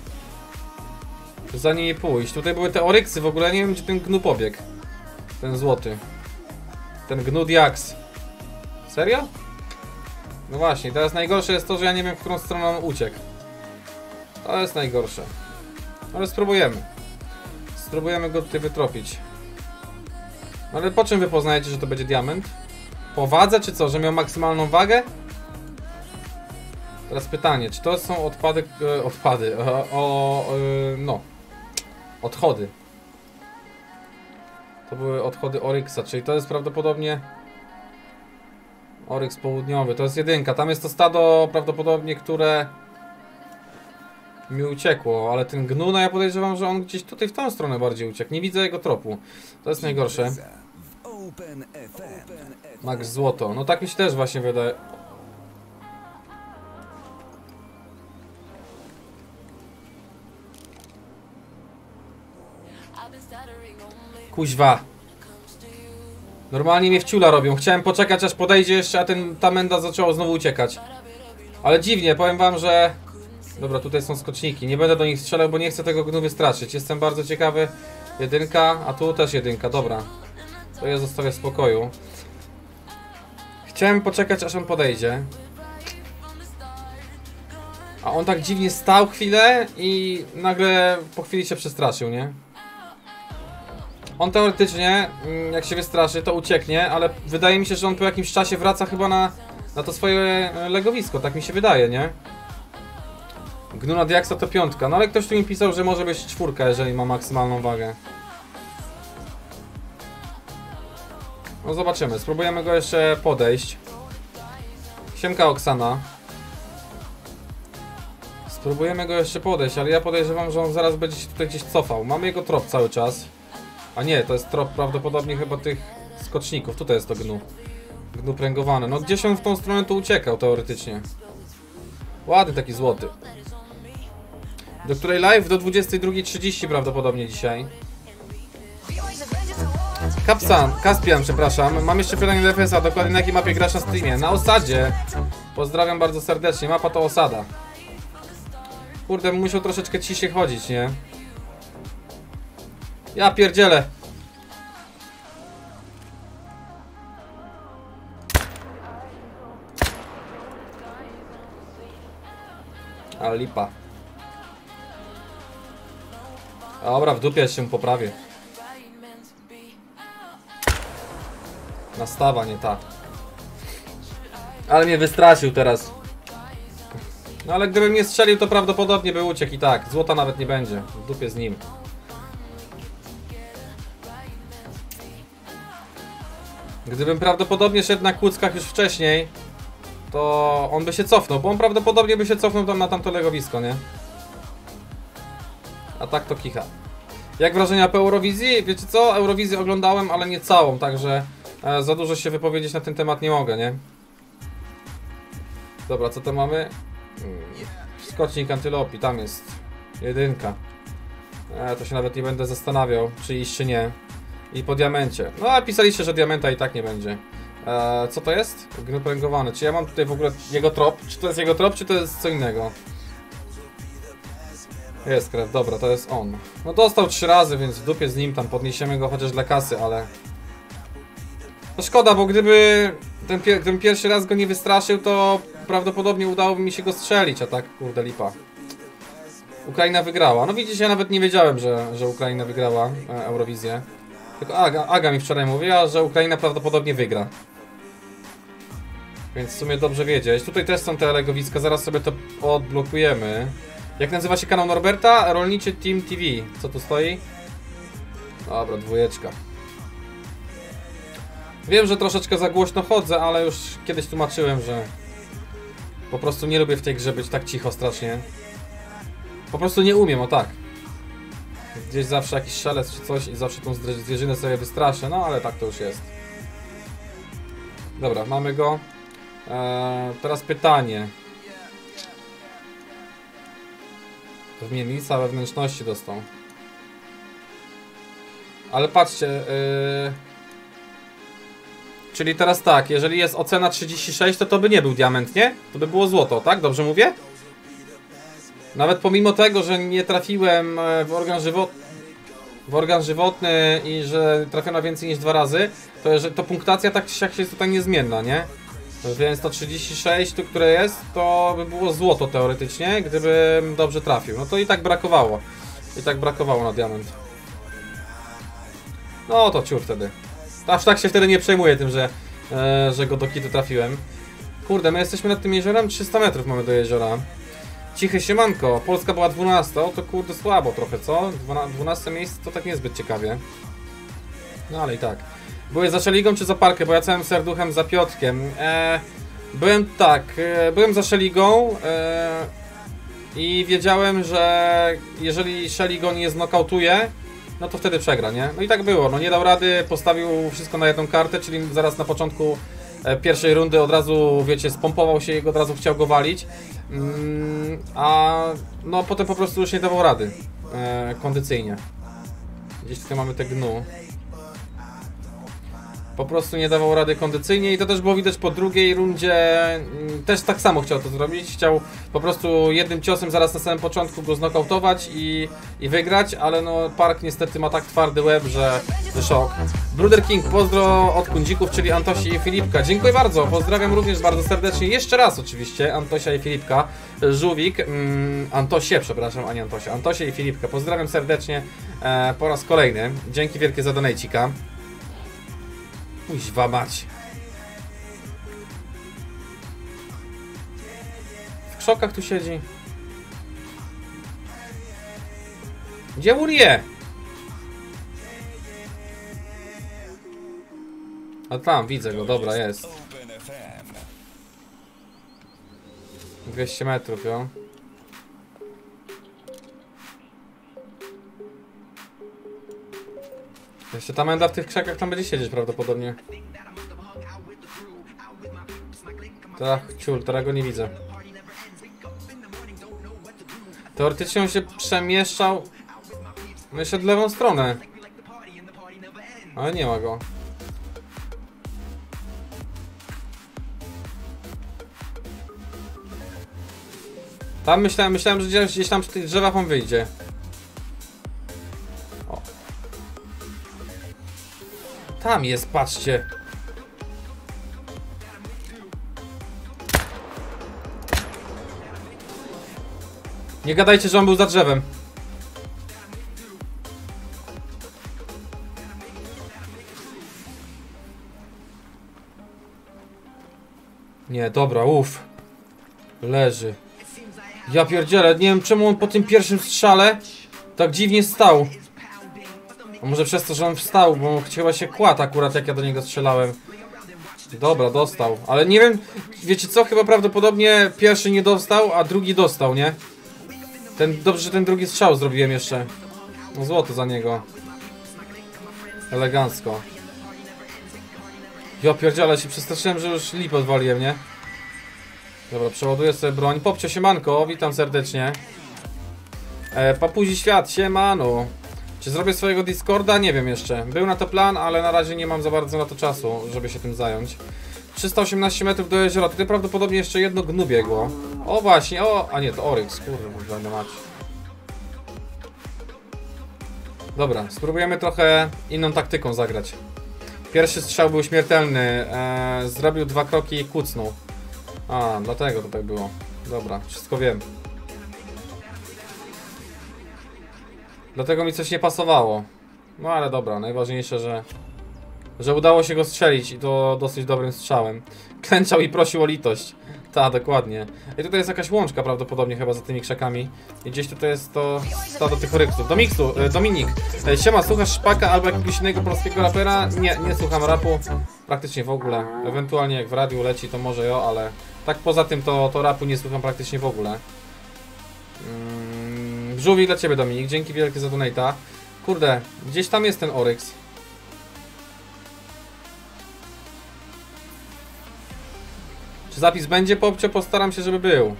za nimi pójść. Tutaj były te oryksy, w ogóle nie wiem, gdzie ten gnu pobiegł. Ten złoty. Ten gnu diaks. Serio? No właśnie, teraz najgorsze jest to, że ja nie wiem, w którą stronę on uciekł. To jest najgorsze. Ale spróbujemy. Spróbujemy go tutaj wytropić. Ale po czym wy poznajecie, że to będzie diament? Po wadze, czy co? Że miał maksymalną wagę? Teraz pytanie, czy to są odpady, e, odpady, o, o e, no, odchody. To były odchody Oryxa, czyli to jest prawdopodobnie Oryx południowy, to jest jedynka, tam jest to stado prawdopodobnie, które mi uciekło, ale ten gnu, no ja podejrzewam, że on gdzieś tutaj w tą stronę bardziej uciekł, nie widzę jego tropu, to jest najgorsze. Max złoto, no tak mi się też właśnie wydaje. Kuźwa. Normalnie mnie wciula robią. Chciałem poczekać, aż podejdzie jeszcze, a ten, ta menda zaczęła znowu uciekać. Ale dziwnie, powiem wam, że... Dobra, tutaj są skoczniki. Nie będę do nich strzelał, bo nie chcę tego gnu wystraszyć. Jestem bardzo ciekawy. Jedynka, a tu też jedynka. Dobra. To ja zostawię w spokoju. Chciałem poczekać, aż on podejdzie. A on tak dziwnie stał chwilę i nagle po chwili się przestraszył, nie? On teoretycznie, jak się wystraszy, to ucieknie, ale wydaje mi się, że on po jakimś czasie wraca chyba na, na to swoje legowisko, tak mi się wydaje, nie? Gnu na diaksa to piątka, no ale ktoś tu mi pisał, że może być czwórka, jeżeli ma maksymalną wagę. No zobaczymy, spróbujemy go jeszcze podejść. Siemka Oksana. Spróbujemy go jeszcze podejść, ale ja podejrzewam, że on zaraz będzie się tutaj gdzieś cofał. Mamy jego trop cały czas. A nie, to jest trop prawdopodobnie chyba tych skoczników. Tutaj jest to gnu. Gnu pręgowany. No gdzieś on w tą stronę tu uciekał teoretycznie. Ładny taki złoty. Do której live? Do dwudziestej drugiej trzydzieści prawdopodobnie dzisiaj. Kapsan, Kaspian, przepraszam. Mam jeszcze pytanie do F S A. Dokładnie na jakiej mapie grasz na streamie? Na osadzie. Pozdrawiam bardzo serdecznie. Mapa to osada. Kurde, musiał troszeczkę ciszej chodzić, nie? Ja pierdzielę. Ale lipa. Dobra, w dupie się poprawię. Nastawa nie ta. Ale mnie wystraszył teraz. No ale gdybym nie strzelił, to prawdopodobnie by uciekł i tak. Złota nawet nie będzie. W dupie z nim. Gdybym prawdopodobnie szedł na kłódzkach już wcześniej, to on by się cofnął, bo on prawdopodobnie by się cofnął tam na tamto legowisko, nie? A tak to kicha. Jak wrażenia po Eurowizji? Wiecie co? Eurowizję oglądałem, ale nie całą, także e, za dużo się wypowiedzieć na ten temat nie mogę, nie? Dobra, co to mamy? Skocznik antylopi, tam jest jedynka. E, to się nawet nie będę zastanawiał, czy iść, czy nie. I po diamencie. No a pisaliście, że diamenta i tak nie będzie. E, co to jest? Gnu pręgowany. Czy ja mam tutaj w ogóle jego trop? Czy to jest jego trop, czy to jest co innego? Jest krew, dobra, to jest on. No dostał trzy razy, więc w dupie z nim, tam podniesiemy go chociaż dla kasy, ale... No szkoda, bo gdyby ten pier gdybym pierwszy raz go nie wystraszył, to prawdopodobnie udałoby mi się go strzelić, a tak, kurde lipa. Ukraina wygrała. No widzicie, ja nawet nie wiedziałem, że, że Ukraina wygrała e, Eurowizję. Tylko Aga, Aga mi wczoraj mówiła, że Ukraina prawdopodobnie wygra. Więc w sumie dobrze wiedzieć. Tutaj też są te legowiska, zaraz sobie to odblokujemy. Jak nazywa się kanał Norberta? Rolniczy Team T V. Co tu stoi? Dobra, dwójeczka. Wiem, że troszeczkę za głośno chodzę, ale już kiedyś tłumaczyłem, że po prostu nie lubię w tej grze być tak cicho strasznie. Po prostu nie umiem, o tak. Gdzieś zawsze jakiś szelest czy coś i zawsze tą zwierzynę sobie wystraszę, no ale tak to już jest. Dobra, mamy go. Eee, teraz pytanie. Zmiennica wewnętrzności dostał. Ale patrzcie, yy... czyli teraz tak, jeżeli jest ocena trzydzieści sześć, to to by nie był diament, nie? To by było złoto, tak? Dobrze mówię? Nawet pomimo tego, że nie trafiłem w organ żywotny, w organ żywotny i że trafiono więcej niż dwa razy, to, że to punktacja tak czy siak jest tutaj niezmienna, nie? Więc to trzydzieści sześć, tu które jest, to by było złoto teoretycznie, gdybym dobrze trafił. No to i tak brakowało. I tak brakowało na diament. No to ciur wtedy. Aż tak się wtedy nie przejmuję tym, że, e, że go do kitu trafiłem. Kurde, my jesteśmy nad tym jeziorem, trzysta metrów mamy do jeziora. Cichy siemanko, Polska była dwunasta, to kurde słabo trochę, co? dwunaste miejsce to tak niezbyt ciekawie. No ale i tak. Byłeś za Szeligą czy za Parkę? Bo ja całym serduchem za Piotrkiem. E, byłem tak, e, byłem za Szeligą e, i wiedziałem, że jeżeli Szeligo nie znokautuje, no to wtedy przegra, nie? No i tak było, no nie dał rady, postawił wszystko na jedną kartę, czyli zaraz na początku e, pierwszej rundy od razu, wiecie, spompował się i od razu chciał go walić. Mm, a no potem po prostu już nie dawał rady e, kondycyjnie. Gdzieś tutaj mamy te gnu. Po prostu nie dawał rady kondycyjnie i to też było widać po drugiej rundzie. Też tak samo chciał to zrobić. Chciał po prostu jednym ciosem zaraz na samym początku go znokautować i, i wygrać, ale no Park niestety ma tak twardy łeb, że, że szok. Bruder King, pozdro od kundzików, czyli Antosi i Filipka. Dziękuję bardzo, pozdrawiam również bardzo serdecznie. Jeszcze raz oczywiście Antosia i Filipka. Żółwik, mm, Antosie, przepraszam, a nie Antosia. Antosie i Filipka, pozdrawiam serdecznie e, po raz kolejny. Dzięki wielkie za donejcika. Kuźwa mać. W krzokach tu siedzi. Gdzie Urię? A tam, widzę go, dobra, jest. dwieście metrów, jo. Jeszcze ta menda w tych krzakach tam będzie siedzieć prawdopodobnie. Tak, ciul, teraz go nie widzę. Teoretycznie on się przemieszczał. No jeszcze w lewą stronę. Ale nie ma go. Tam myślałem, myślałem, że gdzieś, gdzieś tam przy tych drzewach on wyjdzie. O. Tam jest, patrzcie. Nie gadajcie, że on był za drzewem. Nie, dobra, uff. Leży. Ja pierdzielę, nie wiem czemu on po tym pierwszym strzale tak dziwnie stał. A może przez to, że on wstał, bo chyba się kładł akurat jak ja do niego strzelałem. Dobra, dostał. Ale nie wiem, wiecie co? Chyba prawdopodobnie pierwszy nie dostał, a drugi dostał, nie? Ten, dobrze, że ten drugi strzał zrobiłem jeszcze. No złoto za niego. Elegancko. Ja pierdzielę, się przestraszyłem, że już lipę odwaliłem, nie? Dobra, przeładuję sobie broń. Popcio, siemanko, witam serdecznie. E, Papuzi Świat, siemano. Czy zrobię swojego Discorda? Nie wiem jeszcze. Był na to plan, ale na razie nie mam za bardzo na to czasu, żeby się tym zająć. trzysta osiemnaście metrów do jeziora. Tutaj prawdopodobnie jeszcze jedno gnu biegło. O właśnie, o... A nie, to Oryx, kurde, będę mać. Dobra, spróbujemy trochę inną taktyką zagrać. Pierwszy strzał był śmiertelny. E, zrobił dwa kroki i kucnął. A, dlatego to tak było. Dobra, wszystko wiem. Dlatego mi coś nie pasowało. No ale dobra, najważniejsze, że że udało się go strzelić i to dosyć dobrym strzałem. Klęczał i prosił o litość. Ta, dokładnie. I tutaj jest jakaś łączka prawdopodobnie chyba za tymi krzakami. I gdzieś tutaj jest to stado tych oryksów. Domiksu, e, Dominik. E, siema, słuchasz Szpaka albo jakiegoś innego polskiego rapera? Nie, nie słucham rapu. Praktycznie w ogóle. Ewentualnie jak w radiu leci to może jo, ale tak poza tym to, to rapu nie słucham praktycznie w ogóle. Mm, Żółwik dla ciebie, Dominik. Dzięki wielkie za donate'a. Kurde, gdzieś tam jest ten Oryx. Czy zapis będzie, Popcio? Postaram się, żeby był.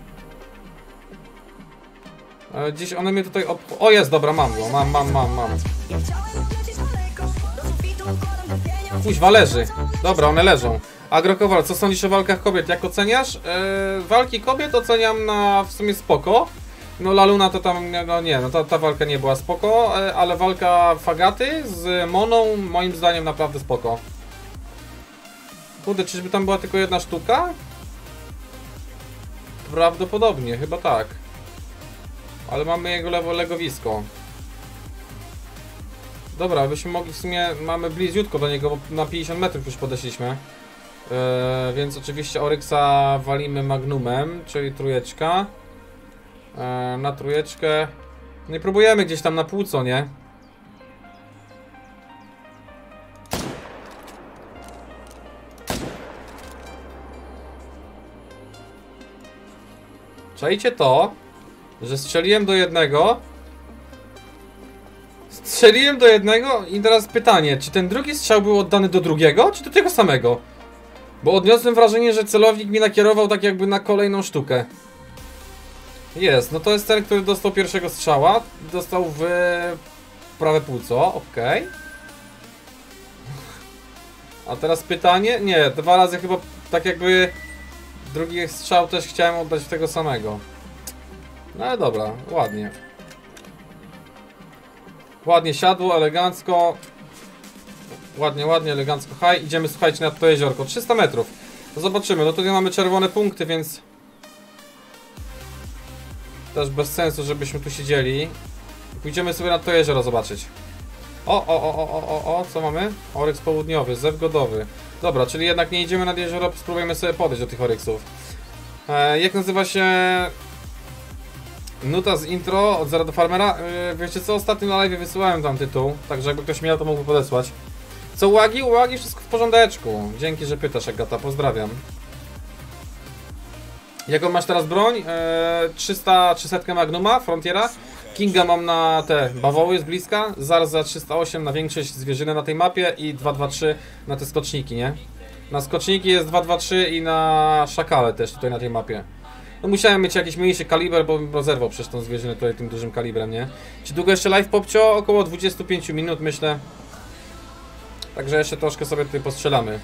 E, gdzieś one mnie tutaj... Ob... O, jest, dobra, mam go. Mam, mam, mam, mam. Kuźwa, leży. Dobra, one leżą. Agrokowal, co sądzisz o walkach kobiet? Jak oceniasz? E, walki kobiet oceniam na w sumie spoko. No Laluna to tam, no nie, no ta, ta walka nie była spoko, e, ale walka Fagaty z Moną moim zdaniem naprawdę spoko. Kurde, czyżby tam była tylko jedna sztuka? Prawdopodobnie, chyba tak. Ale mamy jego lewo legowisko. Dobra, byśmy mogli w sumie, mamy bliziutko do niego, bo na pięćdziesiąt metrów już podeszliśmy. Yy, więc oczywiście Oryxa walimy magnumem, czyli trójeczka. Yy, na trójeczkę. No i próbujemy gdzieś tam na płuco, nie? Czajcie to, że strzeliłem do jednego. Strzeliłem do jednego i teraz pytanie, czy ten drugi strzał był oddany do drugiego, czy do tego samego? Bo odniosłem wrażenie, że celownik mi nakierował tak jakby na kolejną sztukę. Jest, no to jest ten, który dostał pierwszego strzała. Dostał w prawe płuco, okej. Okay. A teraz pytanie, nie, dwa razy chyba tak jakby drugi strzał też chciałem oddać w tego samego. No ale dobra, ładnie. Ładnie siadło, elegancko. Ładnie, ładnie, elegancko. Haj, idziemy, słuchajcie, na to jeziorko. trzysta metrów. To zobaczymy. No tutaj mamy czerwone punkty, więc też bez sensu, żebyśmy tu siedzieli. Pójdziemy sobie na to jezioro zobaczyć. O, o, o, o, o, o, o, co mamy? Oryx południowy, zew godowy. Dobra, czyli jednak nie idziemy nad jezioro, spróbujemy sobie podejść do tych Oryxów. E, jak nazywa się nuta z intro od Zera do Farmera? E, wiecie co, ostatnio na live wysyłałem tam tytuł, także jakby ktoś miał, to mógłby podesłać. Co uwagi? Uwagi, wszystko w porządeczku. Dzięki, że pytasz, Agata, pozdrawiam. Jaką masz teraz broń? Eee, trzysta, trzysta Magnuma, Frontiera. Kinga mam na te bawoły z bliska. Zaraz za trzysta osiem na większość zwierzyny na tej mapie i dwa dwa trzy na te skoczniki, nie? Na skoczniki jest dwa dwa trzy i na szakale też tutaj na tej mapie. No musiałem mieć jakiś mniejszy kaliber, bo bym rozerwał przez tą zwierzynę tutaj tym dużym kalibrem, nie? Czy długo jeszcze live popcio? Około dwadzieścia pięć minut, myślę. Także jeszcze troszkę sobie tutaj postrzelamy.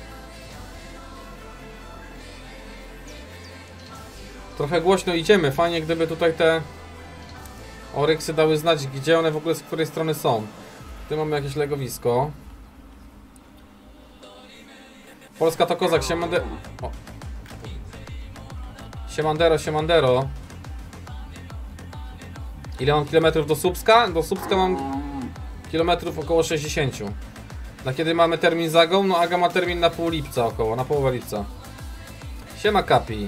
Trochę głośno idziemy, fajnie gdyby tutaj te Oryksy dały znać, gdzie one w ogóle z której strony są. Tu mamy jakieś legowisko. Polska to kozak, siemandero. O. Siemandero, siemandero. Ile mam kilometrów do Słupska? Do Słupska mam kilometrów około sześćdziesiąt. Na kiedy mamy termin z Agą? No Aga ma termin na pół lipca około, na połowę lipca. Siema Kapi.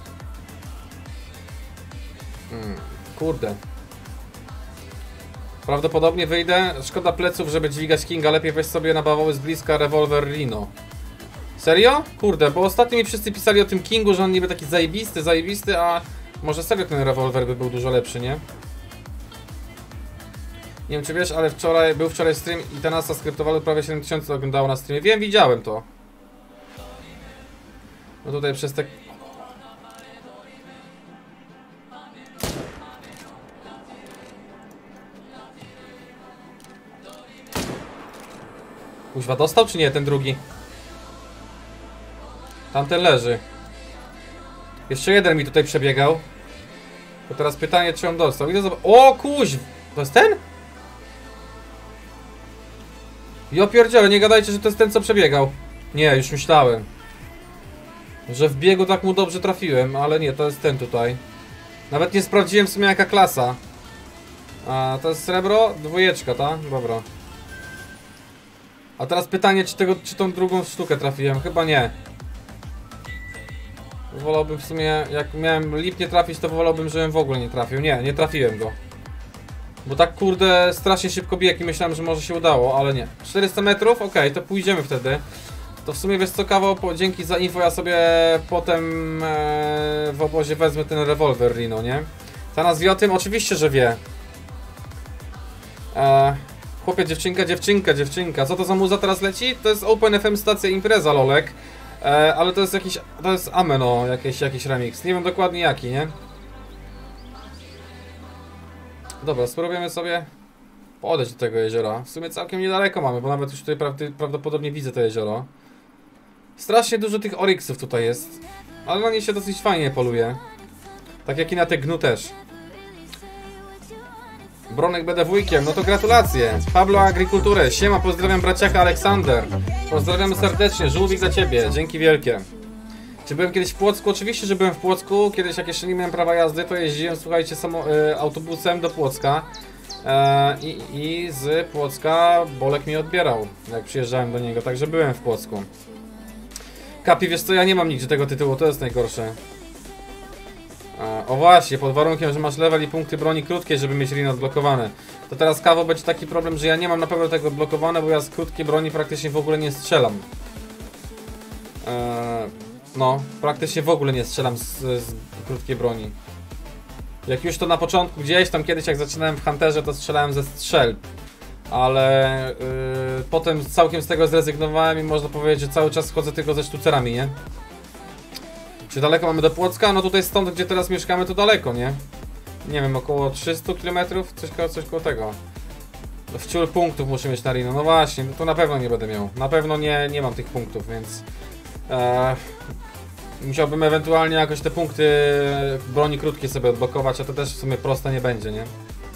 Hmm, kurde. Prawdopodobnie wyjdę. Szkoda pleców, żeby dźwigać Kinga. Lepiej weź sobie na bawoły z bliska rewolwer Rino. Serio? Kurde, bo ostatnio mi wszyscy pisali o tym Kingu, że on niby taki zajebisty, zajebisty, a może serio ten rewolwer by był dużo lepszy, nie? Nie wiem czy wiesz, ale wczoraj był wczoraj stream i te NASA skryptowały prawie siedem tysięcy oglądało na streamie. Wiem, widziałem to. No tutaj przez te... Kuźwa, dostał czy nie ten drugi? Tamten leży. Jeszcze jeden mi tutaj przebiegał. To teraz pytanie, czy on dostał. Idę zobaczyć. O kuźw! To jest ten? Ja pierdzielę, nie gadajcie, że to jest ten, co przebiegał. Nie, już myślałem, że w biegu tak mu dobrze trafiłem, ale nie, to jest ten tutaj. Nawet nie sprawdziłem w sumie jaka klasa. A to jest srebro? Dwójeczka, ta? Dobra. A teraz pytanie, czy, tego, czy tą drugą sztukę trafiłem? Chyba nie. Wolałbym w sumie, jak miałem lipnie trafić, to wolałbym, żebym w ogóle nie trafił. Nie, nie trafiłem go. Bo tak kurde strasznie szybko bieg i myślałem, że może się udało, ale nie. czterysta metrów? Okej, okay, to pójdziemy wtedy. To w sumie wiesz co, kawał, po, dzięki za info, ja sobie potem e, w obozie wezmę ten rewolwer Rino, nie? Ta nas wie o tym? Oczywiście, że wie. E, chłopie, dziewczynka, dziewczynka, dziewczynka. Co to za muza teraz leci? To jest Open F M stacja impreza, lolek. E, ale to jest jakiś, to jest Ameno, jakiś, jakiś remix. Nie wiem dokładnie jaki, nie? Dobra, spróbujemy sobie podejść do tego jeziora. W sumie całkiem niedaleko mamy, bo nawet już tutaj prawdopodobnie widzę to jezioro. Strasznie dużo tych oryksów tutaj jest, ale na nie się dosyć fajnie poluje. Tak jak i na te gnu też. Bronek będę wujkiem, no to gratulacje. Pablo Agrikulturę, siema, pozdrawiam braciaka Aleksander. Pozdrawiamy serdecznie, żółwik za ciebie, dzięki wielkie. Czy byłem kiedyś w Płocku? Oczywiście, że byłem w Płocku. Kiedyś jak jeszcze nie miałem prawa jazdy, to jeździłem, słuchajcie, samo, y, autobusem do Płocka. E, i, I z Płocka Bolek mnie odbierał, jak przyjeżdżałem do niego, także byłem w Płocku. Kapi, wiesz co, ja nie mam nigdzie tego tytułu, to jest najgorsze. E, o właśnie, pod warunkiem, że masz level i punkty broni krótkiej, żeby mieć Rino odblokowane. To teraz, Kawo, będzie taki problem, że ja nie mam na pewno tego odblokowane, bo ja z krótkiej broni praktycznie w ogóle nie strzelam. E, no, praktycznie w ogóle nie strzelam z, z krótkiej broni. Jak już to na początku gdzieś tam kiedyś jak zaczynałem w Hunterze, to strzelałem ze strzelb. Ale yy, potem całkiem z tego zrezygnowałem i można powiedzieć, że cały czas chodzę tylko ze sztucerami, nie? Czy daleko mamy do Płocka? No tutaj stąd, gdzie teraz mieszkamy, to daleko, nie? Nie wiem, około trzysta kilometrów? Coś koło, coś koło tego. Wciul punktów muszę mieć na Rino. No właśnie, no to na pewno nie będę miał. Na pewno nie, nie mam tych punktów, więc... E, musiałbym ewentualnie jakoś te punkty broni krótkiej sobie odblokować, a to też w sumie proste nie będzie, nie?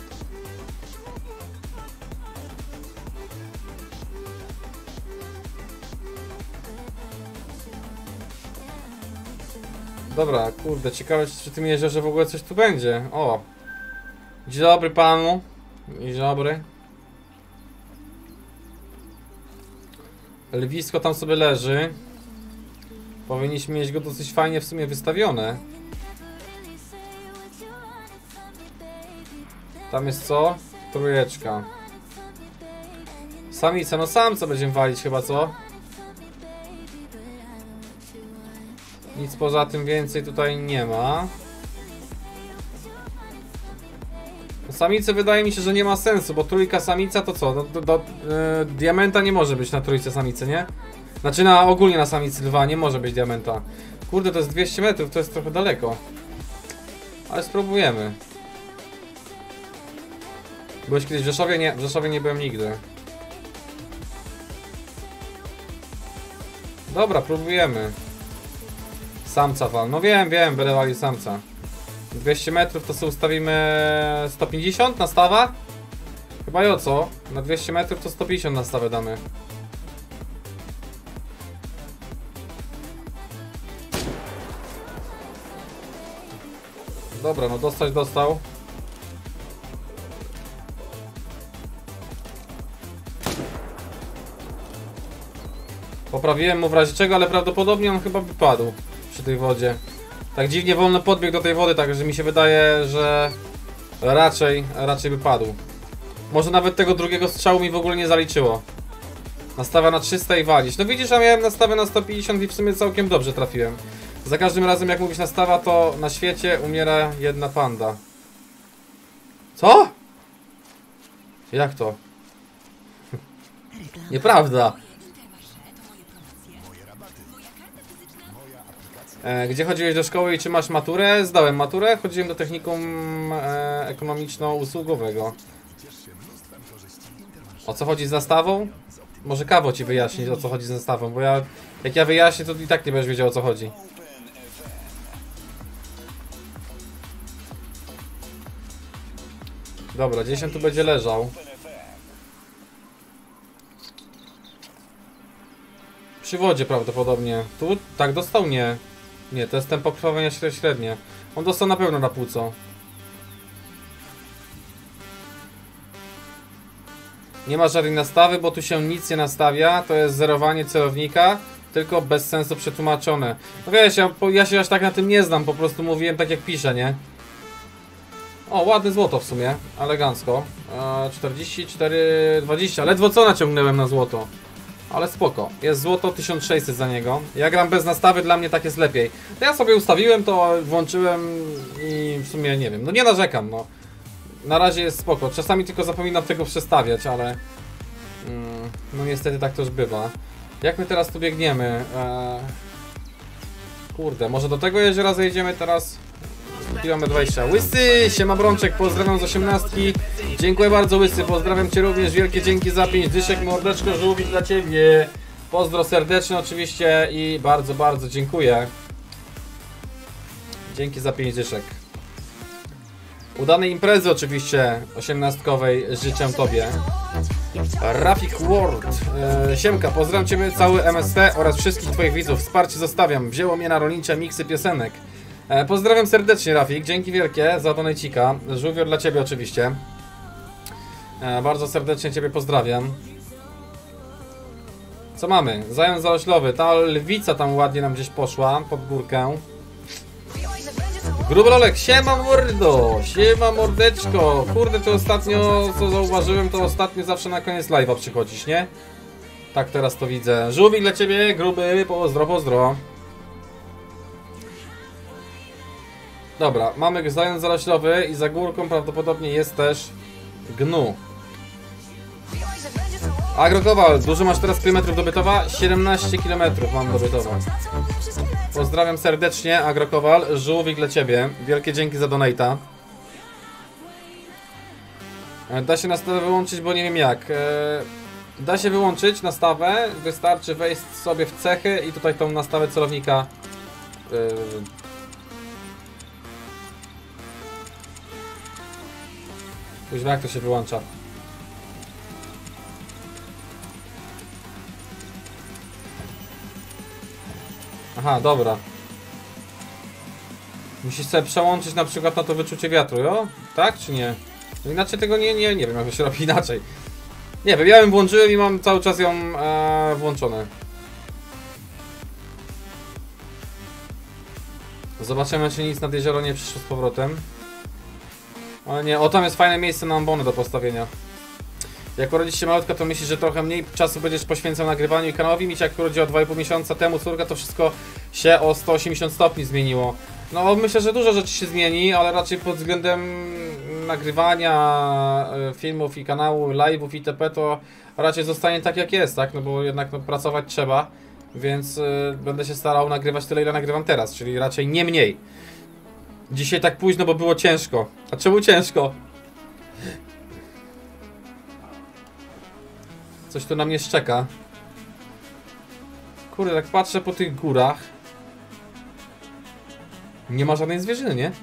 Dobra, kurde, ciekawe, czy przy tym jeziorze w ogóle coś tu będzie. O! Dzień dobry panu. Dzień dobry. Lwisko tam sobie leży. Powinniśmy mieć go dosyć fajnie w sumie wystawione. Tam jest co? Trójeczka. Samica, no sam co będziemy walić chyba, co? Nic poza tym więcej tutaj nie ma. Samicy wydaje mi się, że nie ma sensu, bo trójka samica to co? Do, do, do yy, diamenta nie może być na trójce samicy, nie? Znaczy na ogólnie na samicy lwa nie może być diamenta. Kurde, to jest dwieście metrów, to jest trochę daleko. Ale spróbujemy. Byłeś kiedyś w Rzeszowie? Nie, w Rzeszowie nie byłem nigdy. Dobra, próbujemy. Samca wal. No wiem, wiem, będę walił samca. dwieście metrów to sobie ustawimy sto pięćdziesiąt na stawa? Chyba i o co? Na dwieście metrów to sto pięćdziesiąt na stawę damy. Dobra, no dostać dostał. Poprawiłem mu w razie czego, ale prawdopodobnie on chyba wypadł przy tej wodzie. Tak dziwnie wolno podbiegł do tej wody, tak że mi się wydaje, że raczej, raczej by padł. Może nawet tego drugiego strzału mi w ogóle nie zaliczyło. Nastawia na trzysta i walić. No widzisz, a miałem nastawę na sto pięćdziesiąt i w sumie całkiem dobrze trafiłem. Za każdym razem jak mówisz nastawa, to na świecie umiera jedna panda. Co? Jak to? Nieprawda. E, gdzie chodziłeś do szkoły i czy masz maturę? Zdałem maturę, chodziłem do technikum e, ekonomiczno-usługowego. O co chodzi z zastawą? Może Kawo ci wyjaśnić, o co chodzi z zastawą, bo ja, jak ja wyjaśnię, to i tak nie będziesz wiedział, o co chodzi. Dobra, gdzieś on tu będzie leżał. Przy wodzie prawdopodobnie. Tu? Tak, dostał? Nie. Nie, to jest tempo krwawienia średnie. On dostał na pewno na płuco. Nie ma żadnej nastawy, bo tu się nic nie nastawia. To jest zerowanie celownika, tylko bez sensu przetłumaczone. No wiesz, ja, ja się aż tak na tym nie znam, po prostu mówiłem tak jak piszę, nie? O, ładne złoto w sumie, elegancko. e, czterdzieści cztery dwadzieścia, ledwo co naciągnąłem na złoto. Ale spoko, jest złoto tysiąc sześćset za niego. Ja gram bez nastawy, dla mnie tak jest lepiej. To ja sobie ustawiłem to, włączyłem i w sumie nie wiem, no nie narzekam, no. Na razie jest spoko, czasami tylko zapominam tego przestawiać, ale mm, no niestety tak to już bywa. Jak my teraz tu biegniemy? Eee... Kurde, może do tego jeziora zejdziemy teraz? Kilometr dwadzieścia. Łysy, siema Brączek, pozdrawiam z osiemnastki. Dziękuję bardzo Łysy, pozdrawiam cię również, wielkie dzięki za pięć dyszek, mordeczko, żółwik dla ciebie. Pozdro serdeczne oczywiście i bardzo, bardzo dziękuję. Dzięki za pięć dyszek. Udanej imprezy oczywiście osiemnastkowej życzę tobie. Rafik World, e, siemka, pozdrawiam ciebie, cały M S T oraz wszystkich twoich widzów. Wsparcie zostawiam, wzięło mnie na rolnicze miksy piosenek. E, pozdrawiam serdecznie Rafik, dzięki wielkie za donajcika. Żółwior dla ciebie oczywiście. E, bardzo serdecznie ciebie pozdrawiam. Co mamy? Zając zaoślowy, ta lwica tam ładnie nam gdzieś poszła pod górkę. Grubrolek, siema mordo, siema mordeczko. Kurde, to ostatnio, co zauważyłem, to ostatnio zawsze na koniec live'a przychodzisz, nie? Tak teraz to widzę. Żółwik dla ciebie, gruby, pozdro, pozdro. Dobra, mamy zając zaroślowy i za górką prawdopodobnie jest też gnu. Agrokowal, dużo masz teraz kilometrów do Bytowa? siedemnaście kilometrów mam do Bytowa. Pozdrawiam serdecznie, Agrokowal, żółwik dla ciebie. Wielkie dzięki za donata. Da się nastawę wyłączyć, bo nie wiem jak. Da się wyłączyć nastawę, wystarczy wejść sobie w cechy i tutaj tą nastawę celownika. Kuźwa, jak to się wyłącza? Aha, dobra. Musisz sobie przełączyć na przykład na to wyczucie wiatru, jo? Tak czy nie? No inaczej tego nie, nie, nie wiem jak to się robi inaczej. Nie wiem, ja ją włączyłem i mam cały czas ją e, włączone. Zobaczymy, czy nic nad jezioro nie przyszło z powrotem. Ale nie, o tam jest fajne miejsce na ambony do postawienia. Jak urodzisz się malutka, to myślisz, że trochę mniej czasu będziesz poświęcał nagrywaniu i kanałowi. Mi się jak urodziła dwa i pół miesiąca temu córka, to wszystko się o sto osiemdziesiąt stopni zmieniło. No myślę, że dużo rzeczy się zmieni, ale raczej pod względem nagrywania filmów i kanału, live'ów itp. to raczej zostanie tak jak jest, tak? No bo jednak no, pracować trzeba, więc y, będę się starał nagrywać tyle, ile nagrywam teraz, czyli raczej nie mniej. Dzisiaj tak późno, bo było ciężko. A czemu ciężko? Coś tu na mnie szczeka. Kurde, tak patrzę po tych górach. Nie ma żadnej zwierzyny, nie?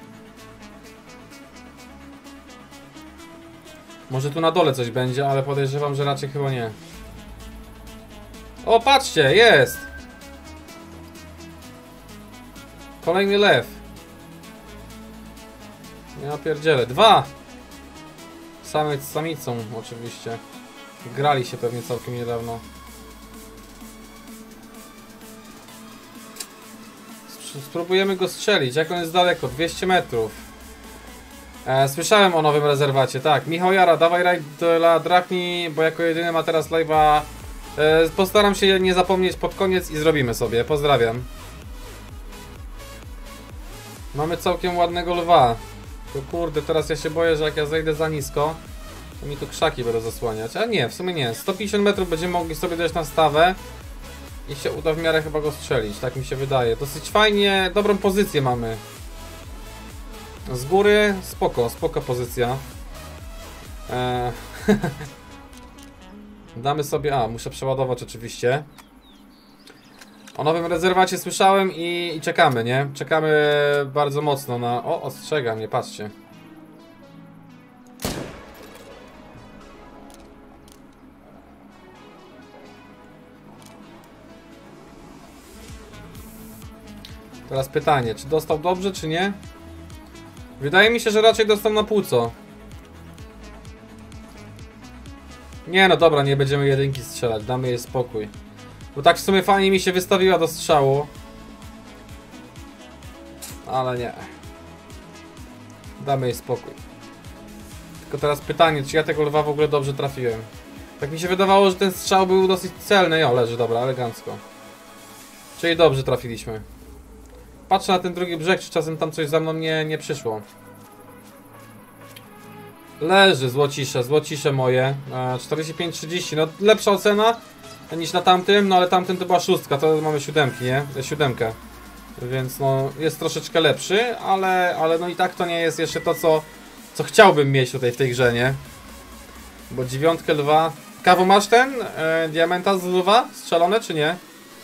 Może tu na dole coś będzie, ale podejrzewam, że raczej chyba nie. O, patrzcie, jest! Kolejny lew. Ja pierdzielę. Dwa! Samiec z samicą, oczywiście. Grali się pewnie całkiem niedawno. Spróbujemy go strzelić. Jak on jest daleko? dwieście metrów. E, słyszałem o nowym rezerwacie. Tak, Michał Jara, dawaj rajd dla Drachni, bo jako jedyny ma teraz live'a. E, postaram się nie zapomnieć pod koniec i zrobimy sobie. Pozdrawiam. Mamy całkiem ładnego lwa. To kurde, teraz ja się boję, że jak ja zejdę za nisko, to mi tu krzaki będą zasłaniać. A nie, w sumie nie. sto pięćdziesiąt metrów będziemy mogli sobie dojść na stawę i się uda w miarę chyba go strzelić. Tak mi się wydaje. Dosyć fajnie, dobrą pozycję mamy. Z góry spoko, spoko pozycja. Eee, Damy sobie... A, muszę przeładować oczywiście. O nowym rezerwacie słyszałem i, i czekamy, nie? Czekamy bardzo mocno na... O, ostrzega mnie, patrzcie. Teraz pytanie, czy dostał dobrze, czy nie? Wydaje mi się, że raczej dostał na płuco. Nie no dobra, nie będziemy jedynki strzelać, damy jej spokój. Bo tak w sumie fajnie mi się wystawiła do strzału. Ale nie. Damy jej spokój. Tylko teraz pytanie, czy ja tego lwa w ogóle dobrze trafiłem. Tak mi się wydawało, że ten strzał był dosyć celny. O, leży, dobra, elegancko. Czyli dobrze trafiliśmy. Patrzę na ten drugi brzeg, czy czasem tam coś za mną nie, nie przyszło. Leży, złocisze, złocisze moje. e, czterdzieści pięć trzydzieści, no lepsza ocena niż na tamtym, no ale tamtym to była szóstka, to mamy siódemki, nie? Siódemkę. Więc no, jest troszeczkę lepszy, ale, ale no i tak to nie jest jeszcze to, co, co chciałbym mieć tutaj w tej grze, nie? Bo dziewiątkę lwa... Kawu, masz ten? E, diamenta z lwa? Strzelone, czy nie?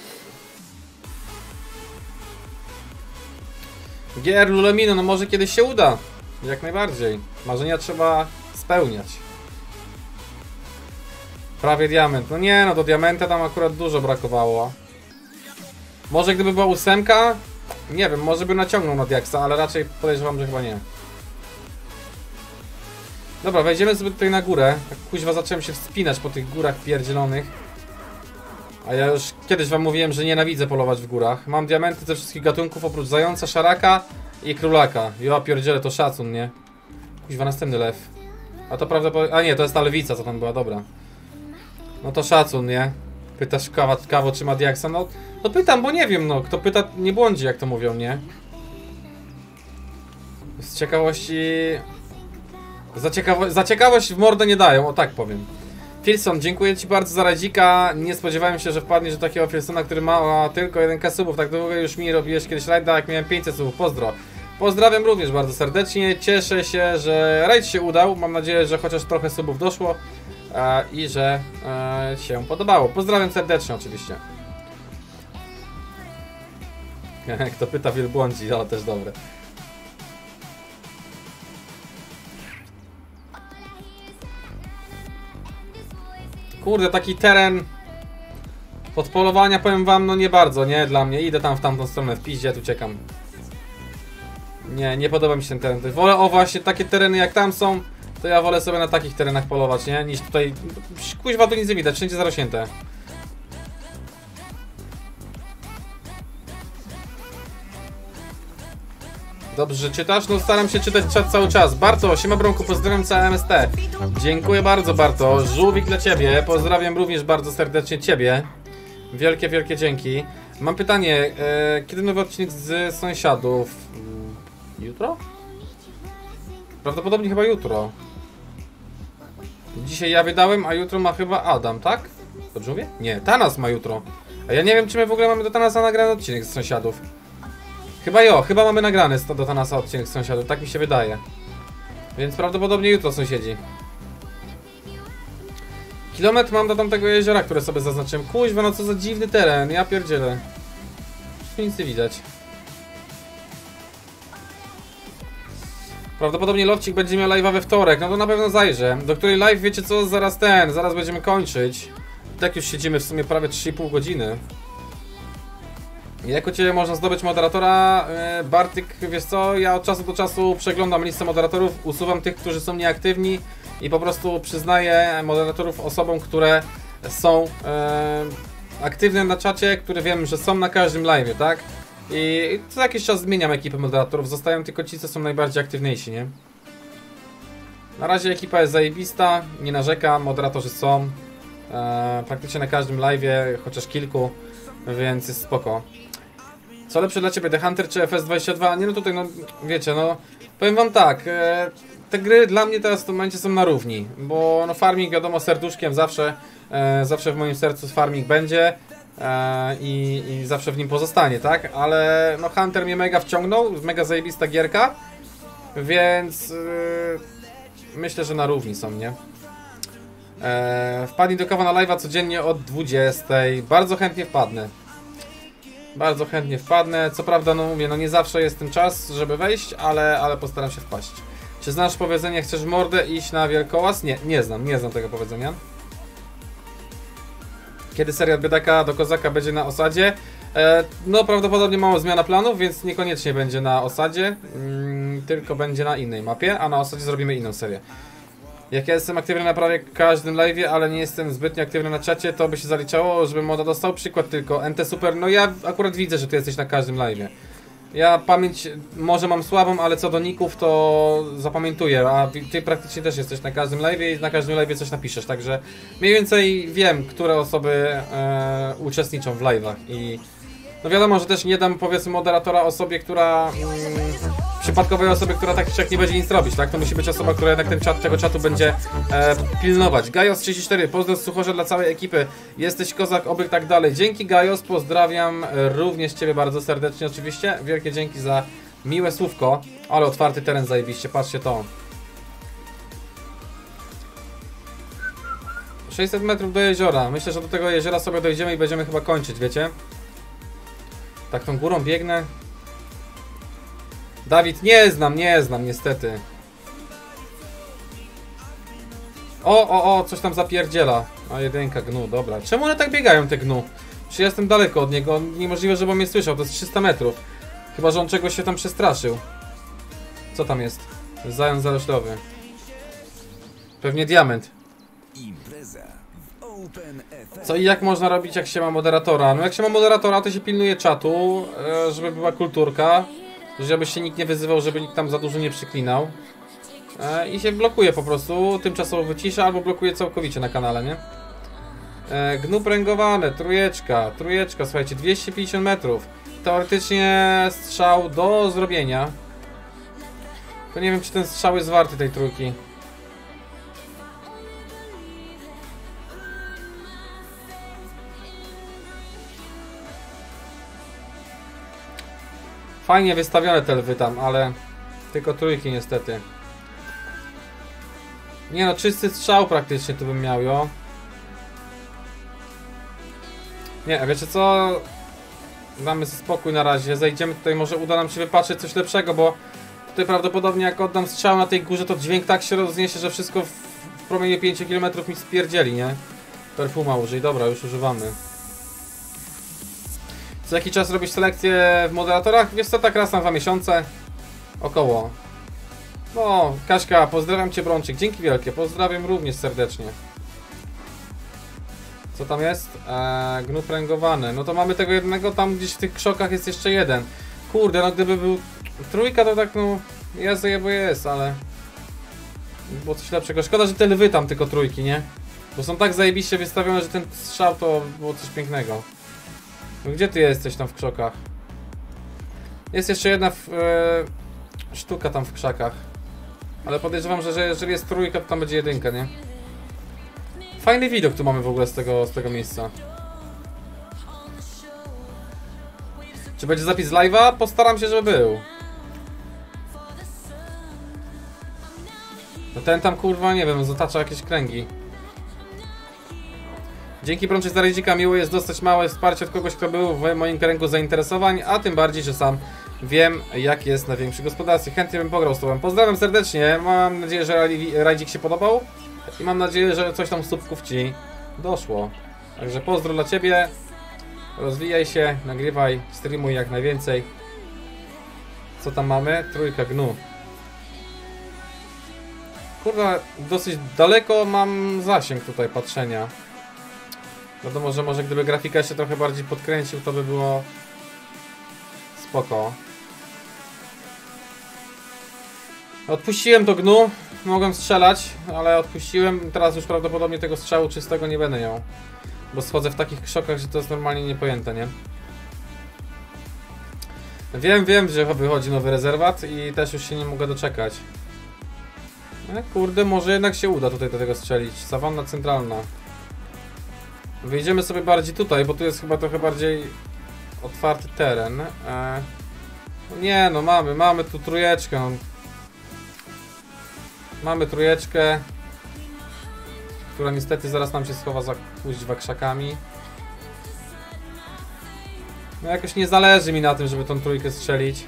G R Lulemino, no może kiedyś się uda. Jak najbardziej. Marzenia trzeba spełniać. Prawie diament. No nie, no do diamenta tam akurat dużo brakowało. Może gdyby była ósemka? Nie wiem, może by naciągnął na diaksa, ale raczej podejrzewam, że chyba nie. Dobra, wejdziemy sobie tutaj na górę. Tak kuźwa zacząłem się wspinać po tych górach pierdzielonych. A ja już kiedyś wam mówiłem, że nienawidzę polować w górach. Mam diamenty ze wszystkich gatunków oprócz zająca, szaraka i królaka. Ja pierdzielę, to szacun, nie? Kuźwa, następny lew. A to prawdopodobnie... A nie, to jest ta lewica, co tam była, dobra. No to szacun, nie? Pytasz kawa, kawo, czy ma diaksa? No, no pytam, bo nie wiem, no. Kto pyta, nie błądzi, jak to mówią, nie? Z ciekawości... Za, ciekawo... za ciekawość w mordę nie dają, o tak powiem. Filson, dziękuję ci bardzo za radzika. Nie spodziewałem się, że wpadniesz do takiego Filsona, który ma tylko jeden ka subów. Tak długo już mi robiłeś kiedyś rajda, jak miałem pięćset subów. Pozdro. Pozdrawiam również bardzo serdecznie. Cieszę się, że rajd się udał. Mam nadzieję, że chociaż trochę subów doszło e, i że e, się podobało. Pozdrawiam serdecznie oczywiście. Kto pyta, wielbłądzi, ale też dobre. Kurde, taki teren pod polowania, powiem wam, no nie bardzo, nie? Dla mnie. Idę tam w tamtą stronę, w piździe, tu czekam. Nie, nie podoba mi się ten teren. Wolę, o właśnie, takie tereny jak tam są, to ja wolę sobie na takich terenach polować, nie? Niż tutaj... Kuźwa, tu nic nie widać, wszędzie zarośnięte. Dobrze, że czytasz? No staram się czytać czat cały czas. Barto, siema Bronku, pozdrawiam całe M S T. Dziękuję bardzo, Barto. Żółwik dla ciebie. Pozdrawiam również bardzo serdecznie ciebie. Wielkie, wielkie dzięki. Mam pytanie, e, kiedy nowy odcinek z sąsiadów? Jutro? Prawdopodobnie chyba jutro. Dzisiaj ja wydałem, a jutro ma chyba Adam, tak? Dobrze mówię? Nie, Thanas ma jutro. A ja nie wiem, czy my w ogóle mamy do Thanasa nagrany odcinek z sąsiadów. Chyba jo, chyba mamy nagrany do Thanasa odcinek z sąsiadów, tak mi się wydaje. Więc prawdopodobnie jutro sąsiedzi. Kilometr mam do tamtego jeziora, które sobie zaznaczyłem. Kuźwa, no co za dziwny teren, ja pierdzielę. Tu nic nie widać. Prawdopodobnie Lowcik będzie miał live'a we wtorek, no to na pewno zajrzę. Do której live, wiecie co, zaraz ten, zaraz będziemy kończyć. Tak już siedzimy w sumie prawie trzy i pół godziny. Jak u Ciebie można zdobyć moderatora? Bartyk, wiesz co, ja od czasu do czasu przeglądam listę moderatorów, usuwam tych, którzy są nieaktywni i po prostu przyznaję moderatorów osobom, które są e, aktywne na czacie, które wiem, że są na każdym live'ie, tak? I co jakiś czas zmieniam ekipę moderatorów, zostają tylko ci, co są najbardziej aktywniejsi, nie? Na razie ekipa jest zajebista, nie narzekam, moderatorzy są e, praktycznie na każdym live'ie, chociaż kilku, więc jest spoko. Co lepsze dla Ciebie, The Hunter czy F S dwadzieścia dwa? Nie no tutaj, no wiecie, no powiem Wam tak, e, te gry dla mnie teraz w tym momencie są na równi, bo no farming wiadomo serduszkiem zawsze, e, zawsze w moim sercu farming będzie. I, i zawsze w nim pozostanie, tak? Ale no Hunter mnie mega wciągnął, mega zajebista gierka, więc yy, myślę, że na równi są, nie? Eee, wpadnij do kawa na live'a codziennie od dwudziestej. Bardzo chętnie wpadnę. Bardzo chętnie wpadnę. Co prawda, no mówię, no nie zawsze jest ten czas, żeby wejść, ale, ale postaram się wpaść. Czy znasz powiedzenie, chcesz mordę iść na wielkołaz? Nie, nie znam, nie znam tego powiedzenia. Kiedy serial Biedaka do Kozaka będzie na osadzie? E, no prawdopodobnie mało zmiana planów, więc niekoniecznie będzie na osadzie, mm, tylko będzie na innej mapie, a na osadzie zrobimy inną serię. Jak ja jestem aktywny na prawie każdym live'ie, ale nie jestem zbytnio aktywny na czacie, to by się zaliczało, żebym moda dostał. Przykład tylko N T Super, no ja akurat widzę, że ty jesteś na każdym live'ie. Ja pamięć może mam słabą, ale co do ników to zapamiętuję, a ty praktycznie też jesteś na każdym live'ie i na każdym live'ie coś napiszesz, także mniej więcej wiem, które osoby e, uczestniczą w live'ach i no wiadomo, że też nie dam powiedzmy moderatora osobie, która mm, przypadkowej osobie, która tak czy jak nie będzie nic robić, tak? To musi być osoba, która jednak ten czat, tego czatu będzie e, pilnować. Gajos trzydzieści cztery, pozdro z Suchorza dla całej ekipy. Jesteś kozak, oby tak dalej. Dzięki Gajos, pozdrawiam również Ciebie bardzo serdecznie oczywiście. Wielkie dzięki za miłe słówko, ale otwarty teren zajebiście, patrzcie to. sześćset metrów do jeziora. Myślę, że do tego jeziora sobie dojdziemy i będziemy chyba kończyć, wiecie? Tak tą górą biegnę. Dawid, nie znam, nie znam niestety. O, o, o, coś tam zapierdziela. A jedynka, gnu, dobra. Czemu one tak biegają, te gnu? Czy ja jestem daleko od niego? Niemożliwe, żeby on mnie słyszał, to jest trzysta metrów. Chyba, że on czegoś się tam przestraszył. Co tam jest? Zając zaroślowy. Pewnie diament. Co i jak można robić, jak się ma moderatora? No jak się ma moderatora, to się pilnuje czatu, żeby była kulturka, żeby się nikt nie wyzywał, żeby nikt tam za dużo nie przyklinał. I się blokuje po prostu, tymczasowo wycisza albo blokuje całkowicie na kanale, nie? Gnu pręgowane, trójeczka, trójeczka, słuchajcie, dwieście pięćdziesiąt metrów. Teoretycznie strzał do zrobienia. Tylko nie wiem, czy ten strzał jest warty tej trójki. Fajnie wystawione te lwy tam, ale tylko trójki niestety. Nie no, czysty strzał praktycznie tu bym miał, jo. Nie, wiecie co? Damy sobie spokój na razie, zejdziemy tutaj, może uda nam się wypatrzeć coś lepszego, bo tutaj prawdopodobnie jak oddam strzał na tej górze, to dźwięk tak się rozniesie, że wszystko w, w promieniu pięciu kilometrów mi spierdzieli, nie? Perfuma użyj, dobra, już używamy. Co jaki czas robisz selekcję w moderatorach? Wiesz co, tak raz na dwa miesiące. Około. No, Kaśka, pozdrawiam Cię, Brączyk. Dzięki wielkie, pozdrawiam również serdecznie. Co tam jest? Eee, gnu pręgowany. No to mamy tego jednego, tam gdzieś w tych krzokach jest jeszcze jeden. Kurde, no gdyby był Trójka to tak, no, jest, bo jest, ale było coś lepszego. Szkoda, że te lwy tam tylko trójki, nie? Bo są tak zajebiście wystawione, że ten strzał to było coś pięknego. No gdzie ty jesteś tam w krzakach? Jest jeszcze jedna w, e, sztuka tam w krzakach. Ale podejrzewam, że, że jeżeli jest trójka, to tam będzie jedynka, nie? Fajny widok tu mamy w ogóle z tego, z tego miejsca. Czy będzie zapis z live'a? Postaram się, żeby był. No ten tam kurwa, nie wiem, zatacza jakieś kręgi. Dzięki Brączek za rejdzika, miło jest dostać małe wsparcie od kogoś, kto był w moim kręgu zainteresowań, a tym bardziej, że sam wiem, jak jest na większym gospodarstwie. Chętnie bym pograł z tobą. Pozdrawiam serdecznie, mam nadzieję, że rajdzik się podobał i mam nadzieję, że coś tam z słupków ci doszło. Także pozdro dla ciebie, rozwijaj się, nagrywaj, streamuj jak najwięcej. Co tam mamy? Trójka gnu. Kurwa, dosyć daleko mam zasięg tutaj patrzenia. Wiadomo, że może gdyby grafika się trochę bardziej podkręcił, to by było spoko. Odpuściłem to gnu, mogłem strzelać, ale odpuściłem. Teraz już prawdopodobnie tego strzału czystego nie będę miał. Bo schodzę w takich krzokach, że to jest normalnie niepojęte, nie? Wiem, wiem, że wychodzi nowy rezerwat i też już się nie mogę doczekać. No, kurde, może jednak się uda tutaj do tego strzelić. Sawanna centralna. Wyjdziemy sobie bardziej tutaj, bo tu jest chyba trochę bardziej otwarty teren. E... Nie no, mamy, mamy tu trójeczkę. Mamy trójeczkę, która niestety zaraz nam się schowa za kuźwa krzakami. No jakoś nie zależy mi na tym, żeby tą trójkę strzelić.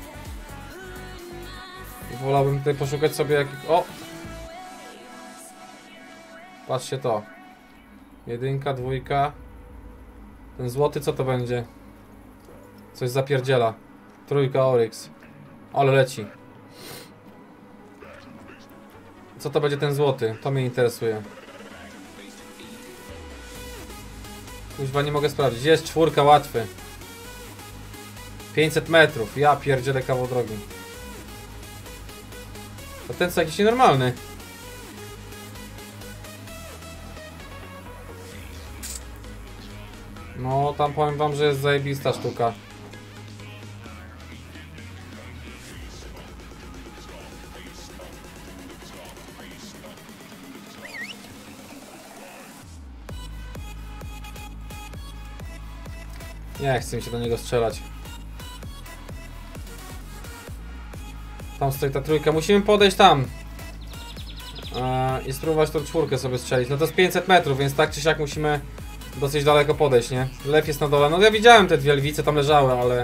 Wolałbym tutaj poszukać sobie jak... O! Patrzcie to. Jedynka, dwójka. Ten złoty co to będzie? Coś zapierdziela. Trójka Oryx. Ale leci. Co to będzie ten złoty? To mnie interesuje. Kuźwa, nie mogę sprawdzić. Jest czwórka, łatwy. pięćset metrów. Ja pierdzielę kawał drogi. To ten co jakiś nienormalny. No, tam powiem wam, że jest zajebista sztuka. Nie chcę mi się do niego strzelać. Tam stoi ta trójka. Musimy podejść tam. Eee, I spróbować tą czwórkę sobie strzelić. No to jest pięćset metrów, więc tak czy siak musimy dosyć daleko podejść, nie? Lew jest na dole. No ja widziałem te dwie lwice, tam leżały, ale...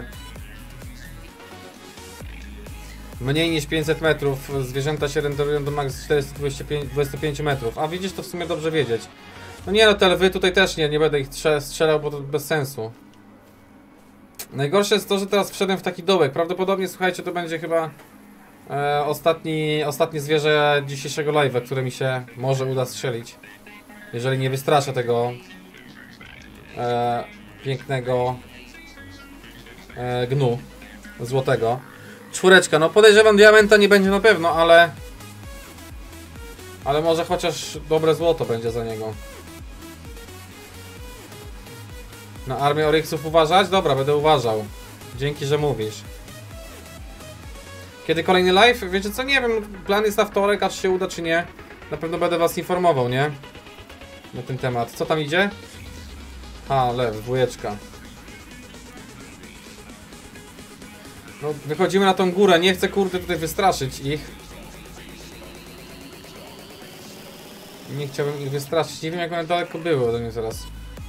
Mniej niż pięćset metrów. Zwierzęta się renderują do max czterysta dwadzieścia pięć metrów. A widzisz, to w sumie dobrze wiedzieć. No nie no, te lwy tutaj też nie, nie będę ich strzelał, bo to bez sensu. Najgorsze jest to, że teraz wszedłem w taki dołek. Prawdopodobnie, słuchajcie, to będzie chyba e, ostatni, ostatnie zwierzę dzisiejszego live'a, które mi się może uda strzelić. Jeżeli nie wystraszę tego e, pięknego e, gnu złotego. Czwóreczka, no podejrzewam, diamenta nie będzie na pewno, ale ale może chociaż dobre złoto będzie za niego. Na armię Oryxów uważać? Dobra, będę uważał. Dzięki, że mówisz. Kiedy kolejny live? Wiecie co? Nie wiem, plan jest na wtorek, aż się uda czy nie. Na pewno będę was informował, nie? Na ten temat. Co tam idzie? A, lew, dwójeczka. No, wychodzimy na tą górę. Nie chcę, kurde, tutaj wystraszyć ich. Nie chciałbym ich wystraszyć. Nie wiem, jak one daleko były ode mnie teraz.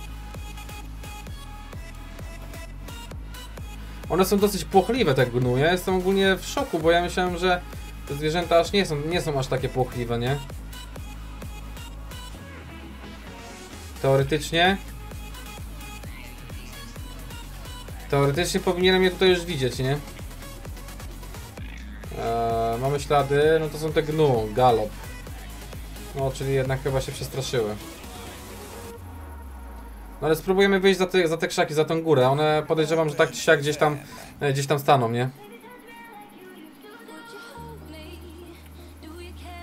One są dosyć płochliwe, te gnu. Ja jestem ogólnie w szoku, bo ja myślałem, że te zwierzęta aż nie są, nie są aż takie płochliwe, nie? Teoretycznie... Teoretycznie powinienem je tutaj już widzieć, nie? Eee, mamy ślady, no to są te gnu, galop. No, czyli jednak chyba się przestraszyły. No ale spróbujemy wyjść za te, za te krzaki, za tą górę. One podejrzewam, że tak czy siak gdzieś tam, gdzieś tam staną, nie?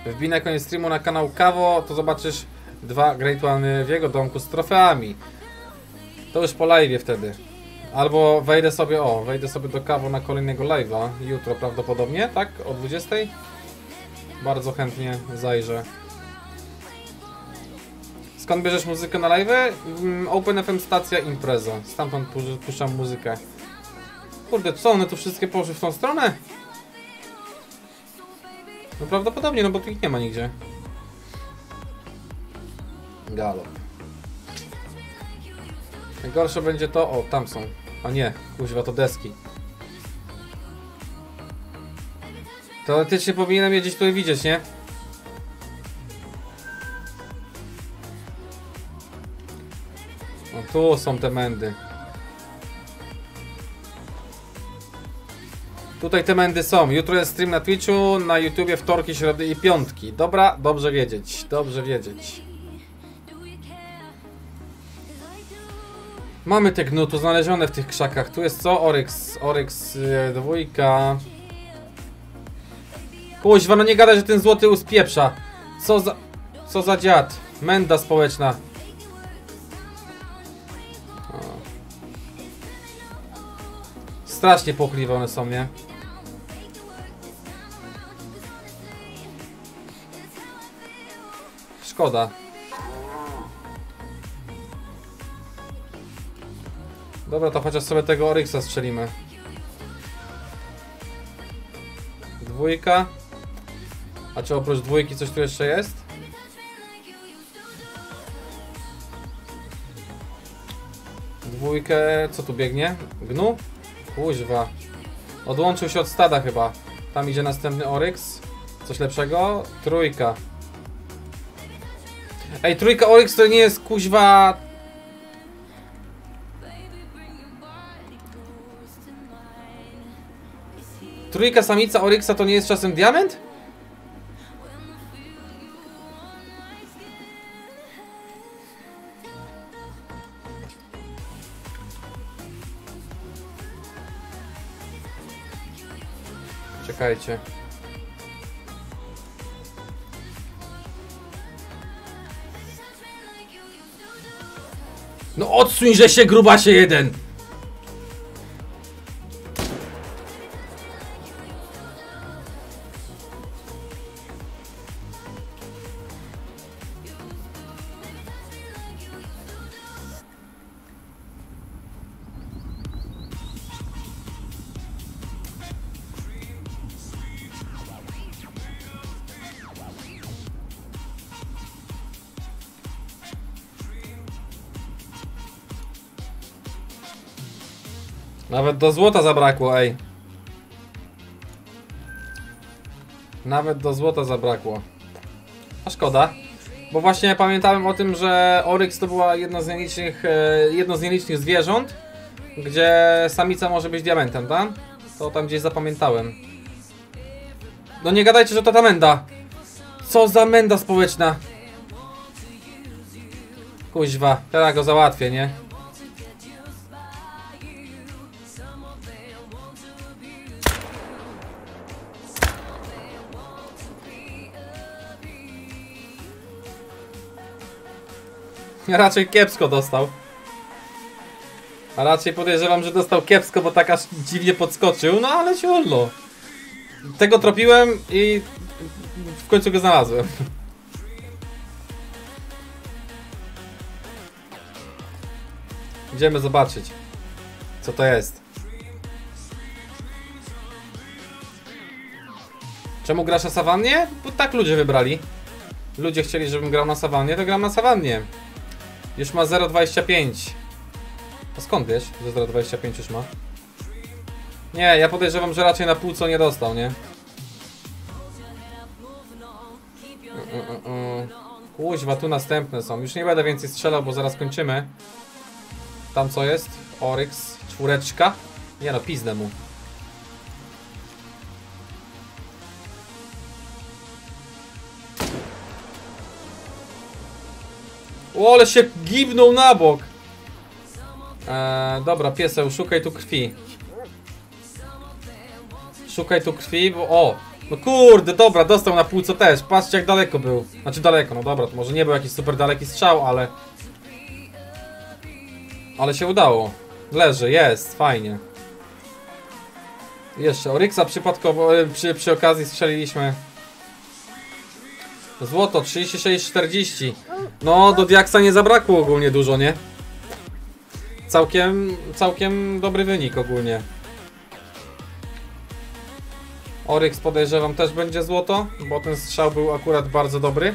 Wbij na koniec streamu na kanał Kawo, to zobaczysz dwa Great One w jego domku z trofeami. To już po live'ie wtedy. Albo wejdę sobie, o, wejdę sobie do Kawo na kolejnego live'a. Jutro prawdopodobnie, tak? O dwudziestej? Bardzo chętnie zajrzę. Skąd bierzesz muzykę na live'y? Open F M stacja impreza. Stamtąd puszczam muzykę. Kurde, co one tu wszystkie poszły w tą stronę? No prawdopodobnie, no bo tu ich nie ma nigdzie. Galop. Najgorsze będzie to... O, tam są. A nie, kuźwa, to deski. Teoretycznie powinienem je gdzieś tutaj widzieć, nie? O, tu są te mędy. Tutaj te mędy są. Jutro jest stream na Twitchu, na YouTubie wtorki, środy i piątki. Dobra, dobrze wiedzieć, dobrze wiedzieć. Mamy te gnuty znalezione w tych krzakach. Tu jest co? Oryx. Oryx yy, dwójka. Kuźwa, no nie gadaj, że ten złoty uspieprza. Co za... Co za dziad. Menda społeczna. O. Strasznie płochliwe one są, nie? Szkoda. Dobra, to chociaż sobie tego Oryxa strzelimy. Dwójka. A czy oprócz dwójki coś tu jeszcze jest? Dwójkę... Co tu biegnie? Gnu? Kuźwa. Odłączył się od stada chyba. Tam idzie następny Oryx. Coś lepszego? Trójka. Ej, trójka Oryx to nie jest kuźwa... Trójka samica Oryxa to nie jest czasem diament? Czekajcie. No odsuń, że się grubasie jeden! Nawet do złota zabrakło, ej. Nawet do złota zabrakło. A szkoda. Bo właśnie pamiętałem o tym, że Oryx to była jedno z nielicznych, jedno z nielicznych zwierząt, gdzie samica może być diamentem, tak? To tam gdzieś zapamiętałem. No nie gadajcie, że to ta menda. Co za menda społeczna. Kuźwa, teraz go załatwię, nie? Raczej kiepsko dostał. A raczej podejrzewam, że dostał kiepsko, bo tak aż dziwnie podskoczył. No ale się wolno. Tego tropiłem i w końcu go znalazłem. Idziemy zobaczyć, co to jest. Czemu grasz na sawannie? Bo tak ludzie wybrali. Ludzie chcieli, żebym grał na sawannie, to gram na sawannie. Już ma zero przecinek dwadzieścia pięć. A skąd wiesz, że zero przecinek dwadzieścia pięć już ma? Nie, ja podejrzewam, że raczej na półco nie dostał, nie? Kuźwa, tu następne są. Już nie będę więcej strzelał, bo zaraz kończymy. Tam co jest? Oryx, czwóreczka. Nie no, piznę mu. O, ale się gibnął na bok. Eee, dobra, pieseł, szukaj tu krwi. Szukaj tu krwi, bo... O! No kurde, dobra, dostał na płuco też. Patrzcie jak daleko był. Znaczy daleko, no dobra, to może nie był jakiś super daleki strzał, ale... Ale się udało. Leży, jest, fajnie. Jeszcze Oryxa przypadkowo, przy, przy okazji strzeliliśmy. Złoto, trzydzieści sześć czterdzieści. No, do Diaksa nie zabrakło ogólnie dużo, nie? Całkiem, całkiem dobry wynik ogólnie. Oryx podejrzewam też będzie złoto, bo ten strzał był akurat bardzo dobry.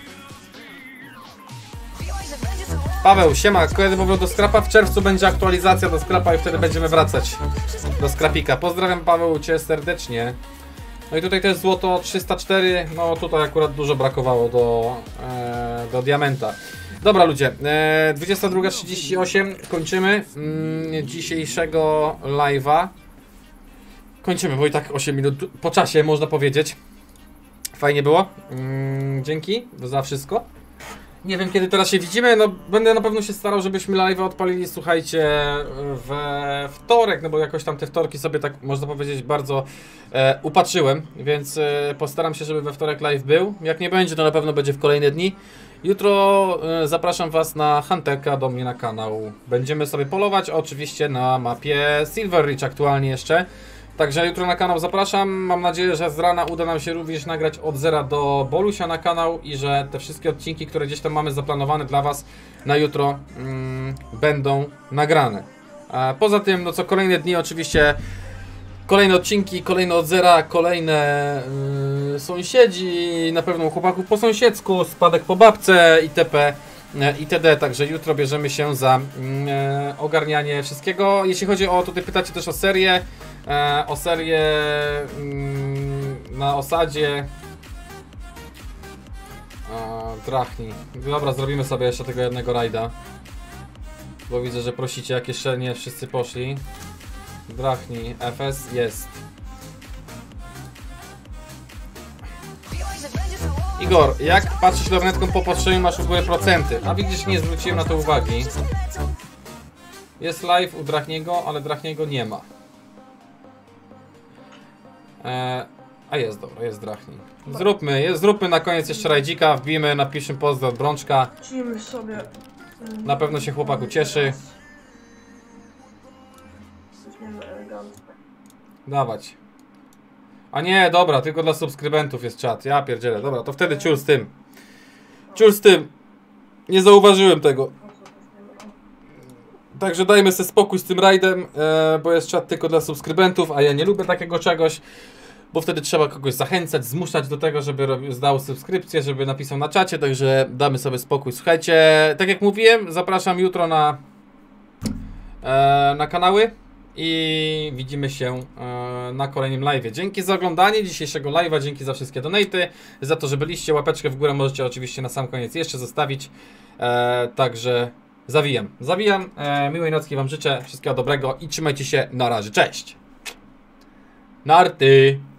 Paweł, siema, kiedy powrót do Scrapa? W czerwcu będzie aktualizacja do Scrapa i wtedy będziemy wracać do Scrapika. Pozdrawiam Paweł Cię serdecznie. No i tutaj też złoto trzysta cztery, no tutaj akurat dużo brakowało do, e, do diamenta. Dobra ludzie, e, dwudziesta druga trzydzieści osiem, kończymy mm, dzisiejszego live'a. Kończymy, bo i tak osiem minut po czasie można powiedzieć. Fajnie było, mm, dzięki za wszystko. Nie wiem kiedy teraz się widzimy, no będę na pewno się starał, żebyśmy live odpalili, słuchajcie, we wtorek, no bo jakoś tam te wtorki sobie tak można powiedzieć bardzo e, upatrzyłem, więc e, postaram się, żeby we wtorek live był. Jak nie będzie, to na pewno będzie w kolejne dni. Jutro e, zapraszam Was na Hunterka do mnie na kanał. Będziemy sobie polować oczywiście na mapie Silver Ridge aktualnie jeszcze. Także jutro na kanał zapraszam, mam nadzieję, że z rana uda nam się również nagrać od zera do Bolusia na kanał i że te wszystkie odcinki, które gdzieś tam mamy zaplanowane dla Was na jutro mm, będą nagrane. A poza tym, no co kolejne dni oczywiście kolejne odcinki, kolejne od zera, kolejne yy, sąsiedzi, na pewno chłopaków po sąsiedzku, spadek po babce itp. itd. Także jutro bierzemy się za e, ogarnianie wszystkiego. Jeśli chodzi o, tutaj pytacie też o serię, e, o serię mm, na osadzie e, Drachni. Dobra, zrobimy sobie jeszcze tego jednego rajda, bo widzę, że prosicie, jak jeszcze nie wszyscy poszli. Drachni, F S jest. Igor, jak patrzysz lornetką po patrzeniu, masz u góry procenty. A widzisz, nie zwróciłem na to uwagi. Jest live u Drachniego, ale Drachniego nie ma. Eee, a jest, dobra, jest Drachni. Zróbmy, jest, zróbmy na koniec jeszcze rajdzika, wbijmy, napiszmy pozdro od Brączka. sobie. Na pewno się chłopak ucieszy. Dawać. A nie, dobra, tylko dla subskrybentów jest czat. Ja pierdzielę, dobra, to wtedy ciul z tym. Ciul z tym. Nie zauważyłem tego. Także dajmy sobie spokój z tym rajdem, e, bo jest czat tylko dla subskrybentów, a ja nie lubię takiego czegoś, bo wtedy trzeba kogoś zachęcać, zmuszać do tego, żeby robił, zdał subskrypcję, żeby napisał na czacie, także damy sobie spokój. Słuchajcie, tak jak mówiłem, zapraszam jutro na, e, na kanały. I widzimy się e, na kolejnym live'ie. Dzięki za oglądanie dzisiejszego live'a, dzięki za wszystkie donaty, za to, że byliście. Łapeczkę w górę możecie oczywiście na sam koniec jeszcze zostawić. E, także zawijam. Zawijam. E, miłej nocki Wam życzę. Wszystkiego dobrego i trzymajcie się. Na razie. Cześć. Narty.